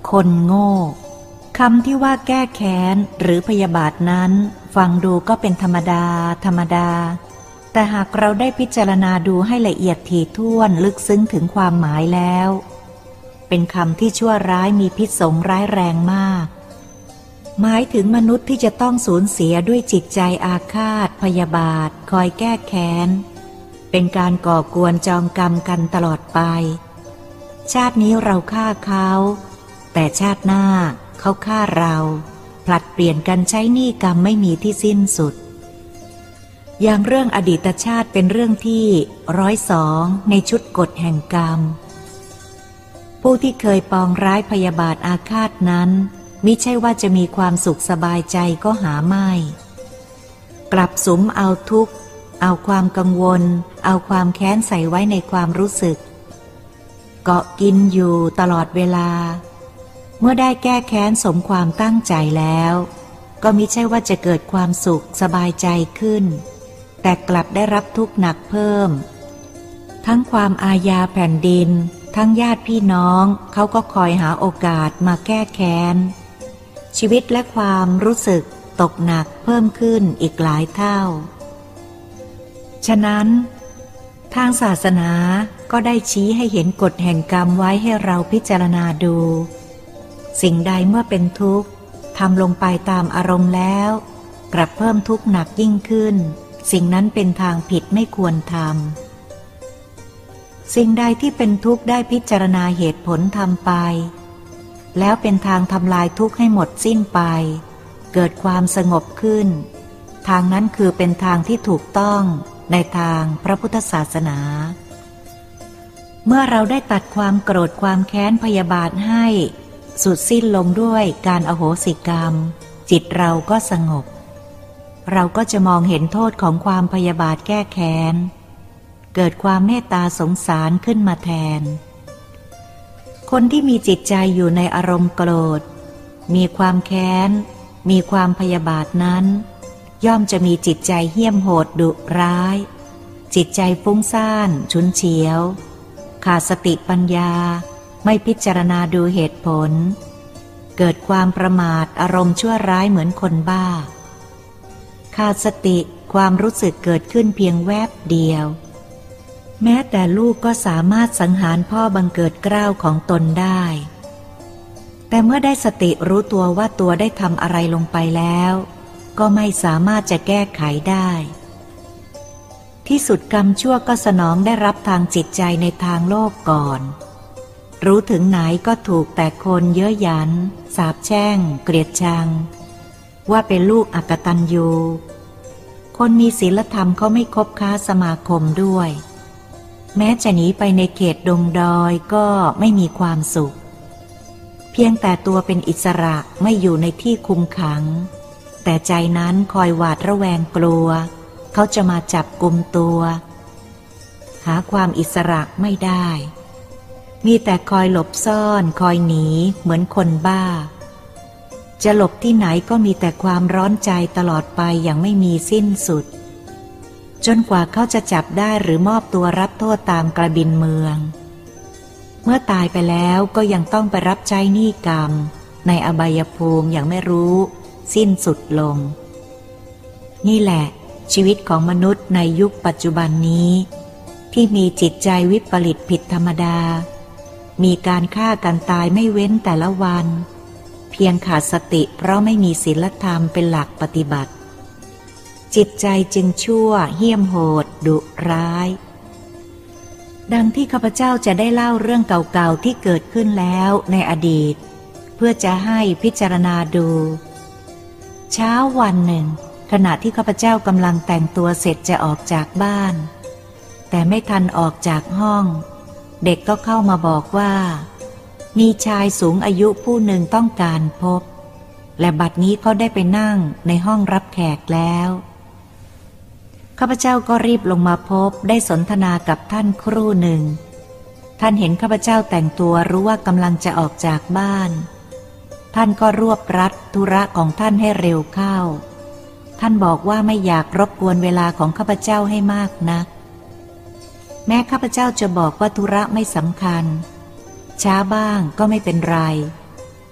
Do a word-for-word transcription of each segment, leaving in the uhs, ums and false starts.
คนโง่คำที่ว่าแก้แค้นหรือพยาบาทนั้นฟังดูก็เป็นธรรมดาธรรมดาแต่หากเราได้พิจารณาดูให้ละเอียดถี่ถ้วนลึกซึ้งถึงความหมายแล้วเป็นคำที่ชั่วร้ายมีพิษสงร้ายแรงมากหมายถึงมนุษย์ที่จะต้องสูญเสียด้วยจิตใจอาฆาตพยาบาทคอยแก้แค้นเป็นการก่อกวนจองกรรมกันตลอดไปชาตินี้เราฆ่าเขาแต่ชาติหน้าเขาฆ่าเราผลัดเปลี่ยนกันใช้หนี้กรรมไม่มีที่สิ้นสุดอย่างเรื่องอดีตชาติเป็นเรื่องที่ร้อยสองในชุดกฎแห่งกรรมผู้ที่เคยปองร้ายพยาบาทอาฆาตนั้นมิใช่ว่าจะมีความสุขสบายใจก็หาไม่กลับสุมเอาทุกข์เอาความกังวลเอาความแค้นใส่ไว้ในความรู้สึกเกาะกินอยู่ตลอดเวลาเมื่อได้แก้แค้นสมความตั้งใจแล้วก็มิใช่ว่าจะเกิดความสุขสบายใจขึ้นแต่กลับได้รับทุกข์หนักเพิ่มทั้งความอาญาแผ่นดินทั้งญาติพี่น้องเขาก็คอยหาโอกาสมาแก้แค้นชีวิตและความรู้สึกตกหนักเพิ่มขึ้นอีกหลายเท่าฉะนั้นทางศาสนาก็ได้ชี้ให้เห็นกฎแห่งกรรมไว้ให้เราพิจารณาดูสิ่งใดเมื่อเป็นทุกข์ทำลงไปตามอารมณ์แล้วกลับเพิ่มทุกข์หนักยิ่งขึ้นสิ่งนั้นเป็นทางผิดไม่ควรทำสิ่งใดที่เป็นทุกข์ได้พิจารณาเหตุผลทำไปแล้วเป็นทางทำลายทุกข์ให้หมดสิ้นไปเกิดความสงบขึ้นทางนั้นคือเป็นทางที่ถูกต้องในทางพระพุทธศาสนาเมื่อเราได้ตัดความโกรธความแค้นพยาบาทให้สุดสิ้นลงด้วยการอโหสิกรรมจิตเราก็สงบเราก็จะมองเห็นโทษของความพยาบาทแก้แค้นเกิดความเมตตาสงสารขึ้นมาแทนคนที่มีจิตใจอยู่ในอารมณ์โกรธมีความแค้นมีความพยาบาทนั้นย่อมจะมีจิตใจเหี้ยมโหดดุร้ายจิตใจฟุ้งซ่านฉุนเฉียวขาดสติปัญญาไม่พิจารณาดูเหตุผลเกิดความประมาทอารมณ์ชั่วร้ายเหมือนคนบ้าขาดสติความรู้สึกเกิดขึ้นเพียงแวบเดียวแม้แต่ลูกก็สามารถสังหารพ่อบังเกิดเกล้าของตนได้แต่เมื่อได้สติรู้ตัวว่าตัวได้ทำอะไรลงไปแล้วก็ไม่สามารถจะแก้ไขได้ที่สุดกรรมชั่วก็สนองได้รับทางจิตใจในทางโลกก่อนรู้ถึงไหนก็ถูกแต่คนเย้ยหยันสาปแช่งเกลียดชังว่าเป็นลูกอกตัญญูคนมีศีลธรรมเขาไม่คบค้าสมาคมด้วยแม้จะหนีไปในเขตดงดอยก็ไม่มีความสุขเพียงแต่ตัวเป็นอิสระไม่อยู่ในที่คุมขังแต่ใจนั้นคอยหวาดระแวงกลัวเขาจะมาจับกุมตัวหาความอิสระไม่ได้มีแต่คอยหลบซ่อนคอยหนีเหมือนคนบ้าจะหลบที่ไหนก็มีแต่ความร้อนใจตลอดไปอย่างไม่มีสิ้นสุดจนกว่าเขาจะจับได้หรือมอบตัวรับโทษตามกระบินเมืองเมื่อตายไปแล้วก็ยังต้องไปรับใช้หนี้กรรมในอบายภูมิอย่างไม่รู้สิ้นสุดลงนี่แหละชีวิตของมนุษย์ในยุคปัจจุบันนี้ที่มีจิตใจวิปริตผิดธรรมดามีการฆ่ากันตายไม่เว้นแต่ละวันเพียงขาดสติเพราะไม่มีศีลธรรมเป็นหลักปฏิบัติจิตใจจึงชั่วเหี้ยมโหดดุร้ายดังที่ข้าพเจ้าจะได้เล่าเรื่องเก่าๆที่เกิดขึ้นแล้วในอดีตเพื่อจะให้พิจารณาดูเช้าวันหนึ่งขณะที่ข้าพเจ้ากำลังแต่งตัวเสร็จจะออกจากบ้านแต่ไม่ทันออกจากห้องเด็กก็เข้ามาบอกว่ามีชายสูงอายุผู้หนึ่งต้องการพบและบัดนี้เขาได้ไปนั่งในห้องรับแขกแล้วข้าพเจ้าก็รีบลงมาพบได้สนทนากับท่านครู่หนึ่งท่านเห็นข้าพเจ้าแต่งตัวรู้ว่ากำลังจะออกจากบ้านท่านก็รวบรัดธุระของท่านให้เร็วเข้าท่านบอกว่าไม่อยากรบกวนเวลาของข้าพเจ้าให้มากนักแม้ข้าพเจ้าจะบอกว่าธุระไม่สำคัญช้าบ้างก็ไม่เป็นไร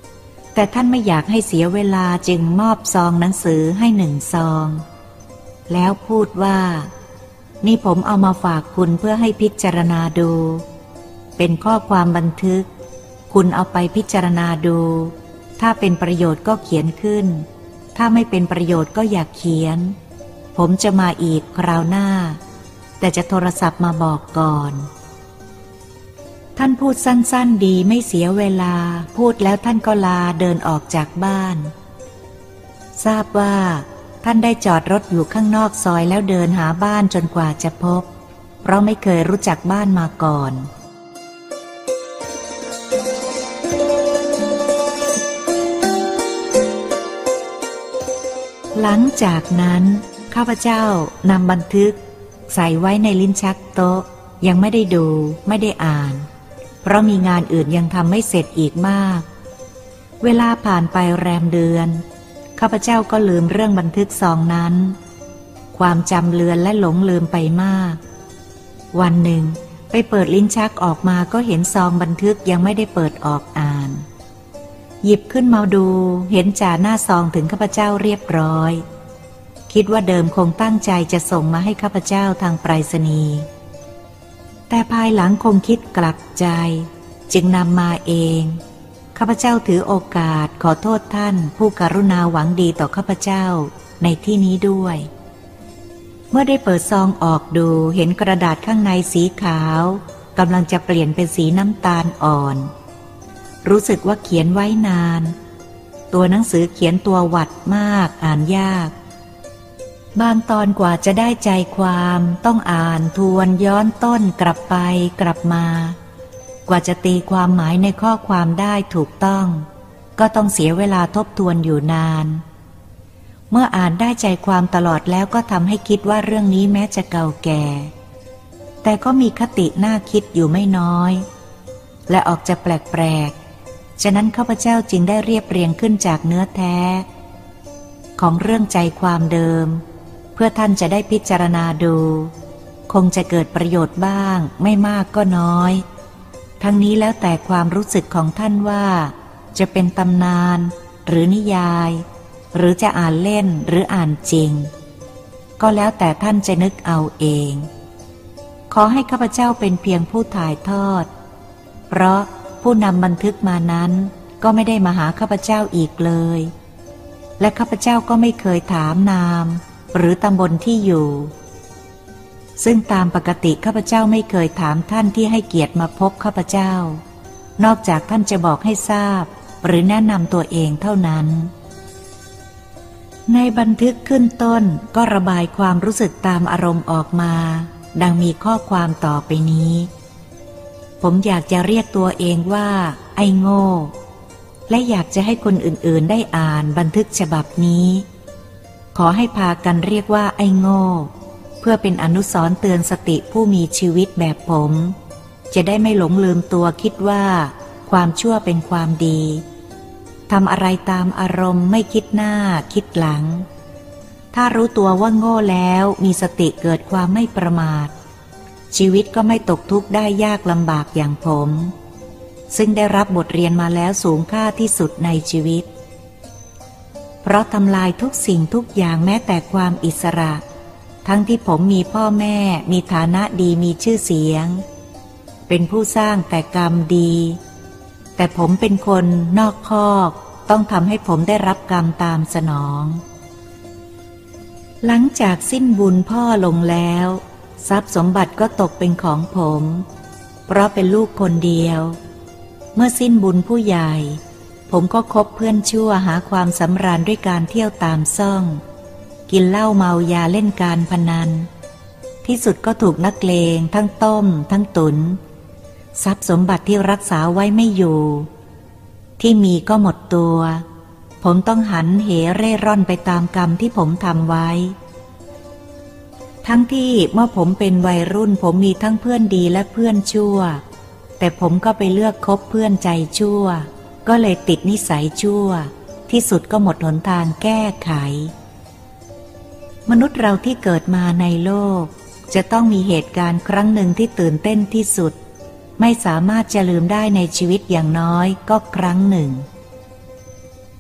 แต่ท่านไม่อยากให้เสียเวลาจึงมอบซองหนังสือให้หนึ่งซองแล้วพูดว่านี่ผมเอามาฝากคุณเพื่อให้พิจารณาดูเป็นข้อความบันทึกคุณเอาไปพิจารณาดูถ้าเป็นประโยชน์ก็เขียนขึ้นถ้าไม่เป็นประโยชน์ก็อย่าเขียนผมจะมาอีกคราวหน้าแต่จะโทรศัพท์มาบอกก่อนท่านพูดสั้นๆดีไม่เสียเวลาพูดแล้วท่านก็ลาเดินออกจากบ้านทราบว่าท่านได้จอดรถอยู่ข้างนอกซอยแล้วเดินหาบ้านจนกว่าจะพบเพราะไม่เคยรู้จักบ้านมาก่อนหลังจากนั้นข้าพเจ้านำบันทึกใส่ไว้ในลิ้นชักโต๊ะยังไม่ได้ดูไม่ได้อ่านเพราะมีงานอื่นยังทำไม่เสร็จอีกมากเวลาผ่านไปแรมเดือนข้าพเจ้าก็ลืมเรื่องบันทึกซองนั้นความจำเลือนและหลงลืมไปมากวันหนึ่งไปเปิดลิ้นชักออกมาก็เห็นซองบันทึกยังไม่ได้เปิดออกอ่านหยิบขึ้นมาดูเห็นจ่าหน้าซองถึงข้าพเจ้าเรียบร้อยคิดว่าเดิมคงตั้งใจจะส่งมาให้ข้าพเจ้าทางไปรษณีย์แต่ภายหลังคงคิดกลับใจจึงนำมาเองข้าพเจ้าถือโอกาสขอโทษท่านผู้กรุณาหวังดีต่อข้าพเจ้าในที่นี้ด้วยเมื่อได้เปิดซองออกดูเห็นกระดาษข้างในสีขาวกำลังจะเปลี่ยนเป็นสีน้ำตาลอ่อนรู้สึกว่าเขียนไว้นานตัวหนังสือเขียนตัวหวัดมากอ่านยากบางตอนกว่าจะได้ใจความต้องอ่านทวนย้อนต้นกลับไปกลับมากว่าจะตีความหมายในข้อความได้ถูกต้องก็ต้องเสียเวลาทบทวนอยู่นานเมื่ออ่านได้ใจความตลอดแล้วก็ทำให้คิดว่าเรื่องนี้แม้จะเก่าแก่แต่ก็มีคติน่าคิดอยู่ไม่น้อยและออกจะแปลกๆฉะนั้นข้าพเจ้าจึงได้เรียบเรียงขึ้นจากเนื้อแท้ของเรื่องใจความเดิมเพื่อท่านจะได้พิจารณาดูคงจะเกิดประโยชน์บ้างไม่มากก็น้อยทั้งนี้แล้วแต่ความรู้สึกของท่านว่าจะเป็นตำนานหรือนิยายหรือจะอ่านเล่นหรืออ่านจริงก็แล้วแต่ท่านจะนึกเอาเองขอให้ข้าพเจ้าเป็นเพียงผู้ถ่ายทอดเพราะผู้นำบันทึกมานั้นก็ไม่ได้มาหาข้าพเจ้าอีกเลยและข้าพเจ้าก็ไม่เคยถามนามหรือตำบลที่อยู่ซึ่งตามปกติข้าพเจ้าไม่เคยถามท่านที่ให้เกียรติมาพบข้าพเจ้านอกจากท่านจะบอกให้ทราบหรือแนะนำตัวเองเท่านั้นในบันทึกขึ้นต้นก็ระบายความรู้สึกตามอารมณ์ออกมาดังมีข้อความต่อไปนี้ผมอยากจะเรียกตัวเองว่าไอ้โง่และอยากจะให้คนอื่นๆได้อ่านบันทึกฉบับนี้ขอให้พากันเรียกว่าไอ้โง่เพื่อเป็นอนุสรณ์เตือนสติผู้มีชีวิตแบบผมจะได้ไม่หลงลืมตัวคิดว่าความชั่วเป็นความดีทำอะไรตามอารมณ์ไม่คิดหน้าคิดหลังถ้ารู้ตัวว่าโง่แล้วมีสติเกิดความไม่ประมาทชีวิตก็ไม่ตกทุกข์ได้ยากลำบากอย่างผมซึ่งได้รับบทเรียนมาแล้วสูงค่าที่สุดในชีวิตเพราะทำลายทุกสิ่งทุกอย่างแม้แต่ความอิสระทั้งที่ผมมีพ่อแม่มีฐานะดีมีชื่อเสียงเป็นผู้สร้างแต่กรรมดีแต่ผมเป็นคนนอกคอกต้องทำให้ผมได้รับกรรมตามสนองหลังจากสิ้นบุญพ่อลงแล้วทรัพย์สมบัติก็ตกเป็นของผมเพราะเป็นลูกคนเดียวเมื่อสิ้นบุญผู้ใหญ่ผมก็คบเพื่อนชั่วหาความสำราญด้วยการเที่ยวตามซ่องกินเหล้าเมายาเล่นการพนันที่สุดก็ถูกนักเลงทั้งต้มทั้งตุนทรัพย์สมบัติที่รักษาไว้ไม่อยู่ที่มีก็หมดตัวผมต้องหันเหเร่ร่อนไปตามกรรมที่ผมทำไว้ทั้งที่เมื่อผมเป็นวัยรุ่นผมมีทั้งเพื่อนดีและเพื่อนชั่วแต่ผมก็ไปเลือกคบเพื่อนใจชั่วก็เลยติดนิสัยชั่วที่สุดก็หมดหนทางแก้ไขมนุษย์เราที่เกิดมาในโลกจะต้องมีเหตุการณ์ครั้งหนึ่งที่ตื่นเต้นที่สุดไม่สามารถจะลืมได้ในชีวิตอย่างน้อยก็ครั้งหนึ่ง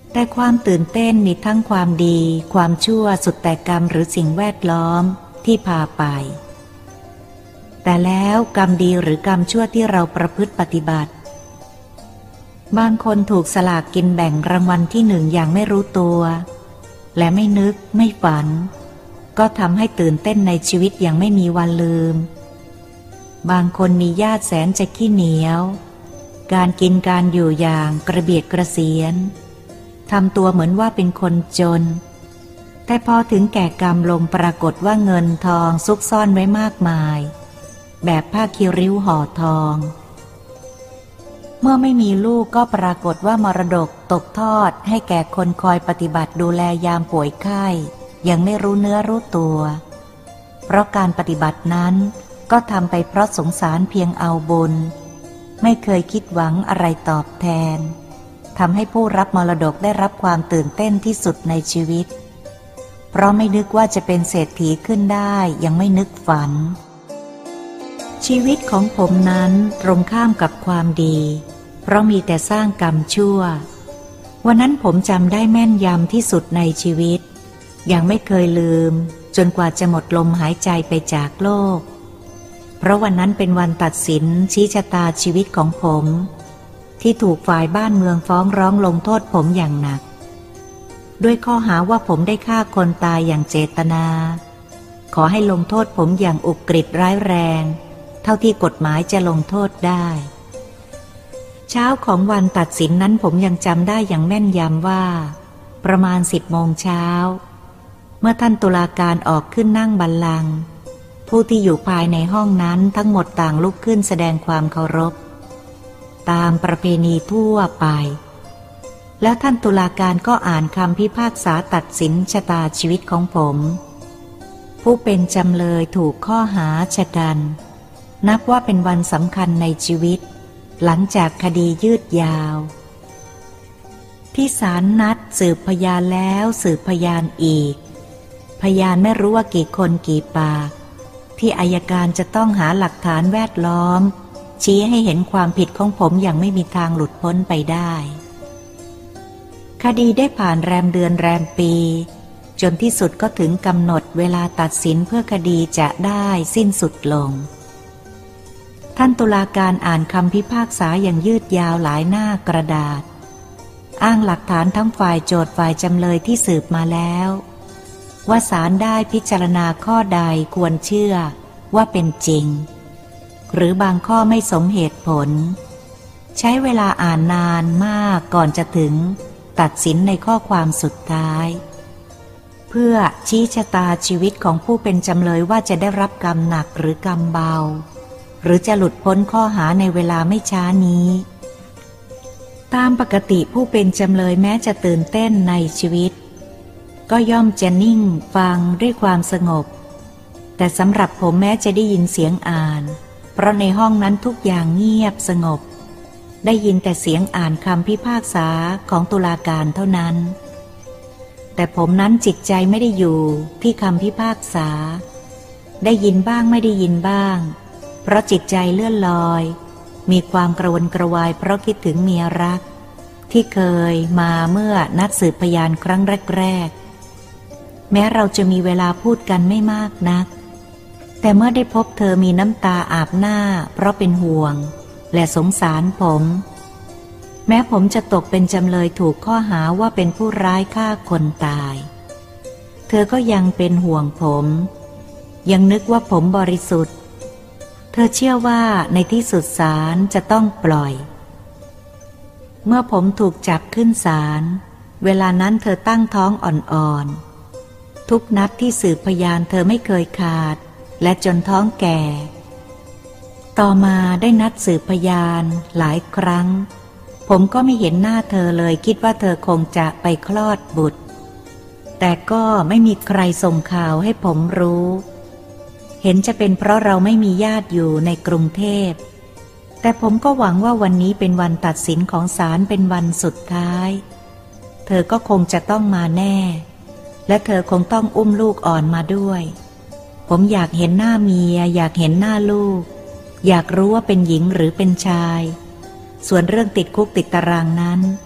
แต่ความตื่นเต้นมีทั้งความดีความชั่วสุดแต่กรรมหรือสิ่งแวดล้อมที่พาไปแต่แล้วกรรมดีหรือกรรมชั่วที่เราประพฤติปฏิบัติบางคนถูกสลากกินแบ่งรางวัลที่หนึ่งอย่างไม่รู้ตัวและไม่นึกไม่ฝันก็ทำให้ตื่นเต้นในชีวิตอย่างไม่มีวันลืมบางคนมีญาติแสนจะขี้เหนียวการกินการอยู่อย่างกระเบียดกระเสียนทำตัวเหมือนว่าเป็นคนจนแต่พอถึงแก่กรรมลงปรากฏว่าเงินทองซุกซ่อนไว้มากมายแบบผ้าคีริ้วห่อทองเมื่อไม่มีลูกก็ปรากฏว่ามรดกตกทอดให้แก่คนคอยปฏิบัติดูแลยามป่วยไข้ยังไม่รู้เนื้อรู้ตัวเพราะการปฏิบัตินั้นก็ทำไปเพราะสงสารเพียงเอาบุญไม่เคยคิดหวังอะไรตอบแทนทำให้ผู้รับมรดกได้รับความตื่นเต้นที่สุดในชีวิตเพราะไม่นึกว่าจะเป็นเศรษฐีขึ้นได้ยังไม่นึกฝันชีวิตของผมนั้นตรงข้ามกับความดีเพราะมีแต่สร้างกรรมชั่ววันนั้นผมจำได้แม่นยำที่สุดในชีวิตยังไม่เคยลืมจนกว่าจะหมดลมหายใจไปจากโลกเพราะวันนั้นเป็นวันตัดสินชี้ชะตาชีวิตของผมที่ถูกฝ่ายบ้านเมืองฟ้องร้องลงโทษผมอย่างหนักด้วยข้อหาว่าผมได้ฆ่าคนตายอย่างเจตนาขอให้ลงโทษผมอย่างอุกฤษร้ายแรงเท่าที่กฎหมายจะลงโทษได้เช้าของวันตัดสินนั้นผมยังจำได้อย่างแม่นยำว่าประมาณสิบโมงเช้าเมื่อท่านตุลาการออกขึ้นนั่งบัลลังก์ผู้ที่อยู่ภายในห้องนั้นทั้งหมดต่างลุกขึ้นแสดงความเคารพตามประเพณีทั่วไปแล้วท่านตุลาการก็อ่านคำพิพากษาตัดสินชะตาชีวิตของผมผู้เป็นจำเลยถูกข้อหาชะกันนับว่าเป็นวันสำคัญในชีวิตหลังจากคดียืดยาวที่ศาลนัดสืบพยานแล้วสืบพยานอีกพยานไม่รู้ว่ากี่คนกี่ปากที่อัยการจะต้องหาหลักฐานแวดล้อมชี้ให้เห็นความผิดของผมอย่างไม่มีทางหลุดพ้นไปได้คดีได้ผ่านแรมเดือนแรมปีจนที่สุดก็ถึงกำหนดเวลาตัดสินเพื่อคดีจะได้สิ้นสุดลงท่านตุลาการอ่านคำพิพากษาอย่างยืดยาวหลายหน้ากระดาษอ้างหลักฐานทั้งฝ่ายโจทก์ฝ่ายจำเลยที่สืบมาแล้วว่าศาลได้พิจารณาข้อใดควรเชื่อว่าเป็นจริงหรือบางข้อไม่สมเหตุผลใช้เวลาอ่านนานมากก่อนจะถึงตัดสินในข้อความสุดท้ายเพื่อชี้ชะตาชีวิตของผู้เป็นจำเลยว่าจะได้รับกรรมหนักหรือกรรมเบาหรือจะหลุดพ้นข้อหาในเวลาไม่ช้านี้ตามปกติผู้เป็นจำเลยแม้จะตื่นเต้นในชีวิตก็ย่อมจะนิ่งฟังด้วยความสงบแต่สำหรับผมแม้จะได้ยินเสียงอ่านเพราะในห้องนั้นทุกอย่างเงียบสงบได้ยินแต่เสียงอ่านคำพิพากษาของตุลาการเท่านั้นแต่ผมนั้นจิตใจไม่ได้อยู่ที่คำพิพากษาได้ยินบ้างไม่ได้ยินบ้างเพราะจิตใจเลื่อนลอยมีความกระวนกระวายเพราะคิดถึงเมียรักที่เคยมาเมื่อนัดสืบพยานครั้งแรกๆแม้เราจะมีเวลาพูดกันไม่มากนักแต่เมื่อได้พบเธอมีน้ำตาอาบหน้าเพราะเป็นห่วงและสงสารผมแม้ผมจะตกเป็นจำเลยถูกข้อหาว่าเป็นผู้ร้ายฆ่าคนตายเธอก็ยังเป็นห่วงผมยังนึกว่าผมบริสุทธิ์เธอเชื่อว่าในที่สุดศาลจะต้องปล่อยเมื่อผมถูกจับขึ้นศาลเวลานั้นเธอตั้งท้องอ่อนๆทุกนัดที่สืบพยานเธอไม่เคยขาดและจนท้องแก่ต่อมาได้นัดสืบพยานหลายครั้งผมก็ไม่เห็นหน้าเธอเลยคิดว่าเธอคงจะไปคลอดบุตรแต่ก็ไม่มีใครส่งข่าวให้ผมรู้เห็นจะเป็นเพราะเราไม่มีญาติอยู่ในกรุงเทพแต่ผมก็หวังว่าวันนี้เป็นวันตัดสินของศาลเป็นวันสุดท้ายเธอก็คงจะต้องมาแน่และเธอคงต้องอุ้มลูกอ่อนมาด้วยผมอยากเห็นหน้าเมียอยากเห็นหน้าลูกอยากรู้ว่าเป็นหญิงหรือเป็นชายส่วนเรื่องติดคุกติดตารางนั้น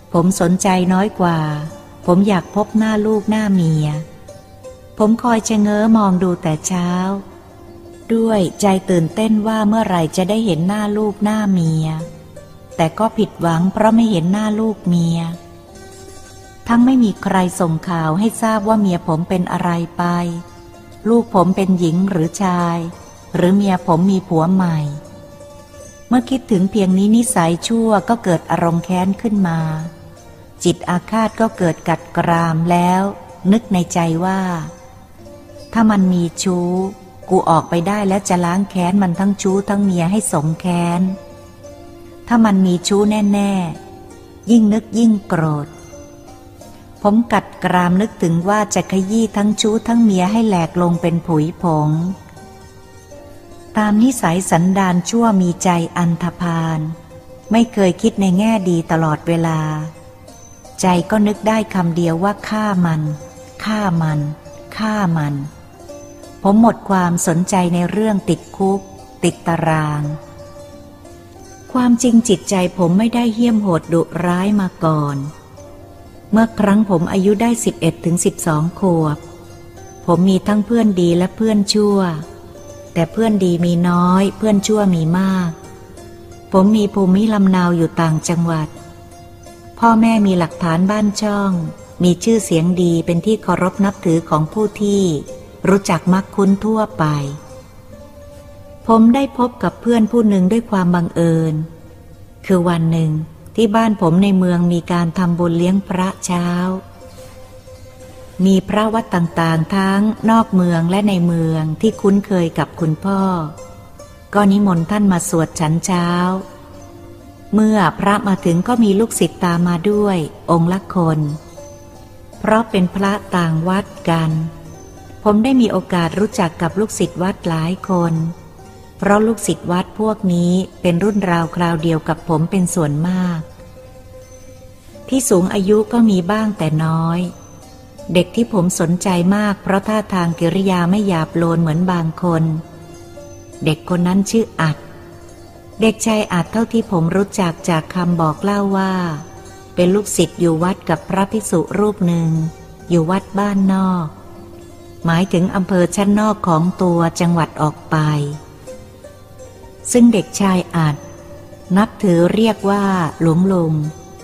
ผมสนใจน้อยกว่าผมอยากพบหน้าลูกหน้าเมียผมคอยชะเง้อมองดูแต่เช้าด้วยใจตื่นเต้นว่าเมื่อไหร่จะได้เห็นหน้าลูกหน้าเมียแต่ก็ผิดหวังเพราะไม่เห็นหน้าลูกเมียทั้งไม่มีใครส่งข่าวให้ทราบว่าเมียผมเป็นอะไรไปลูกผมเป็นหญิงหรือชายหรือเมียผมมีผัวใหม่เมื่อคิดถึงเพียงนี้นิสัยชั่วก็เกิดอารมณ์แค้นขึ้นมาจิตอาฆาตก็เกิดกัดกรามแล้วนึกในใจว่าถ้ามันมีชู้กูออกไปได้แล้วจะล้างแค้นมันทั้งชู้ทั้งเมียให้สมแค้นถ้ามันมีชู้แน่ๆยิ่งนึกยิ่งโกรธผมกัดกรามนึกถึงว่าจะขยี้ทั้งชู้ทั้งเมียให้แหลกลงเป็นผุยผงตามนิสัยสันดานชั่วมีใจอันธพาลไม่เคยคิดในแง่ดีตลอดเวลาใจก็นึกได้คำเดียวว่าฆ่ามันฆ่ามันฆ่ามันผมหมดความสนใจในเรื่องติดคุกติดตารางความจริงจิตใจผมไม่ได้เหี้ยมโหดดุร้ายมาก่อนเมื่อครั้งผมอายุได้ สิบเอ็ดถึงสิบสอง ขวบผมมีทั้งเพื่อนดีและเพื่อนชั่วแต่เพื่อนดีมีน้อยเพื่อนชั่วมีมากผมมีภูมิลำเนาอยู่ต่างจังหวัดพ่อแม่มีหลักฐานบ้านช่องมีชื่อเสียงดีเป็นที่เคารพนับถือของผู้ที่รู้จักมักคุ้นทั่วไปผมได้พบกับเพื่อนผู้หนึ่งด้วยความบังเอิญคือวันหนึ่งที่บ้านผมในเมืองมีการทำบุญเลี้ยงพระเช้ามีพระวัดต่างๆทั้งนอกเมืองและในเมืองที่คุ้นเคยกับคุณพ่อก็นิมนต์ท่านมาสวดฉันเช้าเมื่อพระมาถึงก็มีลูกศิษย์ตามมาด้วยองค์ละคนเพราะเป็นพระต่างวัดกันผมได้มีโอกาสรู้จักกับลูกศิษย์วัดหลายคนเพราะลูกศิษย์วัดพวกนี้เป็นรุ่นราวคราวเดียวกับผมเป็นส่วนมากที่สูงอายุก็มีบ้างแต่น้อยเด็กที่ผมสนใจมากเพราะท่าทางกิริยาไม่หยาบโลนเหมือนบางคนเด็กคนนั้นชื่ออัดเด็กชายอัดเท่าที่ผมรู้จักจากคำบอกเล่าว่าเป็นลูกศิษย์อยู่วัดกับพระภิกษุรูปหนึ่งอยู่วัดบ้านนอกหมายถึงอำเภอชั้นนอกของตัวจังหวัดออกไปซึ่งเด็กชายอัดนับถือเรียกว่าหลวงลุง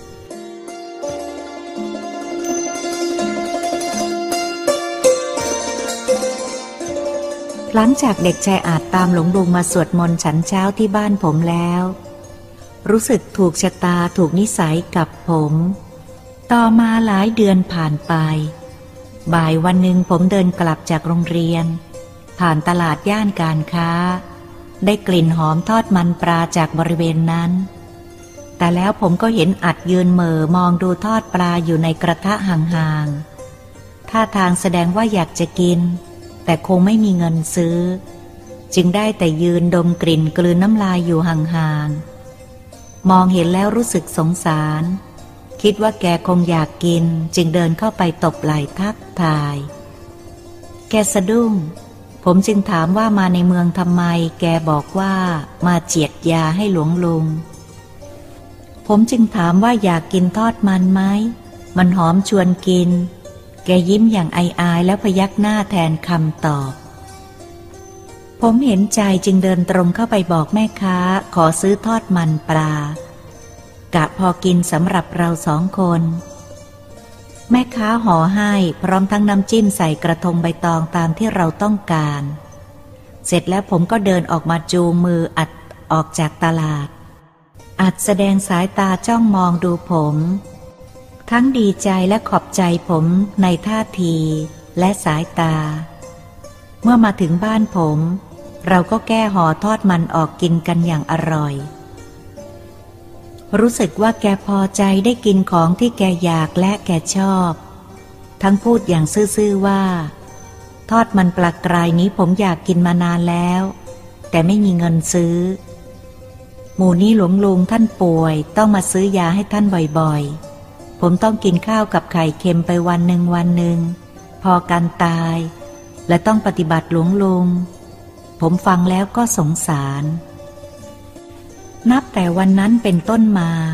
หลังจากเด็กชายอาจตามหลวงลุงมาสวดมนต์ฉันเช้าที่บ้านผมแล้วรู้สึกถูกชะตาถูกนิสัยกับผมต่อมาหลายเดือนผ่านไปบ่ายวันหนึ่งผมเดินกลับจากโรงเรียนผ่านตลาดย่านการค้าได้กลิ่นหอมทอดมันปลาจากบริเวณนั้นแต่แล้วผมก็เห็นอัดยืนเหม่อมองดูทอดปลาอยู่ในกระทะห่างๆท่าทางแสดงว่าอยากจะกินแต่คงไม่มีเงินซื้อจึงได้แต่ยืนดมกลิ่นกลืนน้ำลายอยู่ห่างๆมองเห็นแล้วรู้สึกสงสารคิดว่าแกคงอยากกินจึงเดินเข้าไปตบไหล่ทักทายแกสะดุ้งผมจึงถามว่ามาในเมืองทำไมแกบอกว่ามาเจียดยาให้หลวงลุงผมจึงถามว่าอยากกินทอดมันไหมมันหอมชวนกินแกยิ้มอย่างอายๆแล้วพยักหน้าแทนคำตอบผมเห็นใจจึงเดินตรงเข้าไปบอกแม่ค้าขอซื้อทอดมันปลากะพอกินสำหรับเราสองคนแม่ค้าห่อให้พร้อมทั้งน้ำจิ้มใส่กระทงใบตองตามที่เราต้องการเสร็จแล้วผมก็เดินออกมาจูงมืออัดออกจากตลาดอัดแสดงสายตาจ้องมองดูผมทั้งดีใจและขอบใจผมในท่าทีและสายตาเมื่อมาถึงบ้านผมเราก็แก้ห่อทอดมันออกกินกันอย่างอร่อยรู้สึกว่าแกพอใจได้กินของที่แกอยากและแกชอบทั้งพูดอย่างซื่อๆว่าทอดมันปลากรายนี้ผมอยากกินมานานแล้วแต่ไม่มีเงินซื้อหมู่นี้หลวงลุงท่านป่วยต้องมาซื้อยาให้ท่านบ่อยๆผมต้องกินข้าวกับไข่เค็มไปวันหนึ่งวันหนึ่งพอกันตายและต้องปฏิบัติหลวงลุงผมฟังแล้วก็สงสารนับแต่วันนั้นเป็นต้นมา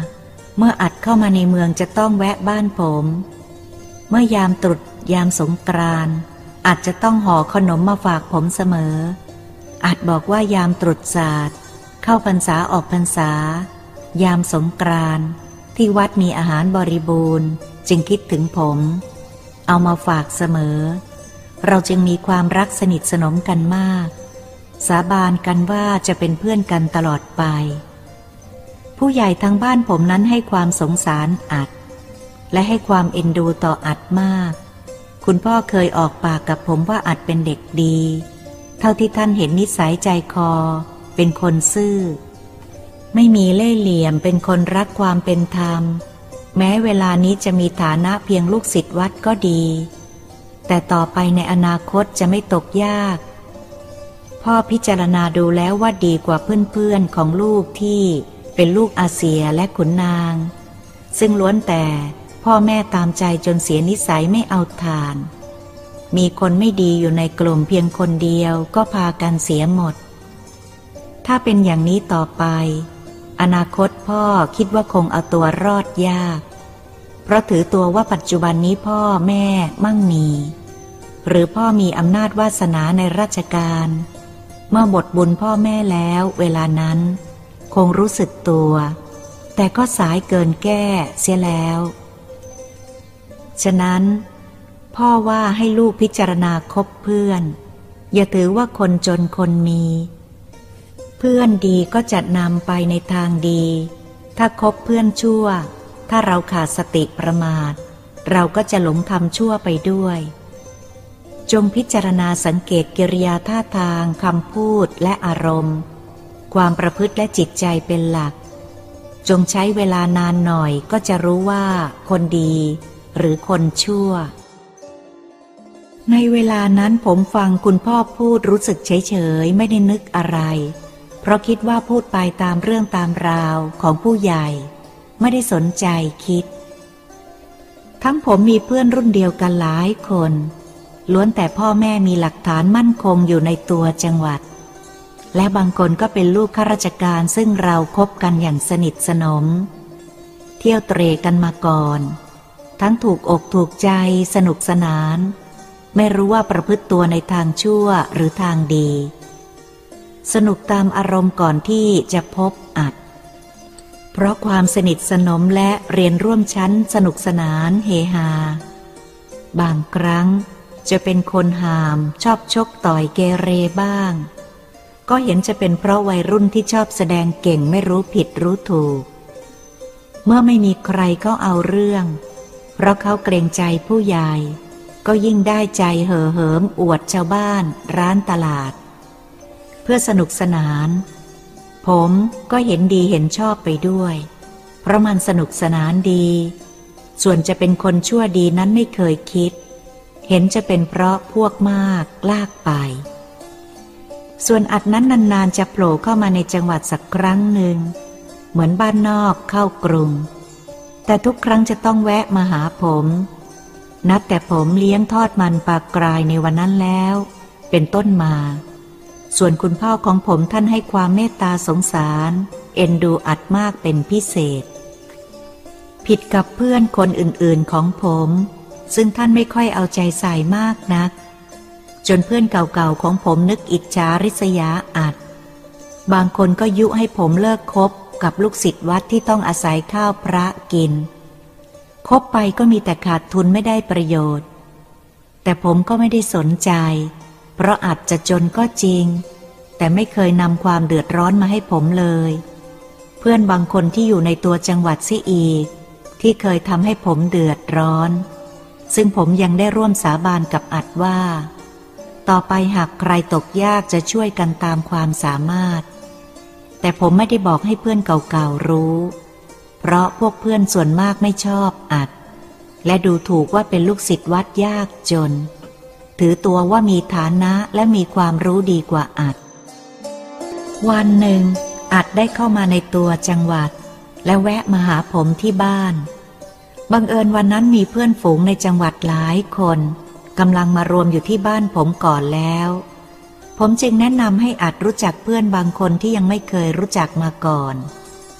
เมื่ออัดเข้ามาในเมืองจะต้องแวะบ้านผมเมื่อยามตรุษยามสงกรานต์อัดจะต้องห่อขนมมาฝากผมเสมออัดบอกว่ายามตรุษศาสตร์เข้าพรรษาออกพรรษายามสงกรานต์ที่วัดมีอาหารบริบูรณ์จึงคิดถึงผมเอามาฝากเสมอเราจึงมีความรักสนิทสนมกันมากสาบานกันว่าจะเป็นเพื่อนกันตลอดไปผู้ใหญ่ทางบ้านผมนั้นให้ความสงสารอัดและให้ความเอ็นดูต่ออัดมากคุณพ่อเคยออกปากกับผมว่าอัดเป็นเด็กดีเท่าที่ท่านเห็นนิสัยใจคอเป็นคนซื่อไม่มีเล่ห์เหลี่ยมเป็นคนรักความเป็นธรรมแม้เวลานี้จะมีฐานะเพียงลูกศิษย์วัดก็ดีแต่ต่อไปในอนาคตจะไม่ตกยากพ่อพิจารณาดูแล้วว่าดีกว่าเพื่อนๆของลูกที่เป็นลูกอาเซียและขุนนางซึ่งล้วนแต่พ่อแม่ตามใจจนเสียนิสัยไม่เอาทานมีคนไม่ดีอยู่ในกลุ่มเพียงคนเดียวก็พากันเสียหมดถ้าเป็นอย่างนี้ต่อไปอนาคตพ่อคิดว่าคงเอาตัวรอดยากเพราะถือตัวว่าปัจจุบันนี้พ่อแม่มั่งมีหรือพ่อมีอำนาจวาสนาในราชการเมื่อหมดบุญพ่อแม่แล้วเวลานั้นคงรู้สึกตัวแต่ก็สายเกินแก้เสียแล้วฉะนั้นพ่อว่าให้ลูกพิจารณาคบเพื่อนอย่าถือว่าคนจนคนมีเพื่อนดีก็จะนำไปในทางดีถ้าคบเพื่อนชั่วถ้าเราขาดสติประมาทเราก็จะหลงทำชั่วไปด้วยจงพิจารณาสังเกตกิริยาท่าทางคำพูดและอารมณ์ความประพฤติและจิตใจเป็นหลักจงใช้เวลานานหน่อยก็จะรู้ว่าคนดีหรือคนชั่วในเวลานั้นผมฟังคุณพ่อพูดรู้สึกเฉยๆไม่ได้นึกอะไรเพราะคิดว่าพูดไปตามเรื่องตามราวของผู้ใหญ่ไม่ได้สนใจคิดทั้งผมมีเพื่อนรุ่นเดียวกันหลายคนล้วนแต่พ่อแม่มีหลักฐานมั่นคงอยู่ในตัวจังหวัดและบางคนก็เป็นลูกข้าราชการซึ่งเราคบกันอย่างสนิทสนมเที่ยวเตร่กันมาก่อนทั้งถูกอกถูกใจสนุกสนานไม่รู้ว่าประพฤติตัวในทางชั่วหรือทางดีสนุกตามอารมณ์ก่อนที่จะพบอัดเพราะความสนิทสนมและเรียนร่วมชั้นสนุกสนานเฮฮาบางครั้งจะเป็นคนหามชอบชกต่อยเกเรบ้างก็เห็นจะเป็นเพราะวัยรุ่นที่ชอบแสดงเก่งไม่รู้ผิดรู้ถูกเมื่อไม่มีใครเขาเอาเรื่องเพราะเขาเกรงใจผู้ใหญ่ก็ยิ่งได้ใจเห่อเหิมอวดชาวบ้านร้านตลาดเพื่อสนุกสนานผมก็เห็นดีเห็นชอบไปด้วยเพราะมันสนุกสนานดีส่วนจะเป็นคนชั่วดีนั้นไม่เคยคิดเห็นจะเป็นเพราะพวกมากลากไปส่วนอัดนั้นนานๆจะโผล่เข้ามาในจังหวัดสักครั้งหนึ่งเหมือนบ้านนอกเข้ากรุงแต่ทุกครั้งจะต้องแวะมาหาผมนับแต่ผมเลี้ยงทอดมันปลากรายในวันนั้นแล้วเป็นต้นมาส่วนคุณพ่อของผมท่านให้ความเมตตาสงสารเอ็นดูอัดมากเป็นพิเศษผิดกับเพื่อนคนอื่นๆของผมซึ่งท่านไม่ค่อยเอาใจใส่มากนักจนเพื่อนเก่าๆของผมนึกอิจฉาริษยาอัดบางคนก็ยุให้ผมเลิกคบกับลูกศิษย์วัดที่ต้องอาศัยข้าวพระกินคบไปก็มีแต่ขาดทุนไม่ได้ประโยชน์แต่ผมก็ไม่ได้สนใจเพราะอาจจะจนก็จริงแต่ไม่เคยนำความเดือดร้อนมาให้ผมเลยเพื่อนบางคนที่อยู่ในตัวจังหวัดซิอีกที่เคยทำให้ผมเดือดร้อนซึ่งผมยังได้ร่วมสาบานกับอัดว่าต่อไปหากใครตกยากจะช่วยกันตามความสามารถแต่ผมไม่ได้บอกให้เพื่อนเก่าๆรู้เพราะพวกเพื่อนส่วนมากไม่ชอบอัดและดูถูกว่าเป็นลูกศิษย์วัดยากจนถือตัวว่ามีฐานะและมีความรู้ดีกว่าอัดวันหนึ่งอัดได้เข้ามาในตัวจังหวัดและแวะมาหาผมที่บ้านบังเอิญวันนั้นมีเพื่อนฝูงในจังหวัดหลายคนกำลังมารวมอยู่ที่บ้านผมก่อนแล้วผมจึงแนะนำให้อัดรู้จักเพื่อนบางคนที่ยังไม่เคยรู้จักมาก่อน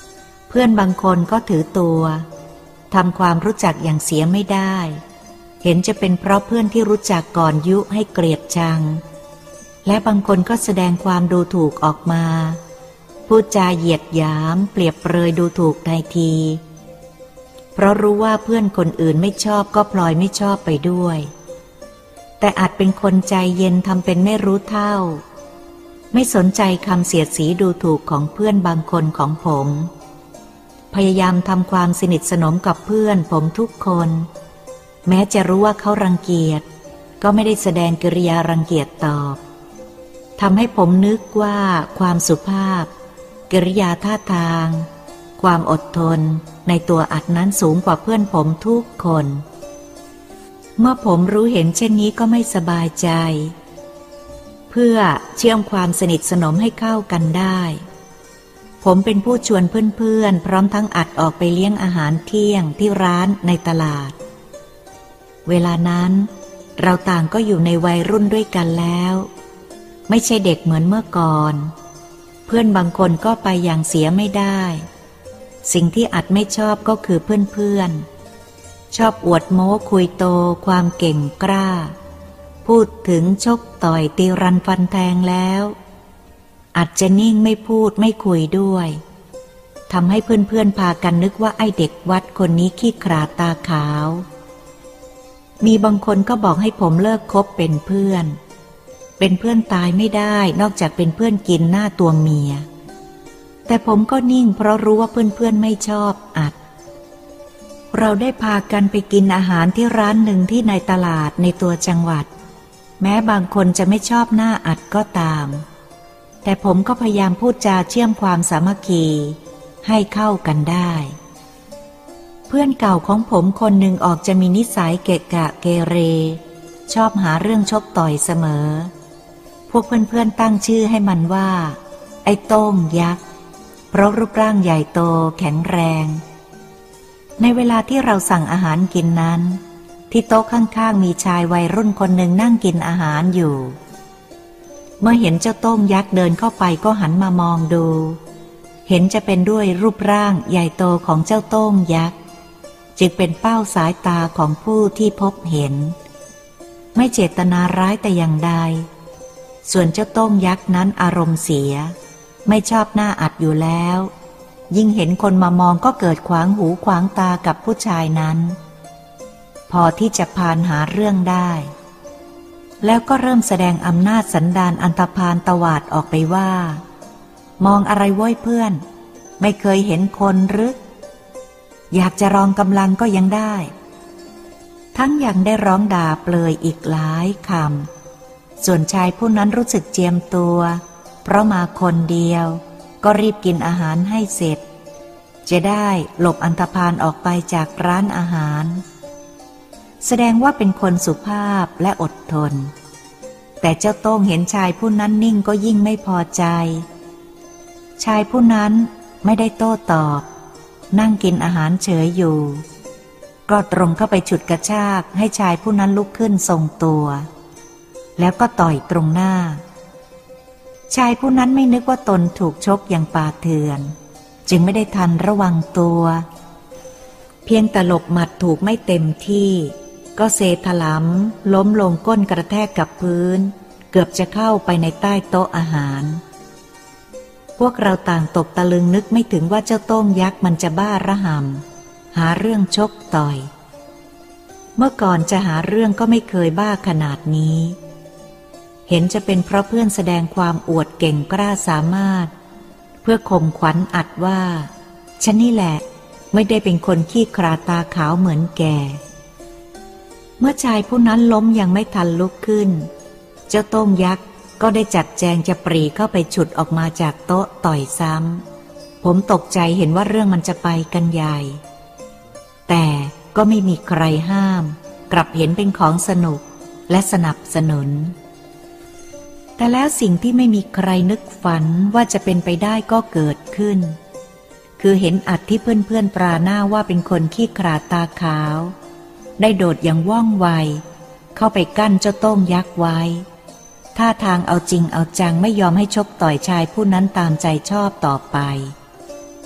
เพื่อนบางคนก็ถือตัวทำความรู้จักอย่างเสียไม่ได้เห็นจะเป็นเพราะเพื่อนที่รู้จักก่อนยุให้เกลียดชังและบางคนก็แสดงความดูถูกออกมาพูดจาเหยียดหยามเปรียบเปรยดูถูกทันทีเพราะรู้ว่าเพื่อนคนอื่นไม่ชอบก็พลอยไม่ชอบไปด้วยแต่อาจเป็นคนใจเย็นทำเป็นไม่รู้เท่าไม่สนใจคำเสียดสีดูถูกของเพื่อนบางคนของผมพยายามทำความสนิทสนมกับเพื่อนผมทุกคนแม้จะรู้ว่าเขารังเกียจก็ไม่ได้แสดงกิริยารังเกียจตอบทำให้ผมนึกว่าความสุภาพกิริยาท่าทางความอดทนในตัวอัดนั้นสูงกว่าเพื่อนผมทุกคนเมื่อผมรู้เห็นเช่นนี้ก็ไม่สบายใจเพื่อเชื่อมความสนิทสนมให้เข้ากันได้ผมเป็นผู้ชวนเพื่อนๆพร้อมทั้งอัดออกไปเลี้ยงอาหารเที่ยงที่ร้านในตลาดเวลานั้นเราต่างก็อยู่ในวัยรุ่นด้วยกันแล้วไม่ใช่เด็กเหมือนเมื่อก่อนเพื่อนบางคนก็ไปอย่างเสียไม่ได้สิ่งที่อัดไม่ชอบก็คือเพื่อนๆชอบอวดโม้คุยโตความเก่งกล้าพูดถึงชกต่อยตีรันฟันแทงแล้วอาจจะนิ่งไม่พูดไม่คุยด้วยทำให้เพื่อนๆพากันนึกว่าไอ้เด็กวัดคนนี้ขี้ขลาดตาขาวมีบางคนก็บอกให้ผมเลิกคบเป็นเพื่อนเป็นเพื่อนตายไม่ได้นอกจากเป็นเพื่อนกินหน้าตัวเมียแต่ผมก็นิ่งเพราะรู้ว่าเพื่อนๆไม่ชอบอัดเราได้พากันไปกินอาหารที่ร้านหนึ่งที่ในตลาดในตัวจังหวัดแม้บางคนจะไม่ชอบหน้าอัดก็ตามแต่ผมก็พยายามพูดจาเชื่อมความสามัคคีให้เข้ากันได้เพื่อนเก่าของผมคนหนึ่งออกจะมีนิสัยเกะกะเกเรชอบหาเรื่องชกต่อยเสมอพวกเพื่อนๆตั้งชื่อให้มันว่าไอ้โต้งยักษ์เพราะรูปร่างใหญ่โตแข็งแรงในเวลาที่เราสั่งอาหารกินนั้นที่โต๊ะข้างๆมีชายวัยรุ่นคนหนึ่งนั่งกินอาหารอยู่เมื่อเห็นเจ้าโต้งยักษ์เดินเข้าไปก็หันมามองดูเห็นจะเป็นด้วยรูปร่างใหญ่โตของเจ้าโต้งยักษ์จึงเป็นเป้าสายตาของผู้ที่พบเห็นไม่เจตนาร้ายแต่อย่างใดส่วนเจ้าโต้งยักษ์นั้นอารมณ์เสียไม่ชอบหน้าอัดอยู่แล้วยิ่งเห็นคนมามองก็เกิดขวางหูขวางตากับผู้ชายนั้นพอที่จะพานหาเรื่องได้แล้วก็เริ่มแสดงอำนาจสันดานอันธพาลตวาดออกไปว่ามองอะไรว้ยเพื่อนไม่เคยเห็นคนหรืออยากจะรองกำลังก็ยังได้ทั้งยังได้ร้องด่าเปลยอีกหลายคำส่วนชายผู้นั้นรู้สึกเจียมตัวเพราะมาคนเดียวก็รีบกินอาหารให้เสร็จจะได้หลบอันธพาลออกไปจากร้านอาหารแสดงว่าเป็นคนสุภาพและอดทนแต่เจ้าโต้งเห็นชายผู้นั้นนิ่งก็ยิ่งไม่พอใจชายผู้นั้นไม่ได้โต้ตอบนั่งกินอาหารเฉยอยู่ก็ตรงเข้าไปฉุดกระชากให้ชายผู้นั้นลุกขึ้นทรงตัวแล้วก็ต่อยตรงหน้าชายผู้นั้นไม่นึกว่าตนถูกชกอย่างป่าเถื่อนจึงไม่ได้ทันระวังตัวเพียงแต่หลบหมัดถูกไม่เต็มที่ก็เซถลำล้มลงก้นกระแทกกับพื้นเกือบจะเข้าไปในใต้โต๊ะอาหารพวกเราต่างตกตะลึงนึกไม่ถึงว่าเจ้าโต้งยักษ์มันจะบ้าระห่ำหาเรื่องชกต่อยเมื่อก่อนจะหาเรื่องก็ไม่เคยบ้าขนาดนี้เห็นจะเป็นเพราะเพื่อนแสดงความอวดเก่งกล้าสามารถเพื่อข่มขวัญอัดว่าฉันนี่แหละไม่ได้เป็นคนขี้ขลาดตาขาวเหมือนแกเมื่อชายผู้นั้นล้มยังไม่ทันลุกขึ้นเจ้าโต้งยักษ์ก็ได้จัดแจงจะปรีเข้าไปฉุดออกมาจากโต๊ะต่อยซ้ำผมตกใจเห็นว่าเรื่องมันจะไปกันใหญ่แต่ก็ไม่มีใครห้ามกลับเห็นเป็นของสนุกและสนับสนุนแต่แล้วสิ่งที่ไม่มีใครนึกฝันว่าจะเป็นไปได้ก็เกิดขึ้นคือเห็นอัดที่เพื่อนๆปราหน้าว่าเป็นคนขี้ขลาดตาขาวได้โดดอย่างว่องไวเข้าไปกั้นเจ้าโต้งยักษ์ไว้ท่าทางเอาจริงเอาจังไม่ยอมให้ชกต่อยชายผู้นั้นตามใจชอบต่อไป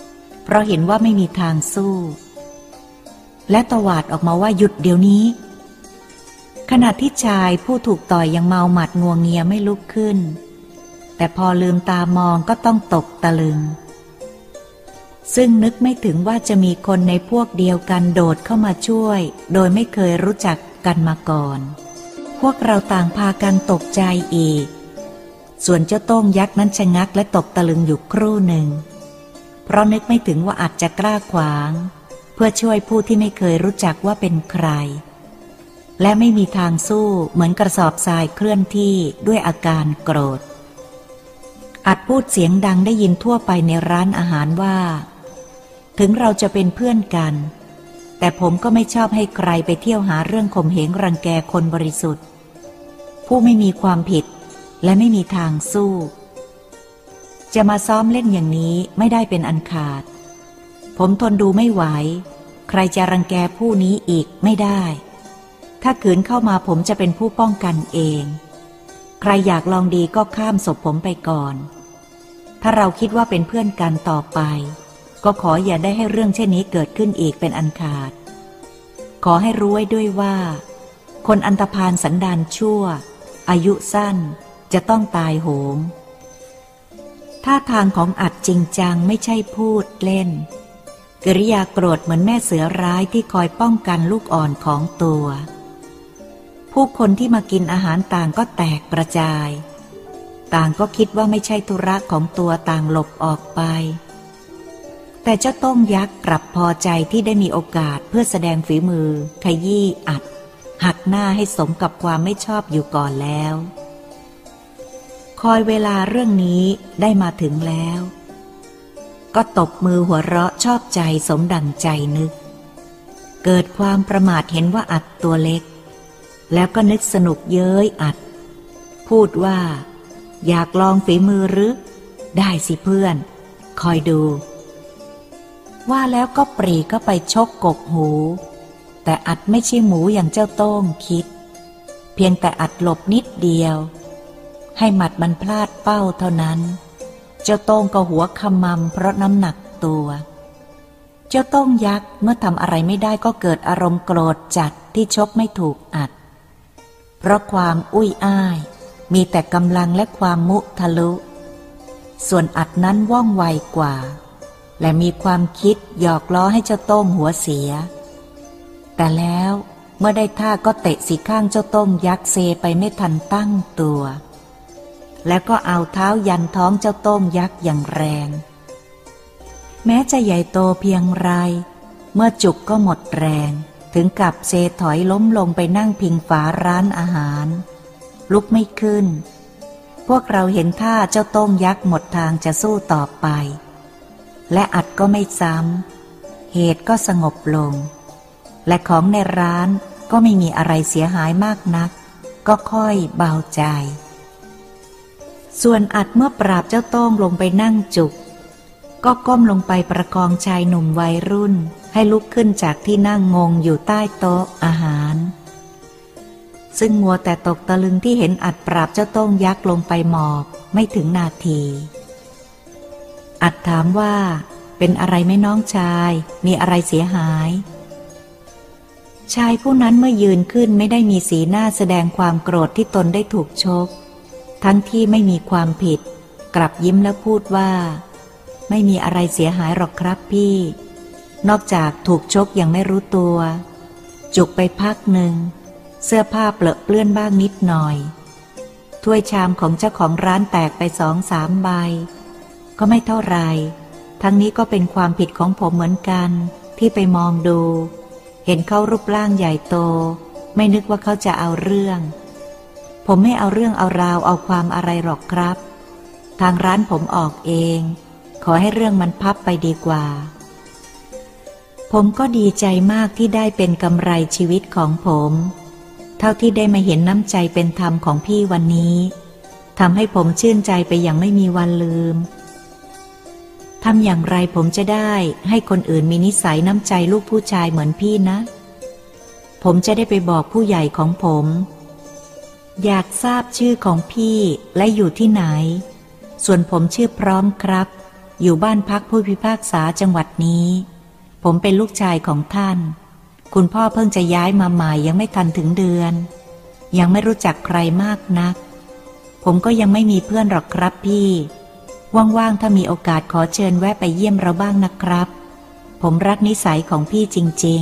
เพราะเห็นว่าไม่มีทางสู้และตวาดออกมาว่าหยุดเดี๋ยวนี้ขณะที่ชายผู้ถูกต่อยยังเมาหมัดงัวเงียไม่ลุกขึ้นแต่พอลืมตามองก็ต้องตกตะลึงซึ่งนึกไม่ถึงว่าจะมีคนในพวกเดียวกันโดดเข้ามาช่วยโดยไม่เคยรู้จักกันมาก่อนพวกเราต่างพากันตกใจอีกส่วนเจ้าโต้งยักษ์นั้นชะงักและตกตะลึงอยู่ครู่หนึ่งเพราะนึกไม่ถึงว่าอาจจะกล้าขวางเพื่อช่วยผู้ที่ไม่เคยรู้จักว่าเป็นใครและไม่มีทางสู้เหมือนกระสอบทรายเคลื่อนที่ด้วยอาการโกรธอัดพูดเสียงดังได้ยินทั่วไปในร้านอาหารว่าถึงเราจะเป็นเพื่อนกันแต่ผมก็ไม่ชอบให้ใครไปเที่ยวหาเรื่องข่มเหงรังแกคนบริสุทธิ์ผู้ไม่มีความผิดและไม่มีทางสู้จะมาซ้อมเล่นอย่างนี้ไม่ได้เป็นอันขาดผมทนดูไม่ไหวใครจะรังแกผู้นี้อีกไม่ได้ถ้าขืนเข้ามาผมจะเป็นผู้ป้องกันเองใครอยากลองดีก็ข้ามศพผมไปก่อนถ้าเราคิดว่าเป็นเพื่อนกันต่อไปก็ขออย่าได้ให้เรื่องเช่นนี้เกิดขึ้นอีกเป็นอันขาดขอให้รู้ไว้ด้วยว่าคนอันธพาลสันดานชั่วอายุสั้นจะต้องตายโหงท่าทางของอัดจริงจังไม่ใช่พูดเล่นกิริยาโกรธเหมือนแม่เสือร้ายที่คอยป้องกันลูกอ่อนของตัวผู้คนที่มากินอาหารต่างก็แตกกระจายต่างก็คิดว่าไม่ใช่ธุระของตัวต่างหลบออกไปแต่เจ้าโต้งยักษ์กลับพอใจที่ได้มีโอกาสเพื่อแสดงฝีมือขยี้อัดหักหน้าให้สมกับความไม่ชอบอยู่ก่อนแล้วคอยเวลาเรื่องนี้ได้มาถึงแล้วก็ตบมือหัวเราะชอบใจสมดั่งใจนึกเกิดความประมาทเห็นว่าอัดตัวเล็กแล้วก็นึกสนุกเย้ยอัดพูดว่าอยากลองฝีมือหรือได้สิเพื่อนคอยดูว่าแล้วก็ปรีเข้าไปชกกกหูแต่อัดไม่ใช่หมูอย่างเจ้าโต้งคิดเพียงแต่อัดหลบนิดเดียวให้หมัดมันพลาดเป้าเท่านั้นเจ้าโต้งก็หัวขมำเพราะน้ำหนักตัวเจ้าโต้งยักษ์เมื่อทำอะไรไม่ได้ก็เกิดอารมณ์โกรธจัดที่ชกไม่ถูกอัดเพราะความอุ้ยอ้ายมีแต่กำลังและความมุทะลุส่วนอัดนั้นว่องไวกว่าและมีความคิดหยอกล้อให้เจ้าโต้งหัวเสียแต่แล้วเมื่อได้ท่าก็เตะสีข้างเจ้าโต้งยักษ์เซไปไม่ทันตั้งตัวแล้วก็เอาเท้ายันท้องเจ้าโต้งยักษ์อย่างแรงแม้จะใหญ่โตเพียงไรเมื่อจุกก็หมดแรงถึงกับเซถอยล้มลงไปนั่งพิงฝาร้านอาหารลุกไม่ขึ้นพวกเราเห็นท่าเจ้าโต้งยักษ์หมดทางจะสู้ต่อไปและอัดก็ไม่ซ้ำเหตุก็สงบลงและของในร้านก็ไม่มีอะไรเสียหายมากนักก็ค่อยเบาใจส่วนอัดเมื่อปราบเจ้าโต้งลงไปนั่งจุกก็ก้มลงไปประคองชายหนุ่มวัยรุ่นให้ลุกขึ้นจากที่นั่งงงอยู่ใต้โต๊ะอาหารซึ่งมัวแต่ตกตะลึงที่เห็นอัดปราบเจ้าโต้งยักษ์ลงไปหมอบไม่ถึงนาทีอัดถามว่าเป็นอะไรไหมน้องชายมีอะไรเสียหายชายผู้นั้นเมื่อยืนขึ้นไม่ได้มีสีหน้าแสดงความโกรธที่ตนได้ถูกชกทั้งที่ไม่มีความผิดกลับยิ้มและพูดว่าไม่มีอะไรเสียหายหรอกครับพี่นอกจากถูกชกอย่างไม่รู้ตัวจุกไปพักหนึ่งเสื้อผ้าเปรอะเปื้อนบ้างนิดหน่อยถ้วยชามของเจ้าของร้านแตกไปสองสามใบก็ไม่เท่าไรทั้งนี้ก็เป็นความผิดของผมเหมือนกันที่ไปมองดูเห็นเขารูปร่างใหญ่โตไม่นึกว่าเขาจะเอาเรื่องผมไม่เอาเรื่องเอาราวเอาความอะไรหรอกครับทางร้านผมออกเองขอให้เรื่องมันพับไปดีกว่าผมก็ดีใจมากที่ได้เป็นกำไรชีวิตของผมเท่าที่ได้มาเห็นน้ำใจเป็นธรรมของพี่วันนี้ทำให้ผมชื่นใจไปอย่างไม่มีวันลืมทำอย่างไรผมจะได้ให้คนอื่นมีนิสัยน้ำใจลูกผู้ชายเหมือนพี่นะผมจะได้ไปบอกผู้ใหญ่ของผมอยากทราบชื่อของพี่และอยู่ที่ไหนส่วนผมชื่อพร้อมครับอยู่บ้านพักผู้พิพากษาจังหวัดนี้ผมเป็นลูกชายของท่านคุณพ่อเพิ่งจะย้ายมาใหม่ยังไม่ทันถึงเดือนยังไม่รู้จักใครมากนักผมก็ยังไม่มีเพื่อนหรอกครับพี่ว่างๆถ้ามีโอกาสขอเชิญแวะไปเยี่ยมเราบ้างนะครับผมรักนิสัยของพี่จริง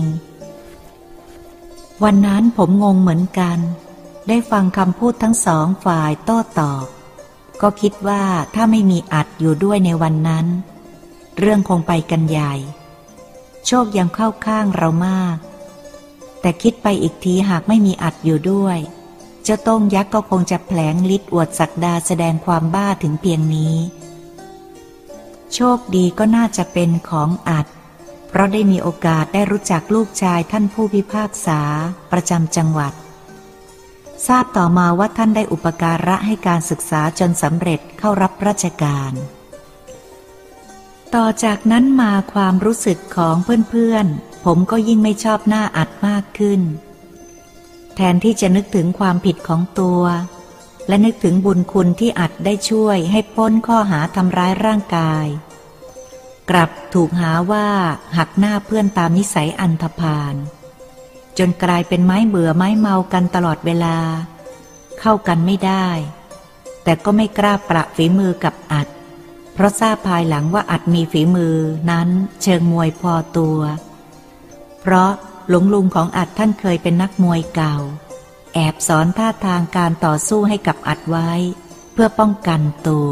ๆวันนั้นผมงงเหมือนกันได้ฟังคำพูดทั้งสองฝ่ายโต้ตอบก็คิดว่าถ้าไม่มีอัดอยู่ด้วยในวันนั้นเรื่องคงไปกันใหญ่โชคยังเข้าข้างเรามากแต่คิดไปอีกทีหากไม่มีอัดอยู่ด้วยเจ้าโต้งยักษ์ก็คงจะแผลงฤทธิ์อวดศักดาแสดงความบ้าถึงเพียงนี้โชคดีก็น่าจะเป็นของอัดเพราะได้มีโอกาสได้รู้จักลูกชายท่านผู้พิพากษาประจำจังหวัดทราบต่อมาว่าท่านได้อุปการะให้การศึกษาจนสำเร็จเข้ารับราชการต่อจากนั้นมาความรู้สึกของเพื่อนๆผมก็ยิ่งไม่ชอบหน้าอัดมากขึ้นแทนที่จะนึกถึงความผิดของตัวและนึกถึงบุญคุณที่อัดได้ช่วยให้พ้นข้อหาทำร้ายร่างกายกลับถูกหาว่าหักหน้าเพื่อนตามนิสัยอันธพาลจนกลายเป็นไม้เบื่อไม้เมากันตลอดเวลาเข้ากันไม่ได้แต่ก็ไม่กล้าประฝีมือกับอัดเพราะทราบภายหลังว่าอัดมีฝีมือนั้นเชิงมวยพอตัวเพราะหลวงลุงของอัดท่านเคยเป็นนักมวยเก่าแอบสอนท่าทางการต่อสู้ให้กับอัดไว้เพื่อป้องกันตัว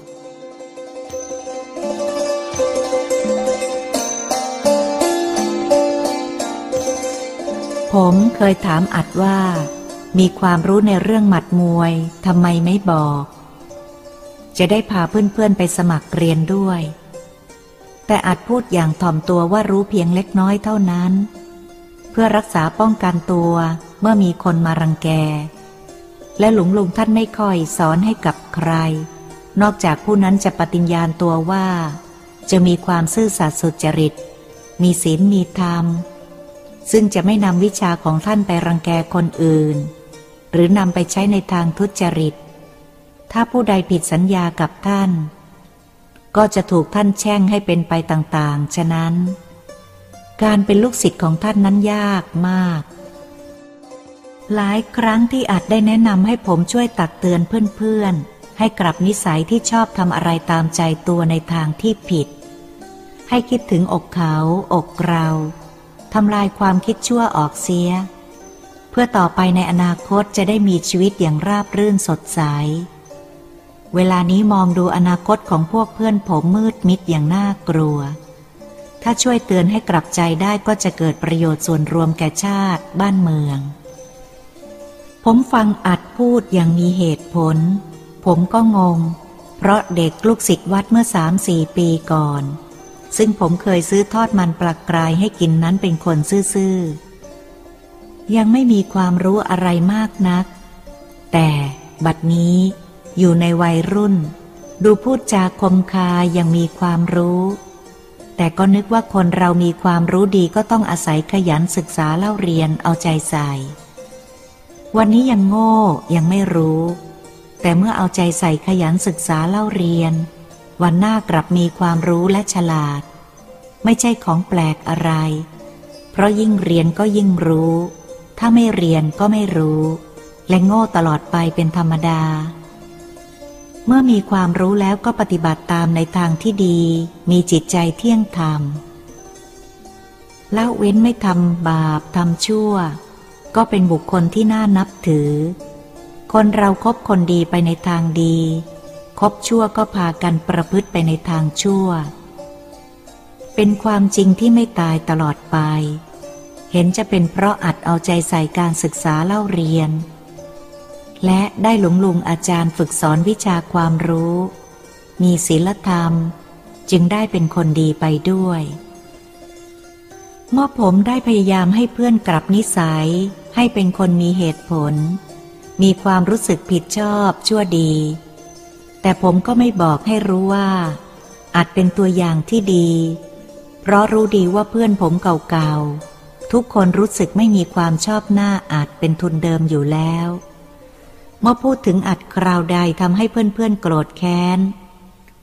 ผมเคยถามอัดว่ามีความรู้ในเรื่องหมัดมวยทำไมไม่บอกจะได้พาเพื่อนๆไปสมัครเรียนด้วยแต่อัดพูดอย่างถ่อมตัวว่ารู้เพียงเล็กน้อยเท่านั้นเพื่อรักษาป้องกันตัวเมื่อมีคนมารังแกและหลวงลุงท่านไม่ค่อยสอนให้กับใครนอกจากผู้นั้นจะปฏิญญาณตัวว่าจะมีความซื่อสัตย์สุจริตมีศีลมีธรรมซึ่งจะไม่นำวิชาของท่านไปรังแกคนอื่นหรือนำไปใช้ในทางทุจริตถ้าผู้ใดผิดสัญญากับท่านก็จะถูกท่านแช่งให้เป็นไปต่างๆฉะนั้นการเป็นลูกศิษย์ของท่านนั้นยากมากหลายครั้งที่อาจได้แนะนำให้ผมช่วยตักเตือนเพื่อนๆให้กลับนิสัยที่ชอบทำอะไรตามใจตัวในทางที่ผิดให้คิดถึงอกเขาอกเราทำลายความคิดชั่วออกเสียเพื่อต่อไปในอนาคตจะได้มีชีวิตอย่างราบรื่นสดใสเวลานี้มองดูอนาคตของพวกเพื่อนผมมืดมิดอย่างน่ากลัวถ้าช่วยเตือนให้กลับใจได้ก็จะเกิดประโยชน์ส่วนรวมแก่ชาติบ้านเมืองผมฟังอัดพูดอย่างมีเหตุผลผมก็งงเพราะเด็กลูกศิษย์วัดเมื่อสามสี่ปีก่อนซึ่งผมเคยซื้อทอดมันปลากรายให้กินนั้นเป็นคนซื่อๆยังไม่มีความรู้อะไรมากนักแต่บัดนี้อยู่ในวัยรุ่นดูพูดจาคมคายยังมีความรู้แต่ก็นึกว่าคนเรามีความรู้ดีก็ต้องอาศัยขยันศึกษาเล่าเรียนเอาใจใส่วันนี้ยังโง่ยังไม่รู้แต่เมื่อเอาใจใส่ขยันศึกษาเล่าเรียนวันหน้ากลับมีความรู้และฉลาดไม่ใช่ของแปลกอะไรเพราะยิ่งเรียนก็ยิ่งรู้ถ้าไม่เรียนก็ไม่รู้และโง่ตลอดไปเป็นธรรมดาเมื่อมีความรู้แล้วก็ปฏิบัติตามในทางที่ดีมีจิตใจเที่ยงธรรมละเว้นไม่ทำบาปทำชั่วก็เป็นบุคคลที่น่านับถือคนเราคบคนดีไปในทางดีคบชั่วก็พากันประพฤติไปในทางชั่วเป็นความจริงที่ไม่ตายตลอดไปเห็นจะเป็นเพราะอัดเอาใจใส่การศึกษาเล่าเรียนและได้หลวงลุงอาจารย์ฝึกสอนวิชาความรู้มีศีลธรรมจึงได้เป็นคนดีไปด้วยเมื่อผมได้พยายามให้เพื่อนกลับนิสัยให้เป็นคนมีเหตุผลมีความรู้สึกผิดชอบชั่วดีแต่ผมก็ไม่บอกให้รู้ว่าอาจเป็นตัวอย่างที่ดีเพราะรู้ดีว่าเพื่อนผมเก่าๆทุกคนรู้สึกไม่มีความชอบหน้าอาจเป็นทุนเดิมอยู่แล้วเมื่อพูดถึงอัดคราวใดทำให้เพื่อนๆโกรธแค้น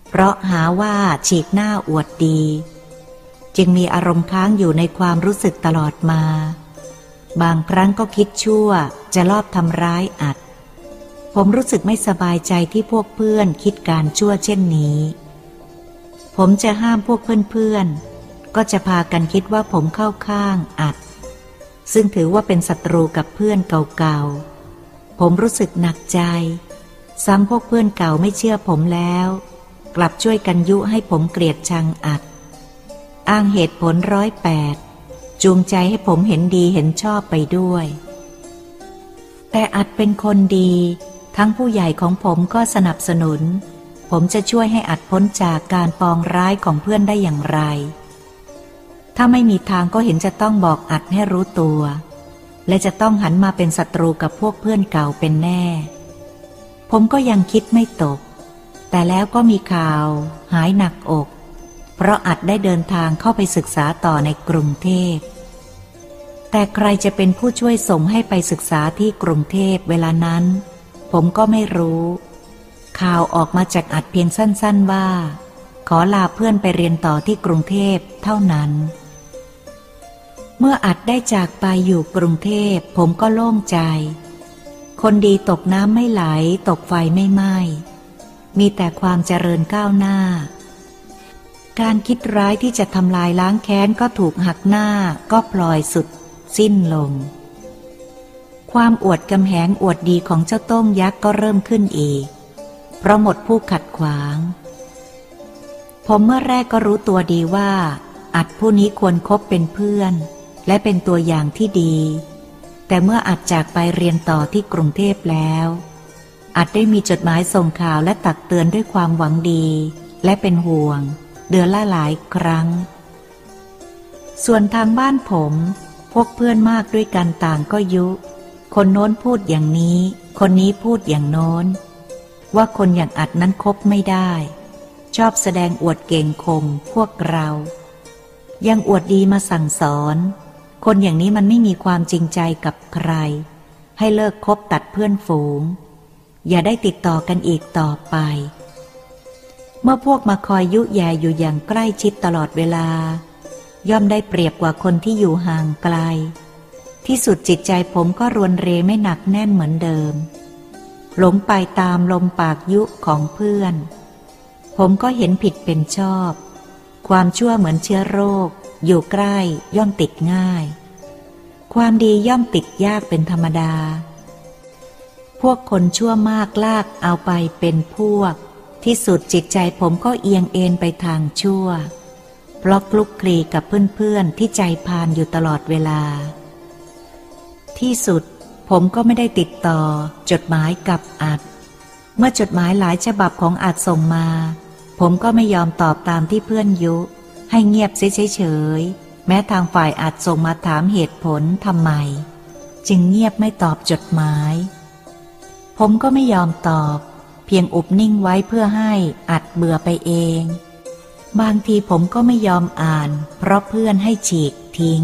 เพราะหาว่าฉีกหน้าอวดดีจึงมีอารมณ์ค้างอยู่ในความรู้สึกตลอดมาบางครั้งก็คิดชั่วจะลอบทำร้ายอัดผมรู้สึกไม่สบายใจที่พวกเพื่อนคิดการชั่วเช่นนี้ผมจะห้ามพวกเพื่อนๆก็จะพากันคิดว่าผมเข้าข้างอัดซึ่งถือว่าเป็นศัตรูกับเพื่อนเก่าๆผมรู้สึกหนักใจซ้ำพวกเพื่อนเก่าไม่เชื่อผมแล้วกลับช่วยกันยุให้ผมเกลียดชังอัดอ้างเหตุผลร้อยแปดจูงใจให้ผมเห็นดีเห็นชอบไปด้วยแต่อัดเป็นคนดีทั้งผู้ใหญ่ของผมก็สนับสนุนผมจะช่วยให้อัดพ้นจากการปองร้ายของเพื่อนได้อย่างไรถ้าไม่มีทางก็เห็นจะต้องบอกอัดให้รู้ตัวและจะต้องหันมาเป็นศัตรูกับพวกเพื่อนเก่าเป็นแน่ผมก็ยังคิดไม่ตกแต่แล้วก็มีข่าวหายหนักอกเพราะอัดได้เดินทางเข้าไปศึกษาต่อในกรุงเทพแต่ใครจะเป็นผู้ช่วยส่งให้ไปศึกษาที่กรุงเทพเวลานั้นผมก็ไม่รู้ข่าวออกมาจากอัดเพียงสั้นๆว่าขอลาเพื่อนไปเรียนต่อที่กรุงเทพเท่านั้นเมื่ออัดได้จากไปอยู่กรุงเทพผมก็โล่งใจคนดีตกน้ำไม่ไหลตกไฟไม่ไหม้มีแต่ความเจริญก้าวหน้าการคิดร้ายที่จะทำลายล้างแค้นก็ถูกหักหน้าก็พลอยสุดสิ้นลงความอวดกำแหงอวดดีของเจ้าโต้งยักษ์ก็เริ่มขึ้นอีกเพราะหมดผู้ขัดขวางผมเมื่อแรกก็รู้ตัวดีว่าอัดผู้นี้ควรคบเป็นเพื่อนและเป็นตัวอย่างที่ดีแต่เมื่ออัดจากไปเรียนต่อที่กรุงเทพแล้วอัดได้มีจดหมายส่งข่าวและตักเตือนด้วยความหวังดีและเป็นห่วงเดือนละหลายครั้งส่วนทางบ้านผมพวกเพื่อนมากด้วยกันต่างก็ยุคนโน้นพูดอย่างนี้คนนี้พูดอย่างโน้นว่าคนอย่างอัดนั้นคบไม่ได้ชอบแสดงอวดเก่งข่มพวกเรายังอวดดีมาสั่งสอนคนอย่างนี้มันไม่มีความจริงใจกับใครให้เลิกคบตัดเพื่อนฝูงอย่าได้ติดต่อกันอีกต่อไปเมื่อพวกมาคอยยุแย่อยู่อย่างใกล้ชิดตลอดเวลาย่อมได้เปรียบกว่าคนที่อยู่ห่างไกลที่สุดจิตใจผมก็รวนเรไม่หนักแน่นเหมือนเดิมหลงไปตามลมปากยุของเพื่อนผมก็เห็นผิดเป็นชอบความชั่วเหมือนเชื้อโรคอยู่ใกล้ย่อมติดง่ายความดีย่อมติดยากเป็นธรรมดาพวกคนชั่วมากลากเอาไปเป็นพวกที่สุดจิตใจผมก็เอียงเอ็นไปทางชั่วเพราะคลุกคลีกับเพื่อนๆที่ใจพานอยู่ตลอดเวลาที่สุดผมก็ไม่ได้ติดต่อจดหมายกับอัดเมื่อจดหมายหลายฉบับของอัดส่งมาผมก็ไม่ยอมตอบตามที่เพื่อนยุให้เงียบเฉยๆแม้ทางฝ่ายอัดส่งมาถามเหตุผลทำไมจึงเงียบไม่ตอบจดหมายผมก็ไม่ยอมตอบเพียงอุบนิ่งไว้เพื่อให้อัดเบื่อไปเองบางทีผมก็ไม่ยอมอ่านเพราะเพื่อนให้ฉีกทิ้ง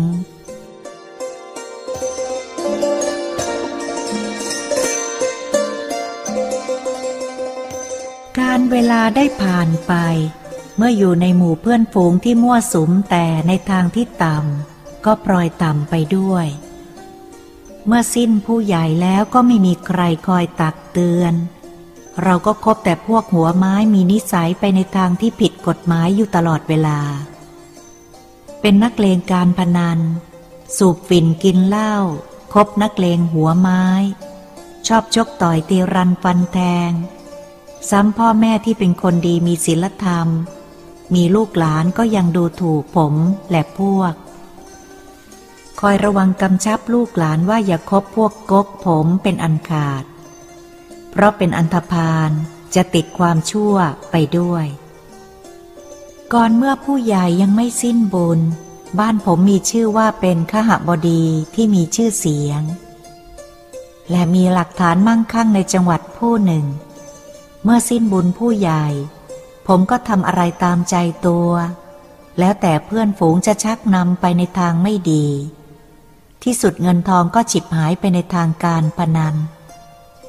การเวลาได้ผ่านไปเมื่ออยู่ในหมู่เพื่อนฝูงที่มั่วสุมแต่ในทางที่ต่ำก็ปล่อยต่ำไปด้วยเมื่อสิ้นผู้ใหญ่แล้วก็ไม่มีใครคอยตักเตือนเราก็คบแต่พวกหัวไม้มีนิสัยไปในทางที่ผิดกฎหมายอยู่ตลอดเวลาเป็นนักเลงการพนันสูบฝิ่นกินเหล้าคบนักเลงหัวไม้ชอบชกต่อยตีรันฟันแทงซ้ำพ่อแม่ที่เป็นคนดีมีศีลธรรมมีลูกหลานก็ยังดูถูกผมและพวกคอยระวังกำชับลูกหลานว่าอย่าคบพวกก๊กผมเป็นอันขาดเพราะเป็นอันธพาลจะติดความชั่วไปด้วยก่อนเมื่อผู้ใหญ่ยังไม่สิ้นบุญบ้านผมมีชื่อว่าเป็นขหบดีที่มีชื่อเสียงและมีหลักฐานมั่งคั่งในจังหวัดผู้หนึ่งเมื่อสิ้นบุญผู้ใหญ่ผมก็ทำอะไรตามใจตัวแล้วแต่เพื่อนฝูงจะชักนำไปในทางไม่ดีที่สุดเงินทองก็ฉิบหายไปในทางการพนัน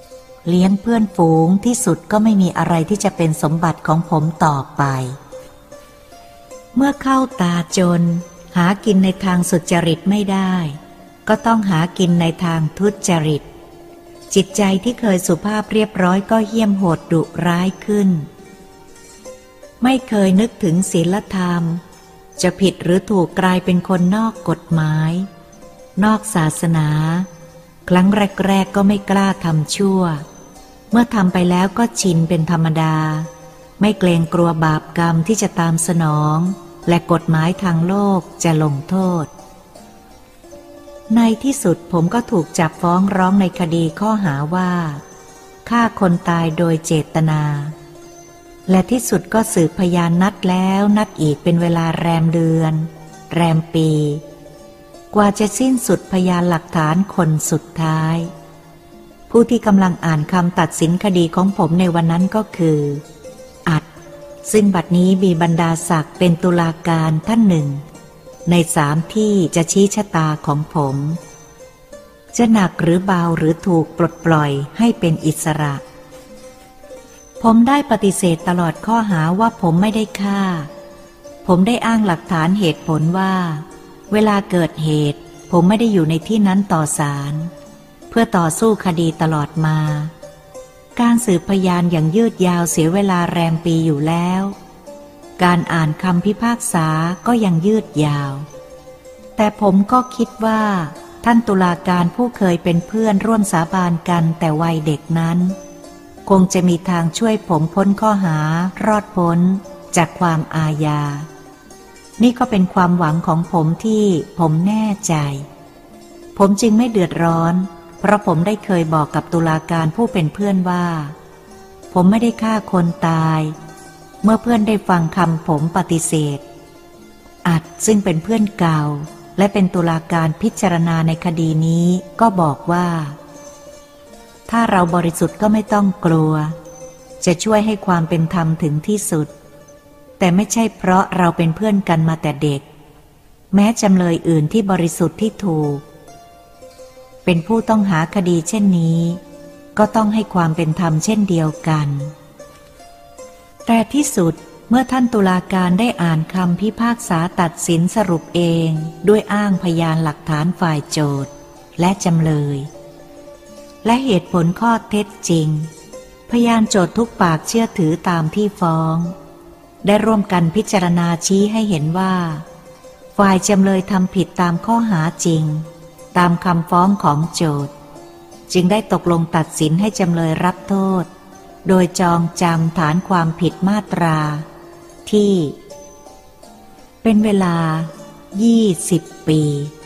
เลี้ยงเพื่อนฝูงที่สุดก็ไม่มีอะไรที่จะเป็นสมบัติของผมต่อไปเมื่อเข้าตาจนหากินในทางสุจริตไม่ได้ก็ต้องหากินในทางทุจริตจิตใจที่เคยสุภาพเรียบร้อยก็เหี้ยมโหดดุร้ายขึ้นไม่เคยนึกถึงศีลธรรมจะผิดหรือถูกกลายเป็นคนนอกกฎหมายนอกศาสนาครั้งแรกๆก็ไม่กล้าทำชั่วเมื่อทำไปแล้วก็ชินเป็นธรรมดาไม่เกรงกลัวบาปกรรมที่จะตามสนองและกฎหมายทางโลกจะลงโทษในที่สุดผมก็ถูกจับฟ้องร้องในคดีข้อหาว่าฆ่าคนตายโดยเจตนาและที่สุดก็สืบพยานนัดแล้วนัดอีกเป็นเวลาแรมเดือนแรมปีกว่าจะสิ้นสุดพยานหลักฐานคนสุดท้ายผู้ที่กำลังอ่านคำตัดสินคดีของผมในวันนั้นก็คืออัดซึ่งบัดนี้มีบรรดาศักดิ์เป็นตุลาการท่านหนึ่งในสามที่จะชี้ชะตาของผมจะหนักหรือเบาหรือถูกปลดปล่อยให้เป็นอิสระผมได้ปฏิเสธตลอดข้อหาว่าผมไม่ได้ฆ่าผมได้อ้างหลักฐานเหตุผลว่าเวลาเกิดเหตุผมไม่ได้อยู่ในที่นั้นต่อศาลเพื่อต่อสู้คดีตลอดมาการสืบพยานอย่างยืดยาวเสียเวลาแรมปีอยู่แล้วการอ่านคำพิพากษาก็ยังยืดยาวแต่ผมก็คิดว่าท่านตุลาการผู้เคยเป็นเพื่อนร่วมสาบานกันแต่วัยเด็กนั้นคงจะมีทางช่วยผมพ้นข้อหารอดพ้นจากความอาญานี่ก็เป็นความหวังของผมที่ผมแน่ใจผมจึงไม่เดือดร้อนเพราะผมได้เคยบอกกับตุลาการผู้เป็นเพื่อนว่าผมไม่ได้ฆ่าคนตายเมื่อเพื่อนได้ฟังคำผมปฏิเสธอัดซึ่งเป็นเพื่อนเก่าและเป็นตุลาการพิจารณาในคดีนี้ก็บอกว่าถ้าเราบริสุทธิ์ก็ไม่ต้องกลัวจะช่วยให้ความเป็นธรรมถึงที่สุดแต่ไม่ใช่เพราะเราเป็นเพื่อนกันมาแต่เด็กแม้จำเลยอื่นที่บริสุทธิ์ที่ถูกเป็นผู้ต้องหาคดีเช่นนี้ก็ต้องให้ความเป็นธรรมเช่นเดียวกันแต่ที่สุดเมื่อท่านตุลาการได้อ่านคำพิพากษาตัดสินสรุปเองด้วยอ้างพยานหลักฐานฝ่ายโจทก์และจำเลยและเหตุผลข้อเท็จจริงพยานโจทก์ทุกปากเชื่อถือตามที่ฟ้องได้ร่วมกันพิจารณาชี้ให้เห็นว่าฝ่ายจำเลยทำผิดตามข้อหาจริงตามคำฟ้องของโจทก์จึงได้ตกลงตัดสินให้จำเลยรับโทษโดยจองจำฐานความผิดมาตราที่เป็นเวลายี่สิบปี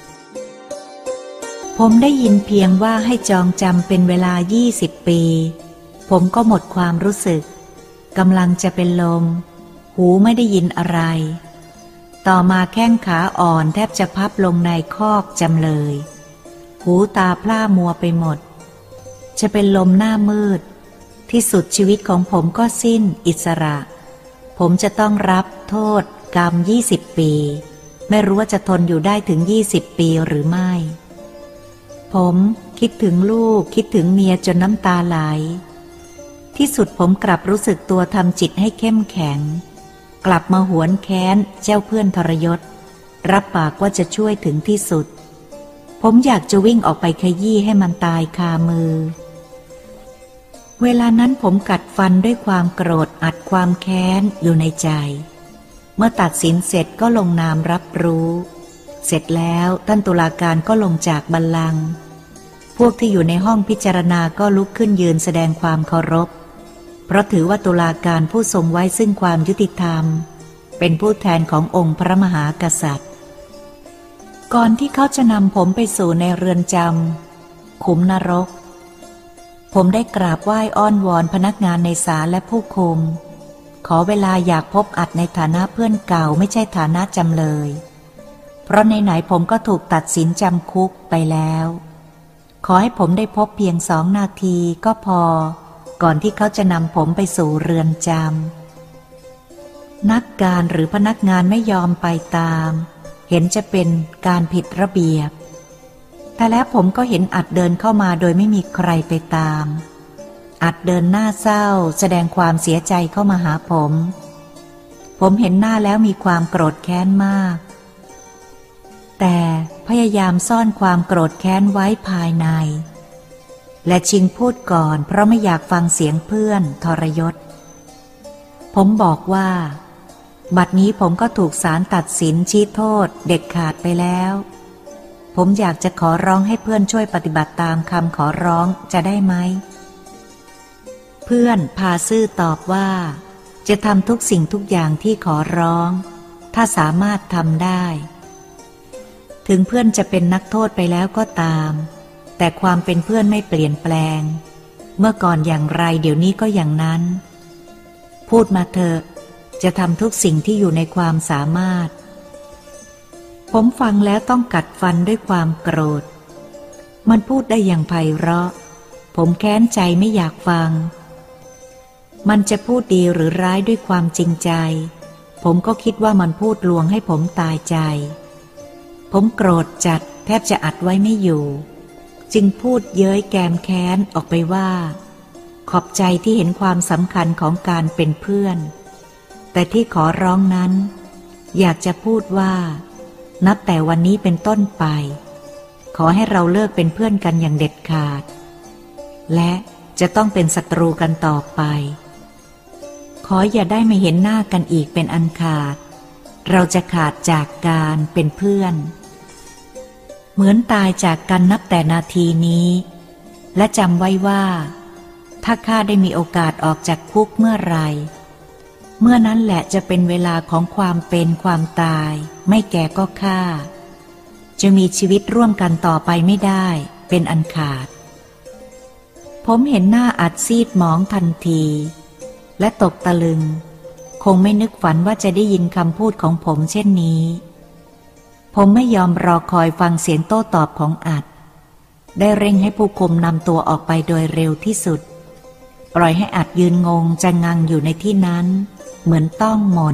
ผมได้ยินเพียงว่าให้จองจำเป็นเวลายี่สิบปีผมก็หมดความรู้สึกกำลังจะเป็นลมหูไม่ได้ยินอะไรต่อมาแข้งขาอ่อนแทบจะพับลงในคอกจำเลยหูตาพร่ามัวไปหมดจะเป็นลมหน้ามืดที่สุดชีวิตของผมก็สิ้นอิสระผมจะต้องรับโทษกรรมยี่สิบปีไม่รู้ว่าจะทนอยู่ได้ถึงยี่สิบปีหรือไม่ผมคิดถึงลูกคิดถึงเมียจนน้ำตาไหลที่สุดผมกลับรู้สึกตัวทำจิตให้เข้มแข็งกลับมาหวนแค้นเจ้าเพื่อนทรยศรับปากว่าจะช่วยถึงที่สุดผมอยากจะวิ่งออกไปขยี้ให้มันตายคามือเวลานั้นผมกัดฟันด้วยความโกรธอัดความแค้นอยู่ในใจเมื่อตัดสินเสร็จก็ลงนามรับรู้เสร็จแล้วท่านตุลาการก็ลงจากบัลลังก์พวกที่อยู่ในห้องพิจารณาก็ลุกขึ้นยืนแสดงความเคารพเพราะถือว่าตุลาการผู้ทรงไว้ซึ่งความยุติธรรมเป็นผู้แทนขององค์พระมหากษัตริย์ก่อนที่เขาจะนำผมไปสู่ในเรือนจำขุมนรกผมได้กราบไหว้อ้อนวอนพนักงานในศาลและผู้คุมขอเวลาอยากพบอัดในฐานะเพื่อนเก่าไม่ใช่ฐานะจำเลยเพราะไหนๆผมก็ถูกตัดสินจำคุกไปแล้วขอให้ผมได้พบเพียงสองนาทีก็พอก่อนที่เขาจะนำผมไปสู่เรือนจำนักการหรือพนักงานไม่ยอมไปตามเห็นจะเป็นการผิดระเบียบแต่แล้วผมก็เห็นอัดเดินเข้ามาโดยไม่มีใครไปตามอัดเดินหน้าเศร้าแสดงความเสียใจเข้ามาหาผมผมเห็นหน้าแล้วมีความโกรธแค้นมากแต่พยายามซ่อนความโกรธแค้นไว้ภายในและชิงพูดก่อนเพราะไม่อยากฟังเสียงเพื่อนทรยศผมบอกว่าบัดนี้ผมก็ถูกศาลตัดสินชี้โทษเด็ดขาดไปแล้วผมอยากจะขอร้องให้เพื่อนช่วยปฏิบัติตามคำขอร้องจะได้ไหมเพื่อนพาซื่อตอบว่าจะทำทุกสิ่งทุกอย่างที่ขอร้องถ้าสามารถทำได้ถึงเพื่อนจะเป็นนักโทษไปแล้วก็ตามแต่ความเป็นเพื่อนไม่เปลี่ยนแปลงเมื่อก่อนอย่างไรเดี๋ยวนี้ก็อย่างนั้นพูดมาเถอะจะทำทุกสิ่งที่อยู่ในความสามารถผมฟังแล้วต้องกัดฟันด้วยความโกรธมันพูดได้อย่างไพเราะผมแค้นใจไม่อยากฟังมันจะพูดดีหรือร้ายด้วยความจริงใจผมก็คิดว่ามันพูดลวงให้ผมตายใจผมโกรธจัดแทบจะอัดไว้ไม่อยู่จึงพูดเย้ยแกมแค้นออกไปว่าขอบใจที่เห็นความสำคัญของการเป็นเพื่อนแต่ที่ขอร้องนั้นอยากจะพูดว่านับแต่วันนี้เป็นต้นไปขอให้เราเลิกเป็นเพื่อนกันอย่างเด็ดขาดและจะต้องเป็นศัตรูกันต่อไปขออย่าได้มาเห็นหน้ากันอีกเป็นอันขาดเราจะขาดจากการเป็นเพื่อนเหมือนตายจากกันนับแต่นาทีนี้และจำไว้ว่าถ้าข้าได้มีโอกาสออกจากคุกเมื่อไรเมื่อนั้นแหละจะเป็นเวลาของความเป็นความตายไม่แก่ก็ฆ่าจะมีชีวิตร่วมกันต่อไปไม่ได้เป็นอันขาดผมเห็นหน้าอัดซีดหมองทันทีและตกตะลึงคงไม่นึกฝันว่าจะได้ยินคำพูดของผมเช่นนี้ผมไม่ยอมรอคอยฟังเสียงโต้ตอบของอัดได้เร่งให้ผู้คุมนำตัวออกไปโดยเร็วที่สุดปล่อยให้อัดยืนงงจะงังอยู่ในที่นั้นเหมือนต้องมน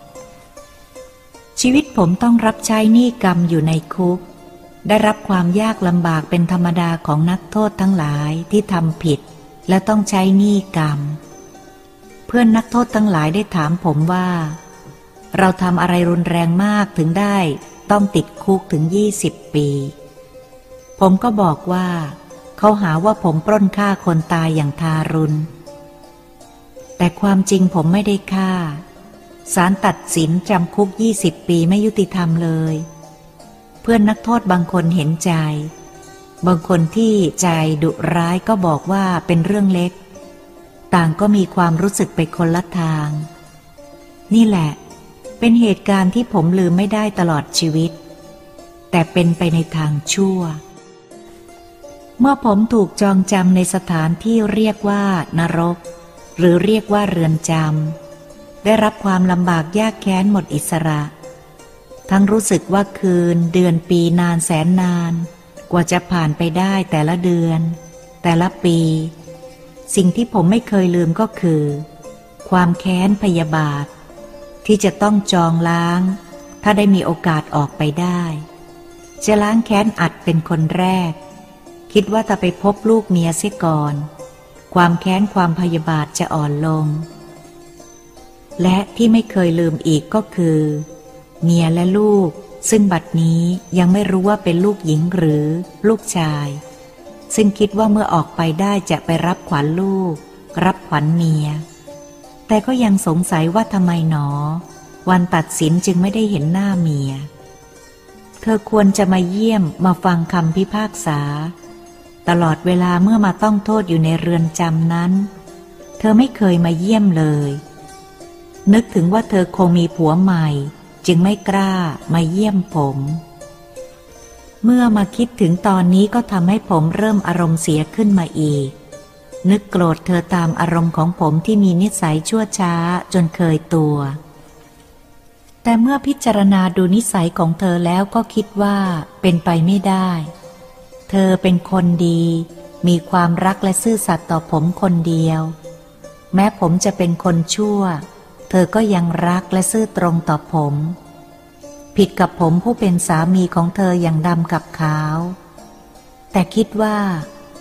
ชีวิตผมต้องรับใช้หนี้กรรมอยู่ในคุกได้รับความยากลำบากเป็นธรรมดาของนักโทษทั้งหลายที่ทำผิดและต้องใช้หนี้กรรมเพื่อนนักโทษทั้งหลายได้ถามผมว่าเราทำอะไรรุนแรงมากถึงได้ต้องติดคุกถึงยี่สิบปีผมก็บอกว่าเขาหาว่าผมปล้นฆ่าคนตายอย่างทารุณแต่ความจริงผมไม่ได้ฆ่าศาลตัดสินจำคุกยี่สิบปีไม่ยุติธรรมเลยเพื่อนนักโทษบางคนเห็นใจบางคนที่ใจดุร้ายก็บอกว่าเป็นเรื่องเล็กต่างก็มีความรู้สึกไปคนละทางนี่แหละเป็นเหตุการณ์ที่ผมลืมไม่ได้ตลอดชีวิตแต่เป็นไปในทางชั่วเมื่อผมถูกจองจำในสถานที่เรียกว่านรกหรือเรียกว่าเรือนจำได้รับความลำบากยากแค้นหมดอิสระทั้งรู้สึกว่าคืนเดือนปีนานแสนนานกว่าจะผ่านไปได้แต่ละเดือนแต่ละปีสิ่งที่ผมไม่เคยลืมก็คือความแค้นพยาบาทที่จะต้องจองล้างถ้าได้มีโอกาสออกไปได้จะล้างแค้นอัดเป็นคนแรกคิดว่าถ้าไปพบลูกเมียเสียก่อนความแค้นความพยาบาทจะอ่อนลงและที่ไม่เคยลืมอีกก็คือเมียและลูกซึ่งบัดนี้ยังไม่รู้ว่าเป็นลูกหญิงหรือลูกชายซึ่งคิดว่าเมื่อออกไปได้จะไปรับขวัญลูกรับขวัญเมียแต่ก็ยังสงสัยว่าทำไมหนอวันตัดสินจึงไม่ได้เห็นหน้าเมียเธอควรจะมาเยี่ยมมาฟังคำพิพากษาตลอดเวลาเมื่อมาต้องโทษอยู่ในเรือนจำนั้นเธอไม่เคยมาเยี่ยมเลยนึกถึงว่าเธอคงมีผัวใหม่จึงไม่กล้ามาเยี่ยมผมเมื่อมาคิดถึงตอนนี้ก็ทำให้ผมเริ่มอารมณ์เสียขึ้นมาอีกนึกโกรธเธอตามอารมณ์ของผมที่มีนิสัยชั่วช้าจนเคยตัวแต่เมื่อพิจารณาดูนิสัยของเธอแล้วก็คิดว่าเป็นไปไม่ได้เธอเป็นคนดีมีความรักและซื่อสัตย์ต่อผมคนเดียวแม้ผมจะเป็นคนชั่วเธอก็ยังรักและซื่อตรงต่อผมผิดกับผมผู้เป็นสามีของเธออย่างดำกับขาวแต่คิดว่า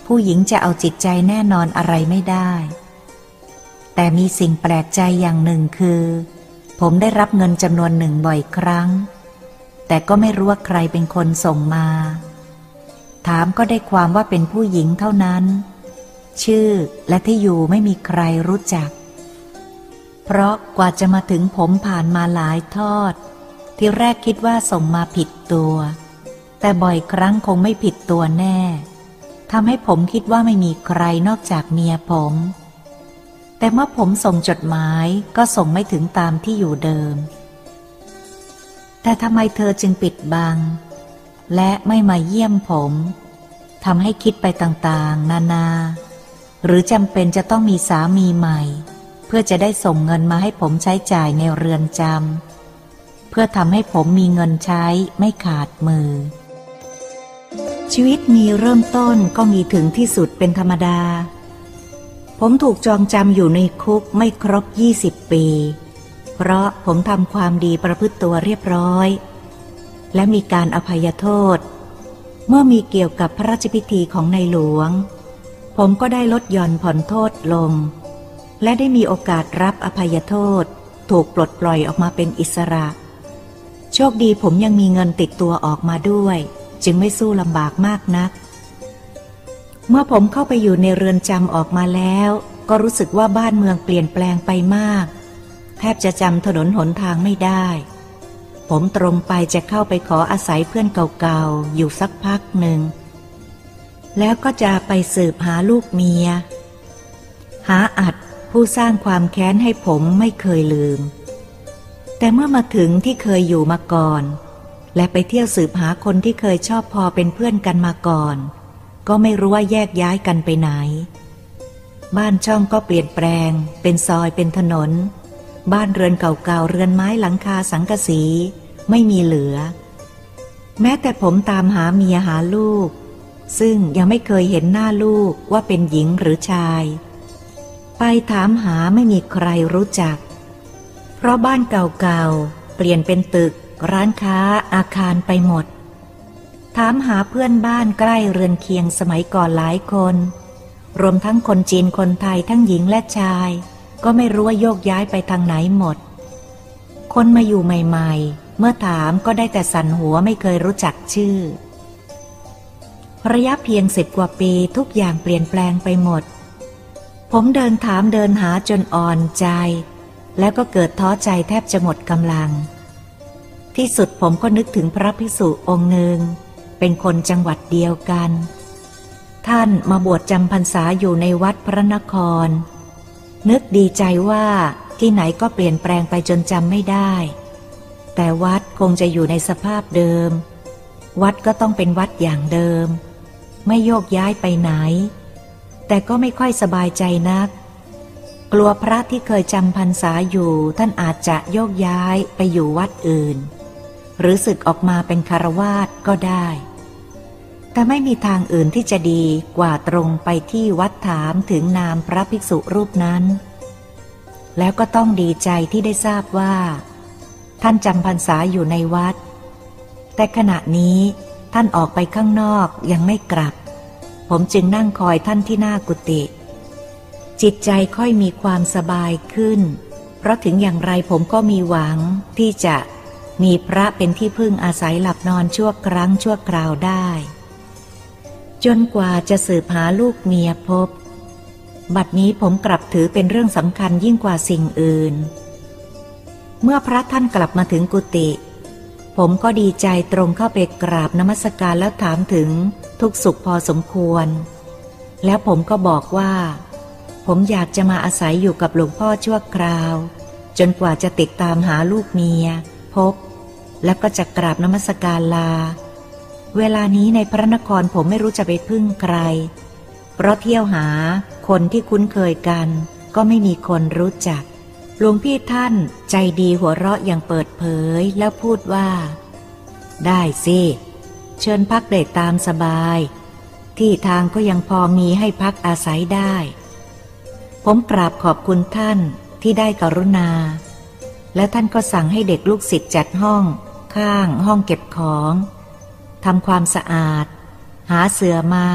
ผู้หญิงจะเอาจิตใจแน่นอนอะไรไม่ได้แต่มีสิ่งแปลกใจอย่างหนึ่งคือผมได้รับเงินจำนวนหนึ่งบ่อยครั้งแต่ก็ไม่รู้ว่าใครเป็นคนส่งมาถามก็ได้ความว่าเป็นผู้หญิงเท่านั้นชื่อและที่อยู่ไม่มีใครรู้จักเพราะกว่าจะมาถึงผมผ่านมาหลายทอดที่แรกคิดว่าส่งมาผิดตัวแต่บ่อยครั้งคงไม่ผิดตัวแน่ทำให้ผมคิดว่าไม่มีใครนอกจากเมียผมแต่เมื่อผมส่งจดหมายก็ส่งไม่ถึงตามที่อยู่เดิมแต่ทำไมเธอจึงปิดบังและไม่มาเยี่ยมผมทำให้คิดไปต่างๆนานาหรือจำเป็นจะต้องมีสามีใหม่เพื่อจะได้ส่งเงินมาให้ผมใช้จ่ายในเรือนจำเพื่อทำให้ผมมีเงินใช้ไม่ขาดมือชีวิตมีเริ่มต้นก็มีถึงที่สุดเป็นธรรมดาผมถูกจองจำอยู่ในคุกไม่ครบยี่สิบปีเพราะผมทำความดีประพฤติตัวเรียบร้อยและมีการอภัยโทษเมื่อมีเกี่ยวกับพระราชพิธีของในหลวงผมก็ได้ลดหย่อนผ่อนโทษลงและได้มีโอกาสรับอภัยโทษถูกปลดปล่อยออกมาเป็นอิสระโชคดีผมยังมีเงินติดตัวออกมาด้วยจึงไม่สู้ลำบากมากนักเมื่อผมเข้าไปอยู่ในเรือนจำออกมาแล้วก็รู้สึกว่าบ้านเมืองเปลี่ยนแปลงไปมากแทบจะจำถนนหนทางไม่ได้ผมตรงไปจะเข้าไปขออาศัยเพื่อนเก่าๆอยู่สักพักหนึ่งแล้วก็จะไปสืบหาลูกเมียหาอัดผู้สร้างความแค้นให้ผมไม่เคยลืมแต่เมื่อมาถึงที่เคยอยู่มาก่อนและไปเที่ยวสืบหาคนที่เคยชอบพอเป็นเพื่อนกันมาก่อนก็ไม่รู้ว่าแยกย้ายกันไปไหนบ้านช่องก็เปลี่ยนแปลงเป็นซอยเป็นถนนบ้านเรือนเก่าๆเรือนไม้หลังคาสังกะสีไม่มีเหลือแม้แต่ผมตามหาเมียหาลูกซึ่งยังไม่เคยเห็นหน้าลูกว่าเป็นหญิงหรือชายไปถามหาไม่มีใครรู้จักเพราะบ้านเก่าๆเปลี่ยนเป็นตึกร้านค้าอาคารไปหมดถามหาเพื่อนบ้านใกล้เรือนเคียงสมัยก่อนหลายคนรวมทั้งคนจีนคนไทยทั้งหญิงและชายก็ไม่รู้ว่าโยกย้ายไปทางไหนหมดคนมาอยู่ใหม่ๆเมื่อถามก็ได้แต่สั่นหัวไม่เคยรู้จักชื่อระยะเพียงสิบกว่าปีทุกอย่างเปลี่ยนแปลงไปหมดผมเดินถามเดินหาจนอ่อนใจแล้วก็เกิดท้อใจแทบจะหมดกำลังที่สุดผมก็นึกถึงพระภิกษุองค์หนึ่งเป็นคนจังหวัดเดียวกันท่านมาบวชจำพรรษาอยู่ในวัดพระนครนึกดีใจว่าที่ไหนก็เปลี่ยนแปลงไปจนจำไม่ได้แต่วัดคงจะอยู่ในสภาพเดิมวัดก็ต้องเป็นวัดอย่างเดิมไม่โยกย้ายไปไหนแต่ก็ไม่ค่อยสบายใจนักกลัวพระที่เคยจำพรรษาอยู่ท่านอาจจะโยกย้ายไปอยู่วัดอื่นหรือสึกออกมาเป็นฆราวาสก็ได้แต่ไม่มีทางอื่นที่จะดีกว่าตรงไปที่วัดถามถึงนามพระภิกษุรูปนั้นแล้วก็ต้องดีใจที่ได้ทราบว่าท่านจำพรรษาอยู่ในวัดแต่ขณะนี้ท่านออกไปข้างนอกยังไม่กลับผมจึงนั่งคอยท่านที่หน้ากุฏิจิตใจค่อยมีความสบายขึ้นเพราะถึงอย่างไรผมก็มีหวังที่จะมีพระเป็นที่พึ่งอาศัยหลับนอนชั่วครั้งชั่วคราวได้จนกว่าจะสืบหาลูกเมียพบบัดนี้ผมกลับถือเป็นเรื่องสำคัญยิ่งกว่าสิ่งอื่นเมื่อพระท่านกลับมาถึงกุฏิผมก็ดีใจตรงเข้าไปกราบนมัสการแล้วถามถึงทุกสุขพอสมควรแล้วผมก็บอกว่าผมอยากจะมาอาศัยอยู่กับหลวงพ่อชั่วคราวจนกว่าจะติดตามหาลูกเมียพบแล้วก็จะกราบนมัสการลาเวลานี้ในพระนครผมไม่รู้จะไปพึ่งใครเพราะเที่ยวหาคนที่คุ้นเคยกันก็ไม่มีคนรู้จักหลวงพี่ท่านใจดีหัวเราะอย่างเปิดเผยแล้วพูดว่าได้สิเชิญพักได้ตามสบายที่ทางก็ยังพอมีให้พักอาศัยได้ผมกราบขอบคุณท่านที่ได้กรุณาและท่านก็สั่งให้เด็กลูกศิษย์จัดห้องข้างห้องเก็บของทำความสะอาดหาเสื่อมา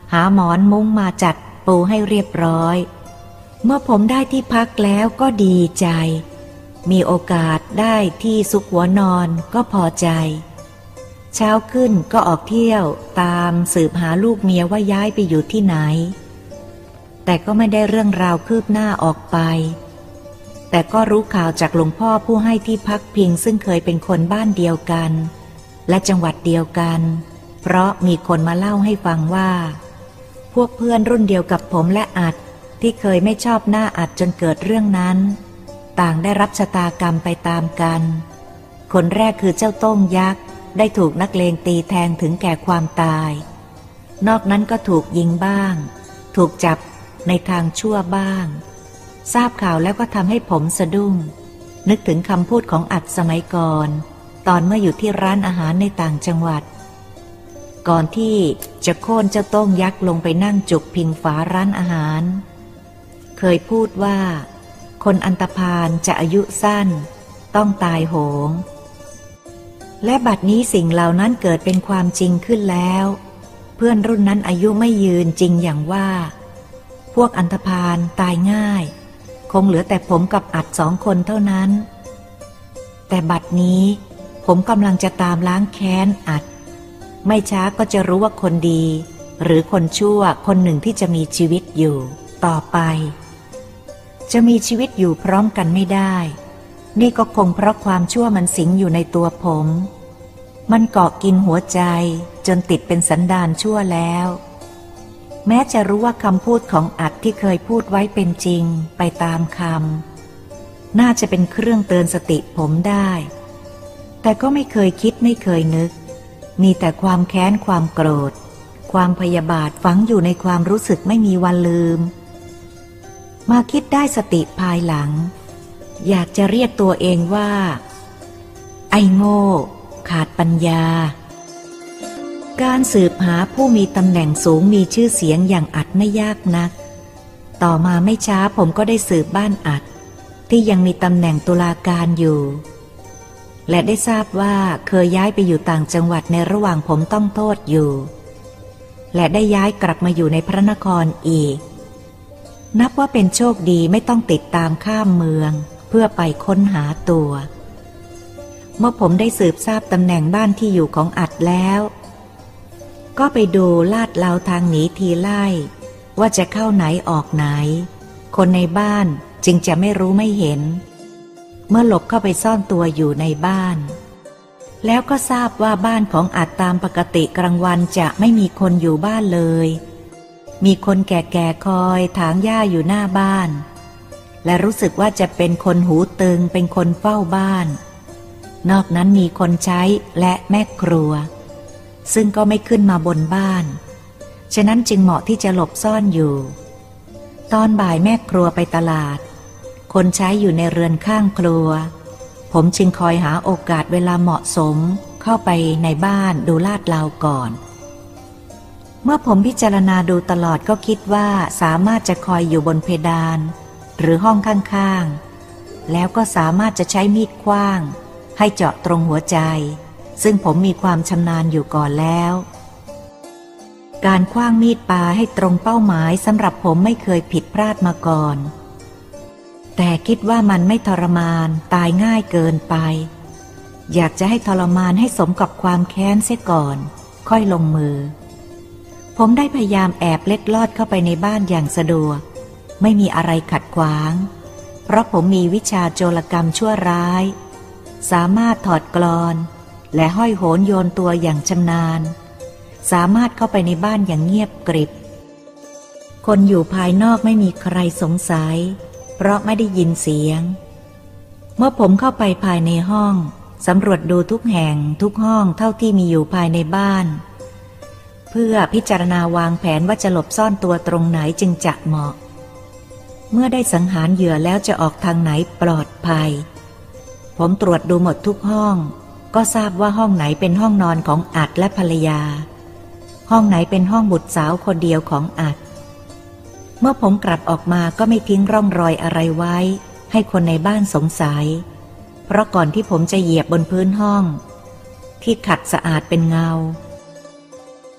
หาหมอนมุ้งมาจัดปูให้เรียบร้อยเมื่อผมได้ที่พักแล้วก็ดีใจมีโอกาสได้ที่ซุกหัวนอนก็พอใจเช้าขึ้นก็ออกเที่ยวตามสืบหาลูกเมียว่าย้ายไปอยู่ที่ไหนแต่ก็ไม่ได้เรื่องราวคืบหน้าออกไปแต่ก็รู้ข่าวจากหลวงพ่อผู้ให้ที่พักพิงซึ่งเคยเป็นคนบ้านเดียวกันและจังหวัดเดียวกันเพราะมีคนมาเล่าให้ฟังว่าพวกเพื่อนรุ่นเดียวกับผมและอัดที่เคยไม่ชอบหน้าอัดจนเกิดเรื่องนั้นต่างได้รับชะตากรรมไปตามกันคนแรกคือเจ้าโต้งยักษ์ได้ถูกนักเลงตีแทงถึงแก่ความตายนอกนั้นก็ถูกยิงบ้างถูกจับในทางชั่วบ้างทราบข่าวแล้วก็ทำให้ผมสะดุ้งนึกถึงคำพูดของอัดสมัยก่อนตอนเมื่ออยู่ที่ร้านอาหารในต่างจังหวัดก่อนที่จะโค่นเจ้าโต้งยักษ์ลงไปนั่งจุกพิงฝาร้านอาหารเคยพูดว่าคนอันธพาลจะอายุสั้นต้องตายโหงและบัดนี้สิ่งเหล่านั้นเกิดเป็นความจริงขึ้นแล้วเพื่อนรุ่นนั้นอายุไม่ยืนจริงอย่างว่าพวกอันธพาลตายง่ายคงเหลือแต่ผมกับอัดสองคนเท่านั้นแต่บัดนี้ผมกำลังจะตามล้างแค้นอัดไม่ช้าก็จะรู้ว่าคนดีหรือคนชั่วคนหนึ่งที่จะมีชีวิตอยู่ต่อไปจะมีชีวิตอยู่พร้อมกันไม่ได้นี่ก็คงเพราะความชั่วมันสิงอยู่ในตัวผมมันเกาะกินหัวใจจนติดเป็นสันดานชั่วแล้วแม้จะรู้ว่าคำพูดของอัดที่เคยพูดไว้เป็นจริงไปตามคำน่าจะเป็นเครื่องเตือนสติผมได้แต่ก็ไม่เคยคิดไม่เคยนึกมีแต่ความแค้นความโกรธความพยาบาทฝังอยู่ในความรู้สึกไม่มีวันลืมมาคิดได้สติภายหลังอยากจะเรียกตัวเองว่าไอ้โง่ขาดปัญญาการสืบหาผู้มีตำแหน่งสูงมีชื่อเสียงอย่างอัดไม่ยากนักต่อมาไม่ช้าผมก็ได้สืบบ้านอัดที่ยังมีตำแหน่งตุลาการอยู่และได้ทราบว่าเคยย้ายไปอยู่ต่างจังหวัดในระหว่างผมต้องโทษอยู่และได้ย้ายกลับมาอยู่ในพระนครอีกนับว่าเป็นโชคดีไม่ต้องติดตามข้ามเมืองเพื่อไปค้นหาตัวเมื่อผมได้สืบทราบตำแหน่งบ้านที่อยู่ของอัดแล้วก็ไปดูลาดเลาทางหนีทีไล่ว่าจะเข้าไหนออกไหนคนในบ้านจึงจะไม่รู้ไม่เห็นเมื่อหลบเข้าไปซ่อนตัวอยู่ในบ้านแล้วก็ทราบว่าบ้านของอัดตามปกติกลางวันจะไม่มีคนอยู่บ้านเลยมีคนแก่ๆคอยถางหญ้าอยู่หน้าบ้านและรู้สึกว่าจะเป็นคนหูตึงเป็นคนเฝ้าบ้านนอกนั้นมีคนใช้และแม่ครัวซึ่งก็ไม่ขึ้นมาบนบ้านฉะนั้นจึงเหมาะที่จะหลบซ่อนอยู่ตอนบ่ายแม่ครัวไปตลาดคนใช้อยู่ในเรือนข้างครัวผมจึงคอยหาโอกาสเวลาเหมาะสมเข้าไปในบ้านดูลาดเลาก่อนเมื่อผมพิจารณาดูตลอดก็คิดว่าสามารถจะคอยอยู่บนเพดานหรือห้องข้างๆแล้วก็สามารถจะใช้มีดขว้างให้เจาะตรงหัวใจซึ่งผมมีความชำนาญอยู่ก่อนแล้วการขว้างมีดปลาให้ตรงเป้าหมายสำหรับผมไม่เคยผิดพลาดมาก่อนแต่คิดว่ามันไม่ทรมานตายง่ายเกินไปอยากจะให้ทรมานให้สมกับความแค้นเสียก่อนค่อยลงมือผมได้พยายามแอบเล็ดลอดเข้าไปในบ้านอย่างสะดวกไม่มีอะไรขัดขวางเพราะผมมีวิชาโจรกรรมชั่วร้ายสามารถถอดกลอนและห้อยโหนโยนตัวอย่างชำนาญสามารถเข้าไปในบ้านอย่างเงียบกริบคนอยู่ภายนอกไม่มีใครสงสัยเพราะไม่ได้ยินเสียงเมื่อผมเข้าไปภายในห้องสำรวจดูทุกแห่งทุกห้องเท่าที่มีอยู่ภายในบ้านเพื่อพิจารณาวางแผนว่าจะหลบซ่อนตัวตรงไหนจึงจะเหมาะเมื่อได้สังหารเหยื่อแล้วจะออกทางไหนปลอดภัยผมตรวจดูหมดทุกห้องก็ทราบว่าห้องไหนเป็นห้องนอนของอัดและภรรยาห้องไหนเป็นห้องบุตรสาวคนเดียวของอัดเมื่อผมกลับออกมาก็ไม่ทิ้งร่องรอยอะไรไว้ให้คนในบ้านสงสัยเพราะก่อนที่ผมจะเหยียบบนพื้นห้องที่ขัดสะอาดเป็นเงาผ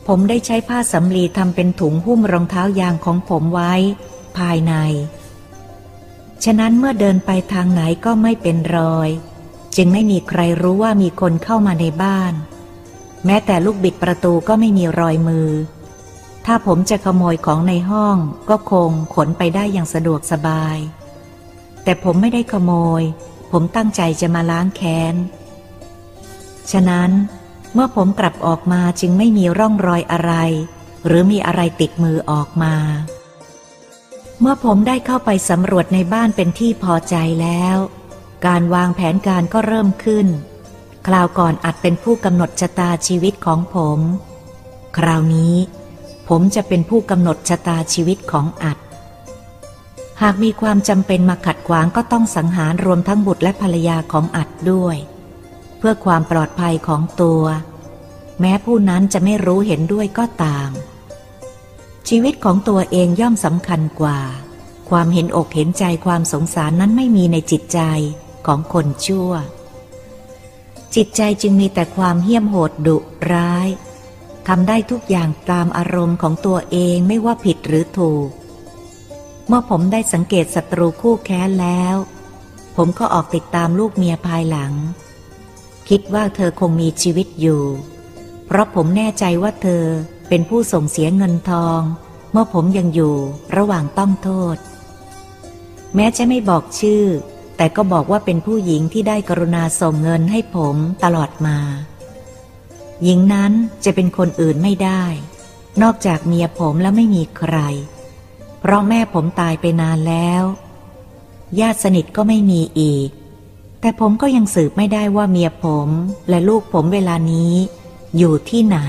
ผมได้ใช้ผ้าสำลีทำเป็นถุงหุ้มรองเท้ายางของผมไว้ภายในฉะนั้นเมื่อเดินไปทางไหนก็ไม่เป็นรอยจึงไม่มีใครรู้ว่ามีคนเข้ามาในบ้านแม้แต่ลูกบิดประตูก็ไม่มีรอยมือถ้าผมจะขโมยของในห้องก็คงขนไปได้อย่างสะดวกสบายแต่ผมไม่ได้ขโมยผมตั้งใจจะมาล้างแค้นฉะนั้นเมื่อผมกลับออกมาจึงไม่มีร่องรอยอะไรหรือมีอะไรติดมือออกมาเมื่อผมได้เข้าไปสำรวจในบ้านเป็นที่พอใจแล้วการวางแผนการก็เริ่มขึ้นคราวก่อนอัดเป็นผู้กำหนดชะตาชีวิตของผมคราวนี้ผมจะเป็นผู้กำหนดชะตาชีวิตของอัดหากมีความจำเป็นมาขัดขวางก็ต้องสังหารรวมทั้งบุตรและภรรยาของอัดด้วยเพื่อความปลอดภัยของตัวแม้ผู้นั้นจะไม่รู้เห็นด้วยก็ตามชีวิตของตัวเองย่อมสำคัญกว่าความเห็นอกเห็นใจความสงสารนั้นไม่มีในจิตใจของคนชั่วจิตใจจึงมีแต่ความเหี้ยมโหดดุร้ายทำได้ทุกอย่างตามอารมณ์ของตัวเองไม่ว่าผิดหรือถูกเมื่อผมได้สังเกตศัตรูคู่แค้นแล้วผมก็ออกติดตามลูกเมียภายหลังคิดว่าเธอคงมีชีวิตอยู่เพราะผมแน่ใจว่าเธอเป็นผู้ส่งเสียเงินทองเมื่อผมยังอยู่ระหว่างต้องโทษแม้จะไม่บอกชื่อแต่ก็บอกว่าเป็นผู้หญิงที่ได้กรุณาส่งเงินให้ผมตลอดมาหญิงนั้นจะเป็นคนอื่นไม่ได้นอกจากเมียผมแล้วไม่มีใครเพราะแม่ผมตายไปนานแล้วญาติสนิทก็ไม่มีอีกแต่ผมก็ยังสืบไม่ได้ว่าเมียผมและลูกผมเวลานี้อยู่ที่ไหน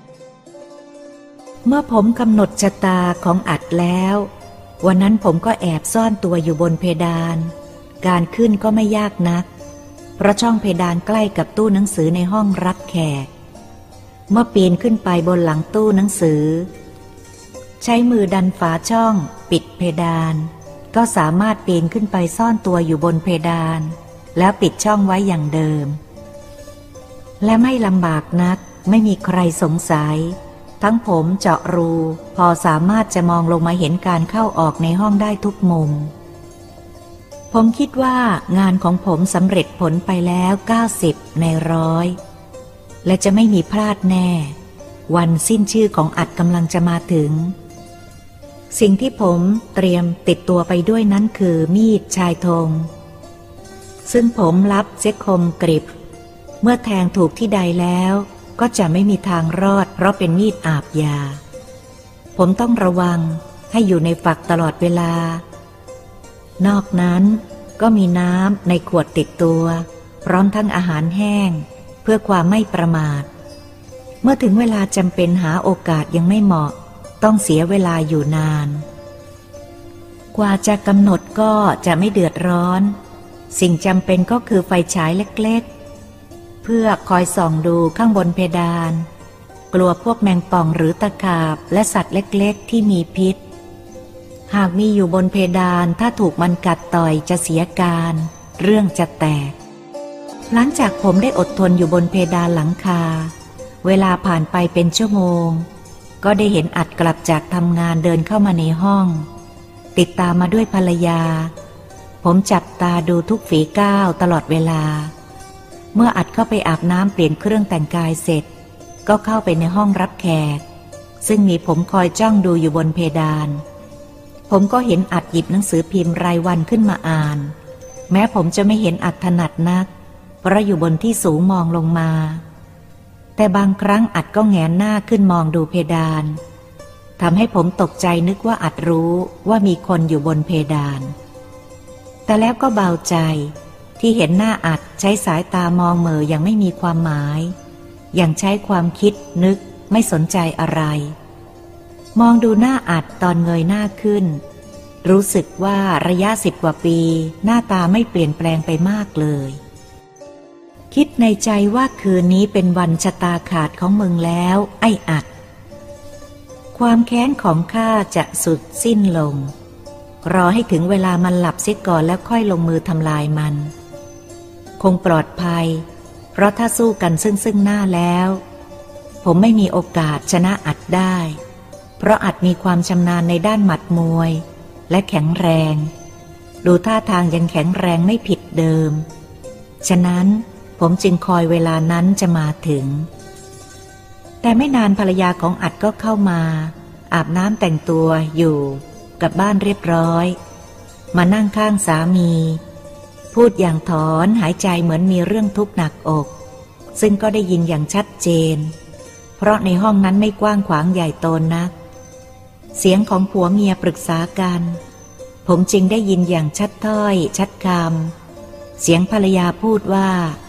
เมื่อผมกำหนดชะตาของอัดแล้ววันนั้นผมก็แอบซ่อนตัวอยู่บนเพดานการขึ้นก็ไม่ยากนักเพราะช่องเพดานใกล้กับตู้หนังสือในห้องรับแขกเมื่อปีนขึ้นไปบนหลังตู้หนังสือใช้มือดันฝาช่องปิดเพดานก็สามารถปีนขึ้นไปซ่อนตัวอยู่บนเพดานแล้วปิดช่องไว้อย่างเดิมและไม่ลำบากนักไม่มีใครสงสัยทั้งผมเจาะรูพอสามารถจะมองลงมาเห็นการเข้าออกในห้องได้ทุกมุมผมคิดว่างานของผมสำเร็จผลไปแล้วเก้าสิบในร้อยและจะไม่มีพลาดแน่วันสิ้นชื่อของอัดกำลังจะมาถึงสิ่งที่ผมเตรียมติดตัวไปด้วยนั้นคือมีดชายธงซึ่งผมรับเสียคมกริบเมื่อแทงถูกที่ใดแล้วก็จะไม่มีทางรอดเพราะเป็นมีดอาบยาผมต้องระวังให้อยู่ในฝักตลอดเวลานอกนั้นก็มีน้ำในขวดติดตัวพร้อมทั้งอาหารแห้งเพื่อความไม่ประมาทเมื่อถึงเวลาจำเป็นหาโอกาสยังไม่เหมาะต้องเสียเวลาอยู่นานกว่าจะกำหนดก็จะไม่เดือดร้อนสิ่งจำเป็นก็คือไฟฉายเล็กๆเพื่อคอยส่องดูข้างบนเพดานกลัวพวกแมงป่องหรือตะขาบและสัตว์เล็กๆที่มีพิษหากมีอยู่บนเพดานถ้าถูกมันกัดต่อยจะเสียการเรื่องจะแตกหลังจากผมได้อดทนอยู่บนเพดานหลังคาเวลาผ่านไปเป็นชั่วโมงก็ได้เห็นอัดกลับจากทำงานเดินเข้ามาในห้องติดตามมาด้วยภรรยาผมจับตาดูทุกฝีก้าวตลอดเวลาเมื่ออัดเข้าไปอาบน้ำเปลี่ยนเครื่องแต่งกายเสร็จก็เข้าไปในห้องรับแขกซึ่งมีผมคอยจ้องดูอยู่บนเพดานผมก็เห็นอัดหยิบหนังสือพิมพ์รายวันขึ้นมาอ่านแม้ผมจะไม่เห็นอัดถนัดนักเพราะอยู่บนที่สูงมองลงมาแต่บางครั้งอัดก็แงนหน้าขึ้นมองดูเพดานทำให้ผมตกใจนึกว่าอัดรู้ว่ามีคนอยู่บนเพดานแต่แล้วก็เบาใจที่เห็นหน้าอัดใช้สายตามองเหม่ออย่างไม่มีความหมายอย่างใช้ความคิดนึกไม่สนใจอะไรมองดูหน้าอัดตอนเงยหน้าขึ้นรู้สึกว่าระยะสิบกว่าปีหน้าตาไม่เปลี่ยนแปลงไปมากเลยคิดในใจว่าคืนนี้เป็นวันชะตาขาดของมึงแล้วไอ้อัดความแค้นของข้าจะสุดสิ้นลงรอให้ถึงเวลามันหลับเสียก่อนแล้วค่อยลงมือทำลายมันคงปลอดภัยเพราะถ้าสู้กันซึ่งซึ่งหน้าแล้วผมไม่มีโอกาสชนะอัดได้เพราะอัดมีความชำนาญในด้านหมัดมวยและแข็งแรงดูท่าทางยังแข็งแรงไม่ผิดเดิมฉะนั้นผมจึงคอยเวลานั้นจะมาถึงแต่ไม่นานภรรยาของอัดก็เข้ามาอาบน้ำแต่งตัวอยู่กับบ้านเรียบร้อยมานั่งข้างสามีพูดอย่างถอนหายใจเหมือนมีเรื่องทุกข์หนักอกซึ่งก็ได้ยินอย่างชัดเจนเพราะในห้องนั้นไม่กว้างขวางใหญ่โตนักเสียงของผัวเมียปรึกษากันผมจึงได้ยินอย่างชัดถ้อยชัดคำเสียงภรรยาพูดว่า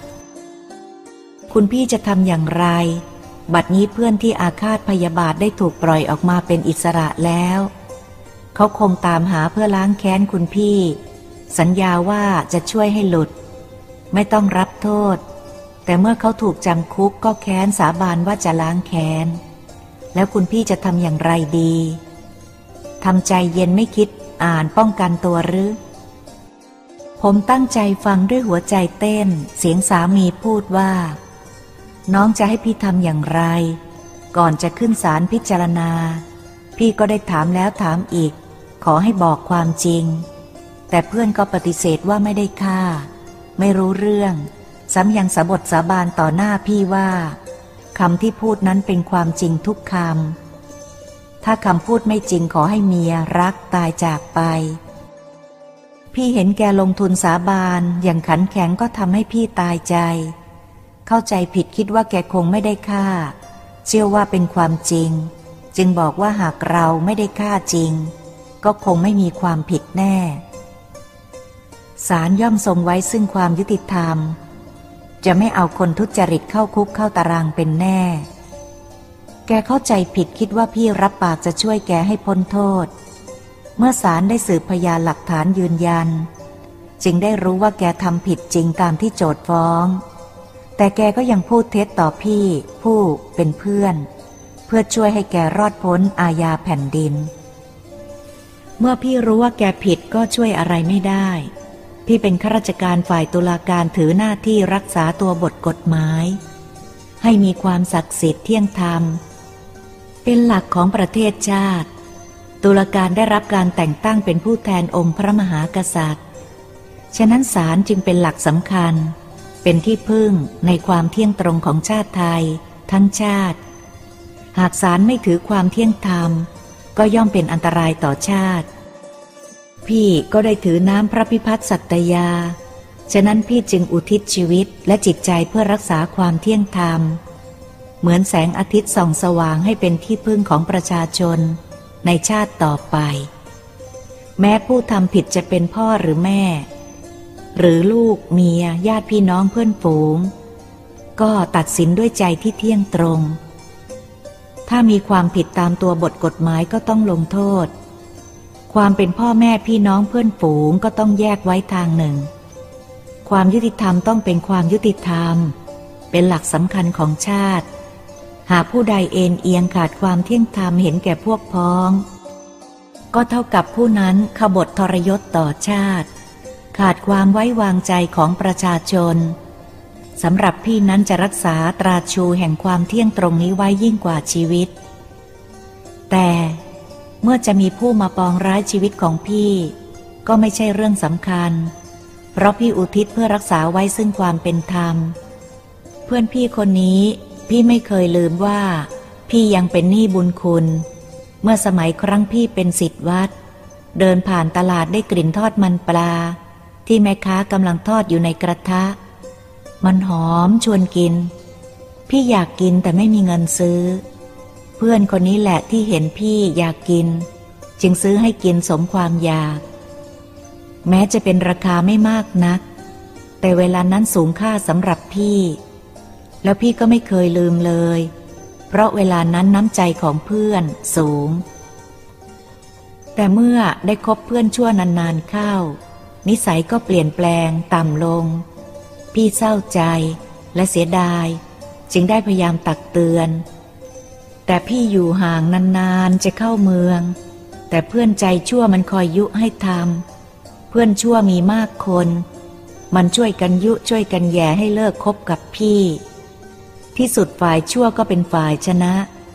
คุณพี่จะทำอย่างไรบัดนี้เพื่อนที่อาฆาตพยาบาทได้ถูกปล่อยออกมาเป็นอิสระแล้วเขาคงตามหาเพื่อล้างแค้นคุณพี่สัญญาว่าจะช่วยให้หลุดไม่ต้องรับโทษแต่เมื่อเขาถูกจำคุกก็แค้นสาบานว่าจะล้างแค้นแล้วคุณพี่จะทำอย่างไรดีทำใจเย็นไม่คิดอ่านป้องกันตัวหรือผมตั้งใจฟังด้วยหัวใจเต้นเสียงสามีพูดว่าน้องจะให้พี่ทำอย่างไรก่อนจะขึ้นศาลพิจารณาพี่ก็ได้ถามแล้วถามอีกขอให้บอกความจริงแต่เพื่อนก็ปฏิเสธว่าไม่ได้ฆ่าไม่รู้เรื่องซ้ำยังสาบทสาบานต่อหน้าพี่ว่าคำที่พูดนั้นเป็นความจริงทุกคำถ้าคำพูดไม่จริงขอให้เมียรักตายจากไปพี่เห็นแกลงทุนสาบานอย่างขันแข็งก็ทำให้พี่ตายใจเข้าใจผิดคิดว่าแกคงไม่ได้ฆ่าเชื่อว่าเป็นความจริงจึงบอกว่าหากเราไม่ได้ฆ่าจริงก็คงไม่มีความผิดแน่ศาลย่อมทรงไว้ซึ่งความยุติธรรมจะไม่เอาคนทุจริตเข้าคุกเข้าตารางเป็นแน่แกเข้าใจผิดคิดว่าพี่รับปากจะช่วยแกให้พ้นโทษเมื่อศาลได้สืบพยานหลักฐานยืนยันจึงได้รู้ว่าแกทำผิดจริงตามที่โจทก์ฟ้องแต่แกก็ยังพูดเท็จต่อพี่ผู้เป็นเพื่อนเพื่อช่วยให้แกรอดพ้นอาญาแผ่นดินเมื่อพี่รู้ว่าแกผิดก็ช่วยอะไรไม่ได้พี่เป็นข้าราชการฝ่ายตุลาการถือหน้าที่รักษาตัวบทกฎหมายให้มีความศักดิ์สิทธิ์เที่ยงธรรมเป็นหลักของประเทศชาติตุลาการได้รับการแต่งตั้งเป็นผู้แทนองค์พระมหากษัตริย์ฉะนั้นศาลจึงเป็นหลักสำคัญเป็นที่พึ่งในความเที่ยงตรงของชาติไทยทั้งชาติหากศาลไม่ถือความเที่ยงธรรมก็ย่อมเป็นอันตรายต่อชาติพี่ก็ได้ถือน้ำพระพิพัฒน์สัตยาฉะนั้นพี่จึงอุทิศชีวิตและจิตใจเพื่อรักษาความเที่ยงธรรมเหมือนแสงอาทิตย์ส่องสว่างให้เป็นที่พึ่งของประชาชนในชาติต่อไปแม้ผู้ทำผิดจะเป็นพ่อหรือแม่หรือลูกเมียญาติพี่น้องเพื่อนฝูงก็ตัดสินด้วยใจที่เที่ยงตรงถ้ามีความผิดตามตัวบทกฎหมายก็ต้องลงโทษความเป็นพ่อแม่พี่น้องเพื่อนฝูงก็ต้องแยกไว้ทางหนึ่งความยุติธรรมต้องเป็นความยุติธรรมเป็นหลักสำคัญของชาติหากผู้ใดเอ็นเอียงขาดความเที่ยงธรรมเห็นแก่พวกพ้องก็เท่ากับผู้นั้นขบฏทรยศต่อชาติขาดความไว้วางใจของประชาชนสำหรับพี่นั้นจะรักษาตราชูแห่งความเที่ยงตรงนี้ไว้ยิ่งกว่าชีวิตแต่เมื่อจะมีผู้มาปองร้ายชีวิตของพี่ก็ไม่ใช่เรื่องสำคัญเพราะพี่อุทิศเพื่อรักษาไว้ซึ่งความเป็นธรรมเพื่อนพี่คนนี้พี่ไม่เคยลืมว่าพี่ยังเป็นหนี้บุญคุณเมื่อสมัยครั้งพี่เป็นศิษย์วัดเดินผ่านตลาดได้กลิ่นทอดมันปลาที่แม่ค้ากำลังทอดอยู่ในกระทะมันหอมชวนกินพี่อยากกินแต่ไม่มีเงินซื้อเพื่อนคนนี้แหละที่เห็นพี่อยากกินจึงซื้อให้กินสมความอยากแม้จะเป็นราคาไม่มากนักแต่เวลานั้นสูงค่าสำหรับพี่แล้วพี่ก็ไม่เคยลืมเลยเพราะเวลานั้นน้ำใจของเพื่อนสูงแต่เมื่อได้คบเพื่อนชั่วนานๆเข้านิสัยก็เปลี่ยนแปลงต่ำลงพี่เศร้าใจและเสียดายจึงได้พยายามตักเตือนแต่พี่อยู่ห่างนานๆจะเข้าเมืองแต่เพื่อนใจชั่วมันคอยยุให้ทำเพื่อนชั่วมีมากคนมันช่วยกันยุช่วยกันแย่ให้เลิกคบกับพี่ที่สุดฝ่ายชั่วก็เป็นฝ่ายชนะ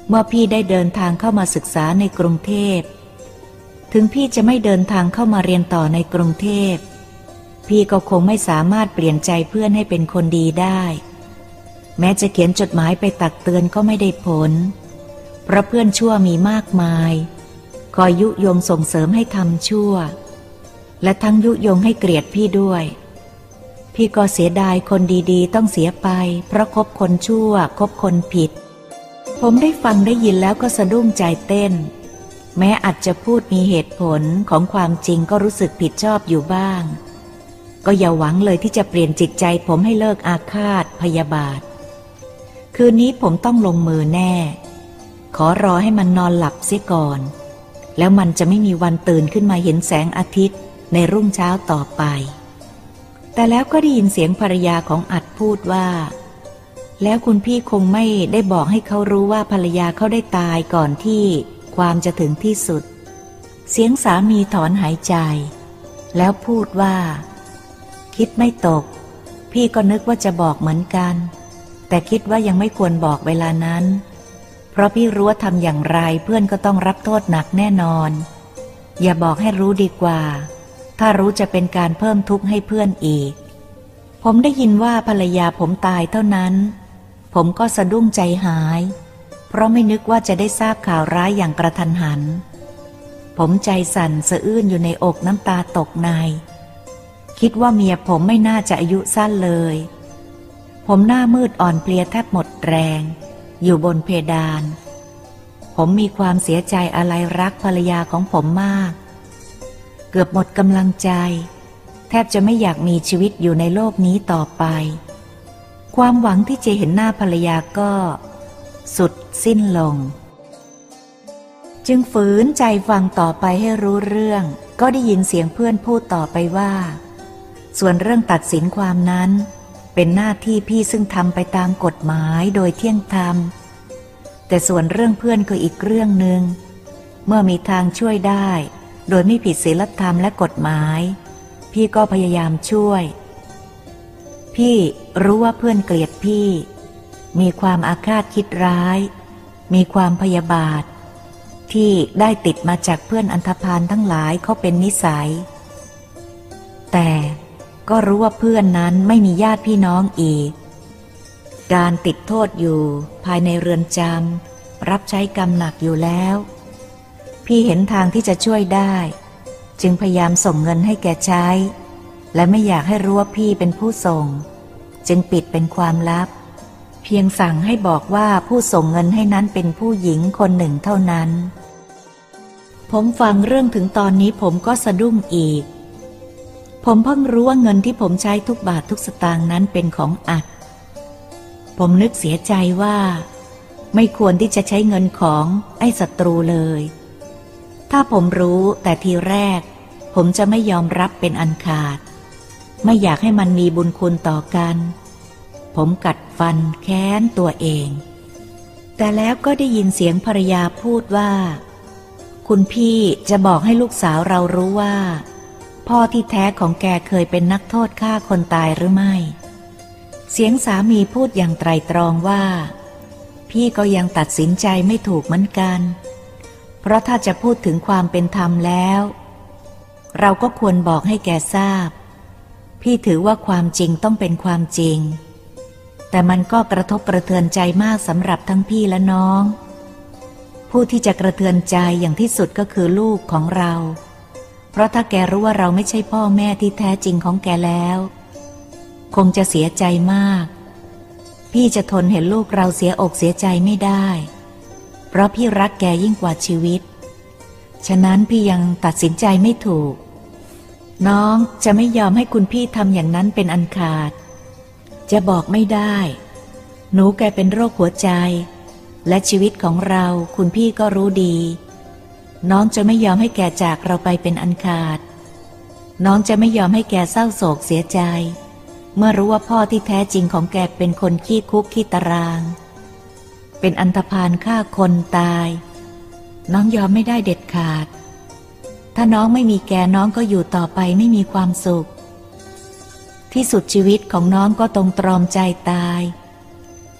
เมื่อพี่ได้เดินทางเข้ามาศึกษาในกรุงเทพถึงพี่จะไม่เดินทางเข้ามาเรียนต่อในกรุงเทพพี่ก็คงไม่สามารถเปลี่ยนใจเพื่อนให้เป็นคนดีได้แม้จะเขียนจดหมายไปตักเตือนก็ไม่ได้ผลเพราะเพื่อนชั่วมีมากมายคอยยุยงส่งเสริมให้ทำชั่วและทั้งยุยงให้เกลียดพี่ด้วยพี่ก็เสียดายคนดีๆต้องเสียไปเพราะคบคนชั่วคบคนผิดผมได้ฟังได้ยินแล้วก็สะดุ้งใจเต้นแม้อาจจะพูดมีเหตุผลของความจริงก็รู้สึกผิดชอบอยู่บ้างก็อย่าหวังเลยที่จะเปลี่ยนจิตใจผมให้เลิกอาฆาตพยาบาทคืนนี้ผมต้องลงมือแน่ขอรอให้มันนอนหลับเสียก่อนแล้วมันจะไม่มีวันตื่นขึ้นมาเห็นแสงอาทิตย์ในรุ่งเช้าต่อไปแต่แล้วก็ได้ยินเสียงภรรยาของอัดพูดว่าแล้วคุณพี่คงไม่ได้บอกให้เขารู้ว่าภรรยาเขาได้ตายก่อนที่ความจะถึงที่สุดเสียงสามีถอนหายใจแล้วพูดว่าคิดไม่ตกพี่ก็นึกว่าจะบอกเหมือนกันแต่คิดว่ายังไม่ควรบอกเวลานั้นเพราะพี่รู้ว่าทำอย่างไรเพื่อนก็ต้องรับโทษหนักแน่นอนอย่าบอกให้รู้ดีกว่าถ้ารู้จะเป็นการเพิ่มทุกข์ให้เพื่อนอีกผมได้ยินว่าภรรยาผมตายเท่านั้นผมก็สะดุ้งใจหายเพราะไม่นึกว่าจะได้ทราบข่าวร้ายอย่างกระทันหันผมใจสั่นสะอื้นอยู่ในอกน้ำตาตกในคิดว่าเมียผมไม่น่าจะอายุสั้นเลยผมหน้ามืดอ่อนเพลียแทบหมดแรงอยู่บนเพดานผมมีความเสียใจอะไรรักภรรยาของผมมากเกือบหมดกำลังใจแทบจะไม่อยากมีชีวิตอยู่ในโลกนี้ต่อไปความหวังที่จะเห็นหน้าภรรยาก็สุดสิ้นลงจึงฝืนใจฟังต่อไปให้รู้เรื่องก็ได้ยินเสียงเพื่อนพูดต่อไปว่าส่วนเรื่องตัดสินความนั้นเป็นหน้าที่พี่ซึ่งทำไปตามกฎหมายโดยเที่ยงธรรมแต่ส่วนเรื่องเพื่อนก็อีกเรื่องหนึ่งเมื่อมีทางช่วยได้โดยไม่ผิดศีลธรรมและกฎหมายพี่ก็พยายามช่วยพี่รู้ว่าเพื่อนเกลียดพี่มีความอาฆาตคิดร้ายมีความพยาบาทที่ได้ติดมาจากเพื่อนอันธพาลทั้งหลายเขาเป็นนิสัยแต่ก็รู้ว่าเพื่อนนั้นไม่มีญาติพี่น้องอีกการติดโทษอยู่ภายในเรือนจำรับใช้กรรมหนักอยู่แล้วพี่เห็นทางที่จะช่วยได้จึงพยายามส่งเงินให้แกใช้และไม่อยากให้รู้ว่าพี่เป็นผู้ส่งจึงปิดเป็นความลับเพียงสั่งให้บอกว่าผู้ส่งเงินให้นั้นเป็นผู้หญิงคนหนึ่งเท่านั้นผมฟังเรื่องถึงตอนนี้ผมก็สะดุ้งอีกผมเพิ่งรู้ว่าเงินที่ผมใช้ทุกบาททุกสตางค์นั้นเป็นของอัดผมนึกเสียใจว่าไม่ควรที่จะใช้เงินของไอ้ศัตรูเลยถ้าผมรู้แต่ทีแรกผมจะไม่ยอมรับเป็นอันขาดไม่อยากให้มันมีบุญคุณต่อกันผมกัดฟันแค้นตัวเองแต่แล้วก็ได้ยินเสียงภรรยาพูดว่าคุณพี่จะบอกให้ลูกสาวเรารู้ว่าพ่อที่แท้ของแกเคยเป็นนักโทษฆ่าคนตายหรือไม่เสียงสามีพูดอย่างไตร่ตรองว่าพี่ก็ยังตัดสินใจไม่ถูกเหมือนกันเพราะถ้าจะพูดถึงความเป็นธรรมแล้วเราก็ควรบอกให้แกทราบพี่ถือว่าความจริงต้องเป็นความจริงแต่มันก็กระทบกระเทือนใจมากสำหรับทั้งพี่และน้องผู้ที่จะกระเทือนใจอย่างที่สุดก็คือลูกของเราเพราะถ้าแกรู้ว่าเราไม่ใช่พ่อแม่ที่แท้จริงของแกแล้วคงจะเสียใจมากพี่จะทนเห็นลูกเราเสียอกเสียใจไม่ได้เพราะพี่รักแกยิ่งกว่าชีวิตฉะนั้นพี่ยังตัดสินใจไม่ถูกน้องจะไม่ยอมให้คุณพี่ทำอย่างนั้นเป็นอันขาดจะบอกไม่ได้หนูแกเป็นโรคหัวใจและชีวิตของเราคุณพี่ก็รู้ดีน้องจะไม่ยอมให้แกจากเราไปเป็นอันขาดน้องจะไม่ยอมให้แกเศร้าโศกเสียใจเมื่อรู้ว่าพ่อที่แท้จริงของแกเป็นคนขี้คุกขี้ตารางเป็นอันธพาลฆ่าคนตายน้องยอมไม่ได้เด็ดขาดถ้าน้องไม่มีแกน้องก็อยู่ต่อไปไม่มีความสุขที่สุดชีวิตของน้องก็ต้องตรอมใจตาย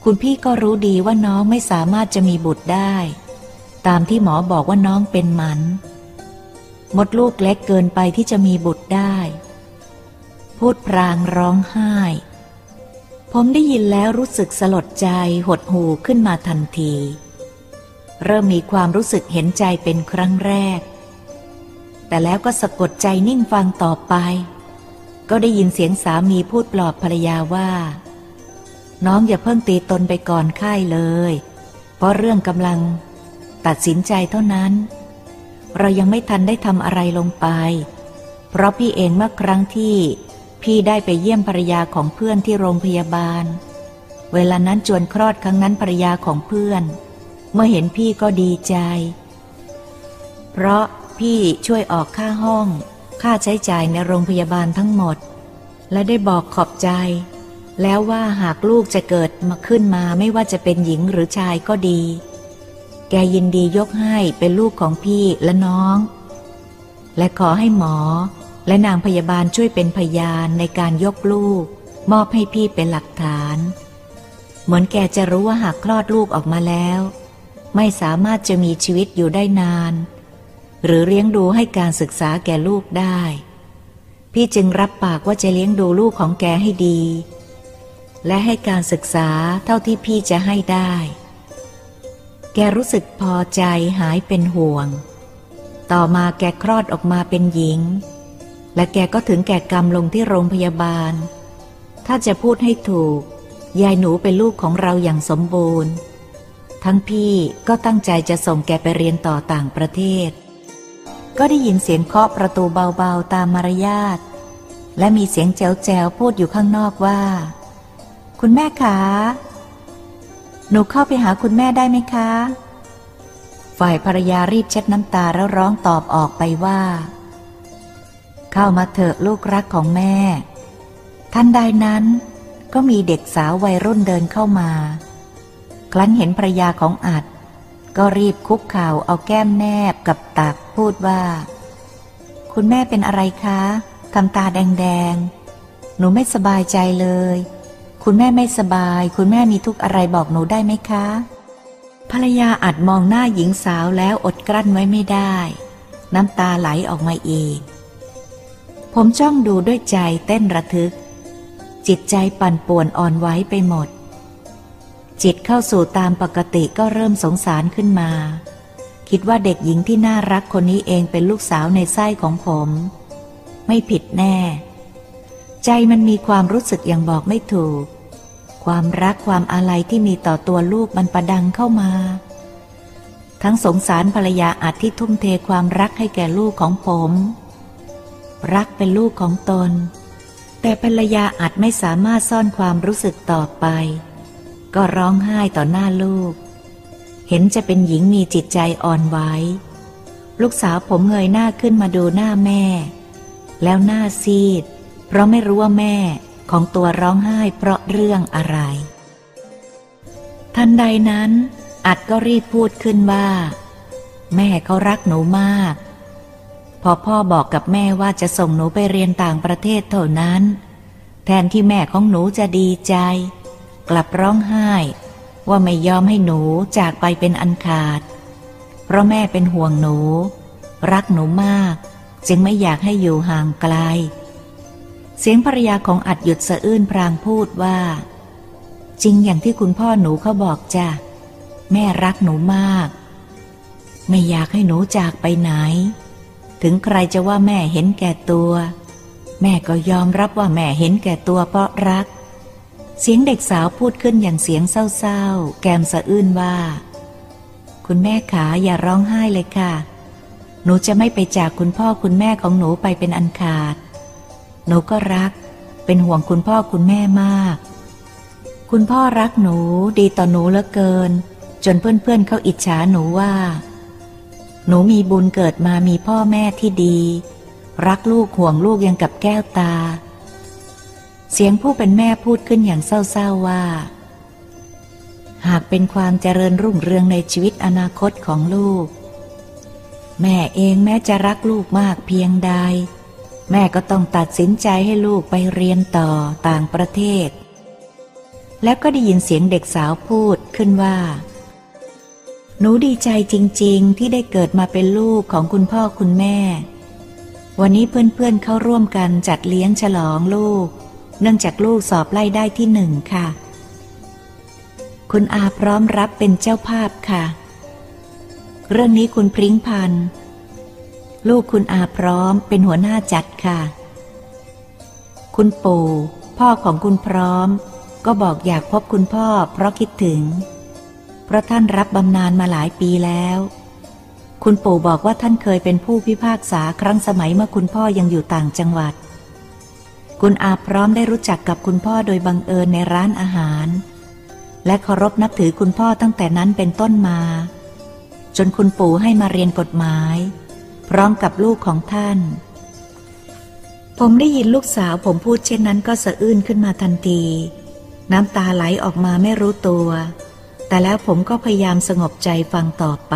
คุณพี่ก็รู้ดีว่าน้องไม่สามารถจะมีบุตรได้ตามที่หมอบอกว่าน้องเป็นหมันมดลูกเล็กเกินไปที่จะมีบุตรได้พูดพรางร้องไห้ผมได้ยินแล้วรู้สึกสลดใจหดหู่ขึ้นมาทันทีเริ่มมีความรู้สึกเห็นใจเป็นครั้งแรกแต่แล้วก็สะกดใจนิ่งฟังต่อไปก็ได้ยินเสียงสามีพูดปลอบภรรยาว่าน้องอย่าเพิ่งตีตนไปก่อนค่ายเลยเพราะเรื่องกำลังตัดสินใจเท่านั้นเรายังไม่ทันได้ทำอะไรลงไปเพราะพี่เองเมื่อครั้งที่พี่ได้ไปเยี่ยมภรรยาของเพื่อนที่โรงพยาบาลเวลานั้นจวนคลอดครั้งนั้นภรรยาของเพื่อนเมื่อเห็นพี่ก็ดีใจเพราะพี่ช่วยออกค่าห้องค่าใช้จ่ายในโรงพยาบาลทั้งหมดและได้บอกขอบใจแล้วว่าหากลูกจะเกิดมาขึ้นมาไม่ว่าจะเป็นหญิงหรือชายก็ดีแกยินดียกให้เป็นลูกของพี่และน้องและขอให้หมอและนางพยาบาลช่วยเป็นพยานในการยกลูกมอบให้พี่เป็นหลักฐานเหมือนแกจะรู้ว่าหากคลอดลูกออกมาแล้วไม่สามารถจะมีชีวิตอยู่ได้นานหรือเลี้ยงดูให้การศึกษาแก่ลูกได้พี่จึงรับปากว่าจะเลี้ยงดูลูกของแกให้ดีและให้การศึกษาเท่าที่พี่จะให้ได้แกรู้สึกพอใจหายเป็นห่วงต่อมาแกคลอดออกมาเป็นหญิงและแกก็ถึงแก่กรรมลงที่โรงพยาบาลถ้าจะพูดให้ถูกยายหนูเป็นลูกของเราอย่างสมบูรณ์ทั้งพี่ก็ตั้งใจจะส่งแกไปเรียนต่อต่างประเทศก็ได้ยินเสียงเคาะประตูเบาๆตามมารยาทและมีเสียงแจ๋วๆพูดอยู่ข้างนอกว่าคุณแม่คะหนูเข้าไปหาคุณแม่ได้ไหมคะฝ่ายภรรยารีบเช็ดน้ำตาแล้วร้องตอบออกไปว่าเข้ามาเถอะลูกรักของแม่ทันใดนั้นก็มีเด็กสาววัยรุ่นเดินเข้ามาครั้นเห็นภรรยาของอัดก็รีบคุกเข่าเอาแก้มแนบกับตักพูดว่าคุณแม่เป็นอะไรคะทำตาแดงๆหนูไม่สบายใจเลยคุณแม่ไม่สบายคุณแม่มีทุกข์อะไรบอกหนูได้ไหมคะภรรยาอัดมองหน้าหญิงสาวแล้วอดกลั้นไว้ไม่ได้น้ำตาไหลออกมาอีกผมจ้องดูด้วยใจเต้นระทึกจิตใจปั่นป่วนอ่อนไหวไปหมดจิตเข้าสู่ตามปกติก็เริ่มสงสารขึ้นมาคิดว่าเด็กหญิงที่น่ารักคนนี้เองเป็นลูกสาวในไส้ของผมไม่ผิดแน่ใจมันมีความรู้สึกอย่างบอกไม่ถูกความรักความอาลัยที่มีต่อตัวลูกมันประดังเข้ามาทั้งสงสารภรรยาอัดที่ทุ่มเทความรักให้แก่ลูกของผมรักเป็นลูกของตนแต่ภรรยาอัดไม่สามารถซ่อนความรู้สึกต่อไปก็ร้องไห้ต่อหน้าลูกเห็นจะเป็นหญิงมีจิตใจอ่อนไหวลูกสาวผมเงยหน้าขึ้นมาดูหน้าแม่แล้วหน้าซีดเพราะไม่รู้ว่าแม่ของตัวร้องไห้เพราะเรื่องอะไรทันใดนั้นอัดก็รีบพูดขึ้นว่าแม่เขารักหนูมากพอพ่อบอกกับแม่ว่าจะส่งหนูไปเรียนต่างประเทศเท่านั้นแทนที่แม่ของหนูจะดีใจกลับร้องไห้ว่าไม่ยอมให้หนูจากไปเป็นอันขาดเพราะแม่เป็นห่วงหนูรักหนูมากจึงไม่อยากให้อยู่ห่างไกลเสียงภรรยาของอัดหยุดสะอื้นพรางพูดว่าจริงอย่างที่คุณพ่อหนูเขาบอกจ้ะแม่รักหนูมากไม่อยากให้หนูจากไปไหนถึงใครจะว่าแม่เห็นแก่ตัวแม่ก็ยอมรับว่าแม่เห็นแก่ตัวเพราะรักเสียงเด็กสาวพูดขึ้นอย่างเสียงเศร้าๆแกมสะอื้นว่าคุณแม่ขาอย่าร้องไห้เลยค่ะหนูจะไม่ไปจากคุณพ่อคุณแม่ของหนูไปเป็นอันขาดหนูก็รักเป็นห่วงคุณพ่อคุณแม่มากคุณพ่อรักหนูดีต่อหนูเหลือเกินจนเพื่อนๆเขาอิจฉาหนูว่าหนูมีบุญเกิดมามีพ่อแม่ที่ดีรักลูกห่วงลูกยังกับแก้วตาเสียงผู้เป็นแม่พูดขึ้นอย่างเศร้าๆว่าหากเป็นความเจริญรุ่งเรืองในชีวิตอนาคตของลูกแม่เองแม้จะรักลูกมากเพียงใดแม่ก็ต้องตัดสินใจให้ลูกไปเรียนต่อต่างประเทศแล้วก็ได้ยินเสียงเด็กสาวพูดขึ้นว่าหนูดีใจจริงๆที่ได้เกิดมาเป็นลูกของคุณพ่อคุณแม่วันนี้เพื่อนๆ เข้าร่วมกันจัดเลี้ยงฉลองลูกเนื่องจากลูกสอบไล่ได้ที่หนึ่งค่ะคุณอาพร้อมรับเป็นเจ้าภาพค่ะเรื่องนี้คุณพริ้งพันธุ์ลูกคุณอาพร้อมเป็นหัวหน้าจัดค่ะคุณปู่พ่อของคุณพร้อมก็บอกอยากพบคุณพ่อเพราะคิดถึงเพราะท่านรับบำนาญมาหลายปีแล้วคุณปู่บอกว่าท่านเคยเป็นผู้พิพากษาครั้งสมัยเมื่อคุณพ่อยังอยู่ต่างจังหวัดคุณอาพร้อมได้รู้จักกับคุณพ่อโดยบังเอิญในร้านอาหารและเคารพนับถือคุณพ่อตั้งแต่นั้นเป็นต้นมาจนคุณปู่ให้มาเรียนกฎหมายพร้อมกับลูกของท่านผมได้ยินลูกสาวผมพูดเช่นนั้นก็สะอื้นขึ้นมาทันทีน้ำตาไหลออกมาไม่รู้ตัวแต่แล้วผมก็พยายามสงบใจฟังต่อไป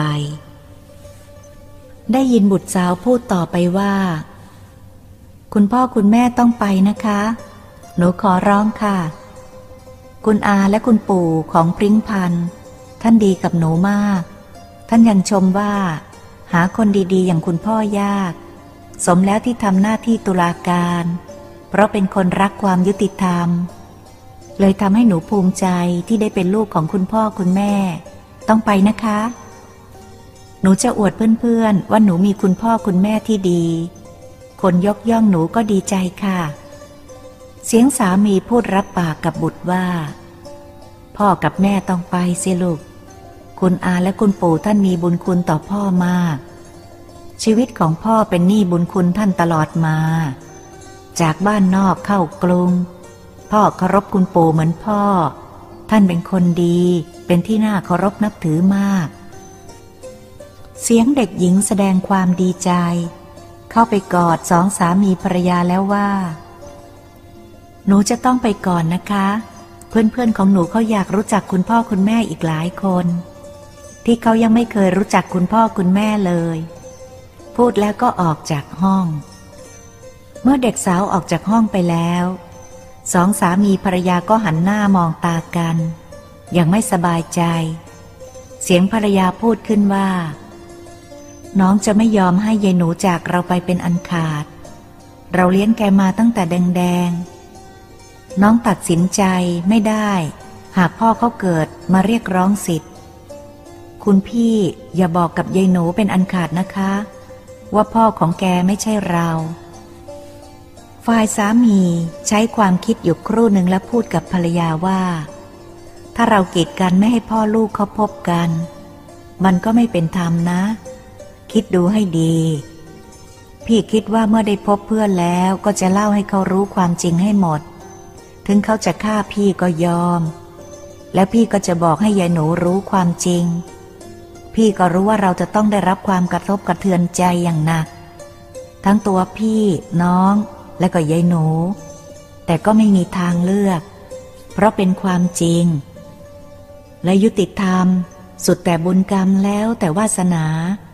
ได้ยินบุตรสาวพูดต่อไปว่าคุณพ่อคุณแม่ต้องไปนะคะหนูขอร้องค่ะคุณอาและคุณปู่ของพริ้งพันธุ์ท่านดีกับหนูมากท่านยังชมว่าหาคนดีๆอย่างคุณพ่อยากสมแล้วที่ทำหน้าที่ตุลาการเพราะเป็นคนรักความยุติธรรมเลยทำให้หนูภูมิใจที่ได้เป็นลูกของคุณพ่อคุณแม่ต้องไปนะคะหนูจะอวดเพื่อนๆว่าหนูมีคุณพ่อคุณแม่ที่ดีคนยกย่องหนูก็ดีใจค่ะเสียงสามีพูดรับปากกับบุตรว่าพ่อกับแม่ต้องไปสิลูกคุณอาและคุณปู่ท่านมีบุญคุณต่อพ่อมากชีวิตของพ่อเป็นหนี้บุญคุณท่านตลอดมาจากบ้านนอกเข้ากรุงพ่อเคารพคุณปู่เหมือนพ่อท่านเป็นคนดีเป็นที่น่าเคารพนับถือมากเสียงเด็กหญิงแสดงความดีใจเข้าไปกอดสองสามีภรรยาแล้วว่าหนูจะต้องไปก่อนนะคะเพื่อนๆของหนูเขาอยากรู้จักคุณพ่อคุณแม่อีกหลายคนที่เขายังไม่เคยรู้จักคุณพ่อคุณแม่เลยพูดแล้วก็ออกจากห้องเมื่อเด็กสาวออกจากห้องไปแล้วสองสามีภรรยาก็หันหน้ามองตากันยังไม่สบายใจเสียงภรรยาพูดขึ้นว่าน้องจะไม่ยอมให้ยายหนูจากเราไปเป็นอันขาดเราเลี้ยงแกมาตั้งแต่แดงๆน้องตัดสินใจไม่ได้หากพ่อเขาเกิดมาเรียกร้องสิทธิ์คุณพี่อย่าบอกกับยายหนูเป็นอันขาดนะคะว่าพ่อของแกไม่ใช่เราฝ่ายสามีใช้ความคิดอยู่ครู่หนึ่งแล้วพูดกับภรรยาว่าถ้าเรากีดกันไม่ให้พ่อลูกเขาพบกันมันก็ไม่เป็นธรรมนะคิดดูให้ดีพี่คิดว่าเมื่อได้พบเพื่อนแล้วก็จะเล่าให้เขารู้ความจริงให้หมดถึงเขาจะฆ่าพี่ก็ยอมแล้วพี่ก็จะบอกให้ยายหนูรู้ความจริงพี่ก็รู้ว่าเราจะต้องได้รับความกระทบกระเทือนใจอย่างหนักทั้งตัวพี่น้องและก็ยายหนูแต่ก็ไม่มีทางเลือกเพราะเป็นความจริงและยุติธรรมสุดแต่บุญกรรมแล้วแต่วาสนา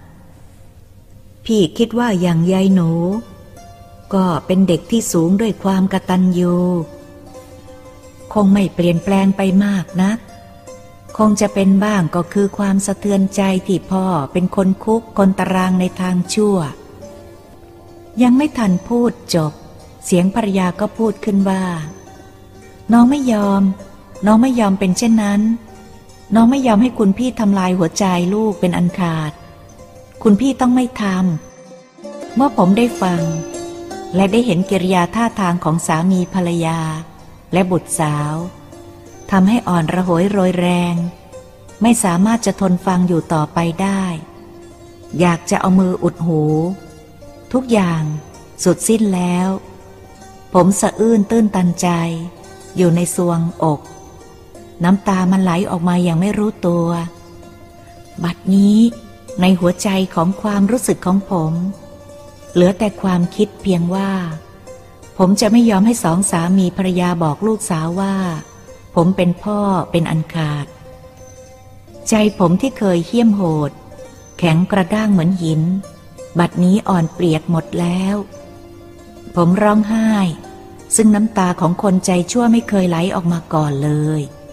พี่คิดว่าอย่างยายหนูก็เป็นเด็กที่สูงด้วยความกตัญญูคงไม่เปลี่ยนแปลงไปมากนักคงจะเป็นบ้างก็คือความสะเทือนใจที่พ่อเป็นคนคุกคนตารางในทางชั่วยังไม่ทันพูดจบเสียงภรรยาก็พูดขึ้นว่าน้องไม่ยอมน้องไม่ยอมเป็นเช่นนั้นน้องไม่ยอมให้คุณพี่ทำลายหัวใจลูกเป็นอันขาดคุณพี่ต้องไม่ทำเมื่อผมได้ฟังและได้เห็นกิริยาท่าทางของสามีภรรยาและบุตรสาวทำให้อ่อนระหยโรยแรงไม่สามารถจะทนฟังอยู่ต่อไปได้อยากจะเอามืออุดหูทุกอย่างสุดสิ้นแล้วผมสะอื้นตื้นตันใจอยู่ในทรวงอกน้ำตามันไหลออกมาอย่างไม่รู้ตัวบัดนี้ในหัวใจของความรู้สึกของผมเหลือแต่ความคิดเพียงว่าผมจะไม่ยอมให้สองสามีภรรยาบอกลูกสาวว่าผมเป็นพ่อเป็นอันขาดใจผมที่เคยเหี้ยมโหดแข็งกระด้างเหมือนหินบัดนี้อ่อนเปลียกหมดแล้วผมร้องไห้ซึ่งน้ำตาของคนใจชั่วไม่เคยไหลออกมาก่อนเลย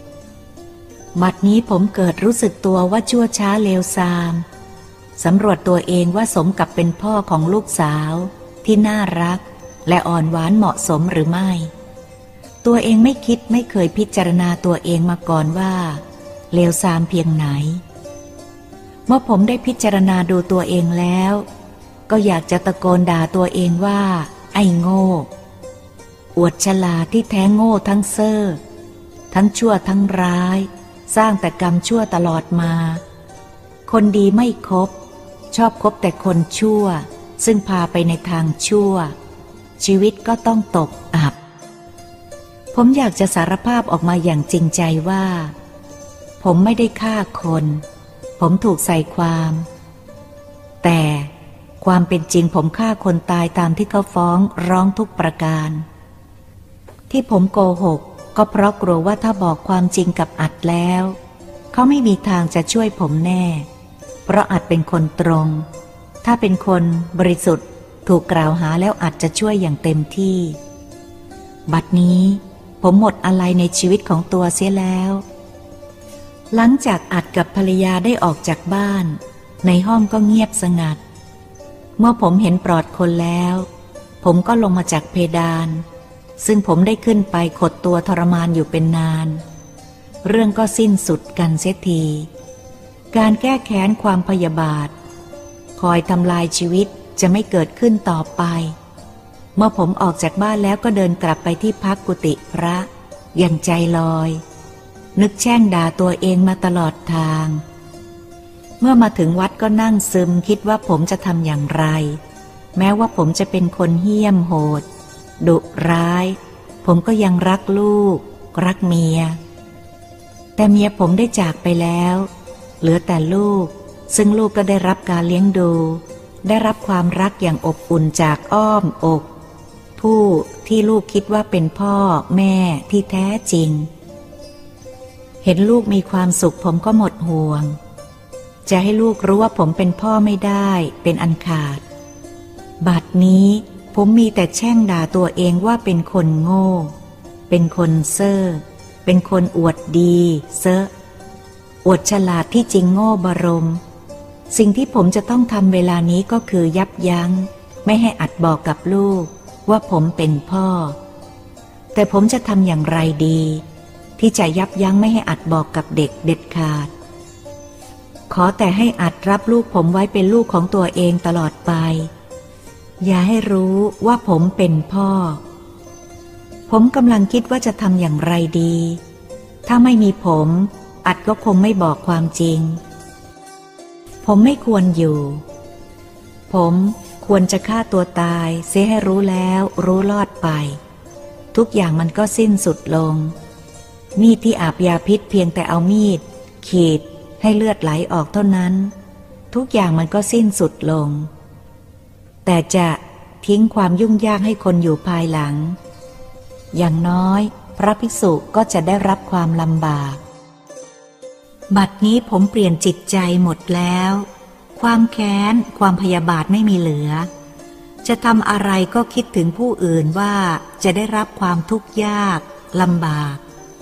บัดนี้ผมเกิดรู้สึกตัวว่าชั่วช้าเลวทรามสำรวจตัวเองว่าสมกับเป็นพ่อของลูกสาวที่น่ารักและอ่อนหวานเหมาะสมหรือไม่ตัวเองไม่คิดไม่เคยพิจารณาตัวเองมาก่อนว่าเลวทรามเพียงไหนเมื่อผมได้พิจารณาดูตัวเองแล้วก็อยากจะตะโกนด่าตัวเองว่าไอ้โง่อวดฉลาดที่แท้โง่ทั้งเซ่อทั้งชั่วทั้งร้ายสร้างแต่กรรมชั่วตลอดมาคนดีไม่คบชอบคบแต่คนชั่วซึ่งพาไปในทางชั่วชีวิตก็ต้องตกอับผมอยากจะสารภาพออกมาอย่างจริงใจว่าผมไม่ได้ฆ่าคนผมถูกใส่ความแต่ความเป็นจริงผมฆ่าคนตายตามที่เขาฟ้องร้องทุกประการที่ผมโกหกก็เพราะกลัวว่าถ้าบอกความจริงกับอัดแล้วเขาไม่มีทางจะช่วยผมแน่เพราะอัดเป็นคนตรงถ้าเป็นคนบริสุทธิ์ถูกกล่าวหาแล้วอัดจะช่วยอย่างเต็มที่บัดนี้ผมหมดอะไรในชีวิตของตัวเสียแล้วหลังจากอัดกับภรรยาได้ออกจากบ้านในห้องก็เงียบสงัดเมื่อผมเห็นปลอดคนแล้วผมก็ลงมาจากเพดานซึ่งผมได้ขึ้นไปขดตัวทรมานอยู่เป็นนานเรื่องก็สิ้นสุดกันเสียทีการแก้แค้นความพยาบาทคอยทำลายชีวิตจะไม่เกิดขึ้นต่อไปเมื่อผมออกจากบ้านแล้วก็เดินกลับไปที่พักกุฏิพระอย่างใจลอยนึกแช่งด่าตัวเองมาตลอดทางเมื่อมาถึงวัดก็นั่งซึมคิดว่าผมจะทำอย่างไรแม้ว่าผมจะเป็นคนเหี้ยมโหดดุร้ายผมก็ยังรักลูกรักเมียแต่เมียผมได้จากไปแล้วเหลือแต่ลูกซึ่งลูกก็ได้รับการเลี้ยงดูได้รับความรักอย่างอบอุ่นจากอ้อมอกผู้ที่ลูกคิดว่าเป็นพ่อแม่ที่แท้จริงเห็นลูกมีความสุขผมก็หมดห่วงจะให้ลูกรู้ว่าผมเป็นพ่อไม่ได้เป็นอันขาดบัดนี้ผมมีแต่แช่งด่าตัวเองว่าเป็นคนโง่เป็นคนเซ่อเป็นคนอวดดีเซ่ออวดฉลาดที่จริงโง่บรมสิ่งที่ผมจะต้องทำเวลานี้ก็คือยับยั้งไม่ให้อัดบอกกับลูกว่าผมเป็นพ่อแต่ผมจะทำอย่างไรดีที่จะยับยั้งไม่ให้อัดบอกกับเด็กเด็ดขาดขอแต่ให้อัดรับลูกผมไว้เป็นลูกของตัวเองตลอดไปอย่าให้รู้ว่าผมเป็นพ่อผมกำลังคิดว่าจะทำอย่างไรดีถ้าไม่มีผมอัดก็คงไม่บอกความจริงผมไม่ควรอยู่ผมควรจะฆ่าตัวตายเสียให้รู้แล้วรู้รอดไปทุกอย่างมันก็สิ้นสุดลงมีดที่อาบยาพิษเพียงแต่เอามีดขีดให้เลือดไหลออกเท่านั้นทุกอย่างมันก็สิ้นสุดลงแต่จะทิ้งความยุ่งยากให้คนอยู่ภายหลังอย่างน้อยพระภิกษุก็จะได้รับความลำบากบัดนี้ผมเปลี่ยนจิตใจหมดแล้วความแค้นความพยาบาทไม่มีเหลือจะทำอะไรก็คิดถึงผู้อื่นว่าจะได้รับความทุกข์ยากลำบาก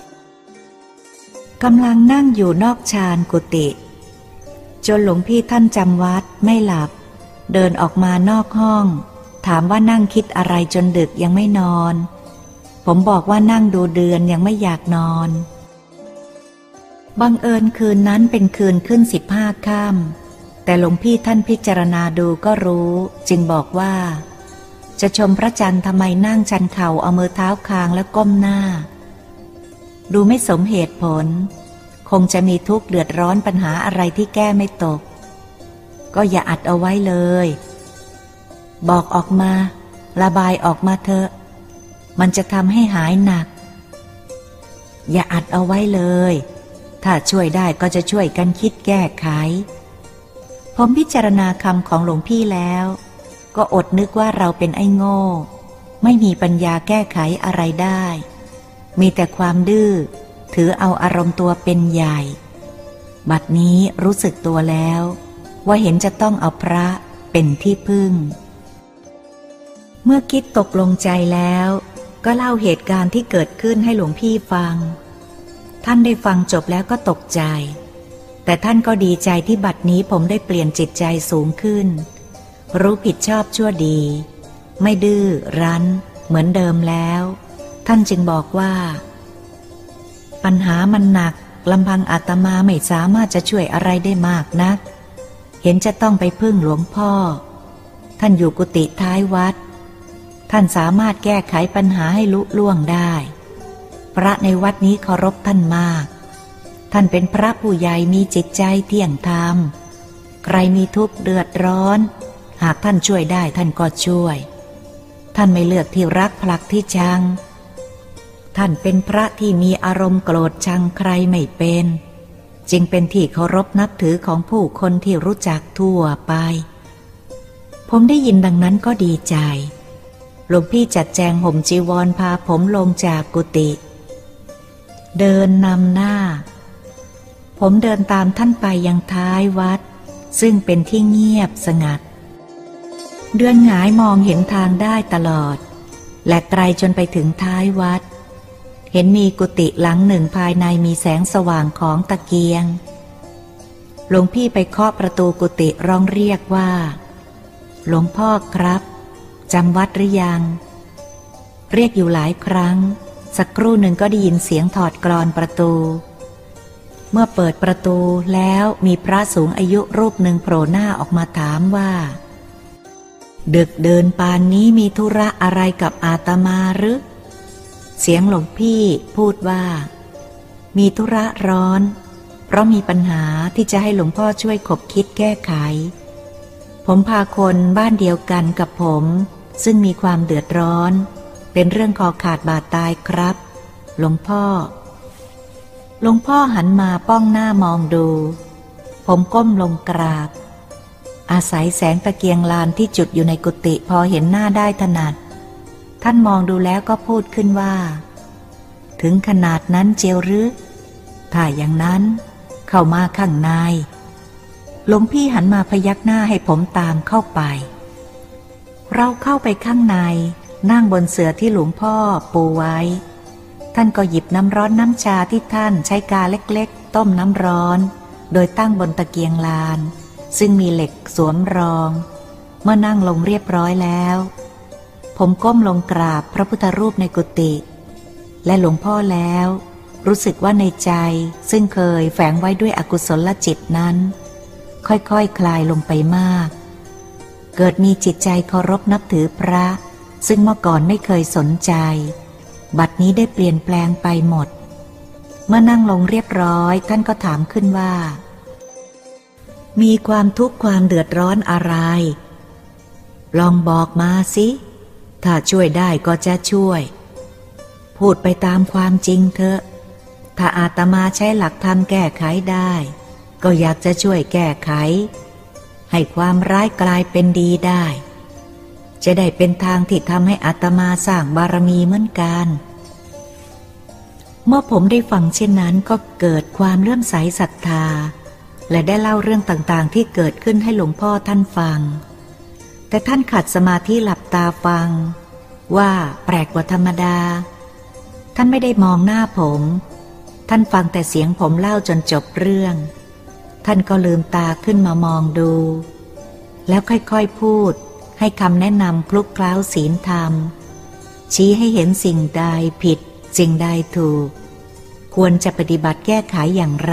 กำลังนั่งอยู่นอกฌานกุฏิจนหลวงพี่ท่านจำวัดไม่หลับเดินออกมานอกห้องถามว่านั่งคิดอะไรจนดึกยังไม่นอนผมบอกว่านั่งดูเดือนยังไม่อยากนอนบังเอิญคืนนั้นเป็นคืนขึ้นสิบห้าค่ำแต่หลวงพี่ท่านพิจารณาดูก็รู้จึงบอกว่าจะชมพระจันทร์ทำไมนั่งชันเข่าเอามือเท้าคางและก้มหน้าดูไม่สมเหตุผลคงจะมีทุกข์เดือดร้อนปัญหาอะไรที่แก้ไม่ตกก็อย่าอัดเอาไว้เลยบอกออกมาระบายออกมาเถอะมันจะทำให้หายหนักอย่าอัดเอาไว้เลยถ้าช่วยได้ก็จะช่วยกันคิดแก้ไขผมพิจารณาคำของหลวงพี่แล้วก็อดนึกว่าเราเป็นไอ้โง่ไม่มีปัญญาแก้ไขอะไรได้มีแต่ความดื้อถือเอาอารมณ์ตัวเป็นใหญ่บัดนี้รู้สึกตัวแล้วว่าเห็นจะต้องเอาพระเป็นที่พึ่งเมื่อคิดตกลงใจแล้วก็เล่าเหตุการณ์ที่เกิดขึ้นให้หลวงพี่ฟังท่านได้ฟังจบแล้วก็ตกใจแต่ท่านก็ดีใจที่บัดนี้ผมได้เปลี่ยนจิตใจสูงขึ้นรู้ผิดชอบชั่วดีไม่ดื้อรั้นเหมือนเดิมแล้วท่านจึงบอกว่าปัญหามันหนักลำพังอาตมาไม่สามารถจะช่วยอะไรได้มากนักเห็นจะต้องไปพึ่งหลวงพ่อท่านอยู่กุฏิท้ายวัดท่านสามารถแก้ไขปัญหาให้ลุล่วงได้พระในวัดนี้เคารพท่านมากท่านเป็นพระผู้ใหญ่มีจิตใจเที่ยงธรรมใครมีทุกข์เดือดร้อนหากท่านช่วยได้ท่านก็ช่วยท่านไม่เลือกที่รักผลักที่ชังท่านเป็นพระที่มีอารมณ์โกรธชังใครไม่เป็นจึงเป็นที่เคารพนับถือของผู้คนที่รู้จักทั่วไปผมได้ยินดังนั้นก็ดีใจหลวงพี่จัดแจงห่มจีวรพาผมลงจากกุฏิเดินนำหน้าผมเดินตามท่านไปยังท้ายวัดซึ่งเป็นที่เงียบสงัดเดือนหงายมองเห็นทางได้ตลอดและไกลจนไปถึงท้ายวัดเห็นมีกุฏิหลังหนึ่งภายในมีแสงสว่างของตะเกียงหลวงพี่ไปเคาะประตูกุฏิร้องเรียกว่าหลวงพ่อครับจำวัดหรือยังเรียกอยู่หลายครั้งสักครู่หนึ่งก็ได้ยินเสียงถอดกลอนประตูเมื่อเปิดประตูแล้วมีพระสูงอายุรูปหนึ่งโผล่หน้าออกมาถามว่าดึกเดินปานนี้มีธุระอะไรกับอาตมาหรือเสียงหลวงพี่พูดว่ามีธุระร้อนเพราะมีปัญหาที่จะให้หลวงพ่อช่วยขบคิดแก้ไขผมพาคนบ้านเดียวกันกับผมซึ่งมีความเดือดร้อนเป็นเรื่องคอขาดบาดตายครับหลวงพ่อหลวงพ่อหันมาป้องหน้ามองดูผมก้มลงกราบอาศัยแสงตะเกียงลานที่จุดอยู่ในกุฏิพอเห็นหน้าได้ถนัดท่านมองดูแล้วก็พูดขึ้นว่าถึงขนาดนั้นเจียวหรือถ้าอย่างนั้นเข้ามาข้างในหลวงพี่หันมาพยักหน้าให้ผมตามเข้าไปเราเข้าไปข้างในนั่งบนเสื่อที่หลวงพ่อปูไว้ท่านก็หยิบน้ำร้อนน้ำชาที่ท่านใช้กาเล็กๆต้มน้ำร้อนโดยตั้งบนตะเกียงลานซึ่งมีเหล็กสวมรองเมื่อนั่งลงเรียบร้อยแล้วผมก้มลงกราบพระพุทธรูปในกุฏิและหลวงพ่อแล้วรู้สึกว่าในใจซึ่งเคยแฝงไว้ด้วยอกุศลจิตนั้นค่อยๆ ค, คลายลงไปมากเกิดมีจิตใจเคารพนับถือพระซึ่งเมื่อก่อนไม่เคยสนใจบัดนี้ได้เปลี่ยนแปลงไปหมดเมื่อนั่งลงเรียบร้อยท่านก็ถามขึ้นว่ามีความทุกข์ความเดือดร้อนอะไรลองบอกมาสิถ้าช่วยได้ก็จะช่วยพูดไปตามความจริงเถอะถ้าอาตมาใช้หลักธรรมแก้ไขได้ก็อยากจะช่วยแก้ไขให้ความร้ายกลายเป็นดีได้จะได้เป็นทางที่ทำให้อาตมาสร้างบารมีเหมือนกันเมื่อผมได้ฟังเช่นนั้นก็เกิดความเลื่อมใสศรัทธาและได้เล่าเรื่องต่างๆที่เกิดขึ้นให้หลวงพ่อท่านฟังแต่ท่านขัดสมาธิหลับตาฟังว่าแปลกกว่าธรรมดาท่านไม่ได้มองหน้าผมท่านฟังแต่เสียงผมเล่าจนจบเรื่องท่านก็ลืมตาขึ้นมามองดูแล้วค่อยๆพูดให้คำแนะนำคลุกเคล้าศีลธรรมชี้ให้เห็นสิ่งใดผิดสิ่งใดถูกควรจะปฏิบัติแก้ไขอย่างไร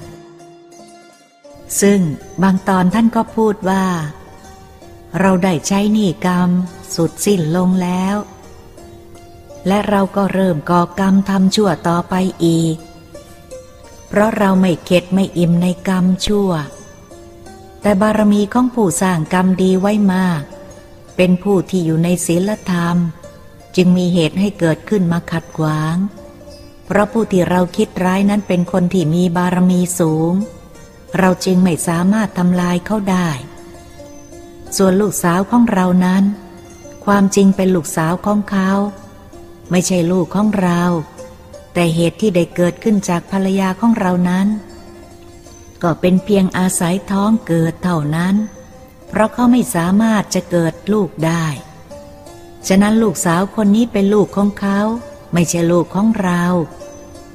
ซึ่งบางตอนท่านก็พูดว่าเราได้ใช้หนี้กรรมสุดสิ้นลงแล้วและเราก็เริ่มก่อกรรมทำชั่วต่อไปอีกเพราะเราไม่เข็ดไม่อิ่มในกรรมชั่วแต่บารมีของผู้สร้างกรรมดีไว้มากเป็นผู้ที่อยู่ในศีลธรรมจึงมีเหตุให้เกิดขึ้นมาขัดขวางเพราะผู้ที่เราคิดร้ายนั้นเป็นคนที่มีบารมีสูงเราจึงไม่สามารถทำลายเขาได้ส่วนลูกสาวของเรานั้นความจริงเป็นลูกสาวของเขาไม่ใช่ลูกของเราแต่เหตุที่ได้เกิดขึ้นจากภรรยาของเรานั้นก็เป็นเพียงอาศัยท้องเกิดเท่านั้นเพราะเขาไม่สามารถจะเกิดลูกได้ฉะนั้นลูกสาวคนนี้เป็นลูกของเขาไม่ใช่ลูกของเรา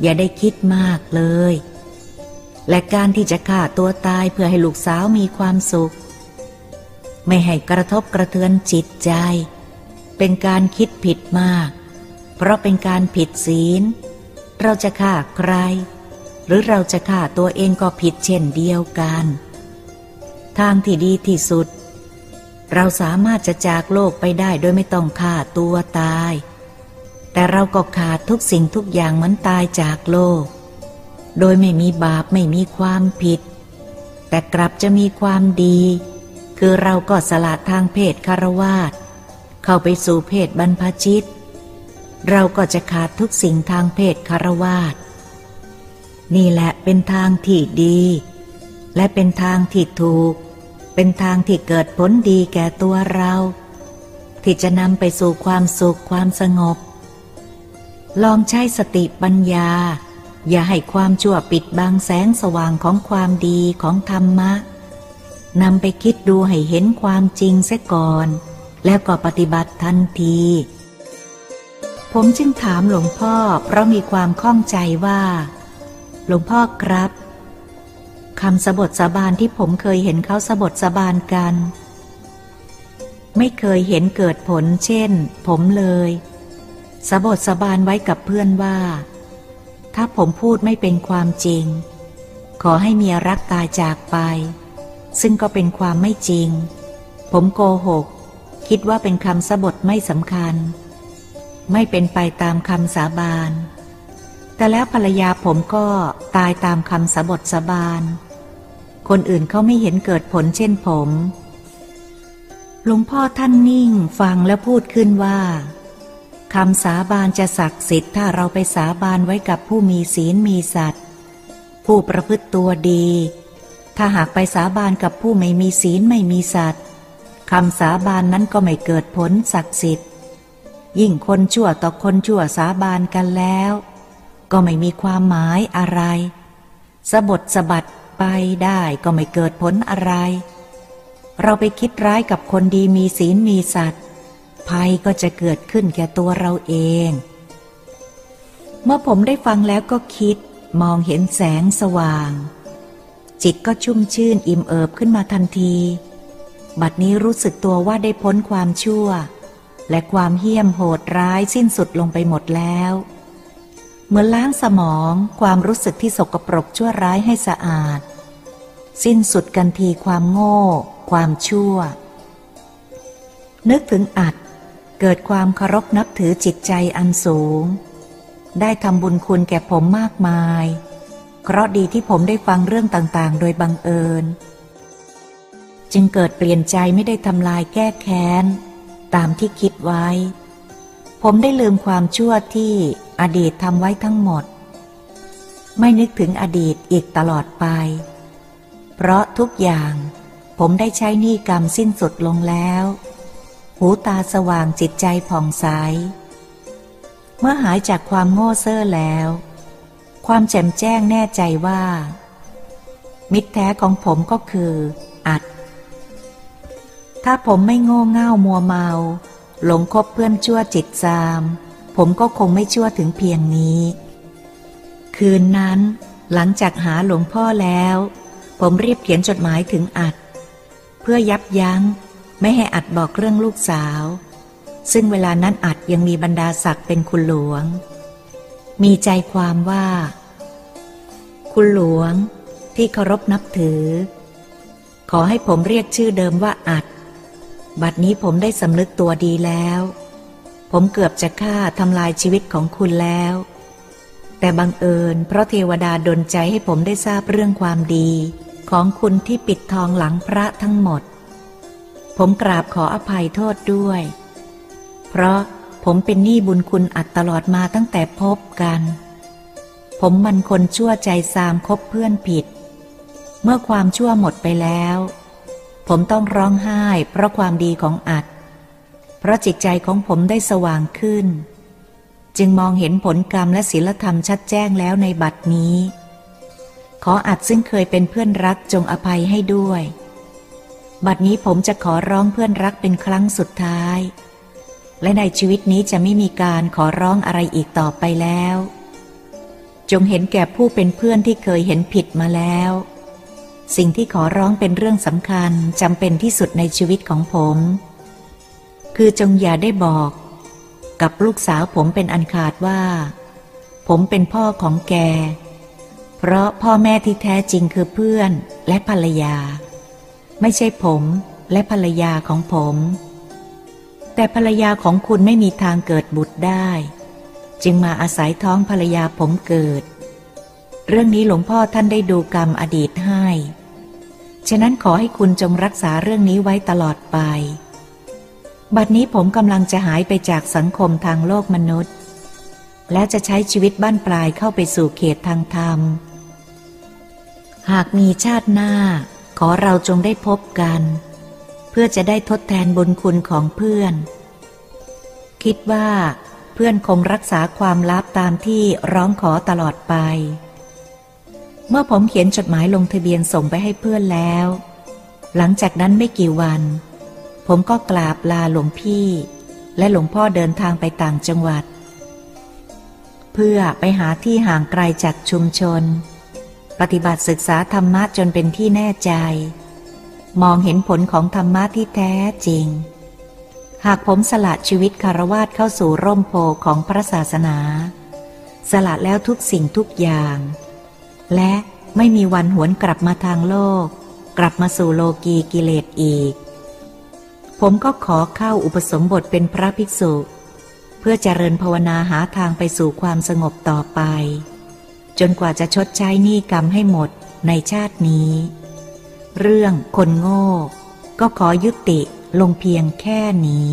อย่าได้คิดมากเลยและการที่จะฆ่าตัวตายเพื่อให้ลูกสาวมีความสุขไม่ให้กระทบกระเทือนจิตใจเป็นการคิดผิดมากเพราะเป็นการผิดศีลเราจะฆ่าใครหรือเราจะฆ่าตัวเองก็ผิดเช่นเดียวกันทางที่ดีที่สุดเราสามารถจะจากโลกไปได้โดยไม่ต้องฆ่าตัวตายแต่เราก็ขาดทุกสิ่งทุกอย่างเหมือนตายจากโลกโดยไม่มีบาปไม่มีความผิดแต่กลับจะมีความดีคือเราก็สละทางเพศคฤหัสถ์เข้าไปสู่เพศบรรพชิตเราก็จะขาดทุกสิ่งทางเพศคฤหัสถ์นี่แหละเป็นทางที่ดีและเป็นทางที่ถูกเป็นทางที่เกิดผลดีแก่ตัวเราที่จะนำไปสู่ความสุขความสงบลองใช้สติปัญญาอย่าให้ความชั่วปิดบังแสงสว่างของความดีของธรรมะนำไปคิดดูให้เห็นความจริงเสียก่อนแล้วก็ปฏิบัติทันทีผมจึงถามหลวงพ่อเพราะมีความข้องใจว่าหลวงพ่อครับคำสบทสาบานที่ผมเคยเห็นเขาสบทสาบานกันไม่เคยเห็นเกิดผลเช่นผมเลยสบทสาบานไว้กับเพื่อนว่าถ้าผมพูดไม่เป็นความจริงขอให้เมียรักตายจากไปซึ่งก็เป็นความไม่จริงผมโกหกคิดว่าเป็นคำสบทไม่สำคัญไม่เป็นไปตามคำสาบานแต่แล้วภรรยาผมก็ตายตามคำสบทสาบานคนอื่นเขาไม่เห็นเกิดผลเช่นผมหลวงพ่อท่านนิ่งฟังแล้วพูดขึ้นว่าคำสาบานจะศักดิ์สิทธิ์ถ้าเราไปสาบานไว้กับผู้มีศีลมีสัตว์ผู้ประพฤติตัวดีถ้าหากไปสาบานกับผู้ไม่มีศีลไม่มีสัตว์คำสาบานนั้นก็ไม่เกิดผลศักดิ์สิทธิ์ยิ่งคนชั่วต่อคนชั่วสาบานกันแล้วก็ไม่มีความหมายอะไรสะบดสะบัดไปได้ก็ไม่เกิดผลอะไรเราไปคิดร้ายกับคนดีมีศีลมีสัตว์ภัยก็จะเกิดขึ้นแก่ตัวเราเองเมื่อผมได้ฟังแล้วก็คิดมองเห็นแสงสว่างจิตก็ชุ่มชื่นอิ่มเอิบขึ้นมาทันทีบัดนี้รู้สึกตัวว่าได้พ้นความชั่วและความเหี้ยมโหดร้ายสิ้นสุดลงไปหมดแล้วเหมือนล้างสมองความรู้สึกที่สกปรกชั่วร้ายให้สะอาดสิ้นสุดกันทีความโง่ความชั่วนึกถึงอัดเกิดความเคารพนับถือจิตใจอันสูงได้ทำบุญคุณแก่ผมมากมายเพราะดีที่ผมได้ฟังเรื่องต่างๆโดยบังเอิญจึงเกิดเปลี่ยนใจไม่ได้ทำลายแก้แค้นตามที่คิดไว้ผมได้ลืมความชั่วที่อดีตทำไว้ทั้งหมดไม่นึกถึงอดีตอีกตลอดไปเพราะทุกอย่างผมได้ใช้หนี้กรรมสิ้นสุดลงแล้วหูตาสว่างจิตใจผ่องใสเมื่อหายจากความโง่เซ่อแล้วความแจ่มแจ้งแน่ใจว่ามิตรแท้ของผมก็คืออัดถ้าผมไม่โง่เง่ามัวเมาหลงคบเพื่อนชั่วจิตซามผมก็คงไม่ชั่วถึงเพียงนี้คืนนั้นหลังจากหาหลวงพ่อแล้วผมรีบเขียนจดหมายถึงอัดเพื่อยับยั้งไม่ให้อัดบอกเรื่องลูกสาวซึ่งเวลานั้นอัดยังมีบรรดาศักดิ์เป็นคุณหลวงมีใจความว่าคุณหลวงที่เคารพนับถือขอให้ผมเรียกชื่อเดิมว่าอัดบัดนี้ผมได้สำนึกตัวดีแล้วผมเกือบจะฆ่าทำลายชีวิตของคุณแล้วแต่บังเอิญเพราะเทวดาดลใจให้ผมได้ทราบเรื่องความดีของคุณที่ปิดทองหลังพระทั้งหมดผมกราบขออภัยโทษด้วยเพราะผมเป็นหนี้บุญคุณอัดตลอดมาตั้งแต่พบกันผมมันคนชั่วใจซามคบเพื่อนผิดเมื่อความชั่วหมดไปแล้วผมต้องร้องไห้เพราะความดีของอัดเพราะจิตใจของผมได้สว่างขึ้นจึงมองเห็นผลกรรมและศีลธรรมชัดแจ้งแล้วในบัดนี้ขออัดซึ่งเคยเป็นเพื่อนรักจงอภัยให้ด้วยบัดนี้ผมจะขอร้องเพื่อนรักเป็นครั้งสุดท้ายและในชีวิตนี้จะไม่มีการขอร้องอะไรอีกต่อไปแล้วจงเห็นแก่ผู้เป็นเพื่อนที่เคยเห็นผิดมาแล้วสิ่งที่ขอร้องเป็นเรื่องสำคัญจำเป็นที่สุดในชีวิตของผมคือจงอย่าได้บอกกับลูกสาวผมเป็นอันขาดว่าผมเป็นพ่อของแกเพราะพ่อแม่ที่แท้จริงคือเพื่อนและภรรยาไม่ใช่ผมและภรรยาของผมแต่ภรรยาของคุณไม่มีทางเกิดบุตรได้จึงมาอาศัยท้องภรรยาผมเกิดเรื่องนี้หลวงพ่อท่านได้ดูกรรมอดีตให้ฉะนั้นขอให้คุณจงรักษาเรื่องนี้ไว้ตลอดไปบัดนี้ผมกำลังจะหายไปจากสังคมทางโลกมนุษย์และจะใช้ชีวิตบั้นปลายเข้าไปสู่เขตทางธรรมหากมีชาติหน้าขอเราจงได้พบกันเพื่อจะได้ทดแทนบุญคุณของเพื่อนคิดว่าเพื่อนคงรักษาความลับตามที่ร้องขอตลอดไปเมื่อผมเขียนจดหมายลงทะเบียนส่งไปให้เพื่อนแล้วหลังจากนั้นไม่กี่วันผมก็กราบลาหลวงพี่และหลวงพ่อเดินทางไปต่างจังหวัดเพื่อไปหาที่ห่างไกลจากชุมชนปฏิบัติศึกษาธรรมะจนเป็นที่แน่ใจมองเห็นผลของธรรมะที่แท้จริงหากผมสละชีวิตคฤหัสถ์เข้าสู่ร่มโพของพระศาสนาสละแล้วทุกสิ่งทุกอย่างและไม่มีวันหวนกลับมาทางโลกกลับมาสู่โลกีกิเลสอีกผมก็ขอเข้าอุปสมบทเป็นพระภิกษุเพื่อเจริญภาวนาหาทางไปสู่ความสงบต่อไปจนกว่าจะชดใช้หนี้กรรมให้หมดในชาตินี้เรื่องคนโง่ก็ขอยุติลงเพียงแค่นี้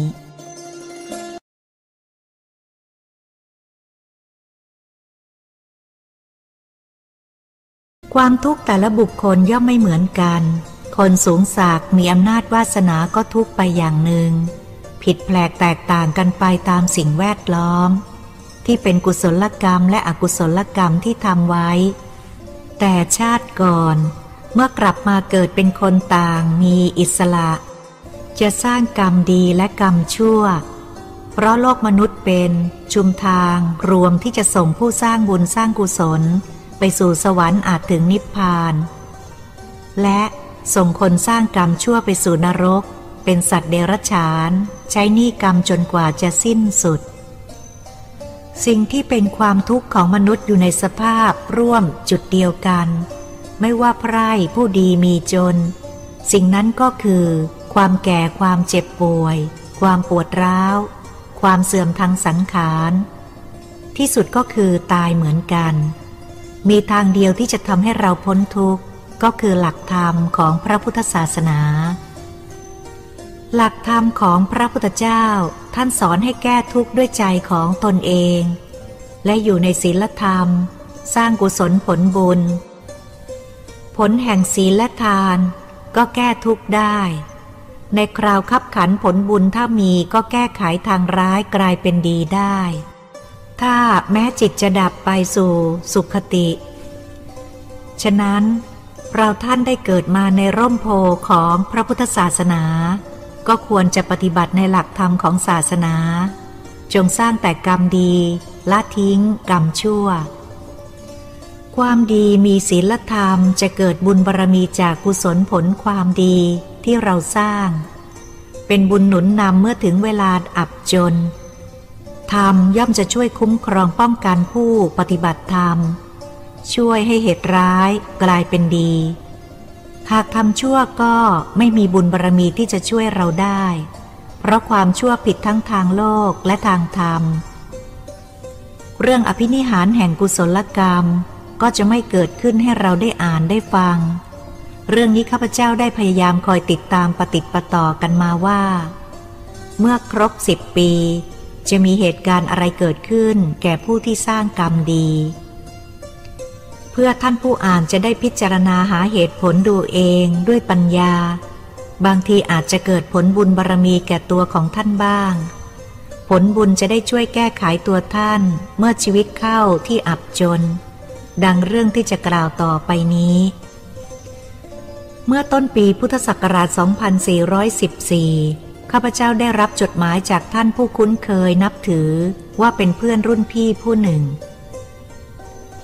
ความทุกข์แต่ละบุคคลย่อมไม่เหมือนกันคนสูงศักดิ์มีอำนาจวาสนาก็ทุกข์ไปอย่างหนึ่งผิดแปลกแตกต่างกันไปตามสิ่งแวดล้อมที่เป็นกุศลกรรมและอกุศลกรรมที่ทำไว้แต่ชาติก่อนเมื่อกลับมาเกิดเป็นคนต่างมีอิสระจะสร้างกรรมดีและกรรมชั่วเพราะโลกมนุษย์เป็นชุมทางรวมที่จะส่งผู้สร้างบุญสร้างกุศลไปสู่สวรรค์อาจถึงนิพพานและส่งคนสร้างกรรมชั่วไปสู่นรกเป็นสัตว์เดรัจฉานใช้หนี้กรรมจนกว่าจะสิ้นสุดสิ่งที่เป็นความทุกข์ของมนุษย์อยู่ในสภาพร่วมจุดเดียวกันไม่ว่าไพร่ผู้ดีมีจนสิ่งนั้นก็คือความแก่ความเจ็บป่วยความปวดร้าวความเสื่อมทางสังขารที่สุดก็คือตายเหมือนกันมีทางเดียวที่จะทำให้เราพ้นทุกข์ก็คือหลักธรรมของพระพุทธศาสนาหลักธรรมของพระพุทธเจ้าท่านสอนให้แก้ทุกข์ด้วยใจของตนเองและอยู่ในศีลธรรมสร้างกุศลผลบุญผลแห่งศีลและทานก็แก้ทุกข์ได้ในคราวคับขันผลบุญถ้ามีก็แก้ไขทางร้ายกลายเป็นดีได้ถ้าแม้จิตจะดับไปสู่สุคติฉะนั้นเราท่านได้เกิดมาในร่มโพของพระพุทธศาสนาก็ควรจะปฏิบัติในหลักธรรมของศาสนาจงสร้างแต่กรรมดีละทิ้งกรรมชั่วความดีมีศีลธรรมจะเกิดบุญบารมีจากกุศลผลความดีที่เราสร้างเป็นบุญหนุนนำเมื่อถึงเวลาอับจนธรรมย่อมจะช่วยคุ้มครองป้องกันผู้ปฏิบัติธรรมช่วยให้เหตุร้ายกลายเป็นดีหากทำชั่วก็ไม่มีบุญบารมีที่จะช่วยเราได้เพราะความชั่วผิดทั้งทางโลกและทางธรรมเรื่องอภินิหารแห่งกุศลกรรมก็จะไม่เกิดขึ้นให้เราได้อ่านได้ฟังเรื่องนี้ข้าพเจ้าได้พยายามคอยติดตามปฏิปต่อกันมาว่าเมื่อครบสิบปีจะมีเหตุการณ์อะไรเกิดขึ้นแก่ผู้ที่สร้างกรรมดีเพื่อท่านผู้อ่านจะได้พิจารณาหาเหตุผลดูเองด้วยปัญญาบางทีอาจจะเกิดผลบุญบารมีแก่ตัวของท่านบ้างผลบุญจะได้ช่วยแก้ไขตัวท่านเมื่อชีวิตเข้าที่อับจนดังเรื่องที่จะกล่าวต่อไปนี้เมื่อต้นปีพุทธศักราช สองพันสี่ร้อยสิบสี่ ข้าพเจ้าได้รับจดหมายจากท่านผู้คุ้นเคยนับถือว่าเป็นเพื่อนรุ่นพี่ผู้หนึ่ง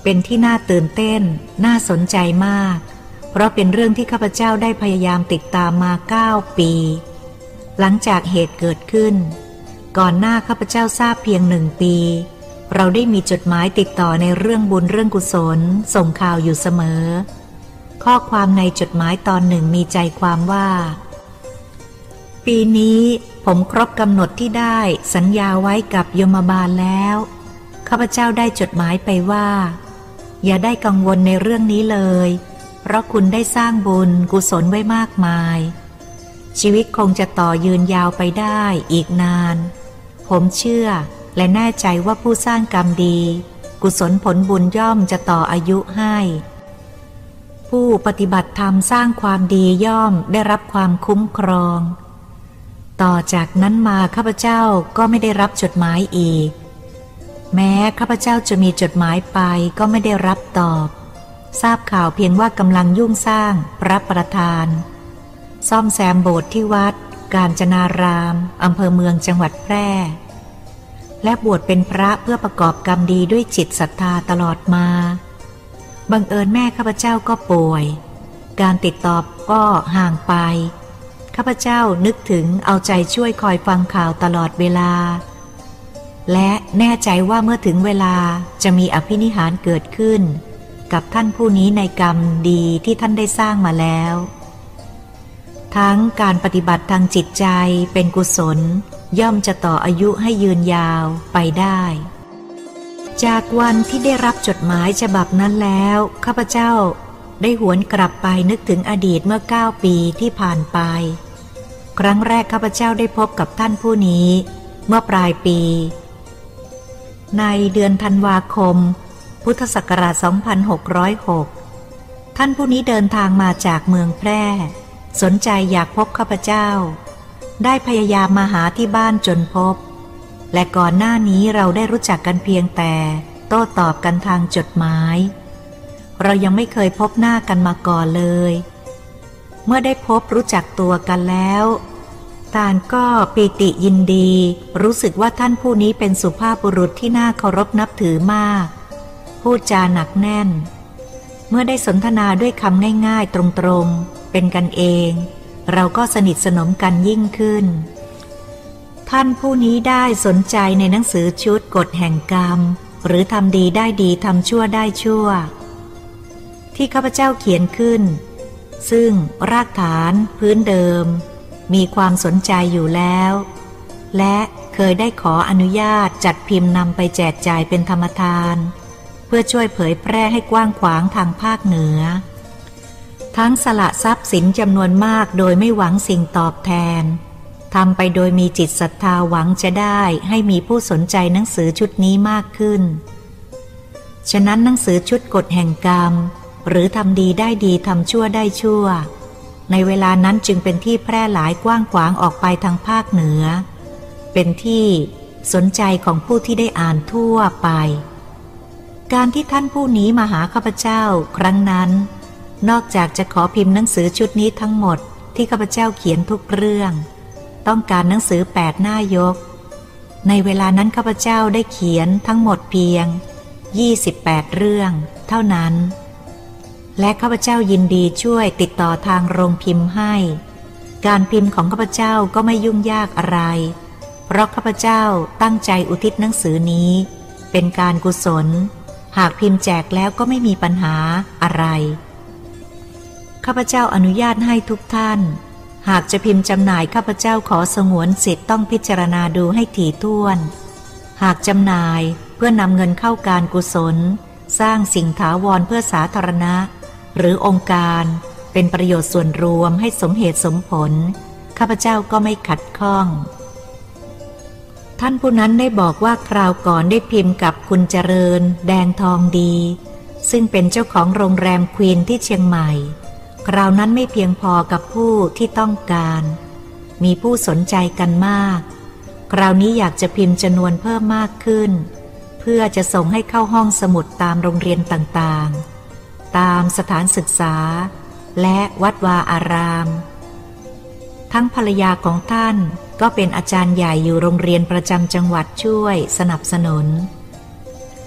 เป็นที่น่าตื่นเต้นน่าสนใจมากเพราะเป็นเรื่องที่ข้าพเจ้าได้พยายามติดตามมาเก้าปีหลังจากเหตุเกิดขึ้นก่อนหน้าข้าพเจ้าทราบเพียงหนึ่งปีเราได้มีจดหมายติดต่อในเรื่องบุญเรื่องกุศลส่งข่าวอยู่เสมอข้อความในจดหมายตอนหนึ่งมีใจความว่าปีนี้ผมครบกำหนดที่ได้สัญญาไว้กับยมบาลแล้วข้าพเจ้าได้จดหมายไปว่าอย่าได้กังวลในเรื่องนี้เลยเพราะคุณได้สร้างบุญกุศลไว้มากมายชีวิตคงจะต่อยืนยาวไปได้อีกนานผมเชื่อและแน่ใจว่าผู้สร้างกรรมดีกุศลผลบุญย่อมจะต่ออายุให้ผู้ปฏิบัติธรรมสร้างความดีย่อมได้รับความคุ้มครองต่อจากนั้นมาข้าพเจ้าก็ไม่ได้รับจดหมายอีกแม้ข้าพเจ้าจะมีจดหมายไปก็ไม่ได้รับตอบทราบข่าวเพียงว่ากำลังยุ่งสร้างพระประธานซ่อมแซมโบสถ์ที่วัดกาญจนารามอำเภอเมืองจังหวัดแพร่และบวชเป็นพระเพื่อประกอบกรรมดีด้วยจิตศรัทธาตลอดมาบังเอิญแม่ข้าพเจ้าก็ป่วยการติดต่อก็ห่างไปข้าพเจ้านึกถึงเอาใจช่วยคอยฟังข่าวตลอดเวลาและแน่ใจว่าเมื่อถึงเวลาจะมีอภินิหารเกิดขึ้นกับท่านผู้นี้ในกรรมดีที่ท่านได้สร้างมาแล้วทั้งการปฏิบัติทางจิตใจเป็นกุศลย่อมจะต่ออายุให้ยืนยาวไปได้จากวันที่ได้รับจดหมายฉบับนั้นแล้วข้าพเจ้าได้หวนกลับไปนึกถึงอดีตเมื่อเก้าปีที่ผ่านไปครั้งแรกข้าพเจ้าได้พบกับท่านผู้นี้เมื่อปลายปีในเดือนธันวาคมพุทธศักราช สองพันหกร้อยหก ท่านผู้นี้เดินทางมาจากเมืองแพร่สนใจอยากพบข้าพเจ้าได้พยายามมาหาที่บ้านจนพบและก่อนหน้านี้เราได้รู้จักกันเพียงแต่โต้ตอบกันทางจดหมายเรายังไม่เคยพบหน้ากันมาก่อนเลยเมื่อได้พบรู้จักตัวกันแล้วต่างก็ปีติยินดีรู้สึกว่าท่านผู้นี้เป็นสุภาพบุรุษที่น่าเคารพนับถือมากพูดจาหนักแน่นเมื่อได้สนทนาด้วยคำง่ายๆตรงๆเป็นกันเองเราก็สนิทสนมกันยิ่งขึ้นท่านผู้นี้ได้สนใจในหนังสือชุดกฎแห่งกรรมหรือทำดีได้ดีทำชั่วได้ชั่วที่ข้าพเจ้าเขียนขึ้นซึ่งรากฐานพื้นเดิมมีความสนใจอยู่แล้วและเคยได้ขออนุญาตจัดพิมพ์นำไปแจกจ่ายเป็นธรรมทานเพื่อช่วยเผยแพร่ให้กว้างขวางทางภาคเหนือทั้งสละทรัพย์สินจำนวนมากโดยไม่หวังสิ่งตอบแทนทำไปโดยมีจิตศรัทธาหวังจะได้ให้มีผู้สนใจหนังสือชุดนี้มากขึ้นฉะนั้นหนังสือชุดกฎแห่งกรรมหรือทำดีได้ดีทำชั่วได้ชั่วในเวลานั้นจึงเป็นที่แพร่หลายกว้างขวางออกไปทางภาคเหนือเป็นที่สนใจของผู้ที่ได้อ่านทั่วไปการที่ท่านผู้นี้มาหาข้าพเจ้าครั้งนั้นนอกจากจะขอพิมพ์หนังสือชุดนี้ทั้งหมดที่ข้าพเจ้าเขียนทุกเรื่องต้องการหนังสือแปดหน้ายกในเวลานั้นข้าพเจ้าได้เขียนทั้งหมดเพียงยี่สิบแปดเรื่องเท่านั้นและข้าพเจ้ายินดีช่วยติดต่อทางโรงพิมพ์ให้การพิมพ์ของข้าพเจ้าก็ไม่ยุ่งยากอะไรเพราะข้าพเจ้าตั้งใจอุทิศหนังสือนี้เป็นการกุศลหากพิมพ์แจกแล้วก็ไม่มีปัญหาอะไรข้าพเจ้าอนุญาตให้ทุกท่านหากจะพิมพ์จำหน่ายข้าพเจ้าขอสงวนสิทธิ์ต้องพิจารณาดูให้ถี่ถ้วนหากจำหน่ายเพื่อนำเงินเข้าการกุศลสร้างสิ่งถาวรเพื่อสาธารณะหรือองค์การเป็นประโยชน์ส่วนรวมให้สมเหตุสมผลข้าพเจ้าก็ไม่ขัดข้องท่านผู้นั้นได้บอกว่าคราวก่อนได้พิมพ์กับคุณเจริญแดงทองดีซึ่งเป็นเจ้าของโรงแรมควีนที่เชียงใหม่คราวนั้นไม่เพียงพอกับผู้ที่ต้องการมีผู้สนใจกันมากคราวนี้อยากจะพิมพ์จำนวนเพิ่มมากขึ้นเพื่อจะส่งให้เข้าห้องสมุดตามโรงเรียนต่างๆตามสถานศึกษาและวัดวาอารามทั้งภรรยาของท่านก็เป็นอาจารย์ใหญ่อยู่โรงเรียนประจำจังหวัดช่วยสนับสนุน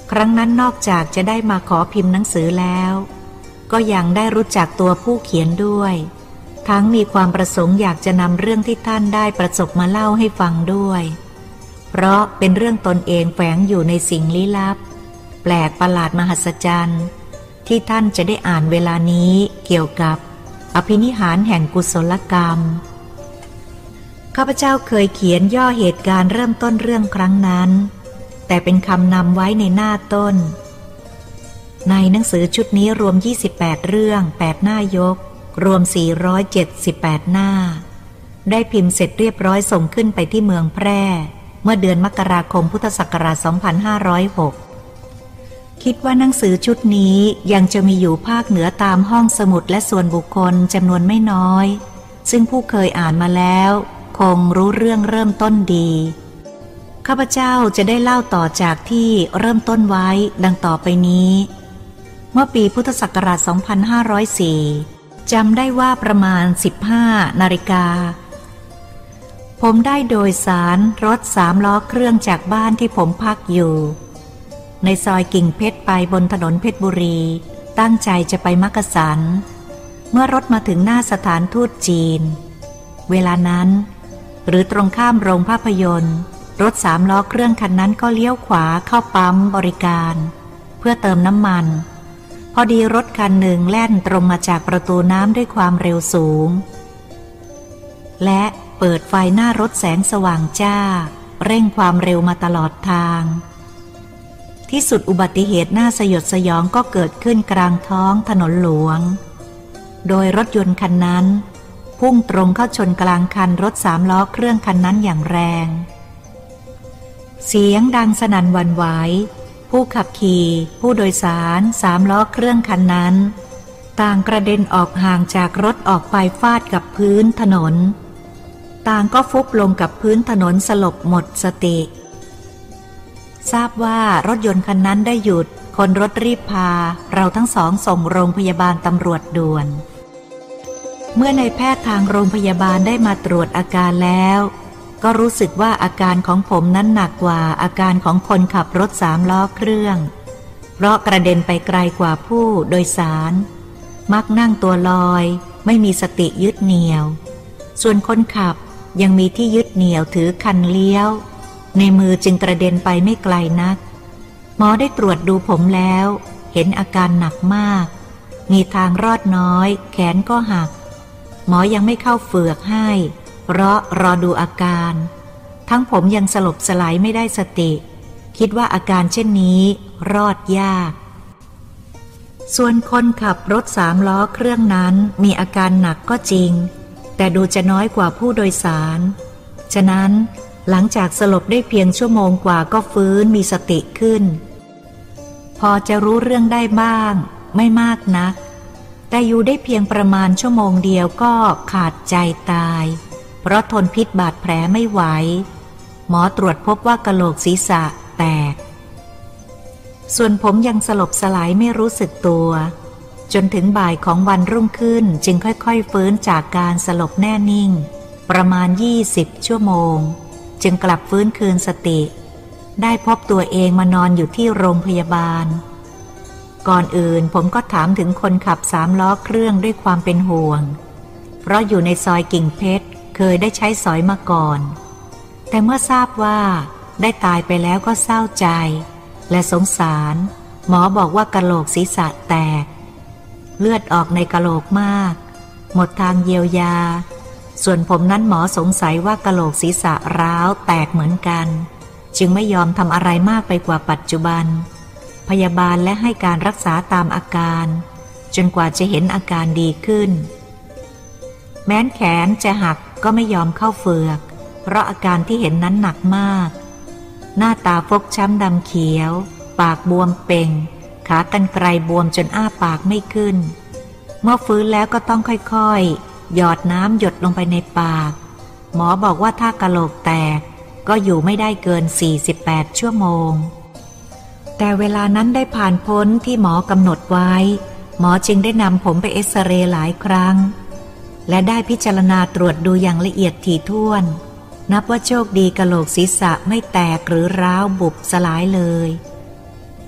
ครั้งนั้นนอกจากจะได้มาขอพิมพ์หนังสือแล้วก็ยังได้รู้จักตัวผู้เขียนด้วยทั้งมีความประสงค์อยากจะนำเรื่องที่ท่านได้ประสบมาเล่าให้ฟังด้วยเพราะเป็นเรื่องตนเองแฝงอยู่ในสิ่งลี้ลับแปลกประหลาดมหัศจรรย์ที่ท่านจะได้อ่านเวลานี้เกี่ยวกับอภินิหารแห่งกุศลกรรมข้าพเจ้าเคยเขียนย่อเหตุการณ์เริ่มต้นเรื่องครั้งนั้นแต่เป็นคำนำไว้ในหน้าต้นในหนังสือชุดนี้รวมยี่สิบแปดเรื่องแปดหน้ายกรวมสี่ร้อยเจ็ดสิบแปดหน้าได้พิมพ์เสร็จเรียบร้อยส่งขึ้นไปที่เมืองแพร่เมื่อเดือนมกราคมพุทธศักราชสองพันห้าร้อยหกคิดว่าหนังสือชุดนี้ยังจะมีอยู่ภาคเหนือตามห้องสมุดและส่วนบุคคลจำนวนไม่น้อยซึ่งผู้เคยอ่านมาแล้วคงรู้เรื่องเริ่มต้นดีข้าพเจ้าจะได้เล่าต่อจากที่เริ่มต้นไว้ดังต่อไปนี้เมื่อปีพุทธศักราชสองพันห้าร้อยสี่จำได้ว่าประมาณสิบห้านาฬิกาผมได้โดยสารรถสามล้อเครื่องจากบ้านที่ผมพักอยู่ในซอยกิ่งเพชรไปบนถนนเพชรบุรีตั้งใจจะไปมักกะสันเมื่อรถมาถึงหน้าสถานทูตจีนเวลานั้นหรือตรงข้ามโรงภาพยนตร์รถสามล้อเครื่องคันนั้นก็เลี้ยวขวาเข้าปั๊มบริการเพื่อเติมน้ำมันพอดีรถคันหนึ่งแล่นตรงมาจากประตูน้ำด้วยความเร็วสูงและเปิดไฟหน้ารถแสงสว่างจ้าเร่งความเร็วมาตลอดทางที่สุดอุบัติเหตุน่าสยดสยองก็เกิดขึ้นกลางท้องถนนหลวงโดยรถยนต์คันนั้นพุ่งตรงเข้าชนกลางคันรถสามล้อเครื่องคันนั้นอย่างแรงเสียงดังสนั่นหวั่นไหวผู้ขับขี่ผู้โดยสารสามล้อเครื่องคันนั้นต่างกระเด็นออกห่างจากรถออกไปฟาดกับพื้นถนนต่างก็ฟุบลงกับพื้นถนนสลบหมดสติทราบว่ารถยนต์คันนั้นได้หยุดคนรถรีบพาเราทั้งสองส่งโรงพยาบาลตำรวจด่วนเมื่อนายแพทย์ทางโรงพยาบาลได้มาตรวจอาการแล้วก็รู้สึกว่าอาการของผมนั้นหนักกว่าอาการของคนขับรถสามล้อเครื่องเพราะกระเด็นไปไกลกว่าผู้โดยสารมักนั่งตัวลอยไม่มีสติยึดเหนี่ยวส่วนคนขับยังมีที่ยึดเหนี่ยวถือคันเลี้ยวในมือจึงกระเด็นไปไม่ไกลนักหมอได้ตรวจดูผมแล้วเห็นอาการหนักมากมีทางรอดน้อยแขนก็หักหมอยังไม่เข้าเฝือกให้เพราะรอดูอาการทั้งผมยังสลบสลายไม่ได้สติคิดว่าอาการเช่นนี้รอดยากส่วนคนขับรถสามล้อเครื่องนั้นมีอาการหนักก็จริงแต่ดูจะน้อยกว่าผู้โดยสารฉะนั้นหลังจากสลบได้เพียงชั่วโมงกว่าก็ฟื้นมีสติขึ้นพอจะรู้เรื่องได้บ้างไม่มากนักแต่อยู่ได้เพียงประมาณชั่วโมงเดียวก็ขาดใจตายเพราะทนพิษบาดแผลไม่ไหวหมอตรวจพบว่ากะโหลกศีรษะแตกส่วนผมยังสลบสลายไม่รู้สึกตัวจนถึงบ่ายของวันรุ่งขึ้นจึงค่อยๆฟื้นจากการสลบแน่นิ่งประมาณยี่สิบชั่วโมงจึงกลับฟื้นคืนสติได้พบตัวเองมานอนอยู่ที่โรงพยาบาลก่อนอื่นผมก็ถามถึงคนขับสามล้อเครื่องด้วยความเป็นห่วงเพราะอยู่ในซอยกิ่งเพชรเคยได้ใช้สอยมาก่อนแต่เมื่อทราบว่าได้ตายไปแล้วก็เศร้าใจและสงสารหมอบอกว่ากะโหลกศีรษะแตกเลือดออกในกะโหลกมากหมดทางเยียวยาส่วนผมนั้นหมอสงสัยว่ากะโหลกศีรษะร้าวแตกเหมือนกันจึงไม่ยอมทำอะไรมากไปกว่าปัจจุบันพยาบาลและให้การรักษาตามอาการจนกว่าจะเห็นอาการดีขึ้นแม้นแขนจะหักก็ไม่ยอมเข้าเฝือกเพราะอาการที่เห็นนั้นหนักมากหน้าตาฟกช้ำดำเขียวปากบวมเป่งขากรรไกรบวมจนอ้าปากไม่ขึ้นเมื่อฟื้นแล้วก็ต้องค่อยๆหยอดน้ำหยดลงไปในปากหมอบอกว่าถ้ากะโหลกแตกก็อยู่ไม่ได้เกินสี่สิบแปดชั่วโมงแต่เวลานั้นได้ผ่านพ้นที่หมอกำหนดไว้หมอจึงได้นำผมไปเอ็กซเรย์หลายครั้งและได้พิจารณาตรวจดูอย่างละเอียดถี่ถ้วนนับว่าโชคดีกะโหลกศีรษะไม่แตกหรือร้าวบุบสลายเลย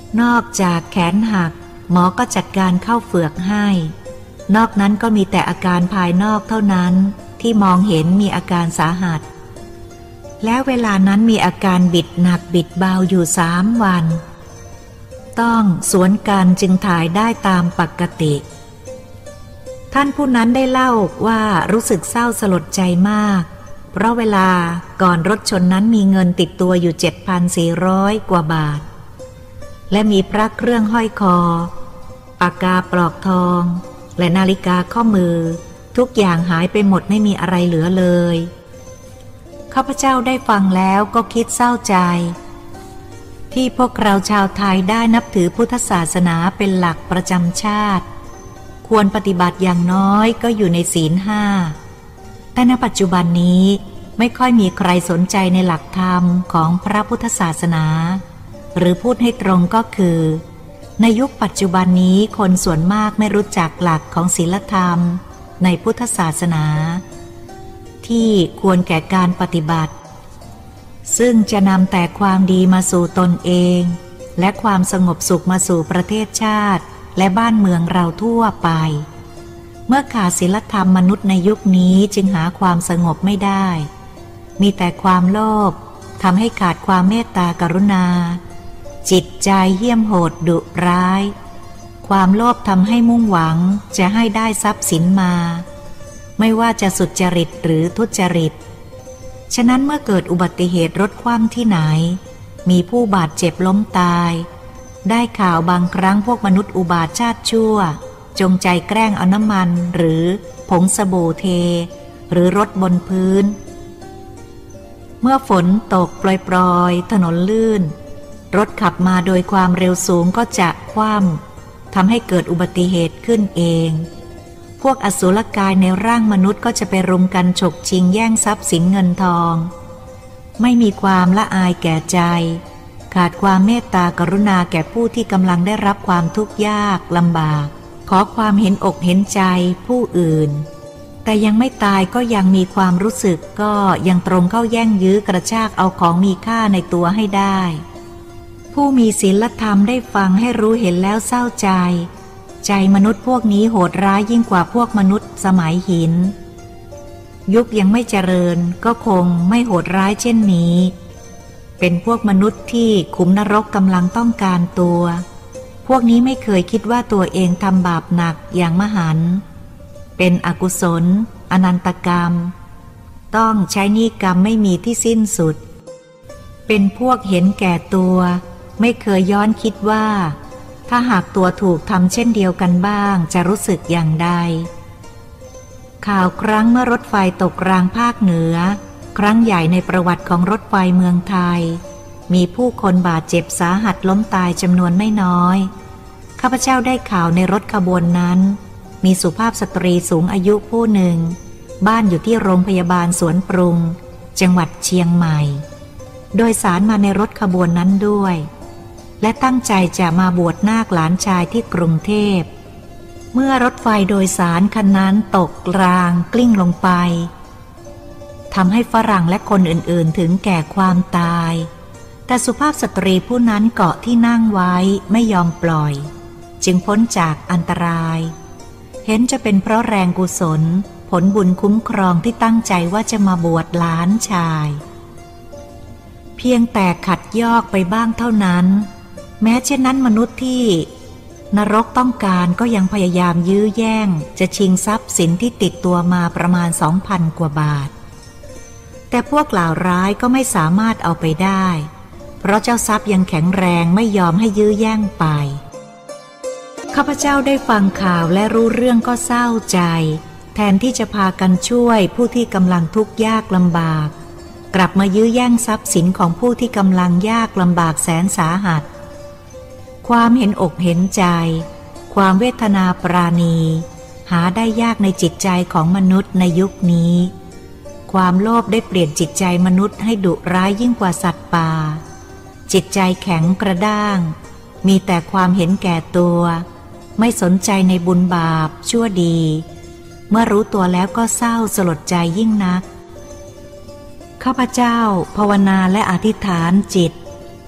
นอกจากแขนหักหมอก็จัดการเข้าเฝือกให้นอกนั้นก็มีแต่อาการภายนอกเท่านั้นที่มองเห็นมีอาการสาหัสแล้วเวลานั้นมีอาการบิดหนักบิดเบาอยู่สามวันต้องสวนกันจึงถ่ายได้ตามปกติท่านผู้นั้นได้เล่าว่ารู้สึกเศร้าสลดใจมากเพราะเวลาก่อนรถชนนั้นมีเงินติดตัวอยู่ เจ็ดพันสี่ร้อย กว่าบาทและมีพระเครื่องห้อยคอปากกาปลอกทองและนาฬิกาข้อมือทุกอย่างหายไปหมดไม่มีอะไรเหลือเลยข้าพเจ้าได้ฟังแล้วก็คิดเศร้าใจที่พวกเราชาวไทยได้นับถือพุทธศาสนาเป็นหลักประจำชาติควรปฏิบัติอย่างน้อยก็อยู่ในศีลห้าแต่ในปัจจุบันนี้ไม่ค่อยมีใครสนใจในหลักธรรมของพระพุทธศาสนาหรือพูดให้ตรงก็คือในยุคปัจจุบันนี้คนส่วนมากไม่รู้จักหลักของศีลธรรมในพุทธศาสนาที่ควรแก่การปฏิบัติซึ่งจะนำแต่ความดีมาสู่ตนเองและความสงบสุขมาสู่ประเทศชาติและบ้านเมืองเราทั่วไปเมื่อขาดศีลธรรมมนุษย์ในยุคนี้จึงหาความสงบไม่ได้มีแต่ความโลภทำให้ขาดความเมตตากรุณาจิตใจเหี้ยมโหดดุร้ายความโลภทำให้มุ่งหวังจะให้ได้ทรัพย์สินมาไม่ว่าจะสุจริตหรือทุจริตฉะนั้นเมื่อเกิดอุบัติเหตุรถคว่ำที่ไหนมีผู้บาดเจ็บล้มตายได้ข่าวบางครั้งพวกมนุษย์อุบาทชาติชั่วจงใจแกล้งเอาน้ำมันหรือผงสบู่เทหรือรถบนพื้นเมื่อฝนตกปล่อยๆถนนลื่นรถขับมาโดยความเร็วสูงก็จะคว่ำทำให้เกิดอุบัติเหตุขึ้นเองพวกอสุรกายในร่างมนุษย์ก็จะไปรุมกันฉกชิงแย่งทรัพย์สินเงินทองไม่มีความละอายแก่ใจขาดความเมตตากรุณาแก่ผู้ที่กำลังได้รับความทุกข์ยากลำบากขอความเห็นอกเห็นใจผู้อื่นแต่ยังไม่ตายก็ยังมีความรู้สึกก็ยังตรงเข้าแย่งยื้อกระชากเอาของมีค่าในตัวให้ได้ผู้มีศีลธรรมได้ฟังให้รู้เห็นแล้วเศร้าใจใจมนุษย์พวกนี้โหดร้ายยิ่งกว่าพวกมนุษย์สมัยหินยุคยังไม่เจริญก็คงไม่โหดร้ายเช่นนี้เป็นพวกมนุษย์ที่ขุมนรกกำลังต้องการตัวพวกนี้ไม่เคยคิดว่าตัวเองทำบาปหนักอย่างมหันต์เป็นอกุศลอนันตกรรมต้องใช้หนี้กรรมไม่มีที่สิ้นสุดเป็นพวกเห็นแก่ตัวไม่เคยย้อนคิดว่าถ้าหากตัวถูกทำเช่นเดียวกันบ้างจะรู้สึกอย่างใดข่าวครั้งเมื่อรถไฟตกรางภาคเหนือครั้งใหญ่ในประวัติของรถไฟเมืองไทยมีผู้คนบาดเจ็บสาหัสล้มตายจำนวนไม่น้อยข้าพเจ้าได้ข่าวในรถขบวนนั้นมีสุภาพสตรีสูงอายุผู้หนึ่งบ้านอยู่ที่โรงพยาบาลสวนปรุงจังหวัดเชียงใหม่โดยสารมาในรถขบวนนั้นด้วยและตั้งใจจะมาบวชนาคหลานชายที่กรุงเทพเมื่อรถไฟโดยสารคันนั้นตกรางกลิ้งลงไปทำให้ฝรั่งและคนอื่นๆถึงแก่ความตายแต่สุภาพสตรีผู้นั้นเกาะที่นั่งไว้ไม่ยอมปล่อยจึงพ้นจากอันตรายเห็นจะเป็นเพราะแรงกุศลผลบุญคุ้มครองที่ตั้งใจว่าจะมาบวชหลานชายเพียงแต่ขัดยอกไปบ้างเท่านั้นแม้เช่นนั้นมนุษย์ที่นรกต้องการก็ยังพยายามยื้อแย่งจะชิงทรัพย์สินที่ติดตัวมาประมาณ สองพัน กว่าบาทแต่พวกเหล่าร้ายก็ไม่สามารถเอาไปได้เพราะเจ้าทรัพย์ยังแข็งแรงไม่ยอมให้ยื้อแย่งไปข้าพเจ้าได้ฟังข่าวและรู้เรื่องก็เศร้าใจแทนที่จะพากันช่วยผู้ที่กำลังทุกข์ยากลำบากกลับมายื้อแย่งทรัพย์สินของผู้ที่กำลังยากลำบากแสนสาหัสความเห็นอกเห็นใจความเวทนาปราณีหาได้ยากในจิตใจของมนุษย์ในยุคนี้ความโลภได้เปลี่ยนจิตใจมนุษย์ให้ดุร้ายยิ่งกว่าสัตว์ป่าจิตใจแข็งกระด้างมีแต่ความเห็นแก่ตัวไม่สนใจในบุญบาปชั่วดีเมื่อรู้ตัวแล้วก็เศร้าสลดใจยิ่งนักข้าพเจ้าภาวนาและอธิษฐานจิต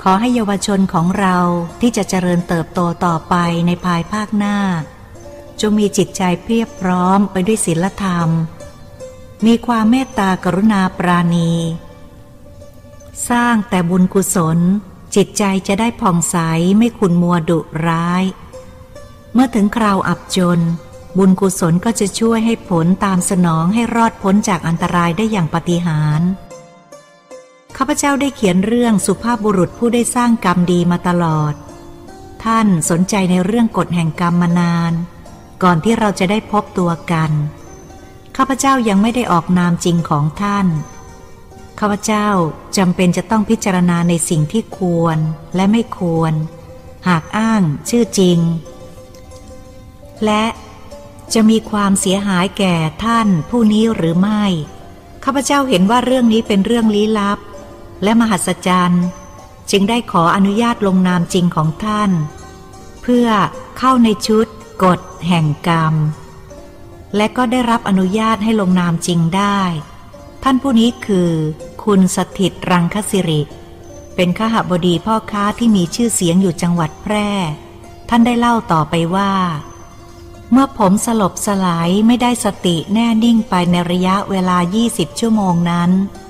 ขอให้เยาวชนของเราที่จะเจริญเติบโตต่อไปในภายภาคหน้าจงมีจิตใจเพียบพร้อมไปด้วยศีลธรรมมีความเมตตากรุณาปราณีสร้างแต่บุญกุศลจิตใจจะได้ผ่องใสไม่ขุ่นมัวดุร้ายเมื่อถึงคราวอับจนบุญกุศลก็จะช่วยให้ผลตามสนองให้รอดพ้นจากอันตรายได้อย่างปาฏิหาริย์ข้าพเจ้าได้เขียนเรื่องสุภาพบุรุษผู้ได้สร้างกรรมดีมาตลอดท่านสนใจในเรื่องกฎแห่งกรรมมานานก่อนที่เราจะได้พบตัวกันข้าพเจ้ายังไม่ได้ออกนามจริงของท่านข้าพเจ้าจำเป็นจะต้องพิจารณาในสิ่งที่ควรและไม่ควรหากอ้างชื่อจริงและจะมีความเสียหายแก่ท่านผู้นี้หรือไม่ข้าพเจ้าเห็นว่าเรื่องนี้เป็นเรื่องลี้ลับและมหัศจรรย์จึงได้ขออนุญาตลงนามจริงของท่านเพื่อเข้าในชุดกฎแห่งกรรมและก็ได้รับอนุญาตให้ลงนามจริงได้ท่านผู้นี้คือคุณสถิตรังคศิริเป็นขหบดีพ่อค้าที่มีชื่อเสียงอยู่จังหวัดแพร่ท่านได้เล่าต่อไปว่าเมื่อผมสลบสลายไม่ได้สติแน่นิ่งไปในระยะเวลายี่สิบชั่วโมงนั้น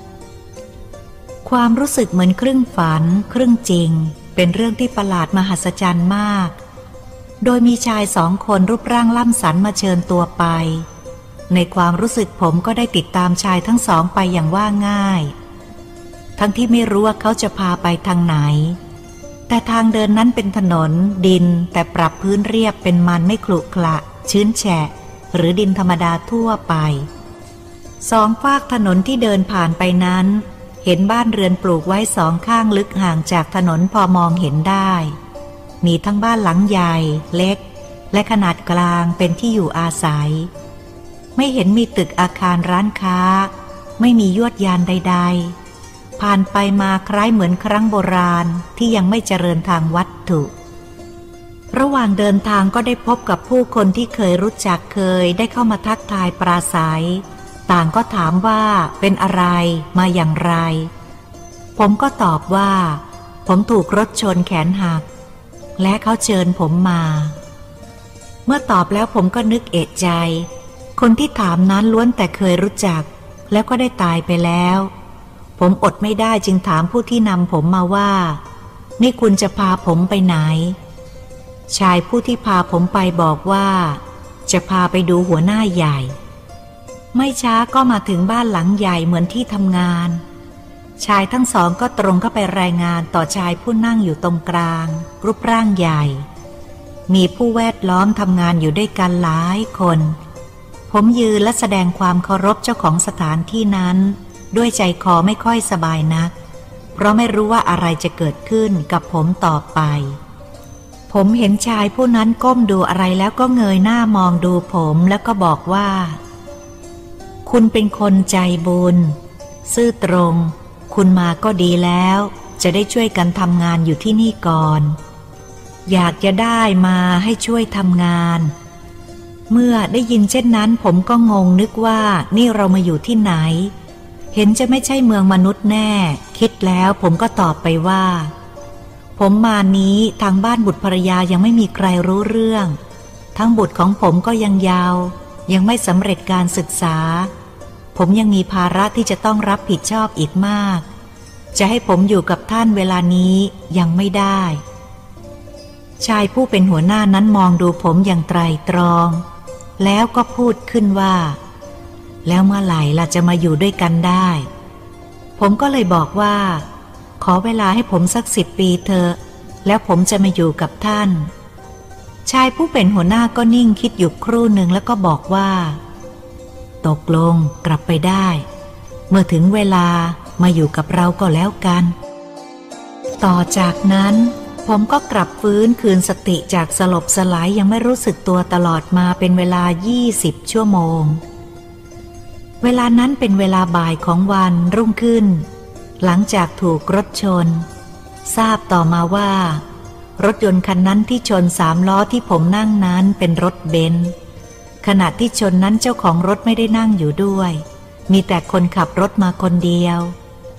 ความรู้สึกเหมือนครึ่งฝันครึ่งจริงเป็นเรื่องที่ประหลาดมหัศจรรย์มากโดยมีชายสองคนรูปร่างล่ำสันมาเชิญตัวไปในความรู้สึกผมก็ได้ติดตามชายทั้งสองไปอย่างว่าง่ายทั้งที่ไม่รู้ว่าเขาจะพาไปทางไหนแต่ทางเดินนั้นเป็นถนนดินแต่ปรับพื้นเรียบเป็นมันไม่ขรุขระชื้นแฉะหรือดินธรรมดาทั่วไปสองฝากถนนที่เดินผ่านไปนั้นเห็นบ้านเรือนปลูกไว้สองข้างลึกห่างจากถนนพอมองเห็นได้มีทั้งบ้านหลังใหญ่เล็กและขนาดกลางเป็นที่อยู่อาศัยไม่เห็นมีตึกอาคารร้านค้าไม่มียวดยานใดๆผ่านไปมาคล้ายเหมือนครั้งโบราณที่ยังไม่เจริญทางวัตถุระหว่างเดินทางก็ได้พบกับผู้คนที่เคยรู้จักเคยได้เข้ามาทักทายปราศัยต่างก็ถามว่าเป็นอะไรมาอย่างไรผมก็ตอบว่าผมถูกรถชนแขนหักและเขาเชิญผมมาเมื่อตอบแล้วผมก็นึกเอะใจคนที่ถามนั้นล้วนแต่เคยรู้จักแล้วก็ได้ตายไปแล้วผมอดไม่ได้จึงถามผู้ที่นำผมมาว่านี่คุณจะพาผมไปไหนชายผู้ที่พาผมไปบอกว่าจะพาไปดูหัวหน้าใหญ่ไม่ช้าก็มาถึงบ้านหลังใหญ่เหมือนที่ทำงานชายทั้งสองก็ตรงเข้าไปรายงานต่อชายผู้นั่งอยู่ตรงกลางรูปร่างใหญ่มีผู้แวดล้อมทำงานอยู่ด้วยกันหลายคนผมยืนและแสดงความเคารพเจ้าของสถานที่นั้นด้วยใจคอไม่ค่อยสบายนักเพราะไม่รู้ว่าอะไรจะเกิดขึ้นกับผมต่อไปผมเห็นชายผู้นั้นก้มดูอะไรแล้วก็เงยหน้ามองดูผมแล้วก็บอกว่าคุณเป็นคนใจบุญซื่อตรงคุณมาก็ดีแล้วจะได้ช่วยกันทำงานอยู่ที่นี่ก่อนอยากจะได้มาให้ช่วยทำงานเมื่อได้ยินเช่นนั้นผมก็งงนึกว่านี่เรามาอยู่ที่ไหนเห็นจะไม่ใช่เมืองมนุษย์แน่คิดแล้วผมก็ตอบไปว่าผมมานี้ทางบ้านบุตรภรรยายังไม่มีใครรู้เรื่องทั้งบุตรของผมก็ยังยาวยังไม่สำเร็จการศึกษาผมยังมีภาระที่จะต้องรับผิดชอบอีกมากจะให้ผมอยู่กับท่านเวลานี้ยังไม่ได้ชายผู้เป็นหัวหน้านั้นมองดูผมอย่างไตร่ตรองแล้วก็พูดขึ้นว่าแล้วเมื่อไหร่ล่ะจะมาอยู่ด้วยกันได้ผมก็เลยบอกว่าขอเวลาให้ผมสักสิบปีเถอะแล้วผมจะมาอยู่กับท่านชายผู้เป็นหัวหน้าก็นิ่งคิดอยู่ครู่หนึ่งแล้วก็บอกว่าตกลงกลับไปได้เมื่อถึงเวลามาอยู่กับเราก็แล้วกันต่อจากนั้นผมก็กลับฟื้นคืนสติจากสลบสลายยังไม่รู้สึกตัวตลอดมาเป็นเวลายี่สิบชั่วโมงเวลานั้นเป็นเวลาบ่ายของวันรุ่งขึ้นหลังจากถูกรถชนทราบต่อมาว่ารถยนต์คันนั้นที่ชนสามล้อที่ผมนั่งนั้นเป็นรถเบนซ์ขณะที่ชนนั้นเจ้าของรถไม่ได้นั่งอยู่ด้วยมีแต่คนขับรถมาคนเดียว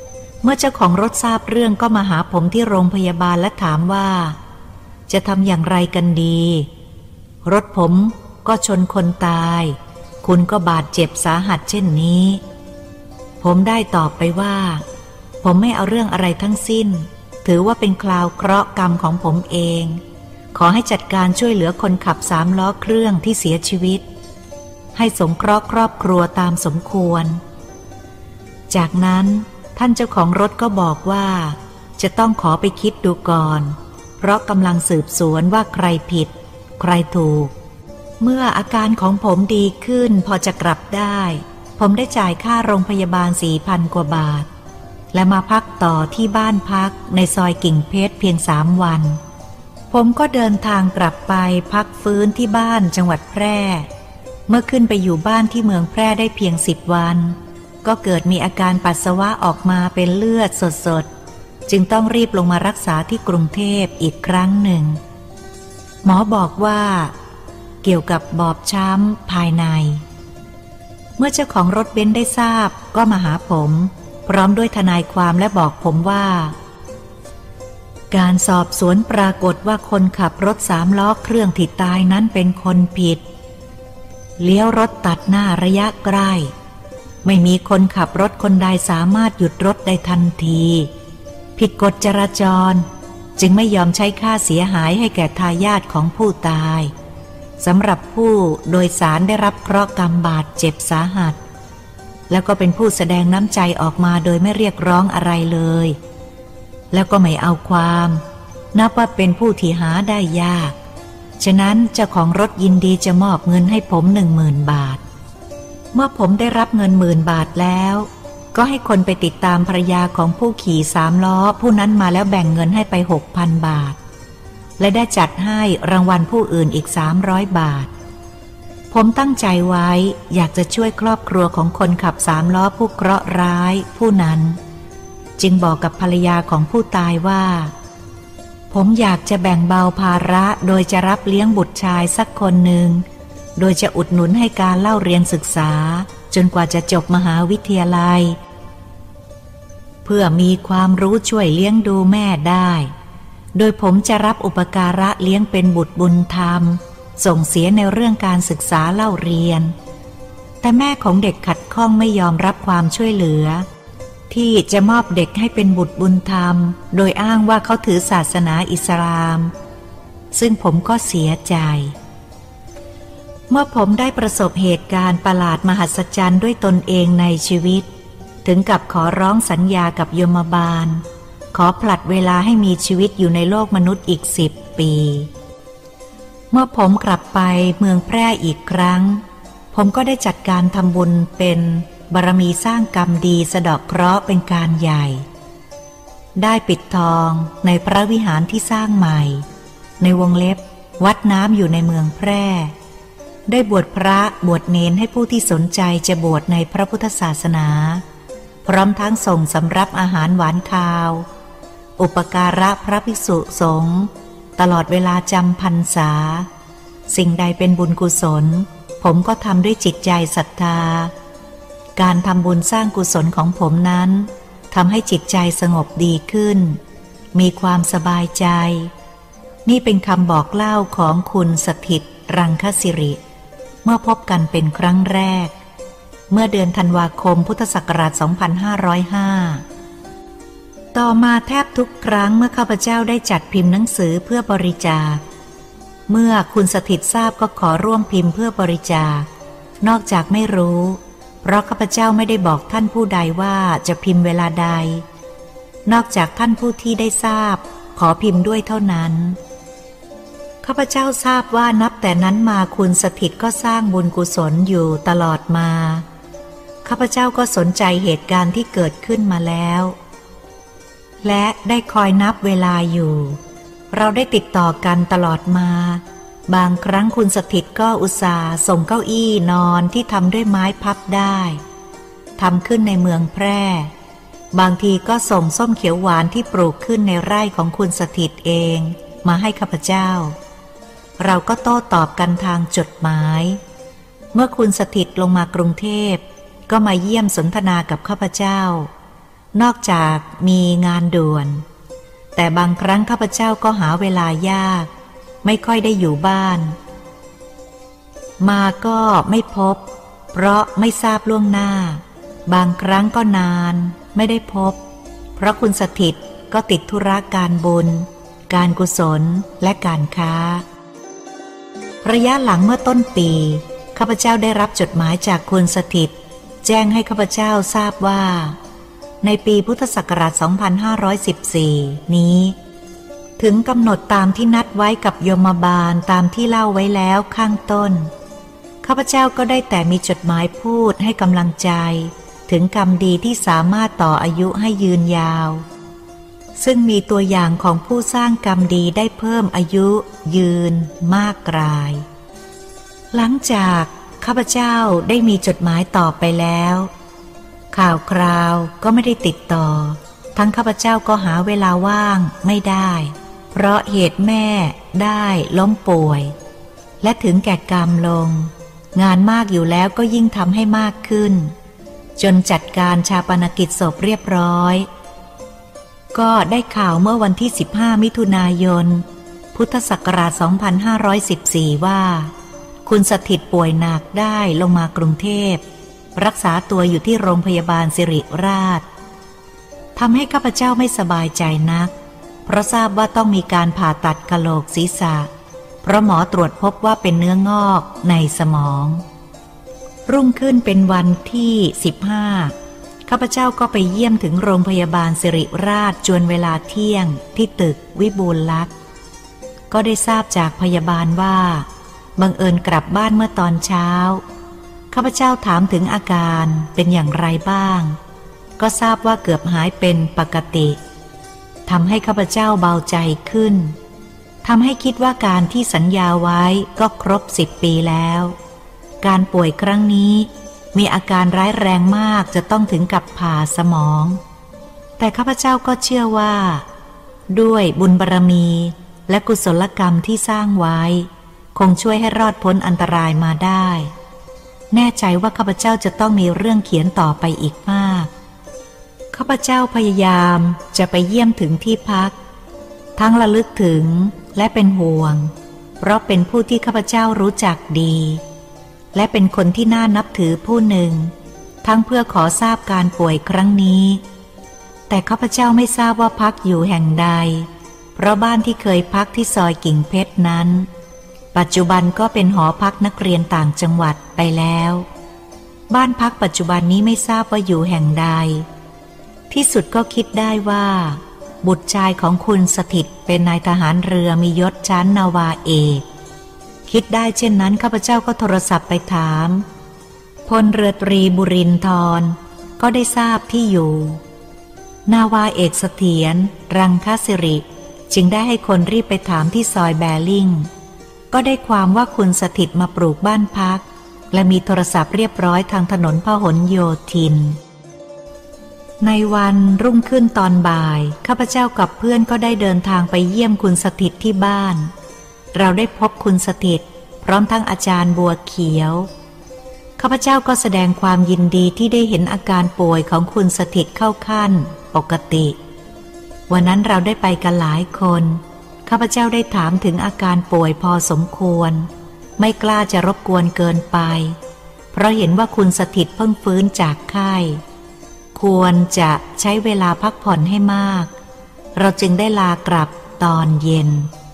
เมื่อเจ้าของรถทราบเรื่องก็มาหาผมที่โรงพยาบาลและถามว่าจะทำอย่างไรกันดีรถผมก็ชนคนตายคุณก็บาดเจ็บสาหัสเช่นนี้ผมได้ตอบไปว่าผมไม่เอาเรื่องอะไรทั้งสิ้นถือว่าเป็นคราวเคราะห์กรรมของผมเองขอให้จัดการช่วยเหลือคนขับสามล้อเครื่องที่เสียชีวิตให้สงเคราะห์ครอบครัวตามสมควรจากนั้นท่านเจ้าของรถก็บอกว่าจะต้องขอไปคิดดูก่อนเพราะกำลังสืบสวนว่าใครผิดใครถูกเมื่ออาการของผมดีขึ้นพอจะกลับได้ผมได้จ่ายค่าโรงพยาบาลสี่พันกว่าบาทและมาพักต่อที่บ้านพักในซอยกิ่งเพชรเพียงสามวันผมก็เดินทางกลับไปพักฟื้นที่บ้านจังหวัดแพร่เมื่อขึ้นไปอยู่บ้านที่เมืองแพร่ได้เพียงสิบวันก็เกิดมีอาการปัสสาวะออกมาเป็นเลือดสดๆจึงต้องรีบลงมารักษาที่กรุงเทพอีกครั้งหนึ่งหมอบอกว่าเกี่ยวกับบอบช้ำภายในเมื่อเจ้าของรถเบนซ์ได้ทราบก็มาหาผมพร้อมด้วยทนายความและบอกผมว่าการสอบสวนปรากฏว่าคนขับรถสามล้อเครื่องที่ตายนั้นเป็นคนผิดเลี้ยวรถตัดหน้าระยะใกล้ไม่มีคนขับรถคนใดสามารถหยุดรถได้ทันทีผิดกฎจราจรจึงไม่ยอมใช้ค่าเสียหายให้แก่ทายาทของผู้ตายสำหรับผู้โดยสารได้รับเคราะห์กรรมบาดเจ็บสาหัสแล้วก็เป็นผู้แสดงน้ำใจออกมาโดยไม่เรียกร้องอะไรเลยแล้วก็ไม่เอาความนับว่าเป็นผู้ที่หาได้ยากฉะนั้นเจ้าของรถยินดีจะมอบเงินให้ผมหนึ่งหมื่นบาทเมื่อผมได้รับเงินหมื่นบาทแล้วก็ให้คนไปติดตามภรรยาของผู้ขี่สามล้อผู้นั้นมาแล้วแบ่งเงินให้ไปหกพันบาทและได้จัดให้รางวัลผู้อื่นอีกสามร้อยบาทผมตั้งใจไว้อยากจะช่วยครอบครัวของคนขับสามล้อผู้เคราะห์ร้ายผู้นั้นจึงบอกกับภรรยาของผู้ตายว่าผมอยากจะแบ่งเบาภาระโดยจะรับเลี้ยงบุตรชายสักคนหนึ่งโดยจะอุดหนุนให้การเล่าเรียนศึกษาจนกว่าจะจบมหาวิทยาลัยเพื่อมีความรู้ช่วยเลี้ยงดูแม่ได้โดยผมจะรับอุปการะเลี้ยงเป็นบุตรบุญธรรมส่งเสียในเรื่องการศึกษาเล่าเรียนแต่แม่ของเด็กขัดข้องไม่ยอมรับความช่วยเหลือที่จะมอบเด็กให้เป็นบุตรบุญธรรมโดยอ้างว่าเขาถือศาสนาอิสลามซึ่งผมก็เสียใจเมื่อผมได้ประสบเหตุการณ์ประหลาดมหัศจรรย์ด้วยตนเองในชีวิตถึงกับขอร้องสัญญากับยมบาลขอผลัดเวลาให้มีชีวิตอยู่ในโลกมนุษย์อีกสิบปีเมื่อผมกลับไปเมืองแพร่อีกครั้งผมก็ได้จัดการทำบุญเป็นบารมีสร้างกรรมดีสะเดาะเคราะห์เป็นการใหญ่ได้ปิดทองในพระวิหารที่สร้างใหม่ในวงเล็บวัดน้ำอยู่ในเมืองแพร่ได้บวชพระบวชเณรให้ผู้ที่สนใจจะบวชในพระพุทธศาสนาพร้อมทั้งส่งสำรับอาหารหวานคาวอุปการะพระภิกษุสงฆ์ตลอดเวลาจำพรรษาสิ่งใดเป็นบุญกุศลผมก็ทำด้วยจิตใจศรัทธาการทำบุญสร้างกุศลของผมนั้นทำให้จิตใจสงบดีขึ้นมีความสบายใจนี่เป็นคำบอกเล่าของคุณสถิตรังคสิริเมื่อพบกันเป็นครั้งแรกเมื่อเดือนธันวาคมพุทธศักราช สองพันห้าร้อยห้า ต่อมาแทบทุกครั้งเมื่อข้าพเจ้าได้จัดพิมพ์หนังสือเพื่อบริจาคเมื่อคุณสถิตทราบก็ขอร่วมพิมพ์เพื่อบริจาคนอกจากไม่รู้เพราะข้าพเจ้าไม่ได้บอกท่านผู้ใดว่าจะพิมพ์เวลาใดนอกจากท่านผู้ที่ได้ทราบขอพิมพ์ด้วยเท่านั้นข้าพเจ้าทราบว่านับแต่นั้นมาคุณสถิตก็สร้างบุญกุศลอยู่ตลอดมาข้าพเจ้าก็สนใจเหตุการณ์ที่เกิดขึ้นมาแล้วและได้คอยนับเวลาอยู่เราได้ติดต่อกันตลอดมาบางครั้งคุณสถิตก็อุตส่าห์ส่งเก้าอี้นอนที่ทำด้วยไม้พับได้ทำขึ้นในเมืองแพร่บางทีก็ส่งส้มเขียวหวานที่ปลูกขึ้นในไร่ของคุณสถิตเองมาให้ข้าพเจ้าเราก็โต้ตอบกันทางจดหมายเมื่อคุณสถิตลงมากรุงเทพก็มาเยี่ยมสนทนากับข้าพเจ้านอกจากมีงานด่วนแต่บางครั้งข้าพเจ้าก็หาเวลายากไม่ค่อยได้อยู่บ้านมาก็ไม่พบเพราะไม่ทราบล่วงหน้าบางครั้งก็นานไม่ได้พบเพราะคุณสถิตก็ติดธุระการบุญการกุศลและการค้าระยะหลังเมื่อต้นปีข้าพเจ้าได้รับจดหมายจากคุณสถิตแจ้งให้ข้าพเจ้าทราบว่าในปีพุทธศักราช สองพันห้าร้อยสิบสี่ นี้ถึงกำหนดตามที่นัดไว้กับยมบาลตามที่เล่าไว้แล้วข้างต้นข้าพเจ้าก็ได้แต่มีจดหมายพูดให้กำลังใจถึงกรรมดีที่สามารถต่ออายุให้ยืนยาวซึ่งมีตัวอย่างของผู้สร้างกรรมดีได้เพิ่มอายุยืนมากกรายหลังจากข้าพเจ้าได้มีจดหมายตอบไปแล้วข่าวคราวก็ไม่ได้ติดต่อทั้งข้าพเจ้าก็หาเวลาว่างไม่ได้เพราะเหตุแม่ได้ล้มป่วยและถึงแก่กรรมลงงานมากอยู่แล้วก็ยิ่งทำให้มากขึ้นจนจัดการชาปนกิจศพเรียบร้อยก็ได้ข่าวเมื่อวันที่สิบห้ามิถุนายนพุทธศักราช สองพันห้าร้อยสิบสี่ ว่าคุณสถิตป่วยหนักได้ลงมากรุงเทพรักษาตัวอยู่ที่โรงพยาบาลสิริราชทำให้ข้าพเจ้าไม่สบายใจนักเพราะทราบว่าต้องมีการผ่าตัดกะโหลกศีรษะเพราะหมอตรวจพบว่าเป็นเนื้องอกในสมองรุ่งขึ้นเป็นวันที่สิบห้าข้าพเจ้าก็ไปเยี่ยมถึงโรงพยาบาลสิริราชจวนเวลาเที่ยงที่ตึกวิบูลย์ลักษณ์ก็ได้ทราบจากพยาบาลว่าบังเอิญกลับบ้านเมื่อตอนเช้าข้าพเจ้าถามถึงอาการเป็นอย่างไรบ้างก็ทราบว่าเกือบหายเป็นปกติทำให้ข้าพเจ้าเบาใจขึ้นทำให้คิดว่าการที่สัญญาไว้ก็ครบสิบปีแล้วการป่วยครั้งนี้มีอาการร้ายแรงมากจะต้องถึงกับผ่าสมองแต่ข้าพเจ้าก็เชื่อว่าด้วยบุญบารมีและกุศลกรรมที่สร้างไว้คงช่วยให้รอดพ้นอันตรายมาได้แน่ใจว่าข้าพเจ้าจะต้องมีเรื่องเขียนต่อไปอีกมากข้าพเจ้าพยายามจะไปเยี่ยมถึงที่พักทั้งระลึกถึงและเป็นห่วงเพราะเป็นผู้ที่ข้าพเจ้ารู้จักดีและเป็นคนที่น่านับถือผู้หนึ่งทั้งเพื่อขอทราบการป่วยครั้งนี้แต่ข้าพเจ้าไม่ทราบว่าพักอยู่แห่งใดเพราะบ้านที่เคยพักที่ซอยกิ่งเพชรนั้นปัจจุบันก็เป็นหอพักนักเรียนต่างจังหวัดไปแล้วบ้านพักปัจจุบันนี้ไม่ทราบว่าอยู่แห่งใดที่สุดก็คิดได้ว่าบุตรชายของคุณสถิตเป็นนายทหารเรือมียศชั้นนาวาเอกคิดได้เช่นนั้นข้าพเจ้าก็โทรศัพท์ไปถามพลเรือตรีบุรินทร์ก็ได้ทราบที่อยู่นาวาเอกเสถียรรังคสิริจึงได้ให้คนรีบไปถามที่ซอยแบริ่งก็ได้ความว่าคุณสถิตมาปลูกบ้านพักและมีโทรศัพท์เรียบร้อยทางถนนพหลโยธินในวันรุ่งขึ้นตอนบ่ายข้าพเจ้ากับเพื่อนก็ได้เดินทางไปเยี่ยมคุณสถิตที่บ้านเราได้พบคุณสถิตพร้อมทั้งอาจารย์บัวเขียวข้าพเจ้าก็แสดงความยินดีที่ได้เห็นอาการป่วยของคุณสถิตเข้าขั้นปกติวันนั้นเราได้ไปกันหลายคนข้าพเจ้าได้ถามถึงอาการป่วยพอสมควรไม่กล้าจะรบกวนเกินไปเพราะเห็นว่าคุณสถิตเพิ่งฟื้นจากไข้ควรจะใช้เวลาพักผ่อนให้มากเราจึงได้ลากลับตอนเย็น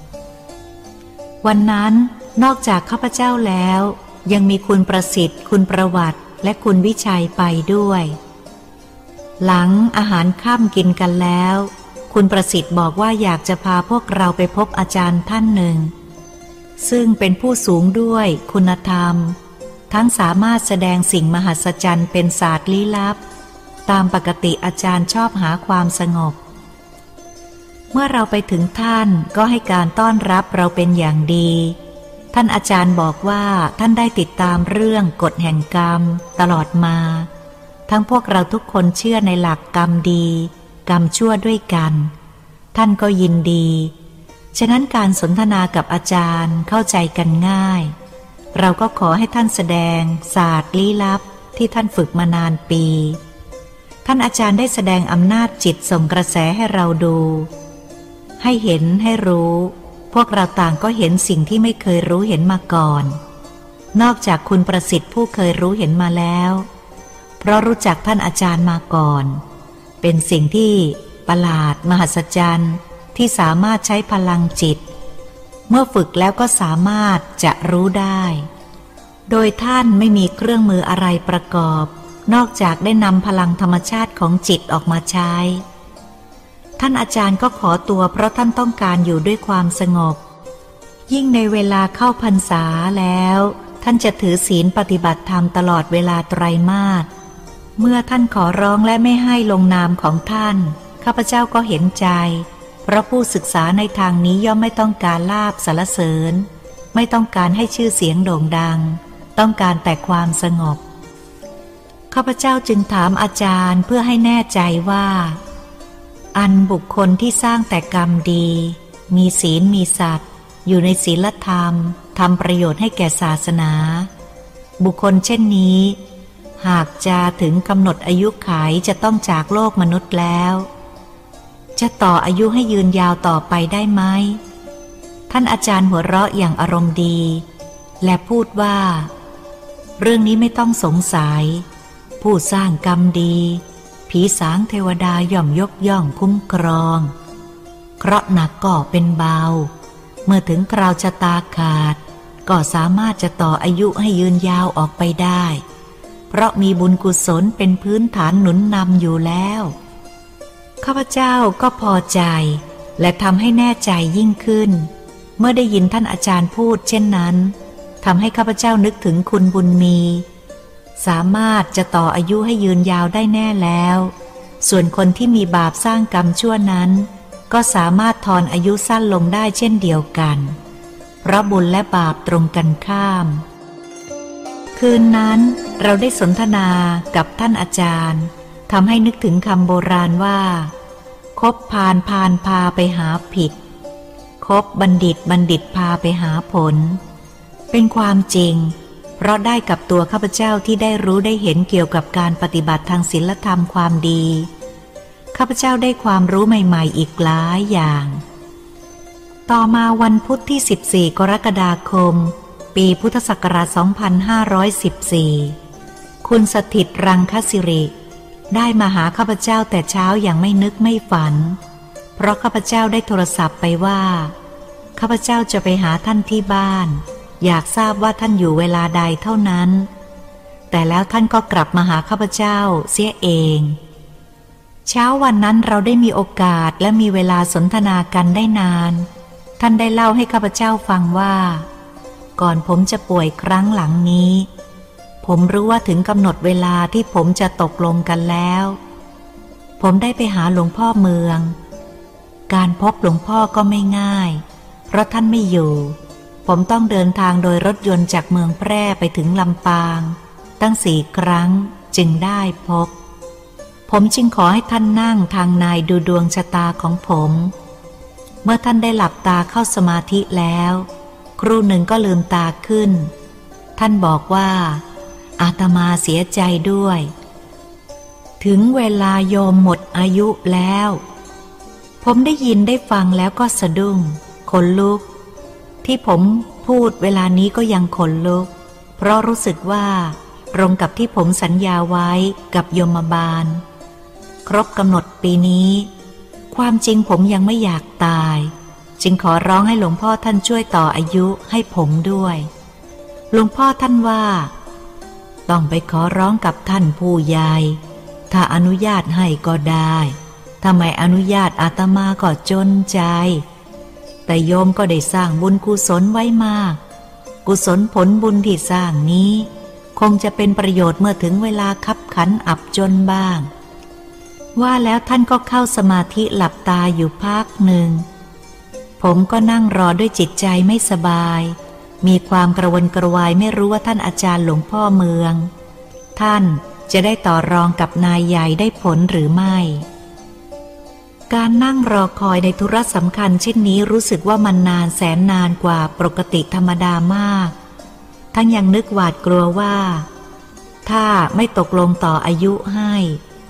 วันนั้นนอกจากข้าพเจ้าแล้วยังมีคุณประสิทธิ์คุณประวัติและคุณวิชัยไปด้วยหลังอาหารค่ำกินกันแล้วคุณประสิทธิ์บอกว่าอยากจะพาพวกเราไปพบอาจารย์ท่านหนึ่งซึ่งเป็นผู้สูงด้วยคุณธรรมทั้งสามารถแสดงสิ่งมหัศจรรย์เป็นศาสตร์ลี้ลับตามปกติอาจารย์ชอบหาความสงบเมื่อเราไปถึงท่านก็ให้การต้อนรับเราเป็นอย่างดีท่านอาจารย์บอกว่าท่านได้ติดตามเรื่องกฎแห่งกรรมตลอดมาทั้งพวกเราทุกคนเชื่อในหลักกรรมดีกรรมชั่วด้วยกันท่านก็ยินดีฉะนั้นการสนทนากับอาจารย์เข้าใจกันง่ายเราก็ขอให้ท่านแสดงศาสตร์ลี้ลับที่ท่านฝึกมานานปีท่านอาจารย์ได้แสดงอำนาจจิตส่งกระแสให้เราดูให้เห็นให้รู้พวกเราต่างก็เห็นสิ่งที่ไม่เคยรู้เห็นมาก่อนนอกจากคุณประสิทธิ์ผู้เคยรู้เห็นมาแล้วเพราะรู้จักท่านอาจารย์มาก่อนเป็นสิ่งที่ประหลาดมหัศจรรย์ที่สามารถใช้พลังจิตเมื่อฝึกแล้วก็สามารถจะรู้ได้โดยท่านไม่มีเครื่องมืออะไรประกอบนอกจากได้นำพลังธรรมชาติของจิตออกมาใช้ท่านอาจารย์ก็ขอตัวเพราะท่านต้องการอยู่ด้วยความสงบยิ่งในเวลาเข้าพรรษาแล้วท่านจะถือศีลปฏิบัติธรรมตลอดเวลาไตรมาสเมื่อท่านขอร้องและไม่ให้ลงนามของท่านข้าพเจ้าก็เห็นใจเพราะผู้ศึกษาในทางนี้ย่อมไม่ต้องการลาภสรรเสริญไม่ต้องการให้ชื่อเสียงโด่งดังต้องการแต่ความสงบข้าพเจ้าจึงถามอาจารย์เพื่อให้แน่ใจว่าอันบุคคลที่สร้างแต่กรรมดีมีศีลมีสัตย์อยู่ในศีลธรรมทำประโยชน์ให้แก่ศาสนาบุคคลเช่นนี้หากจะถึงกำหนดอายุขัยจะต้องจากโลกมนุษย์แล้วจะต่ออายุให้ยืนยาวต่อไปได้ไหมท่านอาจารย์หัวเราะอย่างอารมณ์ดีและพูดว่าเรื่องนี้ไม่ต้องสงสัยผู้สร้างกรรมดีผีสางเทวดาย่อมยกย่องคุ้มครองเคราะห์หนักก็เป็นเบาเมื่อถึงคราวชะตาขาดก็สามารถจะต่ออายุให้ยืนยาวออกไปได้เพราะมีบุญกุศลเป็นพื้นฐานหนุนนำอยู่แล้วข้าพเจ้าก็พอใจและทำให้แน่ใจยิ่งขึ้นเมื่อได้ยินท่านอาจารย์พูดเช่นนั้นทำให้ข้าพเจ้านึกถึงคุณบุญมีสามารถจะต่ออายุให้ยืนยาวได้แน่แล้วส่วนคนที่มีบาปสร้างกรรมชั่วนั้นก็สามารถทอนอายุสั้นลงได้เช่นเดียวกันเพราะบุญและบาปตรงกันข้ามคืนนั้นเราได้สนทนากับท่านอาจารย์ทำให้นึกถึงคำโบราณว่าคบพาลพาลพาไปหาผิดคบบัณฑิตบัณฑิตพาไปหาผลเป็นความจริงเพราะได้กับตัวข้าพเจ้าที่ได้รู้ได้เห็นเกี่ยวกับการปฏิบัติทางศีลธรรมความดีข้าพเจ้าได้ความรู้ใหม่ๆอีกหลายอย่างต่อมาวันพุธที่สิบสี่กรกฎาคมปีพุทธศักราชสองพันห้าร้อยสิบสี่คุณสถิตรังคสิริได้มาหาข้าพเจ้าแต่เช้าอย่างไม่นึกไม่ฝันเพราะข้าพเจ้าได้โทรศัพท์ไปว่าข้าพเจ้าจะไปหาท่านที่บ้านอยากทราบว่าท่านอยู่เวลาใดเท่านั้นแต่แล้วท่านก็กลับมาหาข้าพเจ้าเสียเองเช้าวันนั้นเราได้มีโอกาสและมีเวลาสนทนากันได้นานท่านได้เล่าให้ข้าพเจ้าฟังว่าก่อนผมจะป่วยครั้งหลังนี้ผมรู้ว่าถึงกำหนดเวลาที่ผมจะตกลงกันแล้วผมได้ไปหาหลวงพ่อเมืองการพบหลวงพ่อก็ไม่ง่ายเพราะท่านไม่อยู่ผมต้องเดินทางโดยรถยนต์จากเมืองแพร่ไปถึงลำปางตั้งสี่ครั้งจึงได้พบผมจึงขอให้ท่านนั่งทางในดูดวงชะตาของผมเมื่อท่านได้หลับตาเข้าสมาธิแล้วครู่หนึ่งก็ลืมตาขึ้นท่านบอกว่าอาตมาเสียใจด้วยถึงเวลาโยมหมดอายุแล้วผมได้ยินได้ฟังแล้วก็สะดุ้งขนลุกที่ผมพูดเวลานี้ก็ยังขนลุกเพราะรู้สึกว่าตรงกับที่ผมสัญญาไว้กับยมบาลครบกำหนดปีนี้ความจริงผมยังไม่อยากตายจึงขอร้องให้หลวงพ่อท่านช่วยต่ออายุให้ผมด้วยหลวงพ่อท่านว่าต้องไปขอร้องกับท่านผู้ใหญ่ถ้าอนุญาตให้ก็ได้ถ้าไม่อนุญาตอาตมาก็จนใจแต่โยมก็ได้สร้างบุญกุศลไว้มากกุศลผลบุญที่สร้างนี้คงจะเป็นประโยชน์เมื่อถึงเวลาคับขันอับจนบ้างว่าแล้วท่านก็เข้าสมาธิหลับตาอยู่พักหนึ่งผมก็นั่งรอด้วยจิตใจไม่สบายมีความกระวนกระวายไม่รู้ว่าท่านอาจารย์หลวงพ่อเมืองท่านจะได้ต่อรองกับนายใหญ่ได้ผลหรือไม่การนั่งรอคอยในธุระสำคัญเช่นนี้รู้สึกว่ามันนานแสนนานกว่าปกติธรรมดามากทั้งยังนึกหวาดกลัวว่าถ้าไม่ตกลงต่ออายุให้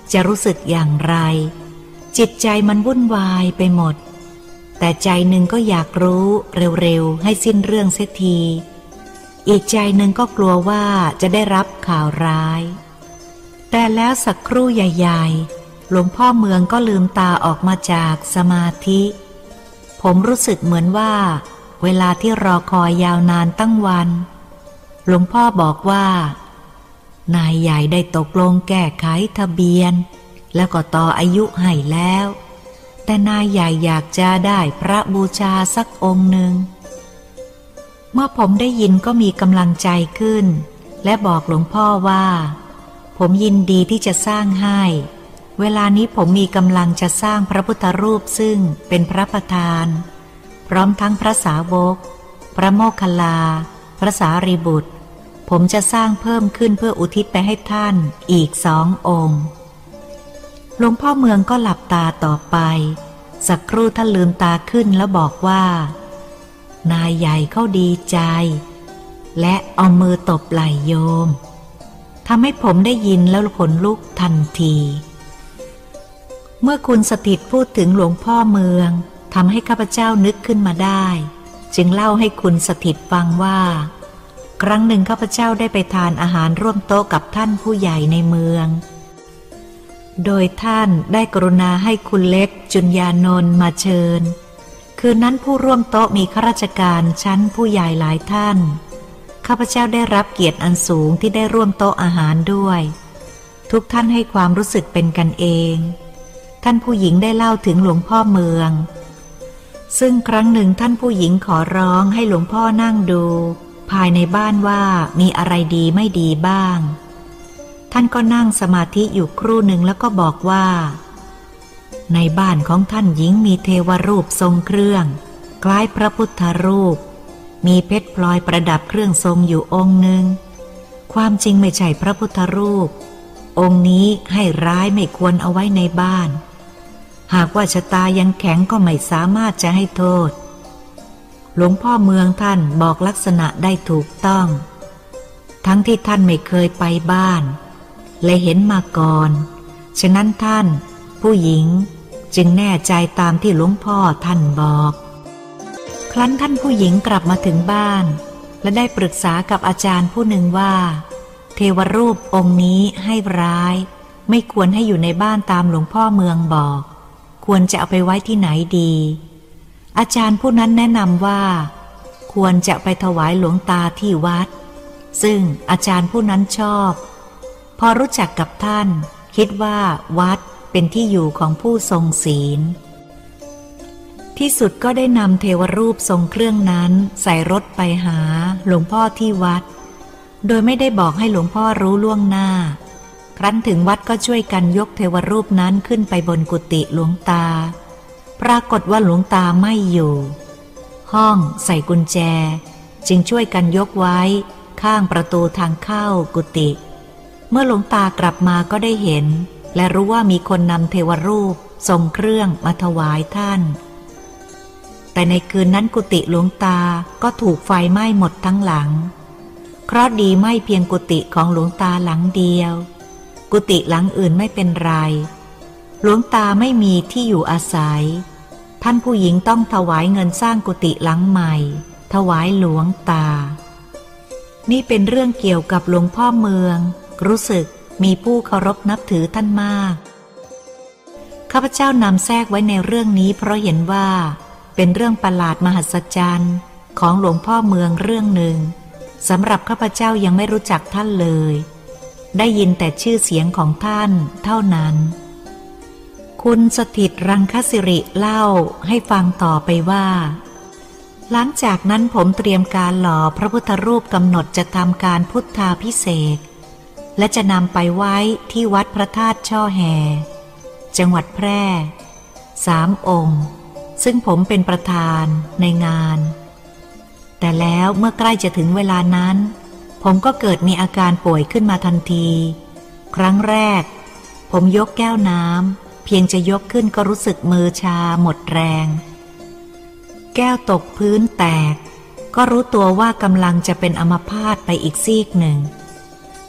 จะรู้สึกอย่างไรจิตใจมันวุ่นวายไปหมดแต่ใจหนึ่งก็อยากรู้เร็วๆให้สิ้นเรื่องเสียทีอีกใจหนึ่งก็กลัวว่าจะได้รับข่าวร้ายแต่แล้วสักครู่ใหญ่ๆหลวงพ่อเมืองก็ลืมตาออกมาจากสมาธิผมรู้สึกเหมือนว่าเวลาที่รอคอยยาวนานตั้งวันหลวงพ่อบอกว่านายใหญ่ได้ตกลงแก้ไขทะเบียนแล้วก็ต่ออายุให้แล้วแต่นายใหญ่อยากจะได้พระบูชาสักองค์หนึ่งเมื่อผมได้ยินก็มีกำลังใจขึ้นและบอกหลวงพ่อว่าผมยินดีที่จะสร้างให้เวลานี้ผมมีกำลังจะสร้างพระพุทธรูปซึ่งเป็นพระประธานพร้อมทั้งพระสาวกพระโมคคัลลาพระสารีบุตรผมจะสร้างเพิ่มขึ้นเพื่ออุทิศไปให้ท่านอีกสององค์หลวงพ่อเมืองก็หลับตาต่อไปสักครู่ท่านลืมตาขึ้นแล้วบอกว่านายใหญ่เขาดีใจและเอามือตบไหล่โยมทำให้ผมได้ยินแล้วขนลุกทันทีเมื่อคุณสถิตพูดถึงหลวงพ่อเมืองทำให้ข้าพเจ้านึกขึ้นมาได้จึงเล่าให้คุณสถิตฟังว่าครั้งหนึ่งข้าพเจ้าได้ไปทานอาหารร่วมโต๊ะกับท่านผู้ใหญ่ในเมืองโดยท่านได้กรุณาให้คุณเล็กจุญญานนท์มาเชิญคืนนั้นผู้ร่วมโต๊ะมีข้าราชการชั้นผู้ใหญ่หลายท่านข้าพเจ้าได้รับเกียรติอันสูงที่ได้ร่วมโต๊ะอาหารด้วยทุกท่านให้ความรู้สึกเป็นกันเองท่านผู้หญิงได้เล่าถึงหลวงพ่อเมืองซึ่งครั้งหนึ่งท่านผู้หญิงขอร้องให้หลวงพ่อนั่งดูภายในบ้านว่ามีอะไรดีไม่ดีบ้างท่านก็นั่งสมาธิอยู่ครู่หนึ่งแล้วก็บอกว่าในบ้านของท่านหญิงมีเทวรูปทรงเครื่องคล้ายพระพุทธรูปมีเพชรพลอยประดับเครื่องทรงอยู่องค์หนึ่งความจริงไม่ใช่พระพุทธรูปองค์นี้ให้ร้ายไม่ควรเอาไว้ในบ้านหากว่าชะตายังแข็งก็ไม่สามารถจะให้โทษหลวงพ่อเมืองท่านบอกลักษณะได้ถูกต้องทั้งที่ท่านไม่เคยไปบ้านเลยเห็นมาก่อนฉะนั้นท่านผู้หญิงจึงแน่ใจตามที่หลวงพ่อท่านบอกครั้นท่านผู้หญิงกลับมาถึงบ้านและได้ปรึกษากับอาจารย์ผู้หนึ่งว่าเทวรูปองค์นี้ให้ร้ายไม่ควรให้อยู่ในบ้านตามหลวงพ่อเมืองบอกควรจะเอาไปไว้ที่ไหนดีอาจารย์ผู้นั้นแนะนำว่าควรจะไปถวายหลวงตาที่วัดซึ่งอาจารย์ผู้นั้นชอบพอรู้จักกับท่านคิดว่าวัดเป็นที่อยู่ของผู้ทรงศีลที่สุดก็ได้นำเทวรูปทรงเครื่องนั้นใส่รถไปหาหลวงพ่อที่วัดโดยไม่ได้บอกให้หลวงพ่อรู้ล่วงหน้าครั้นถึงวัดก็ช่วยกันยกเทวรูปนั้นขึ้นไปบนกุฏิหลวงตาปรากฏว่าหลวงตาไม่อยู่ห้องใส่กุญแจจึงช่วยกันยกไว้ข้างประตูทางเข้ากุฏิเมื่อหลวงตากลับมาก็ได้เห็นและรู้ว่ามีคนนำเทวรูปทรงเครื่องมาถวายท่านแต่ในคืนนั้นกุฏิหลวงตาก็ถูกไฟไหม้หมดทั้งหลังเคราะห์ดีไม่เพียงกุฏิของหลวงตาหลังเดียวกุฏิหลังอื่นไม่เป็นไรหลวงตาไม่มีที่อยู่อาศัยท่านผู้หญิงต้องถวายเงินสร้างกุฏิหลังใหม่ถวายหลวงตานี่เป็นเรื่องเกี่ยวกับหลวงพ่อเมืองรู้สึกมีผู้เคารพนับถือท่านมากข้าพเจ้านำแทรกไว้ในเรื่องนี้เพราะเห็นว่าเป็นเรื่องประหลาดมหัศจรรย์ของหลวงพ่อเมืองเรื่องหนึ่งสำหรับข้าพเจ้ายังไม่รู้จักท่านเลยได้ยินแต่ชื่อเสียงของท่านเท่านั้นคุณสถิตรังคสิริเล่าให้ฟังต่อไปว่าหลังจากนั้นผมเตรียมการหล่อพระพุทธรูปกำหนดจะทำการพุทธาภิเษกและจะนำไปไว้ที่วัดพระธาตุช่อแฮจังหวัดแพร่สามองค์ซึ่งผมเป็นประธานในงานแต่แล้วเมื่อใกล้จะถึงเวลานั้นผมก็เกิดมีอาการป่วยขึ้นมาทันทีครั้งแรกผมยกแก้วน้ำเพียงจะยกขึ้นก็รู้สึกมือชาหมดแรงแก้วตกพื้นแตกก็รู้ตัวว่ากำลังจะเป็นอัมพาตไปอีกซีกหนึ่ง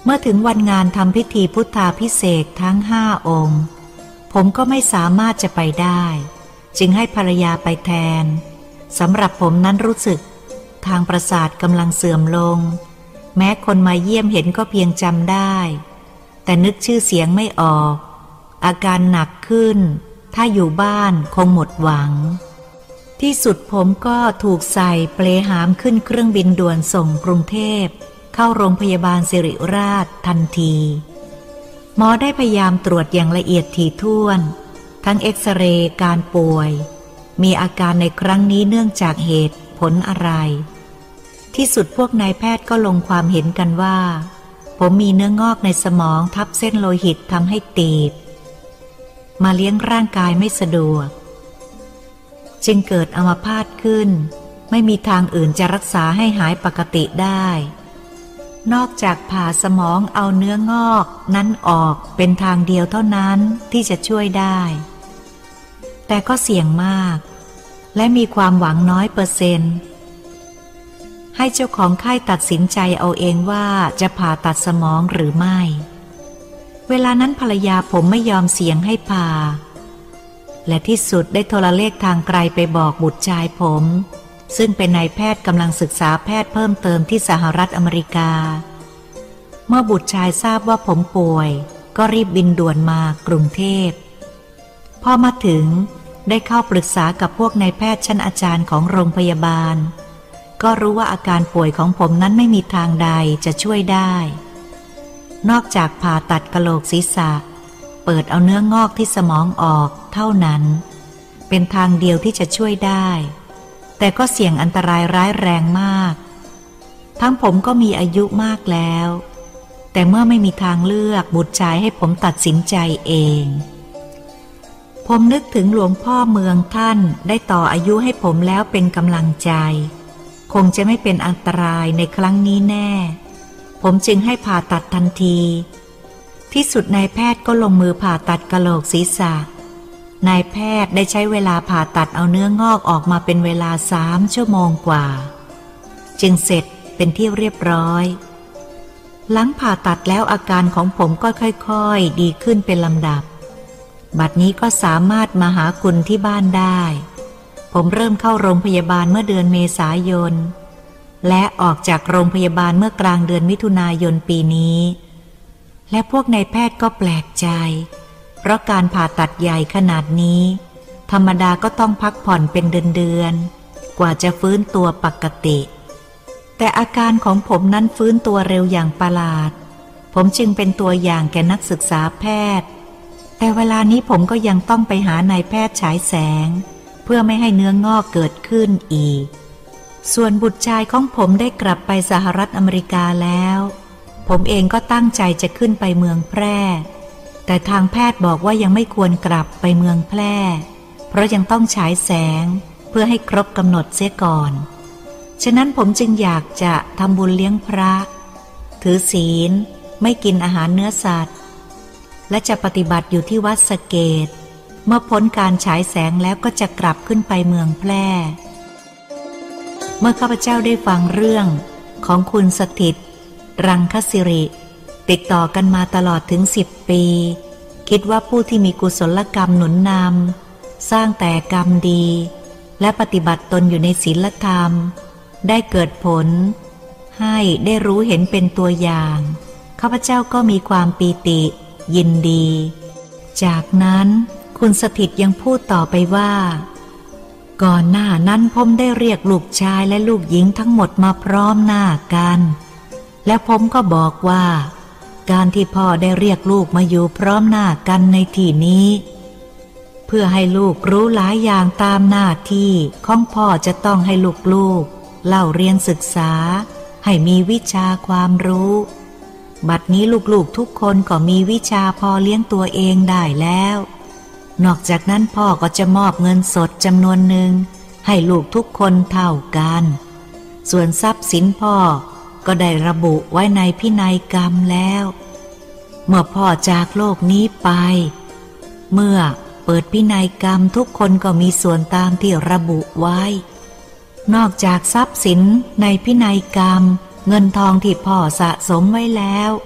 เมื่อถึงวันงานทำพิธีพุทธาภิเษกทั้งห้าองค์ผมก็ไม่สามารถจะไปได้จึงให้ภรรยาไปแทนสำหรับผมนั้นรู้สึกทางประสาทกำลังเสื่อมลงแม้คนมาเยี่ยมเห็นก็เพียงจำได้แต่นึกชื่อเสียงไม่ออกอาการหนักขึ้นถ้าอยู่บ้านคงหมดหวังที่สุดผมก็ถูกใส่เปลหามขึ้นเครื่องบินด่วนส่งกรุงเทพเข้าโรงพยาบาลสิริราชทันทีหมอได้พยายามตรวจอย่างละเอียดถี่ถ้วนทั้งเอ็กซเรย์การป่วยมีอาการในครั้งนี้เนื่องจากเหตุผลอะไรที่สุดพวกนายแพทย์ก็ลงความเห็นกันว่าผมมีเนื้องอกในสมองทับเส้นโลหิตทำให้ตีบมาเลี้ยงร่างกายไม่สะดวกจึงเกิดอัมพาตขึ้นไม่มีทางอื่นจะรักษาให้หายปกติได้นอกจากผ่าสมองเอาเนื้องอกนั้นออกเป็นทางเดียวเท่านั้นที่จะช่วยได้แต่ก็เสี่ยงมากและมีความหวังน้อยเปอร์เซ็นต์ให้เจ้าของไข้ตัดสินใจเอาเองว่าจะผ่าตัดสมองหรือไม่เวลานั้นภรรยาผมไม่ยอมเสี่ยงให้ผ่าและที่สุดได้โทรเลขทางไกลไปบอกบุตรชายผมซึ่งเป็นนายแพทย์กำลังศึกษาแพทย์เพิ่มเติมที่สหรัฐอเมริกาเมื่อบุตรชายทราบว่าผมป่วยก็รีบบินด่วนมากรุงเทพพอมาถึงได้เข้าปรึกษากับพวกนายแพทย์ชั้นอาจารย์ของโรงพยาบาลก็รู้ว่าอาการป่วยของผมนั้นไม่มีทางใดจะช่วยได้นอกจากผ่าตัดกะโหลกศีรษะเปิดเอาเนื้องอกที่สมองออกเท่านั้นเป็นทางเดียวที่จะช่วยได้แต่ก็เสี่ยงอันตรายร้ายแรงมากทั้งผมก็มีอายุมากแล้วแต่เมื่อไม่มีทางเลือกบุตรชายให้ผมตัดสินใจเองผมนึกถึงหลวงพ่อเมืองท่านได้ต่ออายุให้ผมแล้วเป็นกำลังใจคงจะไม่เป็นอันตรายในครั้งนี้แน่ผมจึงให้ผ่าตัดทันทีที่สุดนายแพทย์ก็ลงมือผ่าตัดกะโหลกศีรษะนายแพทย์ได้ใช้เวลาผ่าตัดเอาเนื้องอกออกมาเป็นเวลาสามชั่วโมงกว่าจึงเสร็จเป็นที่เรียบร้อยหลังผ่าตัดแล้วอาการของผมก็ค่อยๆดีขึ้นเป็นลำดับบัดนี้ก็สามารถมาหาคุณที่บ้านได้ผมเริ่มเข้าโรงพยาบาลเมื่อเดือนเมษายนและออกจากโรงพยาบาลเมื่อกลางเดือนมิถุนายนปีนี้และพวกนายแพทย์ก็แปลกใจเพราะการผ่าตัดใหญ่ขนาดนี้ธรรมดาก็ต้องพักผ่อนเป็นเดือนๆกว่าจะฟื้นตัวปกติแต่อาการของผมนั้นฟื้นตัวเร็วอย่างประหลาดผมจึงเป็นตัวอย่างแก่นักศึกษาแพทย์แต่เวลานี้ผมก็ยังต้องไปหานายแพทย์ฉายแสงเพื่อไม่ให้เนื้องอกเกิดขึ้นอีกส่วนบุตรชายของผมได้กลับไปสหรัฐอเมริกาแล้วผมเองก็ตั้งใจจะขึ้นไปเมืองแพร่แต่ทางแพทย์บอกว่ายังไม่ควรกลับไปเมืองแพร่เพราะยังต้องฉายแสงเพื่อให้ครบกำหนดเสียก่อนฉะนั้นผมจึงอยากจะทำบุญเลี้ยงพระถือศีลไม่กินอาหารเนื้อสัตว์และจะปฏิบัติอยู่ที่วัดสะเกษเมื่อพ้นการฉายแสงแล้วก็จะกลับขึ้นไปเมืองแพร่เมื่อข้าพเจ้าได้ฟังเรื่องของคุณสถิตรังคศิริติดต่อกันมาตลอดถึงสิบปีคิดว่าผู้ที่มีกุศลกรรมหนุนนำสร้างแต่กรรมดีและปฏิบัติตนอยู่ในศีลธรรมได้เกิดผลให้ได้รู้เห็นเป็นตัวอย่างข้าพเจ้าก็มีความปีติยินดีจากนั้นคุณสถิตยังพูดต่อไปว่าก่อนหน้านั้นผมได้เรียกลูกชายและลูกหญิงทั้งหมดมาพร้อมหน้ากันและผมก็บอกว่าการที่พ่อได้เรียกลูกมาอยู่พร้อมหน้ากันในที่นี้เพื่อให้ลูกรู้หลายอย่างตามหน้าที่ของพ่อจะต้องให้ลูกๆเล่าเรียนศึกษาให้มีวิชาความรู้บัดนี้ลูกๆทุกคนก็มีวิชาพอเลี้ยงตัวเองได้แล้วนอกจากนั้นพ่อก็จะมอบเงินสดจำนวนหนึ่งให้ลูกทุกคนเท่ากันส่วนทรัพย์สินพ่อก็ได้ระบุไว้ในพินัยกรรมแล้วเมื่อพ่อจากโลกนี้ไปเมื่อเปิดพินัยกรรมทุกคนก็มีส่วนตามที่ระบุไว้นอกจากทรัพย์สินในพินัยกรรมเงินทองที่พ่อสะสมไว้แล้ว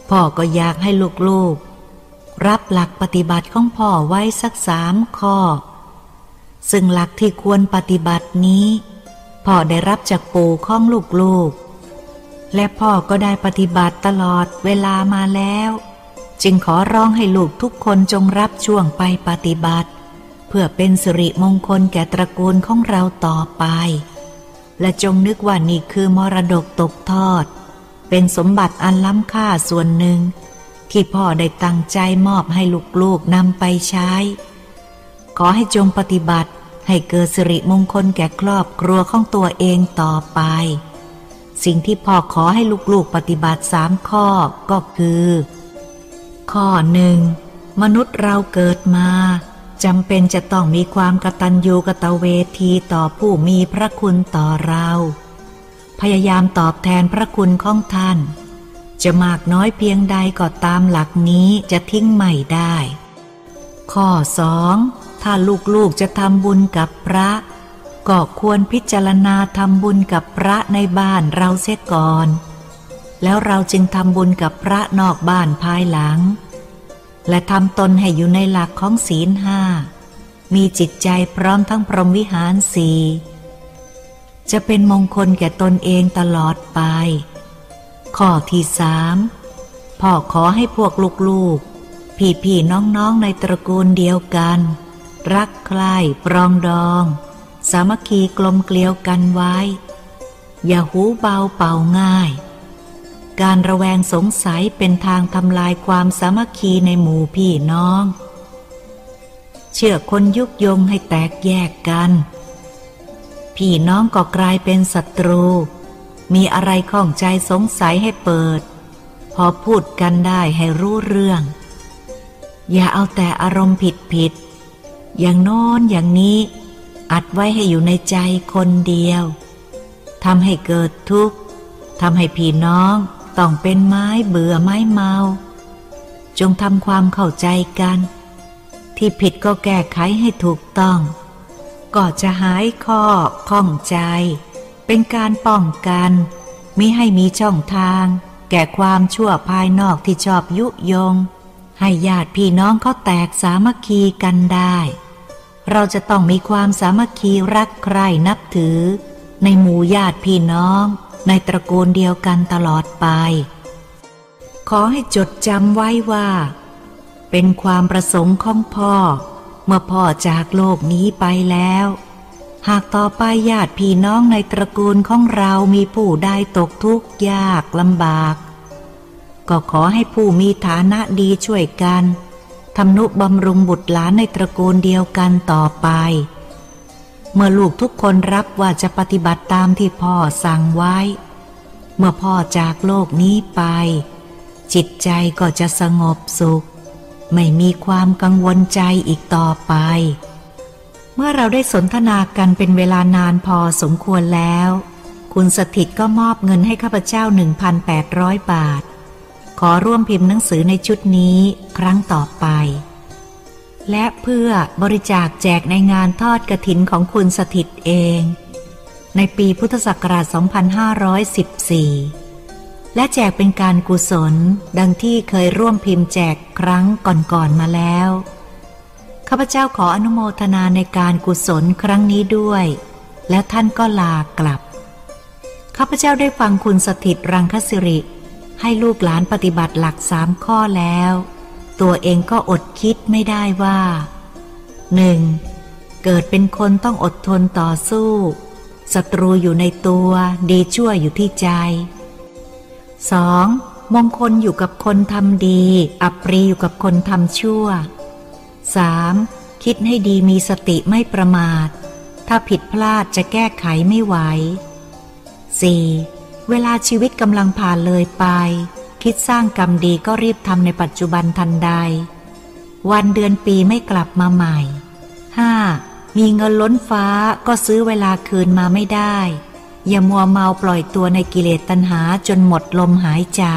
พ่อก็อยากให้ลูกๆรับหลักปฏิบัติของพ่อไว้สักสามข้อซึ่งหลักที่ควรปฏิบัตินี้พ่อได้รับจากปู่ของลูกๆและพ่อก็ได้ปฏิบัติตลอดเวลามาแล้วจึงขอร้องให้ลูกทุกคนจงรับช่วงไปปฏิบัติเพื่อเป็นสิริมงคลแก่ตระกูลของเราต่อไปและจงนึกว่านี่คือมรดกตกทอดเป็นสมบัติอันล้ำค่าส่วนหนึ่งที่พ่อได้ตั้งใจมอบให้ลูกๆนำไปใช้ขอให้จงปฏิบัติให้เกิดสิริมงคลแก่ครอบครัวของตัวเองต่อไปสิ่งที่พ่อขอให้ลูกๆปฏิบัติสามข้อก็คือข้อหนึ่งมนุษย์เราเกิดมาจำเป็นจะต้องมีความกตัญญูกตเวทีต่อผู้มีพระคุณต่อเราพยายามตอบแทนพระคุณของท่านจะมากน้อยเพียงใดก็ตามหลักนี้จะทิ้งไม่ได้ข้อสองถ้าลูกๆจะทำบุญกับพระก็ควรพิจารณาทำบุญกับพระในบ้านเราเสียก่อนแล้วเราจึงทำบุญกับพระนอกบ้านภายหลังและทำตนให้อยู่ในหลักของศีลห้ามีจิตใจพร้อมทั้งพรหมวิหารสี่จะเป็นมงคลแก่ตนเองตลอดไปข้อที่สามพ่อขอให้พวกลูกๆพี่ๆน้องๆในตระกูลเดียวกันรักใคร่ปรองดองสามัคคีกลมเกลียวกันไว้อย่าหูเบาเป่าง่ายการระแวงสงสัยเป็นทางทำลายความสามัคคีในหมู่พี่น้องเชื่อคนยุยงให้แตกแยกกันพี่น้องก็กลายเป็นศัตรูมีอะไรข้องใจสงสัยให้เปิดพอพูดกันได้ให้รู้เรื่องอย่าเอาแต่อารมณ์ผิดผิดอย่างโน้นอย่างนี้อัดไว้ให้อยู่ในใจคนเดียวทำให้เกิดทุกข์ทำให้พี่น้องต้องเป็นไม้เบื่อไม้เมาจงทำความเข้าใจกันที่ผิดก็แก้ไขให้ถูกต้องก็จะหายข้อข้องใจเป็นการป้องกันมิให้มีช่องทางแก่ความชั่วภายนอกที่ชอบยุยงให้ญาติพี่น้องเขาแตกสามัคคีกันได้เราจะต้องมีความสามัคคีรักใคร่นับถือในหมู่ญาติพี่น้องในตระกูลเดียวกันตลอดไปขอให้จดจำไว้ว่าเป็นความประสงค์ของพ่อเมื่อพ่อจากโลกนี้ไปแล้วหากต่อไปญาติพี่น้องในตระกูลของเรามีผู้ใดตกทุกข์ยากลำบากก็ขอให้ผู้มีฐานะดีช่วยกันทำนุบำรุงบุตรหลานในตระกูลเดียวกันต่อไปเมื่อลูกทุกคนรับว่าจะปฏิบัติตามที่พ่อสั่งไว้เมื่อพ่อจากโลกนี้ไปจิตใจก็จะสงบสุขไม่มีความกังวลใจอีกต่อไปเมื่อเราได้สนทนากันเป็นเวลานานพอสมควรแล้วคุณสถิตก็มอบเงินให้ข้าพเจ้า หนึ่งพันแปดร้อย บาทขอร่วมพิมพ์หนังสือในชุดนี้ครั้งต่อไปและเพื่อบริจาคแจกในงานทอดกฐินของคุณสถิตเองในปีพุทธศักราช สองพันห้าร้อยสิบสี่ และแจกเป็นการกุศลดังที่เคยร่วมพิมพ์แจกครั้งก่อนๆมาแล้วข้าพเจ้าขออนุโมทนาในการกุศลครั้งนี้ด้วยและท่านก็ลากลับข้าพเจ้าได้ฟังคุณสถิตรังคสิริให้ลูกหลานปฏิบัติหลักสามข้อแล้วตัวเองก็อดคิดไม่ได้ว่าหนึ่งเกิดเป็นคนต้องอดทนต่อสู้ศัตรูอยู่ในตัวดีชั่วอยู่ที่ใจสองมงคลอยู่กับคนทำดีอัปรีอยู่กับคนทำชั่วสามคิดให้ดีมีสติไม่ประมาทถ้าผิดพลาดจะแก้ไขไม่ไหวสี่เวลาชีวิตกำลังผ่านเลยไปคิดสร้างกรรมดีก็รีบทำในปัจจุบันทันใดวันเดือนปีไม่กลับมาใหม่ห้ามีเงินล้นฟ้าก็ซื้อเวลาคืนมาไม่ได้อย่ามัวเมาปล่อยตัวในกิเลสตัณหาจนหมดลมหายใจ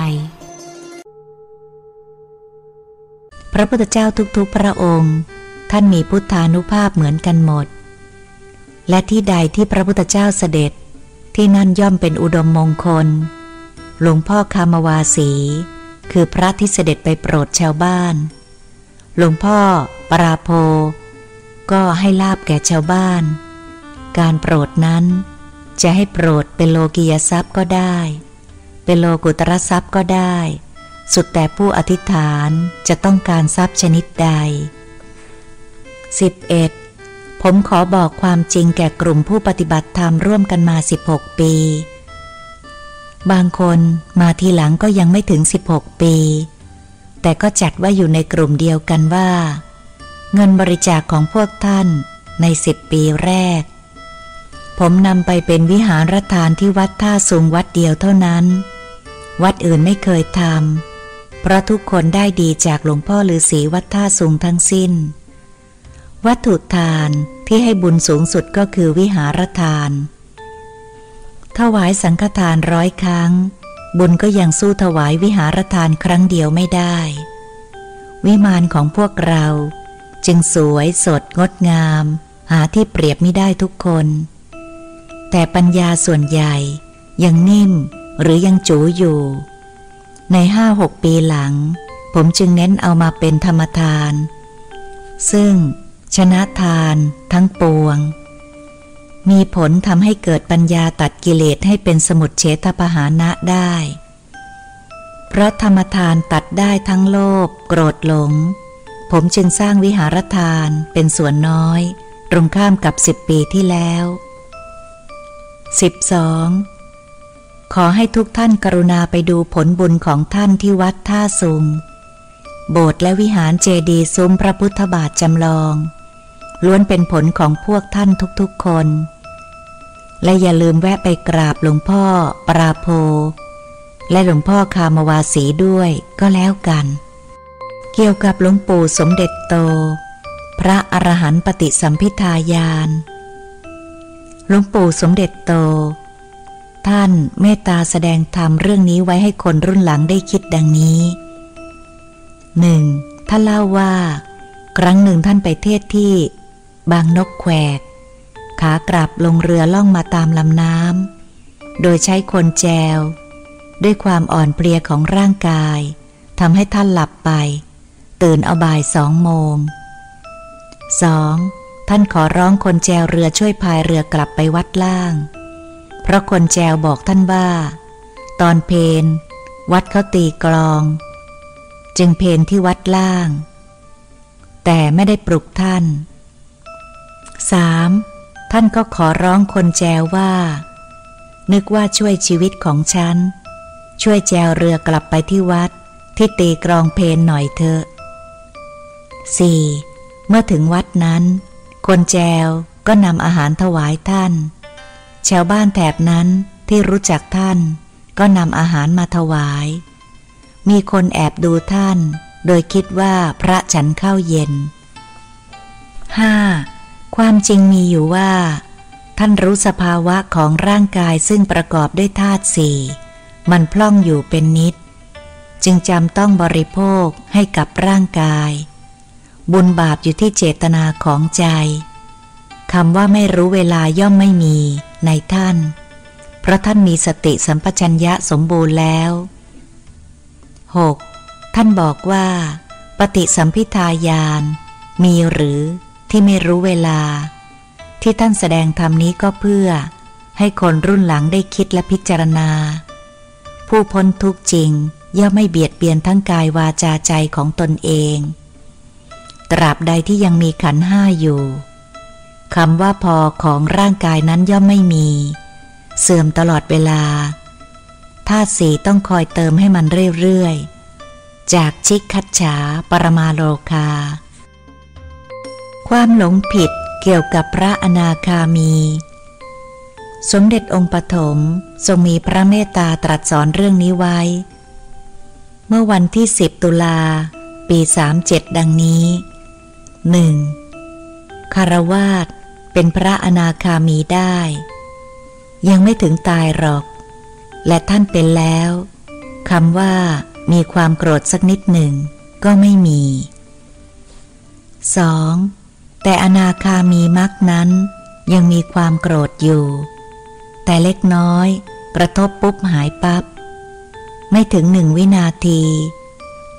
พระพุทธเจ้าทุกๆพระองค์ท่านมีพุทธานุภาพเหมือนกันหมดและที่ใดที่พระพุทธเจ้าเสด็จที่นั่นย่อมเป็นอุดมมงคลหลวงพ่อคามวาสีคือพระที่เสด็จไปโปรดชาวบ้านหลวงพ่อปราโภก็ให้ลาภแก่ชาวบ้านการโปรดนั้นจะให้โปรดเป็นโลกียทรัพย์ก็ได้เป็นโลกุตรทรัพย์ก็ได้สุดแต่ผู้อธิษฐานจะต้องการทรัพย์ชนิดใด สิบเอ็ด ผมขอบอกความจริงแก่กลุ่มผู้ปฏิบัติธรรมร่วมกันมาสิบหกปีบางคนมาทีหลังก็ยังไม่ถึงสิบหกปีแต่ก็จัดว่าอยู่ในกลุ่มเดียวกันว่าเงินบริจาคของพวกท่านในสิบปีแรกผมนำไปเป็นวิหารทานที่วัดท่าสูงวัดเดียวเท่านั้นวัดอื่นไม่เคยทำเพราะทุกคนได้ดีจากหลวงพ่อฤาษีวัดท่าสูงทั้งสิ้นวัตถุทานที่ให้บุญสูงสุดก็คือวิหารทานถวายสังฆทานร้อยครั้งบุญก็ยังสู้ถวายวิหารทานครั้งเดียวไม่ได้วิมานของพวกเราจึงสวยสดงดงามหาที่เปรียบไม่ได้ทุกคนแต่ปัญญาส่วนใหญ่ยังนิ่มหรือยังจู๋อยู่ในห้าหกปีหลังผมจึงเน้นเอามาเป็นธรรมทานซึ่งชนะทานทั้งปวงมีผลทำให้เกิดปัญญาตัดกิเลสให้เป็นสมุจเฉทปหานะได้เพราะธรรมทานตัดได้ทั้งโลภโกรธหลงผมจึงสร้างวิหารทานเป็นส่วนน้อยตรงข้ามกับสิบปีที่แล้ว สิบสอง ขอให้ทุกท่านกรุณาไปดูผลบุญของท่านที่วัดท่าซุงโบสถ์และวิหารเจดีย์ซุ้มพระพุทธบาทจำลองล้วนเป็นผลของพวกท่านทุกๆคนและอย่าลืมแวะไปกราบหลวงพ่อปราโภและหลวงพ่อคามวาสีด้วยก็แล้วกันเกี่ยวกับหลวงปู่สมเด็จโตพระอรหันต์ปฏิสัมภิทาญาณหลวงปู่สมเด็จโตท่านเมตตาแสดงธรรมเรื่องนี้ไว้ให้คนรุ่นหลังได้คิดดังนี้หนึ่งท่านเล่าว่าครั้งหนึ่งท่านไปเทศน์ที่บางนกแขวกขากลับลงเรือล่องมาตามลำน้ำโดยใช้คนแจวด้วยความอ่อนเพลียของร่างกายทำให้ท่านหลับไปตื่นเอาบ่ายสองโมง สอง ท่านขอร้องคนแจวเรือช่วยพายเรือกลับไปวัดล่างเพราะคนแจวบอกท่านว่าตอนเพลวัดเขาตีกลองจึงเพลที่วัดล่างแต่ไม่ได้ปลุกท่าน สาม ท่านก็ขอร้องคนแจวว่านึกว่าช่วยชีวิตของฉันช่วยแจวเรือกลับไปที่วัดที่ตีกลองเพลหน่อยเถอะ สี่ เมื่อถึงวัดนั้นคนแจวก็นำอาหารถวายท่านชาวบ้านแถบนั้นที่รู้จักท่านก็นำอาหารมาถวายมีคนแอบดูท่านโดยคิดว่าพระฉันข้าวเย็น ห้า ความจริงมีอยู่ว่าท่านรู้สภาวะของร่างกายซึ่งประกอบด้วยธาตุสี่มันพล่องอยู่เป็นนิดจึงจำต้องบริโภคให้กับร่างกายบุญบาปอยู่ที่เจตนาของใจคำว่าไม่รู้เวลาย่อมไม่มีในท่านเพราะท่านมีสติสัมปชัญญะสมบูรณ์แล้ว หก ท่านบอกว่าปฏิสัมภิทาญาณมีหรือที่ไม่รู้เวลาที่ท่านแสดงธรรมนี้ก็เพื่อให้คนรุ่นหลังได้คิดและพิจารณาผู้พ้นทุกข์จริงย่อมไม่เบียดเบียนทั้งกายวาจาใจของตนเองตราบใดที่ยังมีขันธ์ห้าอยู่คำว่าพอของร่างกายนั้นย่อมไม่มีเสื่อมตลอดเวลาธาตุสี่ต้องคอยเติมให้มันเรื่อยๆจากชิกคัจฉาปรมาโลคาความหลงผิดเกี่ยวกับพระอนาคามีสมเด็จองค์ปฐมทรงมีพระเมตตาตรัสสอนเรื่องนี้ไว้เมื่อวันที่สิบตุลาปีสามเจ็ดดังนี้ หนึ่ง คฤหัสถ์เป็นพระอนาคามีได้ยังไม่ถึงตายหรอกและท่านเป็นแล้วคำว่ามีความโกรธสักนิดหนึ่งก็ไม่มี สอง แต่อนาคามีมรรคนั้นยังมีความโกรธอยู่แต่เล็กน้อยกระทบปุ๊บหายปั๊บไม่ถึงหนึ่งวินาที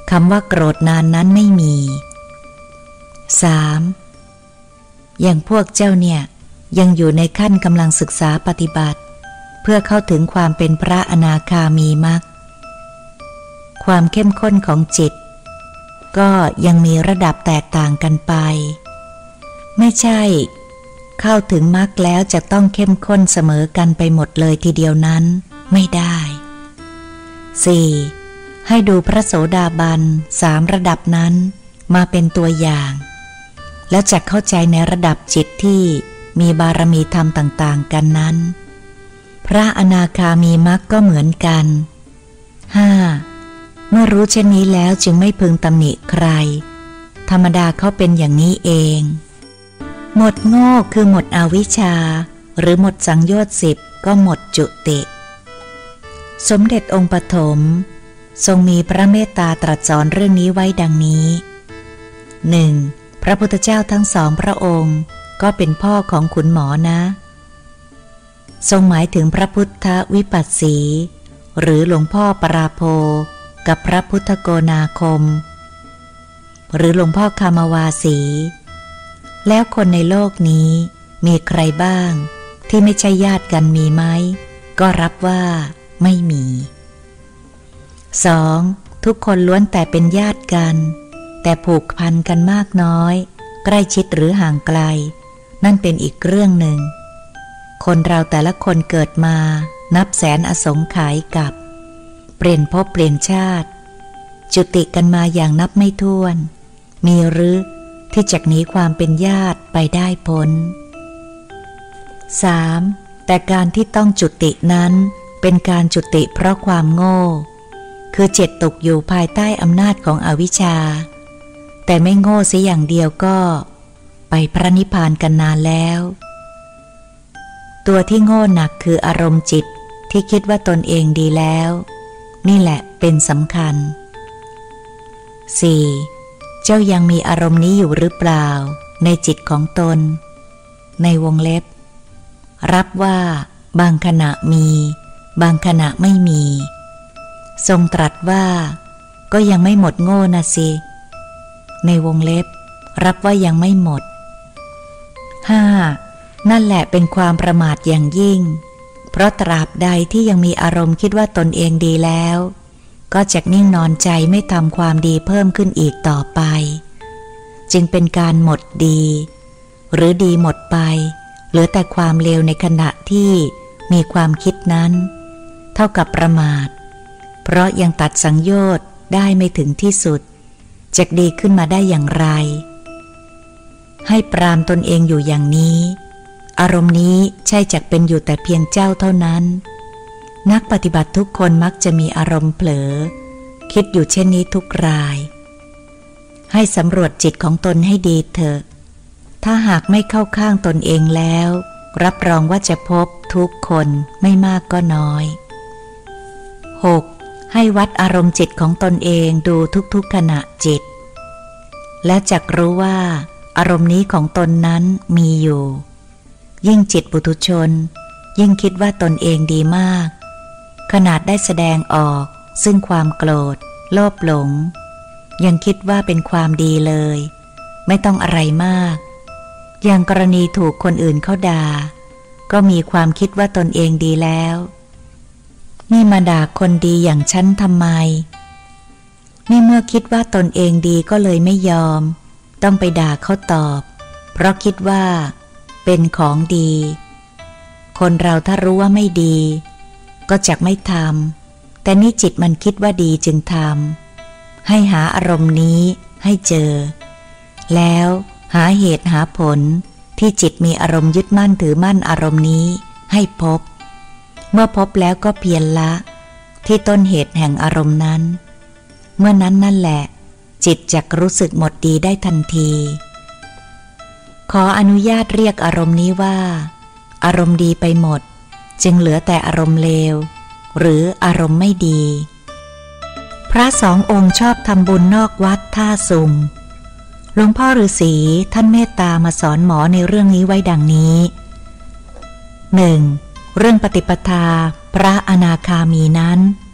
คำว่าโกรธนานนั้นไม่มี สาม อย่างพวกเจ้าเนี่ยยังอยู่ในขั้นกำลังศึกษาปฏิบัติเพื่อเข้าถึงความเป็นพระอนาคามีมรรคความเข้มข้นของจิตก็ยังมีระดับแตกต่างกันไปไม่ใช่เข้าถึงมรรคแล้วจะต้องเข้มข้นเสมอกันไปหมดเลยทีเดียวนั้นไม่ได้ สี่ ให้ดูพระโสดาบันสามระดับนั้นมาเป็นตัวอย่างแล้วจะเข้าใจในระดับจิตที่มีบารมีธรรมต่างๆกันนั้นพระอนาคามีมรรคก็เหมือนกัน ห้า เมื่อรู้เช่นนี้แล้วจึงไม่พึงตำหนิใครธรรมดาเขาเป็นอย่างนี้เองหมดโง่คือหมดอวิชชาหรือหมดสังโยชน์สิบก็หมดจุติสมเด็จองค์ปฐมทรงมีพระเมตตาตรัสสอนเรื่องนี้ไว้ดังนี้ หนึ่ง. พระพุทธเจ้าทั้งสองพระองค์ก็เป็นพ่อของขุนหมอนะทรงหมายถึงพระพุทธวิปัสสีหรือหลวงพ่อปราโภกับพระพุทธโกนาคมหรือหลวงพ่อคามวาสีแล้วคนในโลกนี้มีใครบ้างที่ไม่ใช่ญาติกันมีไหมก็รับว่าไม่มี สอง. ทุกคนล้วนแต่เป็นญาติกันแต่ผูกพันกันมากน้อยใกล้ชิดหรือห่างไกลนั่นเป็นอีกเรื่องหนึ่งคนเราแต่ละคนเกิดมานับแสนอสงไขยกับเปลี่ยนภพเปลี่ยนชาติจุติกันมาอย่างนับไม่ถ้วนมีหรือที่จะหนีความเป็นญาติไปได้พ้น สาม. แต่การที่ต้องจุตินั้นเป็นการจุติเพราะความโง่คือจิตตกอยู่ภายใต้อำนาจของอวิชชาแต่ไม่โง่เสียอย่างเดียวก็ไปพระนิพพานกันนานแล้วตัวที่โง่หนักคืออารมณ์จิตที่คิดว่าตนเองดีแล้วนี่แหละเป็นสำคัญ สี่. เจ้ายังมีอารมณ์นี้อยู่หรือเปล่าในจิตของตนในวงเล็บรับว่าบางขณะมีบางขณะไม่มีทรงตรัสว่าก็ยังไม่หมดโง่นะสิในวงเล็บรับว่ายังไม่หมด ห้า. นั่นแหละเป็นความประมาทอย่างยิ่งเพราะตราบใดที่ยังมีอารมณ์คิดว่าตนเองดีแล้วก็จะนิ่งนอนใจไม่ทำความดีเพิ่มขึ้นอีกต่อไปจึงเป็นการหมดดีหรือดีหมดไปเหลือแต่ความเลวในขณะที่มีความคิดนั้นเท่ากับประมาทเพราะยังตัดสังโยชน์ได้ไม่ถึงที่สุดจะดีขึ้นมาได้อย่างไรให้ปรามตนเองอยู่อย่างนี้อารมณ์นี้ใช่จักเป็นอยู่แต่เพียงเจ้าเท่านั้นนักปฏิบัติทุกคนมักจะมีอารมณ์เผลอคิดอยู่เช่นนี้ทุกรายให้สำรวจจิตของตนให้ดีเถอะถ้าหากไม่เข้าข้างตนเองแล้วรับรองว่าจะพบทุกคนไม่มากก็น้อย หก. ให้วัดอารมณ์จิตของตนเองดูทุกๆขณะจิตและจักรู้ว่าอารมณ์นี้ของตนนั้นมีอยู่ยิ่งจิตปุถุชนยิ่งคิดว่าตนเองดีมากขนาดได้แสดงออกซึ่งความโกรธโลภหลงยังคิดว่าเป็นความดีเลยไม่ต้องอะไรมากอย่างกรณีถูกคนอื่นเขาด่าก็มีความคิดว่าตนเองดีแล้วนี่มาด่าคนดีอย่างฉันทำไมนี่เมื่อคิดว่าตนเองดีก็เลยไม่ยอมต้องไปด่าเขาตอบเพราะคิดว่าเป็นของดีคนเราถ้ารู้ว่าไม่ดีก็จักไม่ทำแต่นี่จิตมันคิดว่าดีจึงทำให้หาอารมณ์นี้ให้เจอแล้วหาเหตุหาผลที่จิตมีอารมณ์ยึดมั่นถือมั่นอารมณ์นี้ให้พบเมื่อพบแล้วก็เพียรละที่ต้นเหตุแห่งอารมณ์นั้นเมื่อนั้นนั่นแหละจิตจักรู้สึกหมดดีได้ทันทีขออนุญาตเรียกอารมณ์นี้ว่าอารมณ์ดีไปหมดจึงเหลือแต่อารมณ์เลวหรืออารมณ์ไม่ดีพระสององค์ชอบทำบุญนอกวัดท่าสุงหลวงพ่อฤาษีท่านเมตตามาสอนหมอในเรื่องนี้ไว้ดังนี้ หนึ่ง. เรื่องปฏิปทาพระอนาคามีนั้น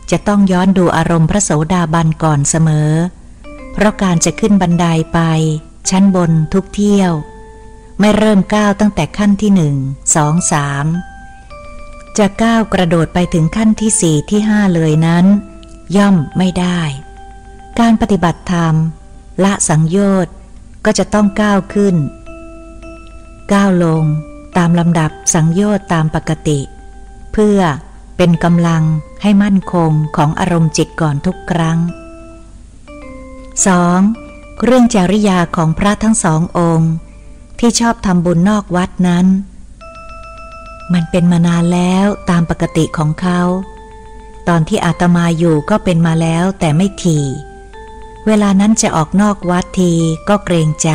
จะต้องย้อนดูอารมณ์พระโสดาบันก่อนเสมอเพราะการจะขึ้นบันไดไปชั้นบนทุกเที่ยวไม่เริ่มก้าวตั้งแต่ขั้นที่หนึ่ง สอง สามจะก้าวกระโดดไปถึงขั้นที่สี่ที่ห้าเลยนั้นย่อมไม่ได้การปฏิบัติธรรมละสังโยชน์ก็จะต้องก้าวขึ้นก้าวลงตามลำดับสังโยชน์ตามปกติเพื่อเป็นกำลังให้มั่นคงของอารมณ์จิตก่อนทุกครั้ง สอง. เรื่องจริยาของพระทั้งสององค์ที่ชอบทำบุญนอกวัดนั้นมันเป็นมานานแล้วตามปกติของเขาตอนที่อาตมาอยู่ก็เป็นมาแล้วแต่ไม่ถี่เวลานั้นจะออกนอกวัดทีก็เกรงใจ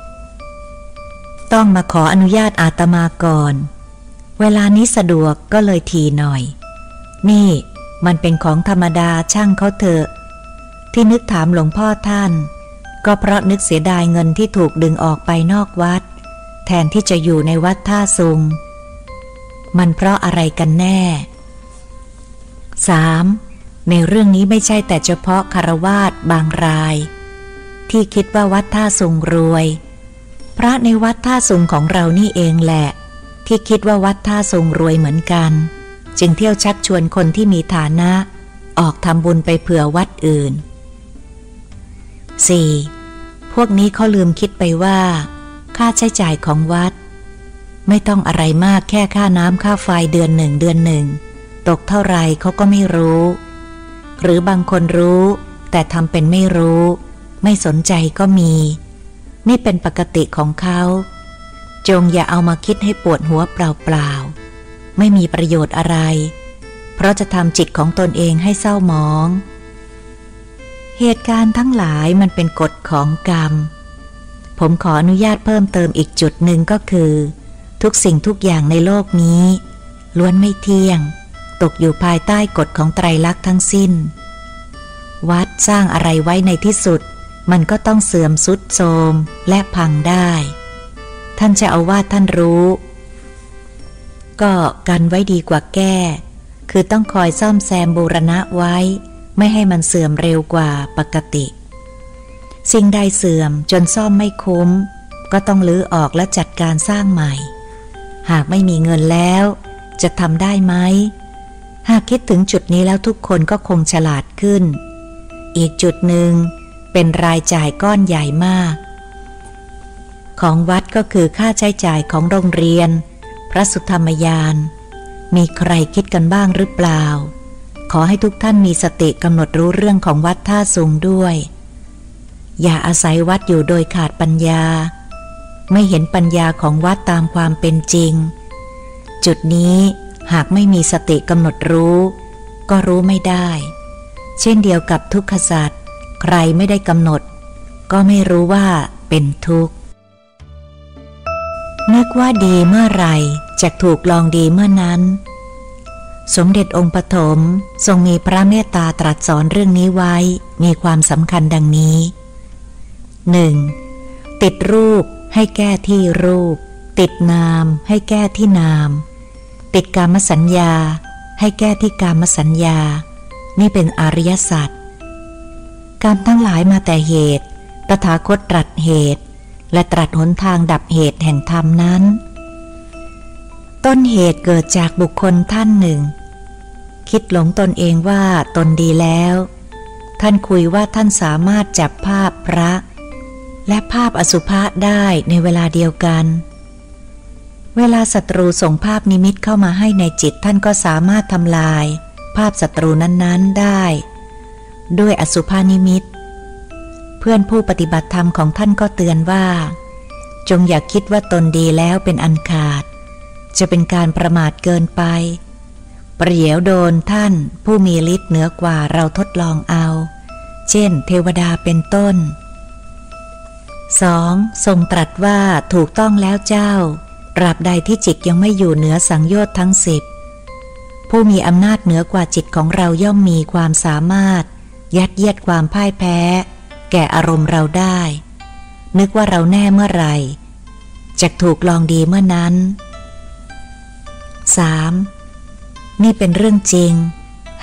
ต้องมาขออนุญาตอาตมาก่อนเวลานี้สะดวกก็เลยทีหน่อยนี่มันเป็นของธรรมดาช่างเขาเถอะที่นึกถามหลวงพ่อท่านก็เพราะนึกเสียดายเงินที่ถูกดึงออกไปนอกวัดแทนที่จะอยู่ในวัดท่าซุงมันเพราะอะไรกันแน่ สาม. ในเรื่องนี้ไม่ใช่แต่เฉพาะคฤหัสถ์บางรายที่คิดว่าวัดท่าซุงรวยพระในวัดท่าซุงของเรานี่เองแหละที่คิดว่าวัดท่าซุงรวยเหมือนกันจึงเที่ยวชักชวนคนที่มีฐานะออกทำบุญไปเผื่อวัดอื่น สี่. พวกนี้เขาลืมคิดไปว่าค่าใช้จ่ายของวัดไม่ต้องอะไรมากแค่ค่าน้ำค่าไฟเดือนหนึ่งเดือนหนึ่งตกเท่าไรเขาก็ไม่รู้หรือบางคนรู้แต่ทำเป็นไม่รู้ไม่สนใจก็มีนี่เป็นปกติของเขาจงอย่าเอามาคิดให้ปวดหัวเปล่าๆไม่มีประโยชน์อะไรเพราะจะทำจิตของตนเองให้เศร้าหมองเหตุการณ์ทั้งหลายมันเป็นกฎของกรรมผมขออนุญาตเพิ่มเติมอีกจุดหนึ่งก็คือทุกสิ่งทุกอย่างในโลกนี้ล้วนไม่เที่ยงตกอยู่ภายใต้กฎของไตรลักษณ์ทั้งสิ้นวัดสร้างอะไรไว้ในที่สุดมันก็ต้องเสื่อมทรุดโทรมและพังได้ท่านเจ้าอาวาสท่านรู้ก็กันไว้ดีกว่าแก้คือต้องคอยซ่อมแซมบูรณะไว้ไม่ให้มันเสื่อมเร็วกว่าปกติสิ่งใดเสื่อมจนซ่อมไม่คุ้มก็ต้องรื้อออกและจัดการสร้างใหม่หากไม่มีเงินแล้วจะทำได้ไหมหากคิดถึงจุดนี้แล้วทุกคนก็คงฉลาดขึ้นอีกจุดหนึ่งเป็นรายจ่ายก้อนใหญ่มากของวัดก็คือค่าใช้จ่ายของโรงเรียนพระสุธรรมยานมีใครคิดกันบ้างหรือเปล่าขอให้ทุกท่านมีสติกำหนดรู้เรื่องของวัดท่าซุงด้วยอย่าอาศัยวัดอยู่โดยขาดปัญญาไม่เห็นปัญญาของวัดตามความเป็นจริงจุดนี้หากไม่มีสติกำหนดรู้ก็รู้ไม่ได้เช่นเดียวกับทุกขสัจใครไม่ได้กำหนดก็ไม่รู้ว่าเป็นทุกข์นึกว่าดีเมื่อไหร่จะถูกลองดีเมื่อนั้นสมเด็จองค์ปฐมทรงมีพระเมตตาตรัสสอนเรื่องนี้ไว้มีความสำคัญดังนี้ หนึ่ง. ติดรูปให้แก้ที่รูปติดนามให้แก้ที่นามติดกามสัญญาให้แก้ที่กามสัญญานี่เป็นอริยสัจกรรมทั้งหลายมาแต่เหตุตถาคตตรัสเหตุและตรัสหนทางดับเหตุแห่งธรรมนั้นต้นเหตุเกิดจากบุคคลท่านหนึ่งคิดหลงตนเองว่าตนดีแล้วท่านคุยว่าท่านสามารถจับภาพพระและภาพอสุภะได้ในเวลาเดียวกันเวลาศัตรูส่งภาพนิมิตเข้ามาให้ในจิตท่านก็สามารถทำลายภาพศัตรูนั้นๆได้ด้วยอสุภานิมิตเพื่อนผู้ปฏิบัติธรรมของท่านก็เตือนว่าจงอย่าคิดว่าตนดีแล้วเป็นอันขาดจะเป็นการประมาทเกินไปประเดี๋ยวโดนท่านผู้มีฤทธิ์เหนือกว่าเราทดลองเอาเช่นเทวดาเป็นต้น สอง. ทรงตรัสว่าถูกต้องแล้วเจ้าตราบใดที่จิตยังไม่อยู่เหนือสังโยชน์ทั้งสิบผู้มีอำนาจเหนือกว่าจิตของเราย่อมมีความสามารถยัดเยียดความพ่ายแพ้แก่อารมณ์เราได้นึกว่าเราแน่เมื่อไหร่จะถูกลองดีเมื่อนั้น สาม. นี่เป็นเรื่องจริง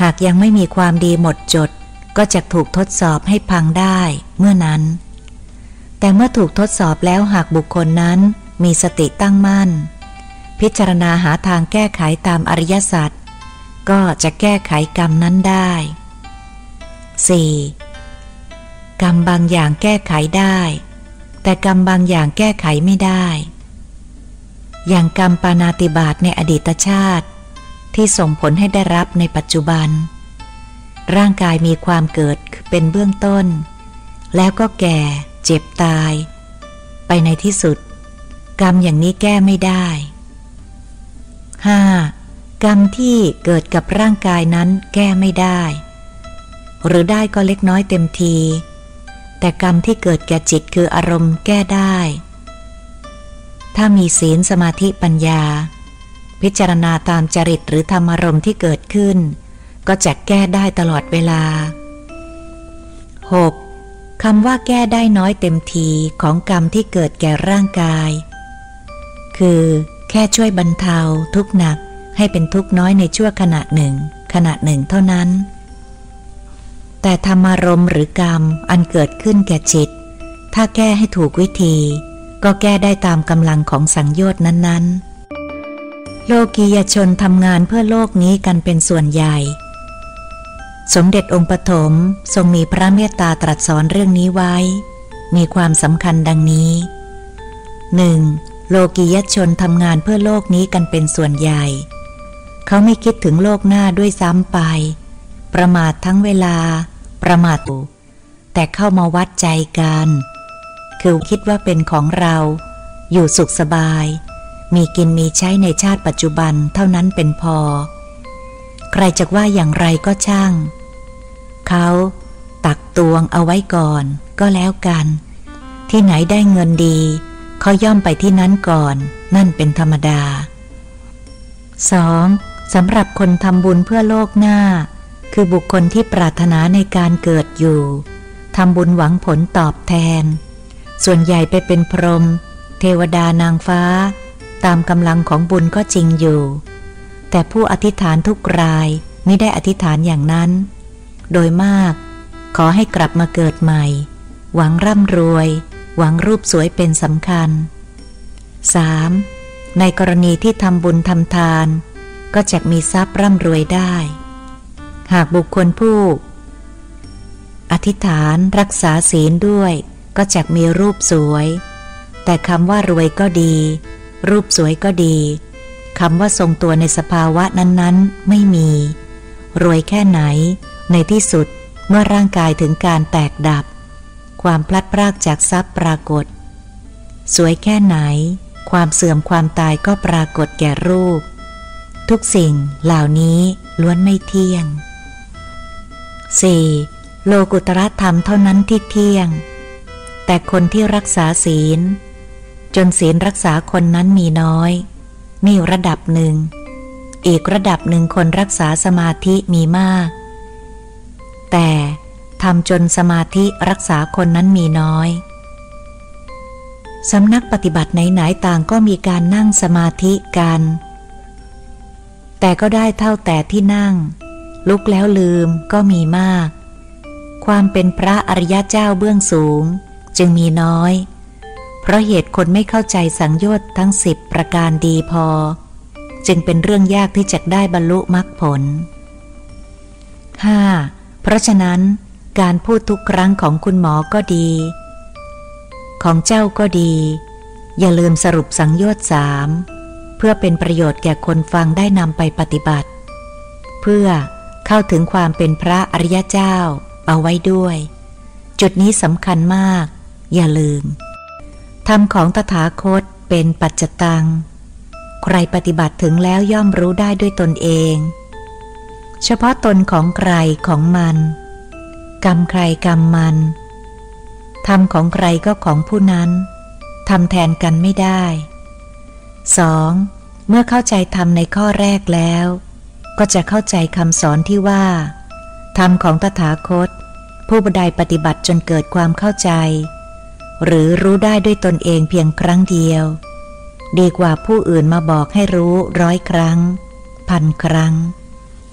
หากยังไม่มีความดีหมดจดก็จะถูกทดสอบให้พังได้เมื่อนั้นแต่เมื่อถูกทดสอบแล้วหากบุคคลนั้นมีสติตั้งมั่นพิจารณาหาทางแก้ไขตามอริยสัจก็จะแก้ไขกรรมนั้นได้ สี่. กรรมบางอย่างแก้ไขได้แต่กรรมบางอย่างแก้ไขไม่ได้อย่างกรรมปาณาติบาตในอดีตชาติที่ส่งผลให้ได้รับในปัจจุบันร่างกายมีความเกิดเป็นเบื้องต้นแล้วก็แก่เจ็บตายไปในที่สุดกรรมอย่างนี้แก้ไม่ได้ ห้า. กรรมที่เกิดกับร่างกายนั้นแก้ไม่ได้หรือได้ก็เล็กน้อยเต็มทีแต่กรรมที่เกิดแก่จิตคืออารมณ์แก้ได้ถ้ามีศีลสมาธิปัญญาพิจารณาตามจริตหรือธรรมอารมณ์ที่เกิดขึ้นก็จะแก้ได้ตลอดเวลา หก. คำว่าแก้ได้น้อยเต็มทีของกรรมที่เกิดแก่ร่างกายคือแค่ช่วยบรรเทาทุกข์หนักให้เป็นทุกข์น้อยในชั่วขณะหนึ่งขณะหนึ่งเท่านั้นแต่ธรรมารมณ์หรือกรรมอันเกิดขึ้นแก่จิตถ้าแก้ให้ถูกวิธีก็แก้ได้ตามกำลังของสังโยชน์นั้นๆโลกียชนทำงานเพื่อโลกนี้กันเป็นส่วนใหญ่สมเด็จองค์ปฐมทรงมีพระเมตตาตรัสสอนเรื่องนี้ไว้มีความสำคัญดังนี้ หนึ่ง. โลกียชนทำงานเพื่อโลกนี้กันเป็นส่วนใหญ่เขาไม่คิดถึงโลกหน้าด้วยซ้ำไปประมาททั้งเวลาประมาทแต่เข้ามาวัดใจกันคือคิดว่าเป็นของเราอยู่สุขสบายมีกินมีใช้ในชาติปัจจุบันเท่านั้นเป็นพอใครจะว่าอย่างไรก็ช่างเขาตักตวงเอาไว้ก่อนก็แล้วกันที่ไหนได้เงินดีเขาย่อมไปที่นั้นก่อนนั่นเป็นธรรมดา สอง. สำหรับคนทำบุญเพื่อโลกหน้าคือบุคคลที่ปรารถนาในการเกิดอยู่ทำบุญหวังผลตอบแทนส่วนใหญ่ไปเป็นพรหมเทวดานางฟ้าตามกำลังของบุญก็จริงอยู่แต่ผู้อธิษฐานทุกรายไม่ได้อธิษฐานอย่างนั้นโดยมากขอให้กลับมาเกิดใหม่หวังร่ำรวยหวังรูปสวยเป็นสำคัญ สาม. ในกรณีที่ทำบุญทำทานก็จะมีทรัพย์ร่ำรวยได้หากบุคคลผู้อธิษฐานรักษาศีลด้วยก็จะมีรูปสวยแต่คำว่ารวยก็ดีรูปสวยก็ดีคำว่าทรงตัวในสภาวะนั้นๆไม่มีรวยแค่ไหนในที่สุดเมื่อร่างกายถึงการแตกดับความพลัดพรากจากทรัพย์ปรากฏสวยแค่ไหนความเสื่อมความตายก็ปรากฏแก่รูปทุกสิ่งเหล่านี้ล้วนไม่เที่ยง สี่. โลกุตรธรรมเท่านั้นที่เที่ยงแต่คนที่รักษาศีลจนศีลรักษาคนนั้นมีน้อยนี่ระดับหนึ่งอีกระดับหนึ่งคนรักษาสมาธิมีมากแต่ทำจนสมาธิรักษาคนนั้นมีน้อยสำนักปฏิบัติไหนๆต่างก็มีการนั่งสมาธิกันแต่ก็ได้เท่าแต่ที่นั่งลุกแล้วลืมก็มีมากความเป็นพระอริยเจ้าเบื้องสูงจึงมีน้อยเพราะเหตุคนไม่เข้าใจสังโยชน์ทั้งสิบประการดีพอจึงเป็นเรื่องยากที่จะได้บรรลุมรรคผล ห้า. เพราะฉะนั้นการพูดทุกครั้งของคุณหมอก็ดีของเจ้าก็ดีอย่าลืมสรุปสังโยชน์สามเพื่อเป็นประโยชน์แก่คนฟังได้นำไปปฏิบัติเพื่อเข้าถึงความเป็นพระอริยเจ้าเอาไว้ด้วยจุดนี้สำคัญมากอย่าลืมธรรมของตถาคตเป็นปัจจตังใครปฏิบัติถึงแล้วย่อมรู้ได้ด้วยตนเองเฉพาะตนของใครของมันกรรมใครกรรมมันธรรมของใครก็ของผู้นั้นทำแทนกันไม่ได้ สอง. เมื่อเข้าใจธรรมในข้อแรกแล้วก็จะเข้าใจคำสอนที่ว่าธรรมของตถาคตผู้ใดปฏิบัติจนเกิดความเข้าใจหรือรู้ได้ด้วยตนเองเพียงครั้งเดียวดีกว่าผู้อื่นมาบอกให้รู้ร้อยครั้งพันครั้ง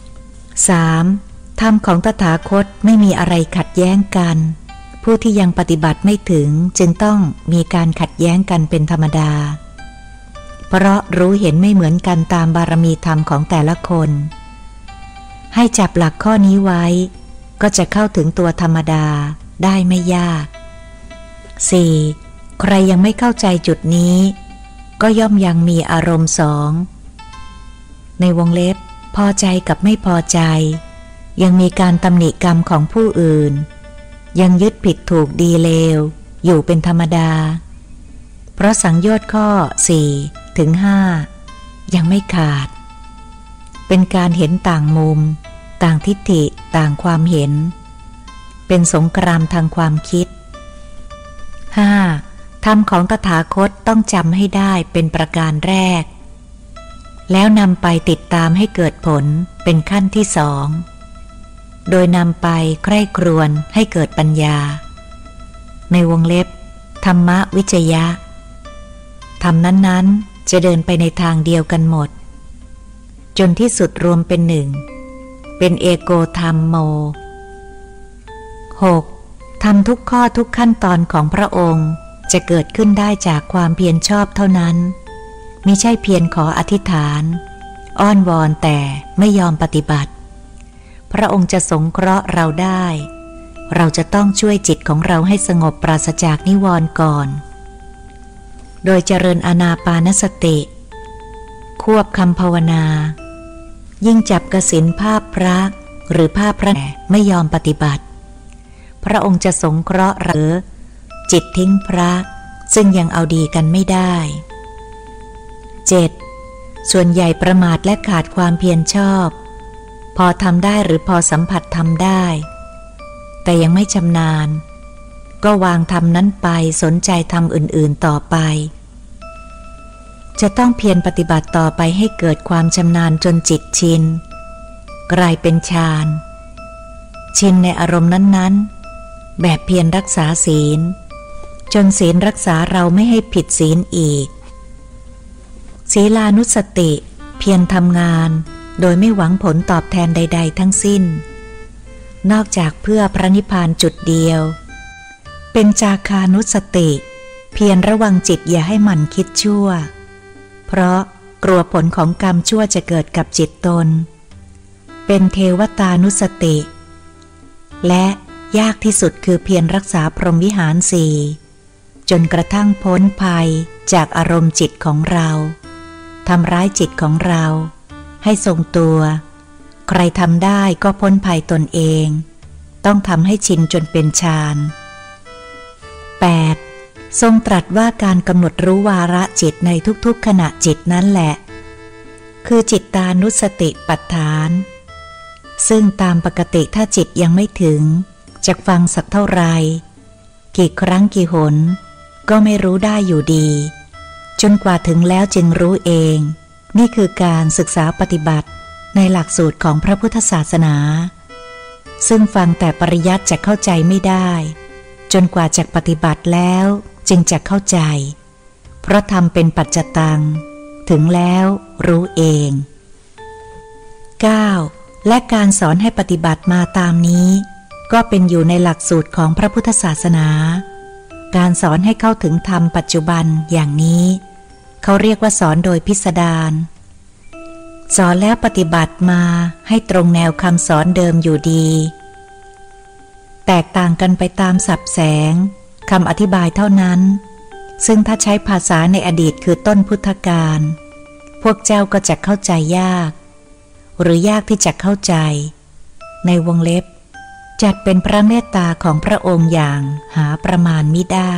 สาม ธรรมของตถาคตไม่มีอะไรขัดแย้งกันผู้ที่ยังปฏิบัติไม่ถึงจึงต้องมีการขัดแย้งกันเป็นธรรมดาเพราะรู้เห็นไม่เหมือนกันตามบารมีธรรมของแต่ละคนให้จับหลักข้อนี้ไว้ก็จะเข้าถึงตัวธรรมดาได้ไม่ยาก สี่. ใครยังไม่เข้าใจจุดนี้ก็ย่อมยังมีอารมณ์สองในวงเล็บพอใจกับไม่พอใจยังมีการตำหนิกรรมของผู้อื่นยังยึดผิดถูกดีเลวอยู่เป็นธรรมดาเพราะสังโยชน์ข้อ สี่ถึงห้า ยังไม่ขาดเป็นการเห็นต่างมุมต่างทิฏฐิต่างความเห็นเป็นสงครามทางความคิด ห้า. ธรรมของตถาคตต้องจำให้ได้เป็นประการแรกแล้วนำไปติดตามให้เกิดผลเป็นขั้นที่สองโดยนำไปใคร่ครวญให้เกิดปัญญาในวงเล็บธรรมวิจยะธรรมนั้นๆจะเดินไปในทางเดียวกันหมดจนที่สุดรวมเป็นหนึ่งเป็นเอโกธรรมโม หก. ทำทุกข้อทุกขั้นตอนของพระองค์จะเกิดขึ้นได้จากความเพียรชอบเท่านั้นมิใช่เพียรขออธิษฐานอ้อนวอนแต่ไม่ยอมปฏิบัติพระองค์จะสงเคราะห์เราได้เราจะต้องช่วยจิตของเราให้สงบปราศจากนิวรณ์ก่อนโดยเจริญอานาปานสติควบคำภาวนายิ่งจับกสิณภาพพระหรือภาพพระไม่ยอมปฏิบัติพระองค์จะสงเคราะห์หรือจิตทิ้งพระซึ่งยังเอาดีกันไม่ได้ เจ็ด. ส่วนใหญ่ประมาทและขาดความเพียรชอบพอทำได้หรือพอสัมผัสทำได้แต่ยังไม่ชำนาญก็วางธรรมนั้นไปสนใจธรรมอื่นๆต่อไปจะต้องเพียรปฏิบัติต่อไปให้เกิดความชำนาญจนจิตชินกลายเป็นฌานชินในอารมณ์นั้นๆแบบเพียรรักษาศีลจนศีลรักษาเราไม่ให้ผิดศีลอีกศีลานุสติเพียรทำงานโดยไม่หวังผลตอบแทนใดๆทั้งสิ้นนอกจากเพื่อพระนิพพานจุดเดียวเป็นจาคานุสติเพียรระวังจิตอย่าให้หมั่นคิดชั่วเพราะกลัวผลของกรรมชั่วจะเกิดกับจิตตนเป็นเทวตานุสติและยากที่สุดคือเพียรรักษาพรหมวิหารสี่จนกระทั่งพ้นภัยจากอารมณ์จิตของเราทำร้ายจิตของเราให้ทรงตัวใครทำได้ก็พ้นภัยตนเองต้องทำให้ชินจนเป็นฌาน แปด. ทรงตรัสว่าการกำหนดรู้วาระจิตในทุกๆขณะจิตนั่นแหละคือจิตตานุสติปัฏฐานซึ่งตามปกติถ้าจิตยังไม่ถึงจะฟังสักเท่าไรกี่ครั้งกี่หนก็ไม่รู้ได้อยู่ดีจนกว่าถึงแล้วจึงรู้เองนี่คือการศึกษาปฏิบัติในหลักสูตรของพระพุทธศาสนาซึ่งฟังแต่ปริยัติจะเข้าใจไม่ได้จนกว่าจะปฏิบัติแล้วจึงจะเข้าใจเพราะธรรมเป็นปัจจตังถึงแล้วรู้เอง เก้า. และการสอนให้ปฏิบัติมาตามนี้ก็เป็นอยู่ในหลักสูตรของพระพุทธศาสนาการสอนให้เข้าถึงธรรมปัจจุบันอย่างนี้เขาเรียกว่าสอนโดยพิสดารสอนแล้วปฏิบัติมาให้ตรงแนวคำสอนเดิมอยู่ดีแตกต่างกันไปตามศัพท์แสงคำอธิบายเท่านั้นซึ่งถ้าใช้ภาษาในอดีตคือต้นพุทธกาลพวกเจ้าก็จะเข้าใจยากหรือยากที่จะเข้าใจในวงเล็บจัดเป็นพระเมตตาของพระองค์อย่างหาประมาณมิได้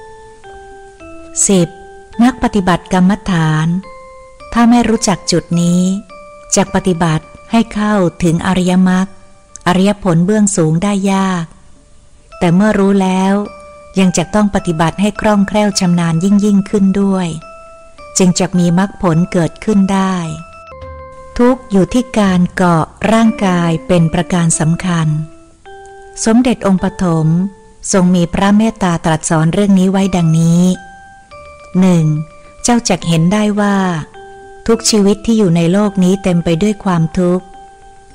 สิบ. นักปฏิบัติกรรมฐานถ้าไม่รู้จักจุดนี้จะปฏิบัติให้เข้าถึงอริยมรรคอริยผลเบื้องสูงได้ยากแต่เมื่อรู้แล้วยังจะต้องปฏิบัติให้คล่องแคล่วชำนาญยิ่งยิ่งขึ้นด้วยจึงจะมีมรรคผลเกิดขึ้นได้ทุกข์อยู่ที่การเกาะร่างกายเป็นประการสำคัญสมเด็จองค์ปฐมทรงมีพระเมตตาตรัสสอนเรื่องนี้ไว้ดังนี้ หนึ่ง. เจ้าจักเห็นได้ว่าทุกชีวิตที่อยู่ในโลกนี้เต็มไปด้วยความทุกข์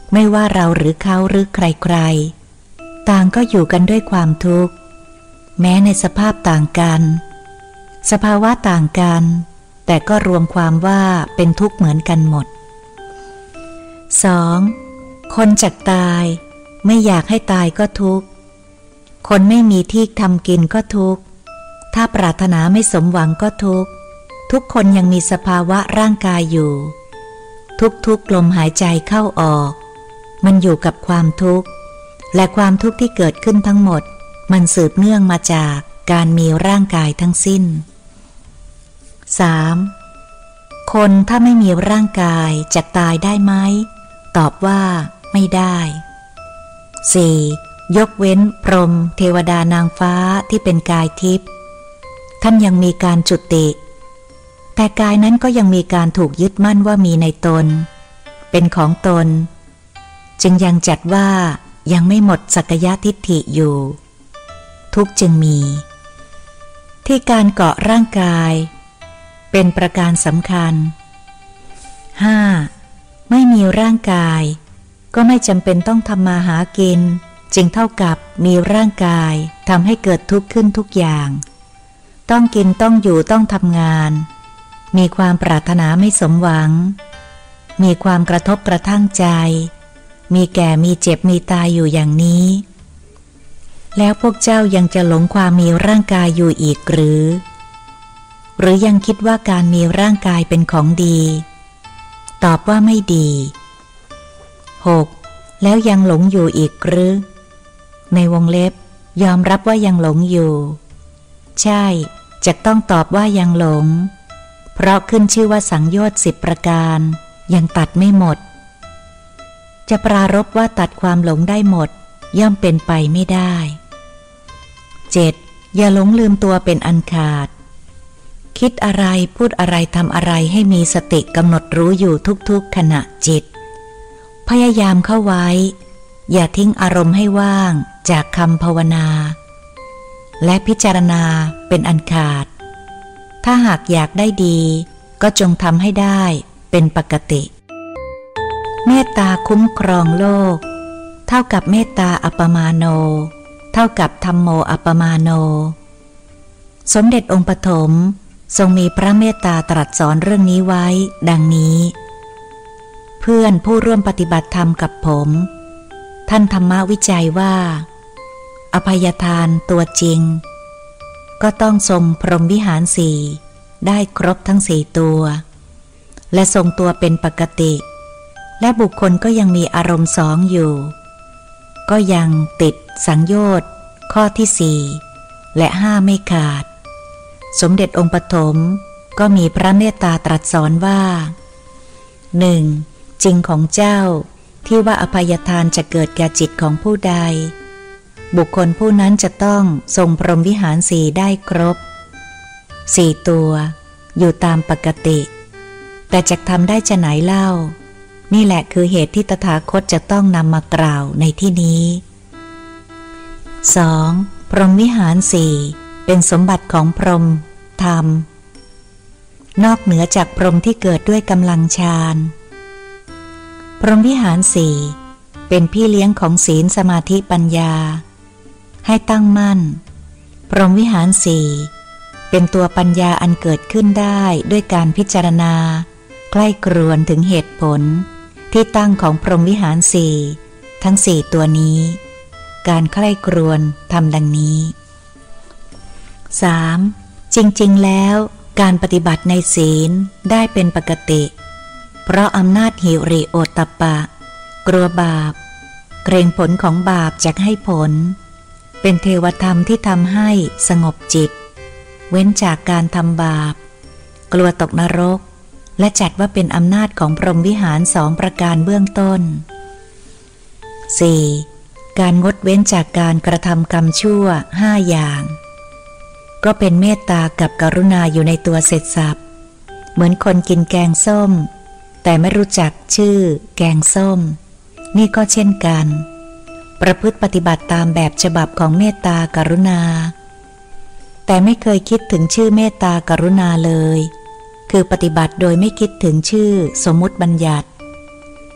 ไม่ว่าเราหรือเขาหรือใครๆต่างก็อยู่กันด้วยความทุกข์แม้ในสภาพต่างกันสภาวะต่างกันแต่ก็รวมความว่าเป็นทุกข์เหมือนกันหมด สอง. คนจักตายไม่อยากให้ตายก็ทุกข์คนไม่มีที่ทำกินก็ทุกข์ถ้าปรารถนาไม่สมหวังก็ทุกข์ทุกคนยังมีสภาวะร่างกายอยู่ทุกๆลมหายใจเข้าออกมันอยู่กับความทุกข์และความทุกข์ที่เกิดขึ้นทั้งหมดมันสืบเนื่องมาจากการมีร่างกายทั้งสิ้น สาม. คนถ้าไม่มีร่างกายจะตายได้ไหมตอบว่าไม่ได้ สี่. ยกเว้นพรหมเทวดานางฟ้าที่เป็นกายทิพย์ท่านยังมีการจุติแต่กายนั้นก็ยังมีการถูกยึดมั่นว่ามีในตนเป็นของตนจึงยังจัดว่ายังไม่หมดสักยะทิฏฐิอยู่ทุกจึงมีที่การเกาะร่างกายเป็นประการสำคัญ ห้า. ไม่มีร่างกายก็ไม่จำเป็นต้องทำมาหากินจึงเท่ากับมีร่างกายทำให้เกิดทุกข์ขึ้นทุกอย่างต้องกินต้องอยู่ต้องทำงานมีความปรารถนาไม่สมหวังมีความกระทบกระทั่งใจมีแก่มีเจ็บมีตายอยู่อย่างนี้แล้วพวกเจ้ายังจะหลงความมีร่างกายอยู่อีกหรือหรือยังคิดว่าการมีร่างกายเป็นของดีตอบว่าไม่ดี หก. แล้วยังหลงอยู่อีกหรือในวงเล็บยอมรับว่ายังหลงอยู่ใช่จะต้องตอบว่ายังหลงเพราะขึ้นชื่อว่าสังโยชน์สิบประการยังตัดไม่หมดจะปรารภว่าตัดความหลงได้หมดย่อมเป็นไปไม่ได้ เจ็ด. อย่าหลงลืมตัวเป็นอันขาดคิดอะไรพูดอะไรทำอะไรให้มีสติกำหนดรู้อยู่ทุกๆขณะจิตพยายามเข้าไว้อย่าทิ้งอารมณ์ให้ว่างจากคำภาวนาและพิจารณาเป็นอันขาดถ้าหากอยากได้ดีก็จงทำให้ได้เป็นปกติเมตตาคุ้มครองโลกเท่ากับเมตตาอัปปมาโนเท่ากับธัมโมอัปปมาโนสมเด็จองค์ปฐมทรงมีพระเมตตาตรัสสอนเรื่องนี้ไว้ดังนี้เพื่อนผู้ร่วมปฏิบัติธรรมกับผมท่านธรรมวิจัยว่าอภัยทานตัวจริงก็ต้องทรงพรหมวิหารสี่ได้ครบทั้งสี่ตัวและทรงตัวเป็นปกติและบุคคลก็ยังมีอารมณ์สองอยู่ก็ยังติดสังโยชน์ข้อที่สี่และห้าไม่ขาดสมเด็จองค์ปฐมก็มีพระเมตตาตรัสสอนว่า หนึ่ง. จริงของเจ้าที่ว่าอภัยทานจะเกิดแก่จิตของผู้ใดบุคคลผู้นั้นจะต้องทรงพรหมวิหารสี่ได้ครบสี่ตัวอยู่ตามปกติแต่จะทำได้จะไหนเล่านี่แหละคือเหตุที่ตถาคตจะต้องนำมากล่าวในที่นี้ สอง. พรหมวิหารสี่เป็นสมบัติของพรหมธรรมนอกเหนือจากพรหมที่เกิดด้วยกำลังฌานพรหมวิหารสี่เป็นพี่เลี้ยงของศีลสมาธิปัญญาให้ตั้งมั่นพรหมวิหารสี่เป็นตัวปัญญาอันเกิดขึ้นได้ด้วยการพิจารณาใกล้ครวนถึงเหตุผลที่ตั้งของพรหมวิหารสี่ทั้งสี่ตัวนี้การใกล้ครวนทำดังนี้ สาม. จริงๆแล้วการปฏิบัติในศีลได้เป็นปกติเพราะอำนาจหิริโอตตัปปะกลัวบาปเกรงผลของบาปจะให้ผลเป็นเทวธรรมที่ทำให้สงบจิตเว้นจากการทำบาปกลัวตกนรกและจัดว่าเป็นอำนาจของพรหมวิหารสองประการเบื้องต้น สี่. การงดเว้นจากการกระทำกรรมชั่วห้าอย่างก็เป็นเมตตากับกรุณาอยู่ในตัวเสร็จสับเหมือนคนกินแกงส้มแต่ไม่รู้จักชื่อแกงส้มนี่ก็เช่นกันประพฤติปฏิบัติตามแบบฉบับของเมตตากรุณาแต่ไม่เคยคิดถึงชื่อเมตตากรุณาเลยคือปฏิบัติโดยไม่คิดถึงชื่อสมมุติบัญญัติ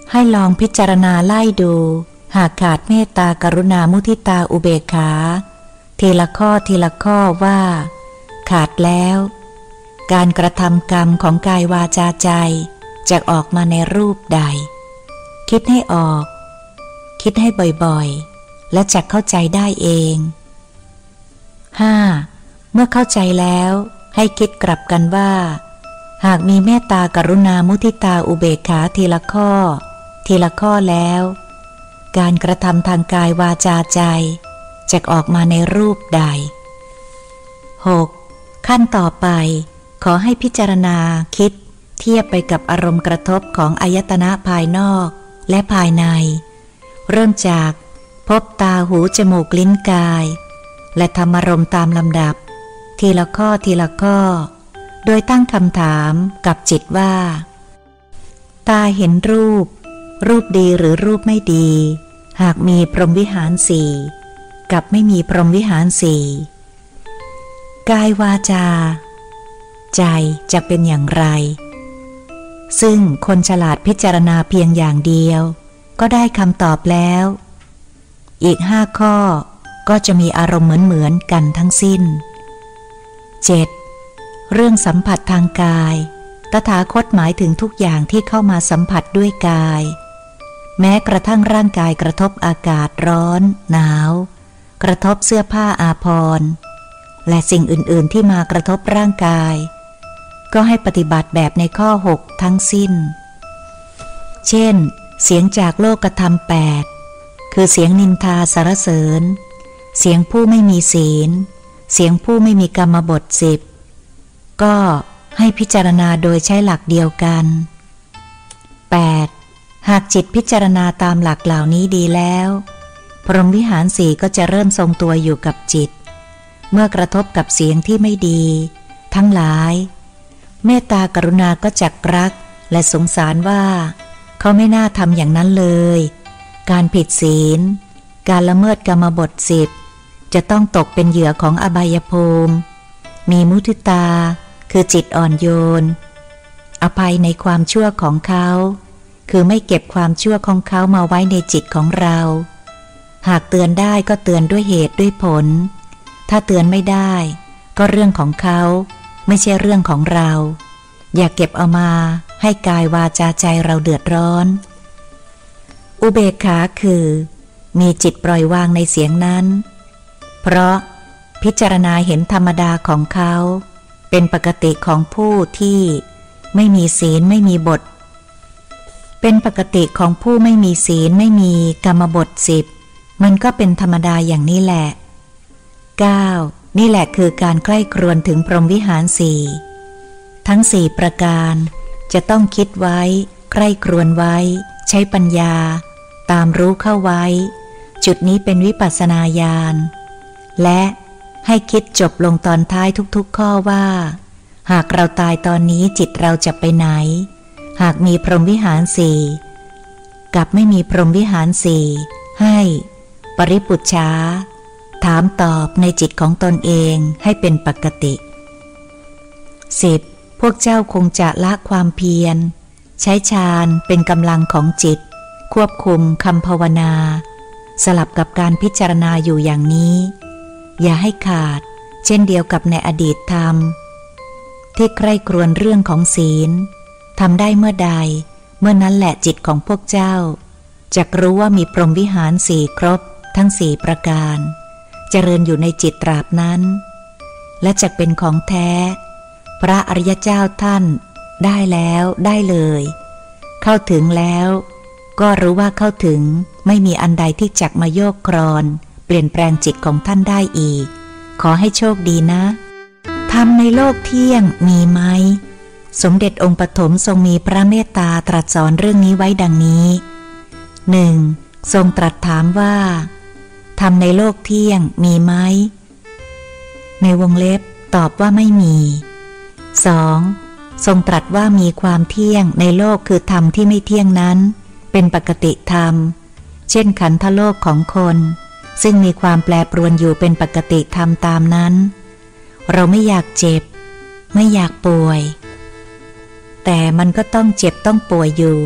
ให้ลองพิจารณาไล่ดูหากขาดเมตตากรุณามุทิตาอุเบกขาทีละข้อทีละข้อว่าขาดแล้วการกระทำกรรมของกายวาจาใจจะออกมาในรูปใดคิดให้ออกคิดให้บ่อยๆและจะเข้าใจได้เอง ห้า. เมื่อเข้าใจแล้วให้คิดกลับกันว่าหากมีเมตตากรุณามุทิตาอุเบกขาทีละข้อทีละข้อแล้วการกระทำทางกายวาจาใจจะออกมาในรูปใด หก. ขั้นต่อไปขอให้พิจารณาคิดเทียบไปกับอารมณ์กระทบของอายตนะภายนอกและภายในเริ่มจากพบตาหูจมูกลิ้นกายและทำอารมณ์ตามลำดับทีละข้อทีละข้อโดยตั้งคำถามกับจิตว่าตาเห็นรูปรูปดีหรือรูปไม่ดีหากมีพรหมวิหารสี่กับไม่มีพรหมวิหารสี่กายวาจาใจจะเป็นอย่างไรซึ่งคนฉลาดพิจารณาเพียงอย่างเดียวก็ได้คำตอบแล้วอีกห้าข้อก็จะมีอารมณ์เหมือนๆกันทั้งสิ้น เจ็ด. เรื่องสัมผัสทางกายตถาคตหมายถึงทุกอย่างที่เข้ามาสัมผัสด้วยกายแม้กระทั่งร่างกายกระทบอากาศร้อนหนาวกระทบเสื้อผ้าอาภรณ์และสิ่งอื่นๆที่มากระทบร่างกายก็ให้ปฏิบัติแบบในข้อหกทั้งสิ้นเช่นเสียงจากโลกธรรมแปดคือเสียงนินทาสรรเสริญเสียงผู้ไม่มีศีลเสียงผู้ไม่มีกรรมบทสิบก็ให้พิจารณาโดยใช้หลักเดียวกัน แปด. หากจิตพิจารณาตามหลักเหล่านี้ดีแล้วพรหมวิหารสี่ก็จะเริ่มทรงตัวอยู่กับจิตเมื่อกระทบกับเสียงที่ไม่ดีทั้งหลายเมตตากรุณาก็จักรักและสงสารว่าเขาไม่น่าทำอย่างนั้นเลยการผิดศีลการละเมิดกรรมบทสิบจะต้องตกเป็นเหยื่อของอบายภูมิมีมุทิตาคือจิตอ่อนโยนอภัยในความชั่วของเขาคือไม่เก็บความชั่วของเขามาไว้ในจิตของเราหากเตือนได้ก็เตือนด้วยเหตุด้วยผลถ้าเตือนไม่ได้ก็เรื่องของเขาไม่ใช่เรื่องของเราอย่าเก็บเอามาให้กายวาจาใจเราเดือดร้อนอุเบกขาคือมีจิตปล่อยวางในเสียงนั้นเพราะพิจารณาเห็นธรรมดาของเขาเป็นปกติของผู้ที่ไม่มีศีลไม่มีบทเป็นปกติของผู้ไม่มีศีลไม่มีกรรมบทสิบมันก็เป็นธรรมดาอย่างนี้แหละ เก้า. นี่แหละคือการใกล้ครวญถึงพรหมวิหารสี่ทั้งสี่ประการจะต้องคิดไว้ใกล้ครวญไว้ใช้ปัญญาตามรู้เข้าไว้จุดนี้เป็นวิปัสสนาญาณและให้คิดจบลงตอนท้ายทุกๆข้อว่าหากเราตายตอนนี้จิตเราจะไปไหนหากมีพรหมวิหารสี่กับไม่มีพรหมวิหารสี่ให้ปริปุจฉาถามตอบในจิตของตนเองให้เป็นปกติ สิบ. พวกเจ้าคงจะละความเพียรใช้ฌานเป็นกำลังของจิตควบคุมคำภาวนาสลับกับการพิจารณาอยู่อย่างนี้อย่าให้ขาดเช่นเดียวกับในอดีตธรรมที่ใคร่ครวญเรื่องของศีลทำได้เมื่อใดเมื่อนั้นแหละจิตของพวกเจ้าจักรู้ว่ามีพรหมวิหารสี่ครบทั้งสี่ประการเจริญอยู่ในจิตตราบนั้นและจักเป็นของแท้พระอริยเจ้าท่านได้แล้วได้เลยเข้าถึงแล้วก็รู้ว่าเข้าถึงไม่มีอันใดที่จักมาโยกครอนเปลี่ยนแปลงจิตของท่านได้อีกขอให้โชคดีนะธรรมในโลกเที่ยงมีไหมสมเด็จองค์ปฐมทรงมีพระเมตตาตรัสสอนเรื่องนี้ไว้ดังนี้ หนึ่ง. ทรงตรัสถามว่าธรรมในโลกเที่ยงมีไหมในวงเล็บตอบว่าไม่มี สอง. ทรงตรัสว่ามีความเที่ยงในโลกคือธรรมที่ไม่เที่ยงนั้นเป็นปกติธรรมเช่นขันธโลกของคนซึ่งมีความแปรปรวนอยู่เป็นปกติธรรมตามนั้นเราไม่อยากเจ็บไม่อยากป่วยแต่มันก็ต้องเจ็บต้องป่วยอยู่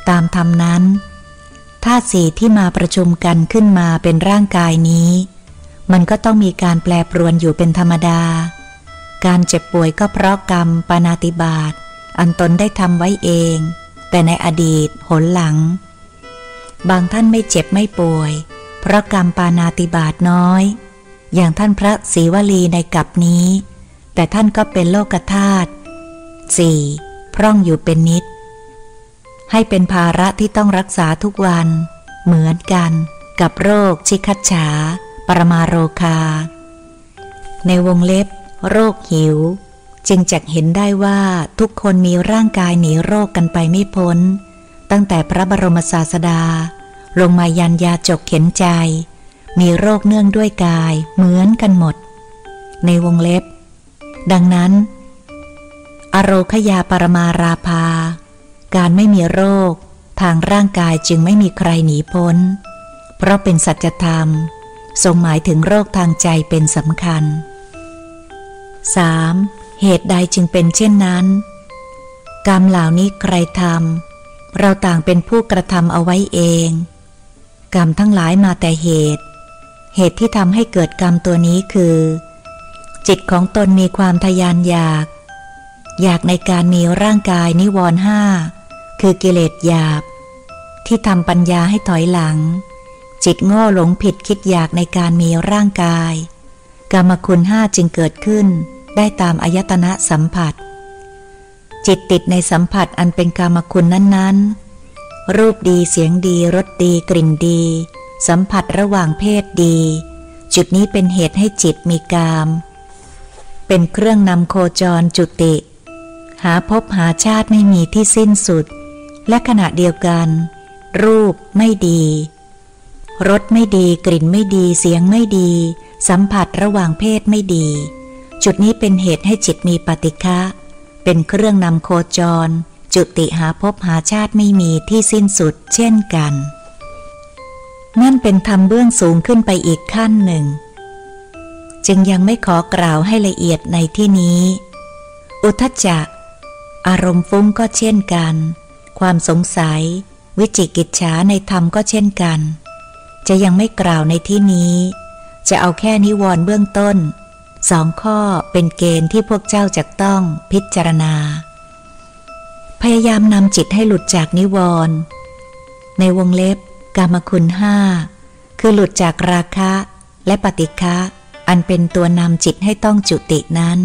ตามธรรมนั้นธาตุสี่ที่มาประชุมกันขึ้นมาเป็นร่างกายนี้มันก็ต้องมีการแปรปรวนอยู่เป็นธรรมดาการเจ็บป่วยก็เพราะกรรมปาณาติบาตอันตนได้ทำไว้เองแต่ในอดีตหนหลังบางท่านไม่เจ็บไม่ป่วยเพราะกรรมปาณาติบาตน้อยอย่างท่านพระศรีวลีในกลับนี้แต่ท่านก็เป็นโลกธาตุสี่พร่องอยู่เป็นนิดให้เป็นภาระที่ต้องรักษาทุกวันเหมือนกันกับโรคชิคัจฉาปรมาโรคาในวงเล็บโรคหิวจึงจักเห็นได้ว่าทุกคนมีร่างกายหนีโรคกันไปไม่พ้นตั้งแต่พระบรมศาสดาลงมายันยาจกเข็นใจมีโรคเนื่องด้วยกายเหมือนกันหมดในวงเล็บดังนั้นอโรคยาปรมาราภาการไม่มีโรคทางร่างกายจึงไม่มีใครหนีพ้นเพราะเป็นสัจธรรมทรงหมายถึงโรคทางใจเป็นสำคัญ สาม. เหตุใดจึงเป็นเช่นนั้นกรรมเหล่านี้ใครทำเราต่างเป็นผู้กระทำเอาไว้เองกรรมทั้งหลายมาแต่เหตุเหตุที่ทำให้เกิดกรรมตัวนี้คือจิตของตนมีความทยานอยากอยากในการมีร่างกายนิวรณ์ห้าคือกิเลสหยาบที่ทำปัญญาให้ถอยหลังจิตโง่หลงผิดคิดอยากในการมีร่างกายกามคุณห้าจึงเกิดขึ้นได้ตามอายตนะสัมผัสจิตติดในสัมผัสอันเป็นกามคุณนั้นๆรูปดีเสียงดีรสดีกลิ่นดีสัมผัสระหว่างเพศดีจุดนี้เป็นเหตุให้จิตมีกามเป็นเครื่องนำโคจรจุติหาภพหาชาติไม่มีที่สิ้นสุดและขณะเดียวกันรูปไม่ดีรสไม่ดีกลิ่นไม่ดีเสียงไม่ดีสัมผัสระหว่างเพศไม่ดีจุดนี้เป็นเหตุให้จิตมีปฏิฆะเป็นเครื่องนำโคจรจุติหาภพหาชาติไม่มีที่สิ้นสุดเช่นกันนั่นเป็นธรรมเบื้องสูงขึ้นไปอีกขั้นหนึ่งจึงยังไม่ขอกล่าวให้ละเอียดในที่นี้อุทธัจจะอารมณ์ฟุ้งก็เช่นกันความสงสัยวิจิกิจฉาในธรรมก็เช่นกันจะยังไม่กล่าวในที่นี้จะเอาแค่นิวรณ์เบื้องต้นสองข้อเป็นเกณฑ์ที่พวกเจ้าจะต้องพิจารณาพยายามนำจิตให้หลุดจากนิวรณ์ในวงเล็บกามคุณห้าคือหลุดจากราคะและปฏิฆะอันเป็นตัวนำจิตให้ต้องจุตินั้น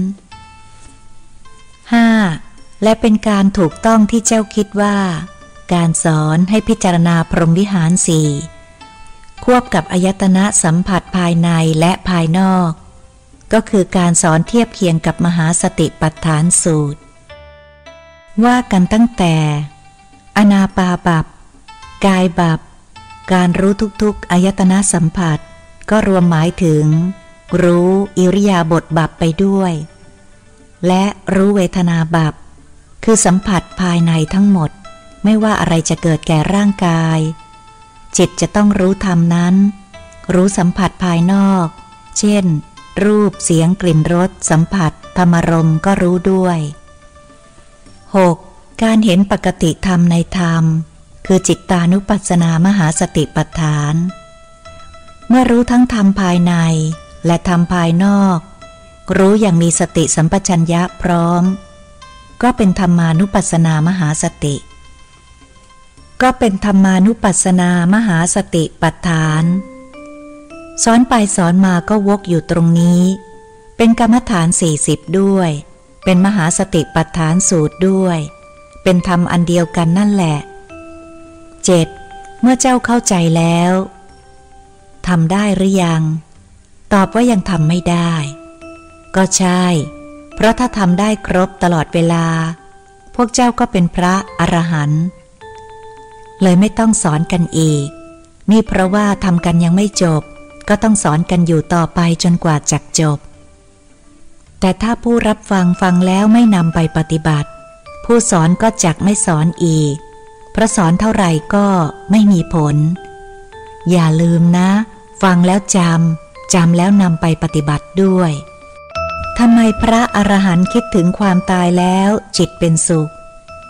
ห้าและเป็นการถูกต้องที่เจ้าคิดว่าการสอนให้พิจารณาพรหมวิหารสี่ควบกับอายตนะสัมผัสภายในและภายนอกก็คือการสอนเทียบเคียงกับมหาสติปัฏฐานสูตรว่ากันตั้งแต่อนาปาบัพกายบัพการรู้ทุกๆอายตนะสัมผัสก็รวมหมายถึงรู้อิริยาบถบัพไปด้วยและรู้เวทนาบัพคือสัมผัสภายในทั้งหมดไม่ว่าอะไรจะเกิดแก่ร่างกายจิตจะต้องรู้ธรรมนั้นรู้สัมผัสภายนอกเช่นรูปเสียงกลิ่นรสสัมผัสธรรมารมณ์ก็รู้ด้วย หก. การเห็นปกติธรรมในธรรมคือจิตตานุปัสสนามหาสติปัฏฐานเมื่อรู้ทั้งธรรมภายในและธรรมภายนอกรู้อย่างมีสติสัมปชัญญะพร้อมก็เป็นธรรมานุปัสสนามหาสติก็เป็นธรรมานุปัสสนามหาสติปัฏฐานสอนไปสอนมาก็วกอยู่ตรงนี้เป็นกรรมฐานสี่สิบด้วยเป็นมหาสติปัฏฐานสูตรด้วยเป็นธรรมอันเดียวกันนั่นแหละ เจ็ด. เมื่อเจ้าเข้าใจแล้วทำได้หรือยังตอบว่ายังทำไม่ได้ก็ใช่เพราะถ้าทำได้ครบตลอดเวลาพวกเจ้าก็เป็นพระอรหันต์เลยไม่ต้องสอนกันอีกนี่เพราะว่าทำกันยังไม่จบก็ต้องสอนกันอยู่ต่อไปจนกว่าจะจบแต่ถ้าผู้รับฟังฟังแล้วไม่นำไปปฏิบัติผู้สอนก็จักไม่สอนอีกเพราะสอนเท่าไหร่ก็ไม่มีผลอย่าลืมนะฟังแล้วจำจำแล้วนำไปปฏิบัติด้วยทำไมพระอรหันต์คิดถึงความตายแล้วจิตเป็นสุข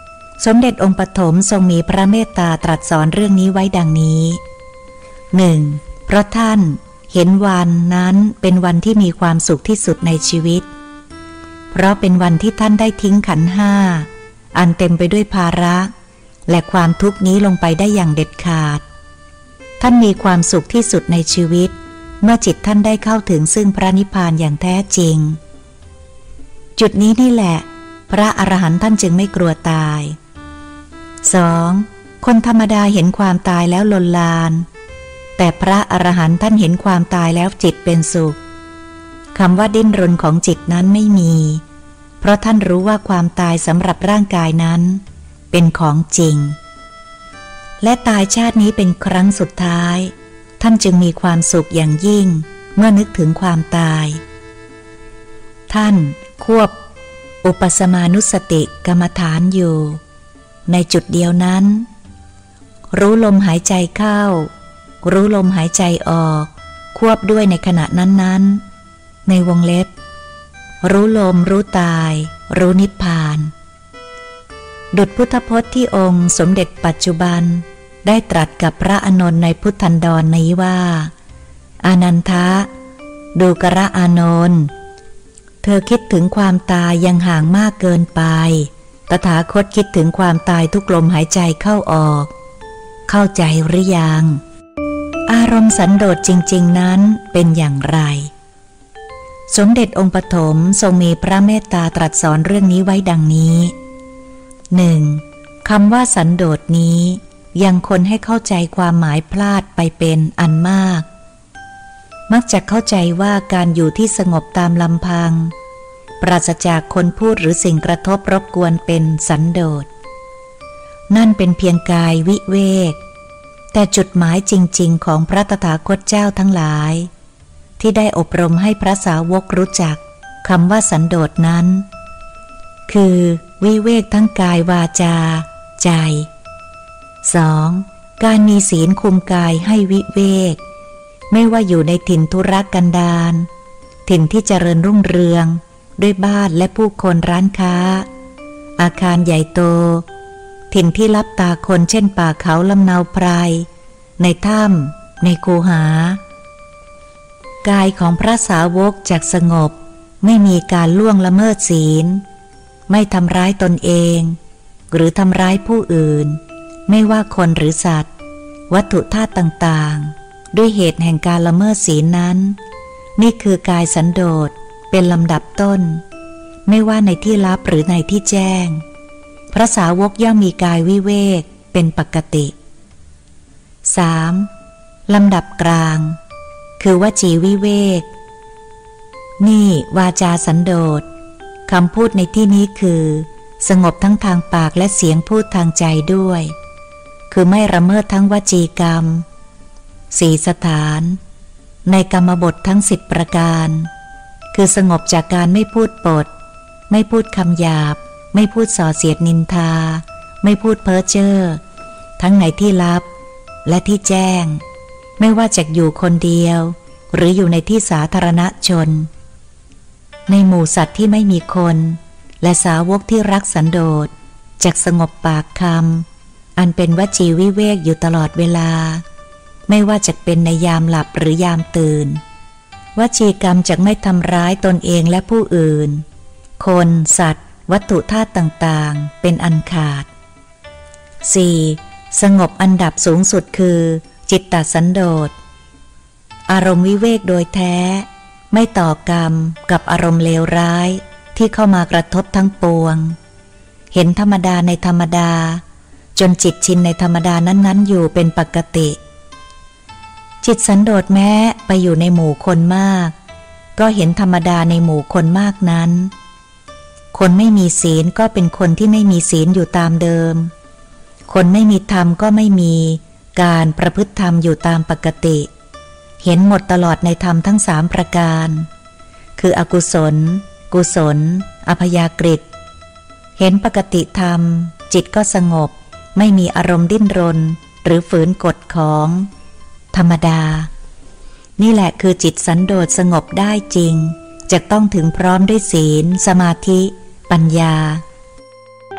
สมเด็จองค์ปฐมทรงมีพระเมตตาตรัสสอนเรื่องนี้ไว้ดังนี้ หนึ่ง. เพราะท่านเห็นวันนั้นเป็นวันที่มีความสุขที่สุดในชีวิตเพราะเป็นวันที่ท่านได้ทิ้งขันธ์ห้าอันเต็มไปด้วยภาระและความทุกข์นี้ลงไปได้อย่างเด็ดขาดท่านมีความสุขที่สุดในชีวิตเมื่อจิตท่านได้เข้าถึงซึ่งพระนิพพานอย่างแท้จริงจุดนี้นี่แหละพระอรหันต์ท่านจึงไม่กลัวตาย สอง. คนธรรมดาเห็นความตายแล้วลนลานแต่พระอรหันต์ท่านเห็นความตายแล้วจิตเป็นสุขคำว่าดิ้นรนของจิตนั้นไม่มีเพราะท่านรู้ว่าความตายสำหรับร่างกายนั้นเป็นของจริงและตายชาตินี้เป็นครั้งสุดท้ายท่านจึงมีความสุขอย่างยิ่งเมื่อนึกถึงความตายท่านควบอุปสมานุสติกรรมฐานอยู่ในจุดเดียวนั้นรู้ลมหายใจเข้ารู้ลมหายใจออกควบด้วยในขณะนั้นๆในวงเล็บรู้ลมรู้ตายรู้นิพพานดุจพุทธพจน์ที่องค์สมเด็จปัจจุบันได้ตรัสกับพระอานนท์ในพุทธันดรนี้ว่าอานันทะดูกระอานนท์เธอคิดถึงความตายยังห่างมากเกินไปตถาคตคิดถึงความตายทุกลมหายใจเข้าออกเข้าใจหรือยังอารมณ์สันโดษจริงๆนั้นเป็นอย่างไรสมเด็จองค์ปฐมทรงมีพระเมตตาตรัสสอนเรื่องนี้ไว้ดังนี้ หนึ่ง. คำว่าสันโดษนี้ยังคนให้เข้าใจความหมายพลาดไปเป็นอันมากมักจะเข้าใจว่าการอยู่ที่สงบตามลำพังปราศจากคนพูดหรือสิ่งกระทบรบกวนเป็นสันโดษนั่นเป็นเพียงกายวิเวกแต่จุดหมายจริงๆของพระตถาคตเจ้าทั้งหลายที่ได้อบรมให้พระสาวกรู้จักคำว่าสันโดษนั้นคือวิเวกทั้งกายวาจาใจ สอง. การมีศีลคุมกายให้วิเวกไม่ว่าอยู่ในถิ่นทุรกันดารถิ่นที่เจริญรุ่งเรืองด้วยบ้านและผู้คนร้านค้าอาคารใหญ่โตถิ่นที่ลับตาคนเช่นป่าเขาลำเนาไพรในถ้ำในคูหากายของพระสาวกจักสงบไม่มีการล่วงละเมิดศีลไม่ทำร้ายตนเองหรือทำร้ายผู้อื่นไม่ว่าคนหรือสัตว์วัตถุธาตุต่างๆด้วยเหตุแห่งการละเมิดศีลนั้นนี่คือกายสันโดษเป็นลำดับต้นไม่ว่าในที่ลับหรือในที่แจ้งพระสาวกย่อมมีกายวิเวกเป็นปกติ สาม. ลำดับกลางคือวจีวิเวกนี่วาจาสันโดษคำพูดในที่นี้คือสงบทั้งทางปากและเสียงพูดทางใจด้วยคือไม่ละเมิดทั้งวจีกรรมสี่สถานในกรรมบททั้งสิบประการคือสงบจากการไม่พูดปดไม่พูดคำหยาบไม่พูดส่อเสียดนินทาไม่พูดเพ้อเจ้อทั้งในที่ลับและที่แจ้งไม่ว่าจะอยู่คนเดียวหรืออยู่ในที่สาธารณชนในหมู่สัตว์ที่ไม่มีคนและสาวกที่รักสันโดษจักสงบปากคำอันเป็นวจีวิเวกอยู่ตลอดเวลาไม่ว่าจะเป็นในยามหลับหรือยามตื่นวจีกรรมจักไม่ทำร้ายตนเองและผู้อื่นคนสัตว์วัตถุธาตุต่างๆเป็นอันขาด สี่. สงบอันดับสูงสุดคือจิตตสันโดษอารมณ์วิเวกโดยแท้ไม่ต่อกรรมกับอารมณ์เลวร้ายที่เข้ามากระทบทั้งปวงเห็นธรรมดาในธรรมดาจนจิตชินในธรรมดานั้นๆอยู่เป็นปกติจิตสันโดษแม้ไปอยู่ในหมู่คนมากก็เห็นธรรมดาในหมู่คนมากนั้นคนไม่มีศีลก็เป็นคนที่ไม่มีศีลอยู่ตามเดิมคนไม่มีธรรมก็ไม่มีการประพฤติธรรมอยู่ตามปกติเห็นหมดตลอดในธรรมทั้งสามประการคืออกุศลกุศลอภยากฤิตเห็นปกติธรรมจิตก็สงบไม่มีอารมณ์ดิ้นรนหรือฝืนกฎของธรรมดานี่แหละคือจิตสันโดษสงบได้จริงจะต้องถึงพร้อมด้วยศีลสมาธิปัญญา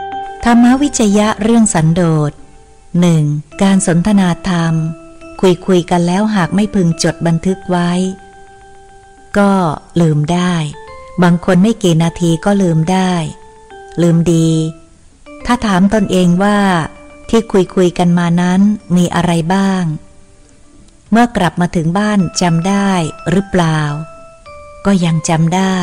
ธรรมวิจยะเรื่องสันโดษ หนึ่ง. การสนทนาธรรมคุยคุยกันแล้วหากไม่พึงจดบันทึกไว้ก็ลืมได้บางคนไม่กี่นาทีก็ลืมได้ลืมดีถ้าถามตนเองว่าที่คุยคุยกันมานั้นมีอะไรบ้างเมื่อกลับมาถึงบ้านจำได้หรือเปล่าก็ยังจำได้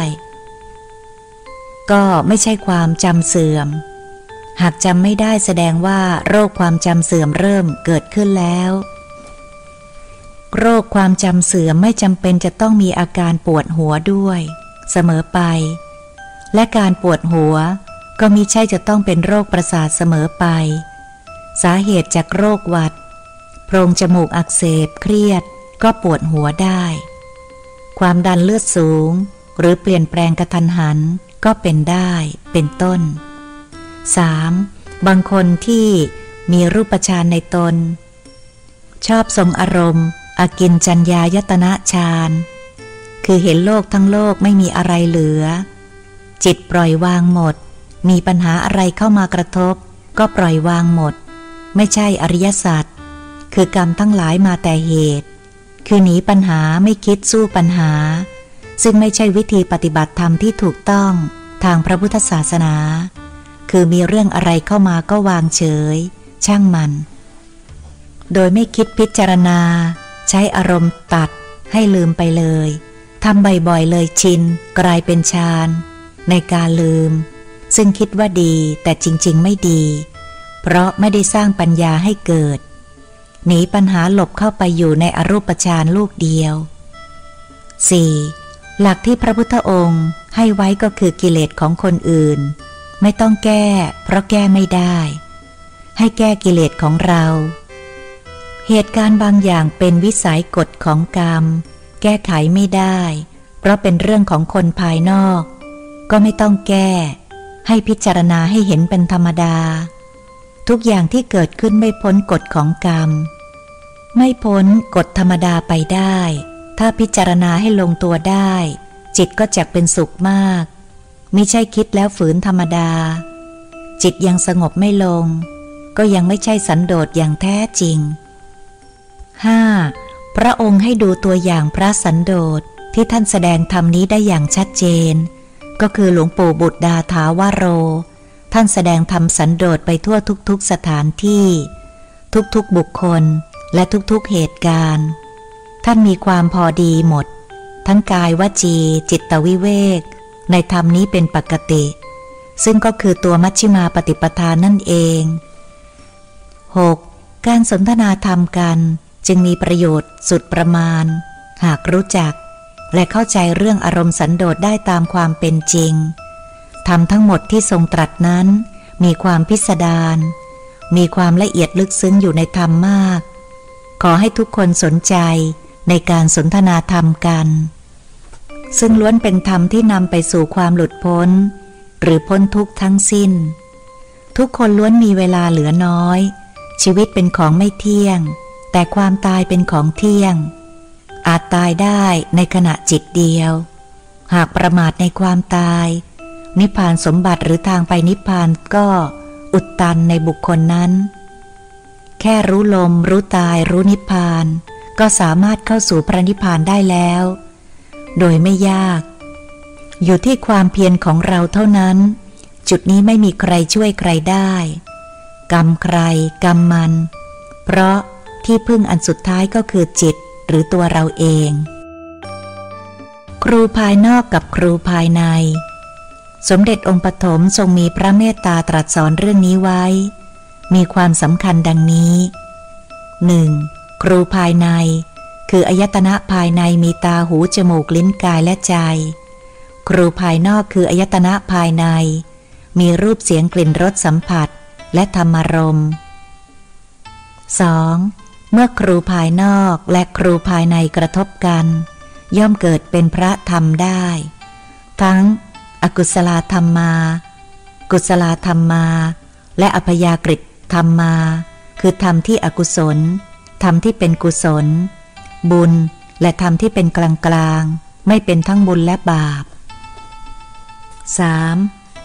ก็ไม่ใช่ความจำเสื่อมหากจำไม่ได้แสดงว่าโรคความจำเสื่อมเริ่มเกิดขึ้นแล้วโรคความจำเสื่อมไม่จำเป็นจะต้องมีอาการปวดหัวด้วยเสมอไปและการปวดหัวก็มิใช่จะต้องเป็นโรคประสาทเสมอไปสาเหตุจากโรคหวัดโพรงจมูกอักเสบเครียดก็ปวดหัวได้ความดันเลือดสูงหรือเปลี่ยนแปลงกระทันหันก็เป็นได้เป็นต้น สาม. บางคนที่มีรูปฌานในตนชอบทรงอารมณ์อกินจัญญายตนะฌานคือเห็นโลกทั้งโลกไม่มีอะไรเหลือจิตปล่อยวางหมดมีปัญหาอะไรเข้ามากระทบก็ปล่อยวางหมดไม่ใช่อริยสัจคือกรรมทั้งหลายมาแต่เหตุคือหนีปัญหาไม่คิดสู้ปัญหาซึ่งไม่ใช่วิธีปฏิบัติธรรมที่ถูกต้องทางพระพุทธศาสนาคือมีเรื่องอะไรเข้ามาก็วางเฉยช่างมันโดยไม่คิดพิจารณาใช้อารมณ์ตัดให้ลืมไปเลยทำบ่อยๆเลยชินกลายเป็นฌานในการลืมซึ่งคิดว่าดีแต่จริงๆไม่ดีเพราะไม่ได้สร้างปัญญาให้เกิดหนีปัญหาหลบเข้าไปอยู่ในอรูปฌานลูกเดียว สี่. หลักที่พระพุทธองค์ให้ไว้ก็คือกิเลสของคนอื่นไม่ต้องแก้เพราะแก้ไม่ได้ให้แก้กิเลสของเราเหตุการณ์บางอย่างเป็นวิสัยกฎของกรรมแก้ไขไม่ได้เพราะเป็นเรื่องของคนภายนอกก็ไม่ต้องแก้ให้พิจารณาให้เห็นเป็นธรรมดาทุกอย่างที่เกิดขึ้นไม่พ้นกฎของกรรมไม่พ้นกฎธรรมดาไปได้ถ้าพิจารณาให้ลงตัวได้จิตก็จักเป็นสุขมากมิใช่คิดแล้วฝืนธรรมดาจิตยังสงบไม่ลงก็ยังไม่ใช่สันโดษอย่างแท้จริง ห้า. พระองค์ให้ดูตัวอย่างพระสันโดษที่ท่านแสดงธรรมนี้ได้อย่างชัดเจนก็คือหลวงปู่บุตรดาถาวโรท่านแสดงธรรมสันโดษไปทั่วทุกๆสถานที่ทุกๆบุคคลและทุกๆเหตุการณ์ท่านมีความพอดีหมดทั้งกายวจีจิตวิเวกในธรรมนี้เป็นปกติซึ่งก็คือตัวมัชฌิมาปฏิปทานั่นเอง หก. การสนทนาธรรมกันจึงมีประโยชน์สุดประมาณหากรู้จักและเข้าใจเรื่องอารมณ์สันโดษได้ตามความเป็นจริงธรรมทั้งหมดที่ทรงตรัสนั้นมีความพิสดารมีความละเอียดลึกซึ้งอยู่ในธรรมมากขอให้ทุกคนสนใจในการสนทนาธรรมกันซึ่งล้วนเป็นธรรมที่นำไปสู่ความหลุดพ้นหรือพ้นทุกข์ทั้งสิ้นทุกคนล้วนมีเวลาเหลือน้อยชีวิตเป็นของไม่เที่ยงแต่ความตายเป็นของเที่ยงอาจตายได้ในขณะจิตเดียวหากประมาทในความตายนิพพานสมบัติหรือทางไปนิพพานก็อุดตันในบุคคลนั้นแค่รู้ลมรู้ตายรู้นิพพานก็สามารถเข้าสู่พระนิพพานได้แล้วโดยไม่ยากอยู่ที่ความเพียรของเราเท่านั้นจุดนี้ไม่มีใครช่วยใครได้กรรมใครกรรมมันเพราะที่พึ่งอันสุดท้ายก็คือจิตหรือตัวเราเองครูภายนอกกับครูภายในสมเด็จองค์ปฐมทรงมีพระเมตตาตรัสสอนเรื่องนี้ไว้มีความสำคัญดังนี้ หนึ่ง. ครูภายในคืออายตนะภายในมีตาหูจมูกลิ้นกายและใจครูภายนอกคืออายตนะภายในมีรูปเสียงกลิ่นรสสัมผัสและธรรมารมณ์ สอง. เมื่อครูภายนอกและครูภายในกระทบกันย่อมเกิดเป็นพระธรรมได้ทั้งอกุศลธรรมมากุศลธรรมมาและอัพยากฤิธรรมมาคือธรรมที่อกุศลธรรมที่เป็นกุศลบุญและธรรมที่เป็นกลางกลางไม่เป็นทั้งบุญและบาป สาม.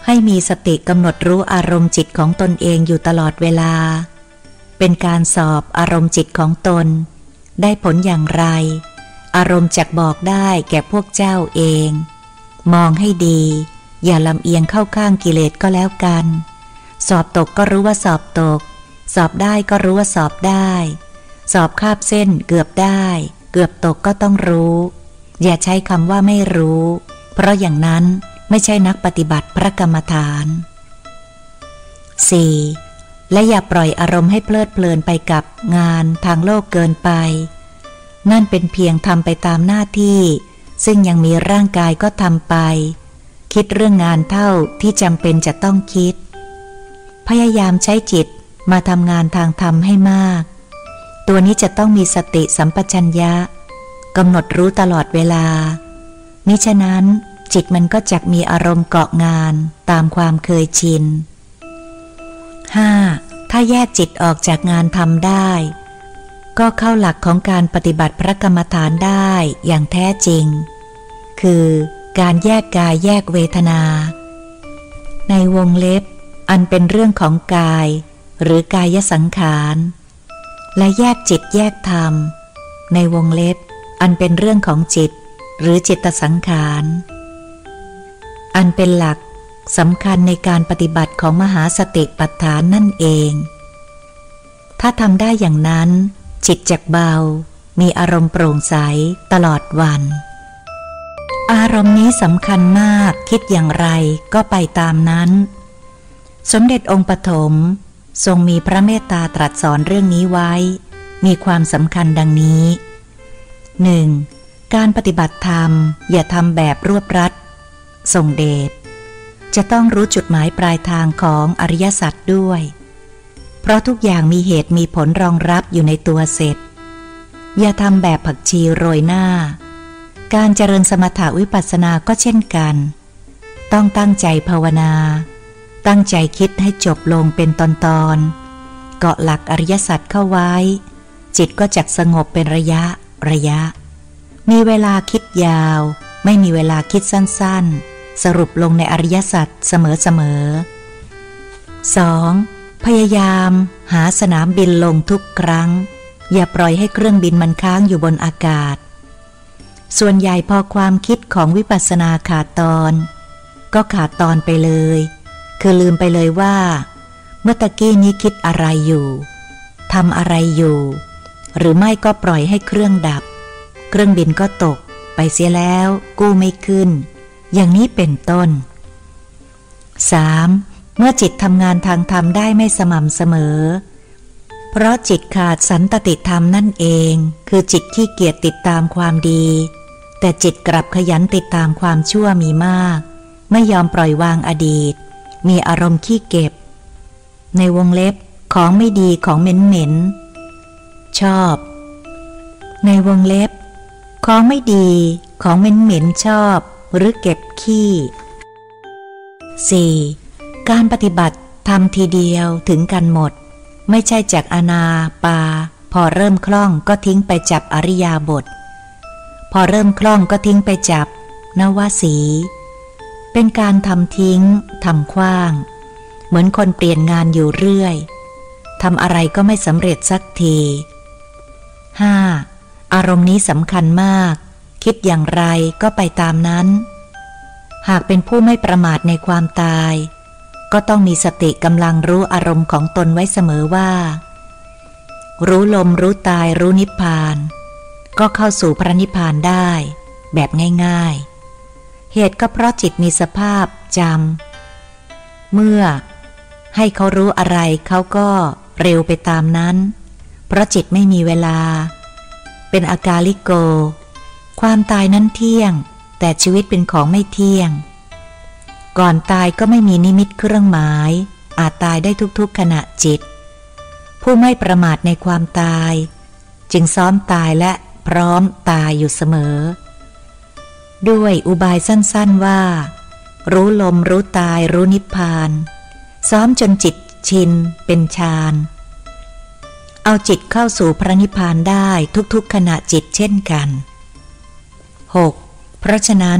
ให้มีสติกำหนดรู้อารมณ์จิตของตนเองอยู่ตลอดเวลาเป็นการสอบอารมณ์จิตของตนได้ผลอย่างไรอารมณ์จักบอกได้แก่พวกเจ้าเองมองให้ดีอย่าลำเอียงเข้าข้างกิเลสก็แล้วกันสอบตกก็รู้ว่าสอบตกสอบได้ก็รู้ว่าสอบได้สอบคาบเส้นเกือบได้เกือบตกก็ต้องรู้อย่าใช้คำว่าไม่รู้เพราะอย่างนั้นไม่ใช่นักปฏิบัติพระกรรมฐาน สี่. และอย่าปล่อยอารมณ์ให้เพลิดเพลินไปกับงานทางโลกเกินไปนั่นเป็นเพียงทำไปตามหน้าที่ซึ่งยังมีร่างกายก็ทำไปคิดเรื่องงานเท่าที่จำเป็นจะต้องคิดพยายามใช้จิตมาทำงานทางธรรมให้มากตัวนี้จะต้องมีสติสัมปชัญญะกำหนดรู้ตลอดเวลามิฉะนั้นจิตมันก็จักมีอารมณ์เกาะงานตามความเคยชิน ห้า. ถ้าแยกจิตออกจากงานทำได้ก็เข้าหลักของการปฏิบัติพระกรรมฐานได้อย่างแท้จริงคือการแยกกายแยกเวทนาในวงเล็บอันเป็นเรื่องของกายหรือกายสังขารและแยกจิตแยกธรรมในวงเล็บอันเป็นเรื่องของจิตหรือจิตสังขารอันเป็นหลักสำคัญในการปฏิบัติของมหาสติปัฏฐานนั่นเองถ้าทำได้อย่างนั้นจิตจักเบามีอารมณ์โปร่งใสตลอดวันอารมณ์นี้สำคัญมากคิดอย่างไรก็ไปตามนั้นสมเด็จองค์ปฐมทรงมีพระเมตตาตรัสสอนเรื่องนี้ไว้มีความสำคัญดังนี้ หนึ่ง. การปฏิบัติธรรมอย่าทำแบบรวบรัดส่งเดชจะต้องรู้จุดหมายปลายทางของอริยสัจด้วยเพราะทุกอย่างมีเหตุมีผลรองรับอยู่ในตัวเสร็จอย่าทำแบบผักชีโรยหน้าการเจริญสมถะวิปัสสนาก็เช่นกันต้องตั้งใจภาวนาตั้งใจคิดให้จบลงเป็นตอนๆเกาะหลักอริยสัจเข้าไว้จิตก็จักสงบเป็นระยะระยะมีเวลาคิดยาวไม่มีเวลาคิดสั้นๆสรุปลงในอริยสัจเสมอๆ สอง. พยายามหาสนามบินลงทุกครั้งอย่าปล่อยให้เครื่องบินมันค้างอยู่บนอากาศส่วนใหญ่พอความคิดของวิปัสสนาขาดตอนก็ขาดตอนไปเลยคือลืมไปเลยว่าเมื่อตะกี้นี้คิดอะไรอยู่ทำอะไรอยู่หรือไม่ก็ปล่อยให้เครื่องดับเครื่องบินก็ตกไปเสียแล้วกู้ไม่ขึ้นอย่างนี้เป็นต้น สาม. เมื่อจิตทำงานทางธรรมได้ไม่สม่ำเสมอเพราะจิตขาดสันตติธรรมนั่นเองคือจิตขี้เกียจติดตามความดีแต่จิตกลับขยันติดตามความชั่วมีมากไม่ยอมปล่อยวางอดีตมีอารมณ์ขี้เก็บในวงเล็บของไม่ดีของเหม็นเหม็นชอบในวงเล็บของไม่ดีของเหม็นเหม็นชอบหรือเก็บขี้ สี่. การปฏิบัติทำทีเดียวถึงกันหมดไม่ใช่จากอานาปาพอเริ่มคล่องก็ทิ้งไปจับอริยาบทพอเริ่มคล่องก็ทิ้งไปจับนวสีเป็นการทำทิ้งทำขว้างเหมือนคนเปลี่ยนงานอยู่เรื่อยทำอะไรก็ไม่สำเร็จสักที ห้า. อารมณ์นี้สำคัญมากคิดอย่างไรก็ไปตามนั้นหากเป็นผู้ไม่ประมาทในความตายก็ต้องมีสติกำลังรู้อารมณ์ของตนไว้เสมอว่ารู้ลมรู้ตายรู้นิพพานก็เข้าสู่พระนิพพานได้แบบง่ายๆเหตุก็เพราะจิตมีสภาพจำเมื่อให้เขารู้อะไรเขาก็เร็วไปตามนั้นเพราะจิตไม่มีเวลาเป็นอากาลิโกความตายนั้นเที่ยงแต่ชีวิตเป็นของไม่เที่ยงก่อนตายก็ไม่มีนิมิตเครื่องหมายอาจตายได้ทุกๆขณะจิตผู้ไม่ประมาทในความตายจึงซ้อมตายและพร้อมตายอยู่เสมอด้วยอุบายสั้นๆว่ารู้ลมรู้ตายรู้นิพพานซ้อมจนจิตชินเป็นฌานเอาจิตเข้าสู่พระนิพพานได้ทุกๆขณะจิตเช่นกัน หก. เพราะฉะนั้น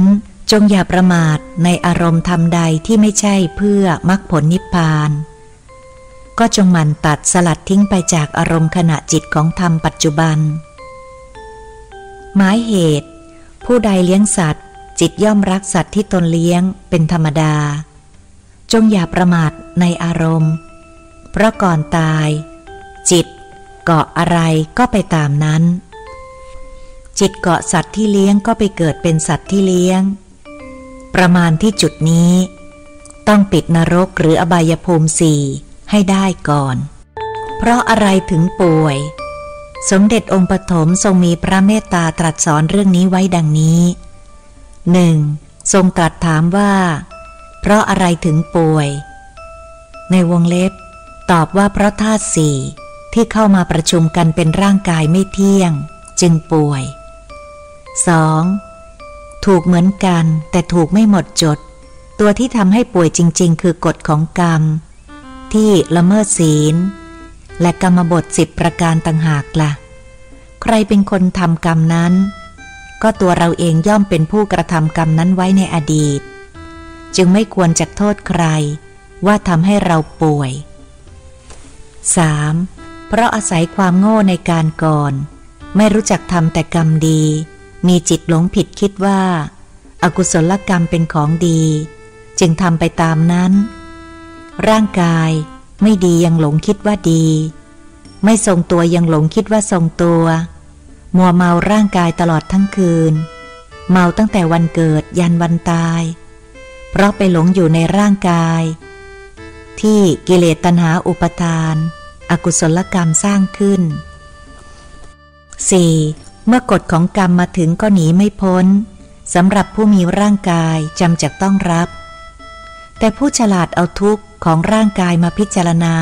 จงอย่าประมาทในอารมณ์ธรรมใดที่ไม่ใช่เพื่อมรรคผลนิพพานก็จงหมั่นตัดสลัดทิ้งไปจากอารมณ์ขณะจิตของธรรมปัจจุบันหมายเหตุผู้ใดเลี้ยงสัตว์จิตย่อมรักสัตว์ที่ตนเลี้ยงเป็นธรรมดาจงอย่าประมาทในอารมณ์เพราะก่อนตายจิตเกาะอะไรก็ไปตามนั้นจิตเกาะสัตว์ที่เลี้ยงก็ไปเกิดเป็นสัตว์ที่เลี้ยงประมาณที่จุดนี้ต้องปิดนรกหรืออบายภูมิสี่ให้ได้ก่อนเพราะอะไรถึงป่วยสมเด็จองค์ปฐมทรงมีพระเมตตาตรัสสอนเรื่องนี้ไว้ดังนี้หนึ่งทรงตรัสถามว่าเพราะอะไรถึงป่วยในวงเล็บตอบว่าเพราะธาตุสี่ที่เข้ามาประชุมกันเป็นร่างกายไม่เที่ยงจึงป่วยสองถูกเหมือนกันแต่ถูกไม่หมดจดตัวที่ทำให้ป่วยจริงๆคือกฎของกรรมที่ละเมิดศีลและกรรมบทสิบประการต่างหากล่ะใครเป็นคนทำกรรมนั้นก็ตัวเราเองย่อมเป็นผู้กระทำกรรมนั้นไว้ในอดีตจึงไม่ควรจะโทษใครว่าทำให้เราป่วยสามเพราะอาศัยความโง่ในการก่อนไม่รู้จักทำแต่กรรมดีมีจิตหลงผิดคิดว่าอกุศลกรรมเป็นของดีจึงทำไปตามนั้นร่างกายไม่ดียังหลงคิดว่าดีไม่ทรงตัวยังหลงคิดว่าทรงตัวมัวเมาร่างกายตลอดทั้งคืนเมาตั้งแต่วันเกิดยันวันตายเพราะไปหลงอยู่ในร่างกายที่กิเลสตัณหาอุปทานอกุศลกรรมสร้างขึ้น สี่. เมื่อกฎของกรรมมาถึงก็หนีไม่พ้นสำหรับผู้มีร่างกายจำจะต้องรับแต่ผู้ฉลาดเอาทุกข์ของร่างกายมาพิจารณา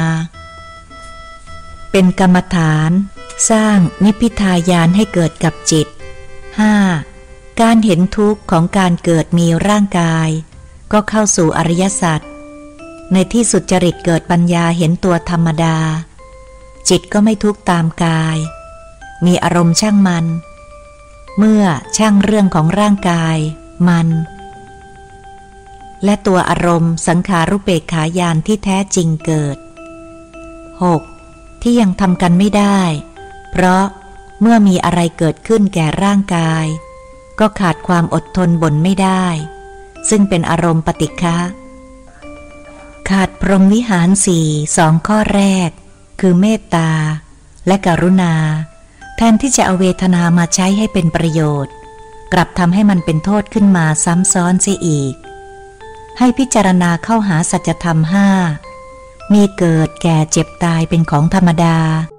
เป็นกรรมฐานสร้างนิพพิทายานให้เกิดกับจิต ห้า. การเห็นทุกข์ของการเกิดมีร่างกายก็เข้าสู่อริยสัจในที่สุดจริตเกิดปัญญาเห็นตัวธรรมดาจิตก็ไม่ทุกข์ตามกายมีอารมณ์ช่างมันเมื่อช่างเรื่องของร่างกายมันและตัวอารมณ์สังขารุเปกขายานที่แท้จริงเกิด หก. ที่ยังทำกันไม่ได้เพราะเมื่อมีอะไรเกิดขึ้นแก่ร่างกายก็ขาดความอดทนบ่นไม่ได้ซึ่งเป็นอารมณ์ปฏิฆะขาดพรหมวิหารสี่สองข้อแรกคือเมตตาและกรุณาแทนที่จะเอาเวทนามาใช้ให้เป็นประโยชน์กลับทำให้มันเป็นโทษขึ้นมาซ้ำซ้อนเสียอีกให้พิจารณาเข้าหาสัจธรรมห้ามีเกิดแก่เจ็บตายเป็นของธรรมดา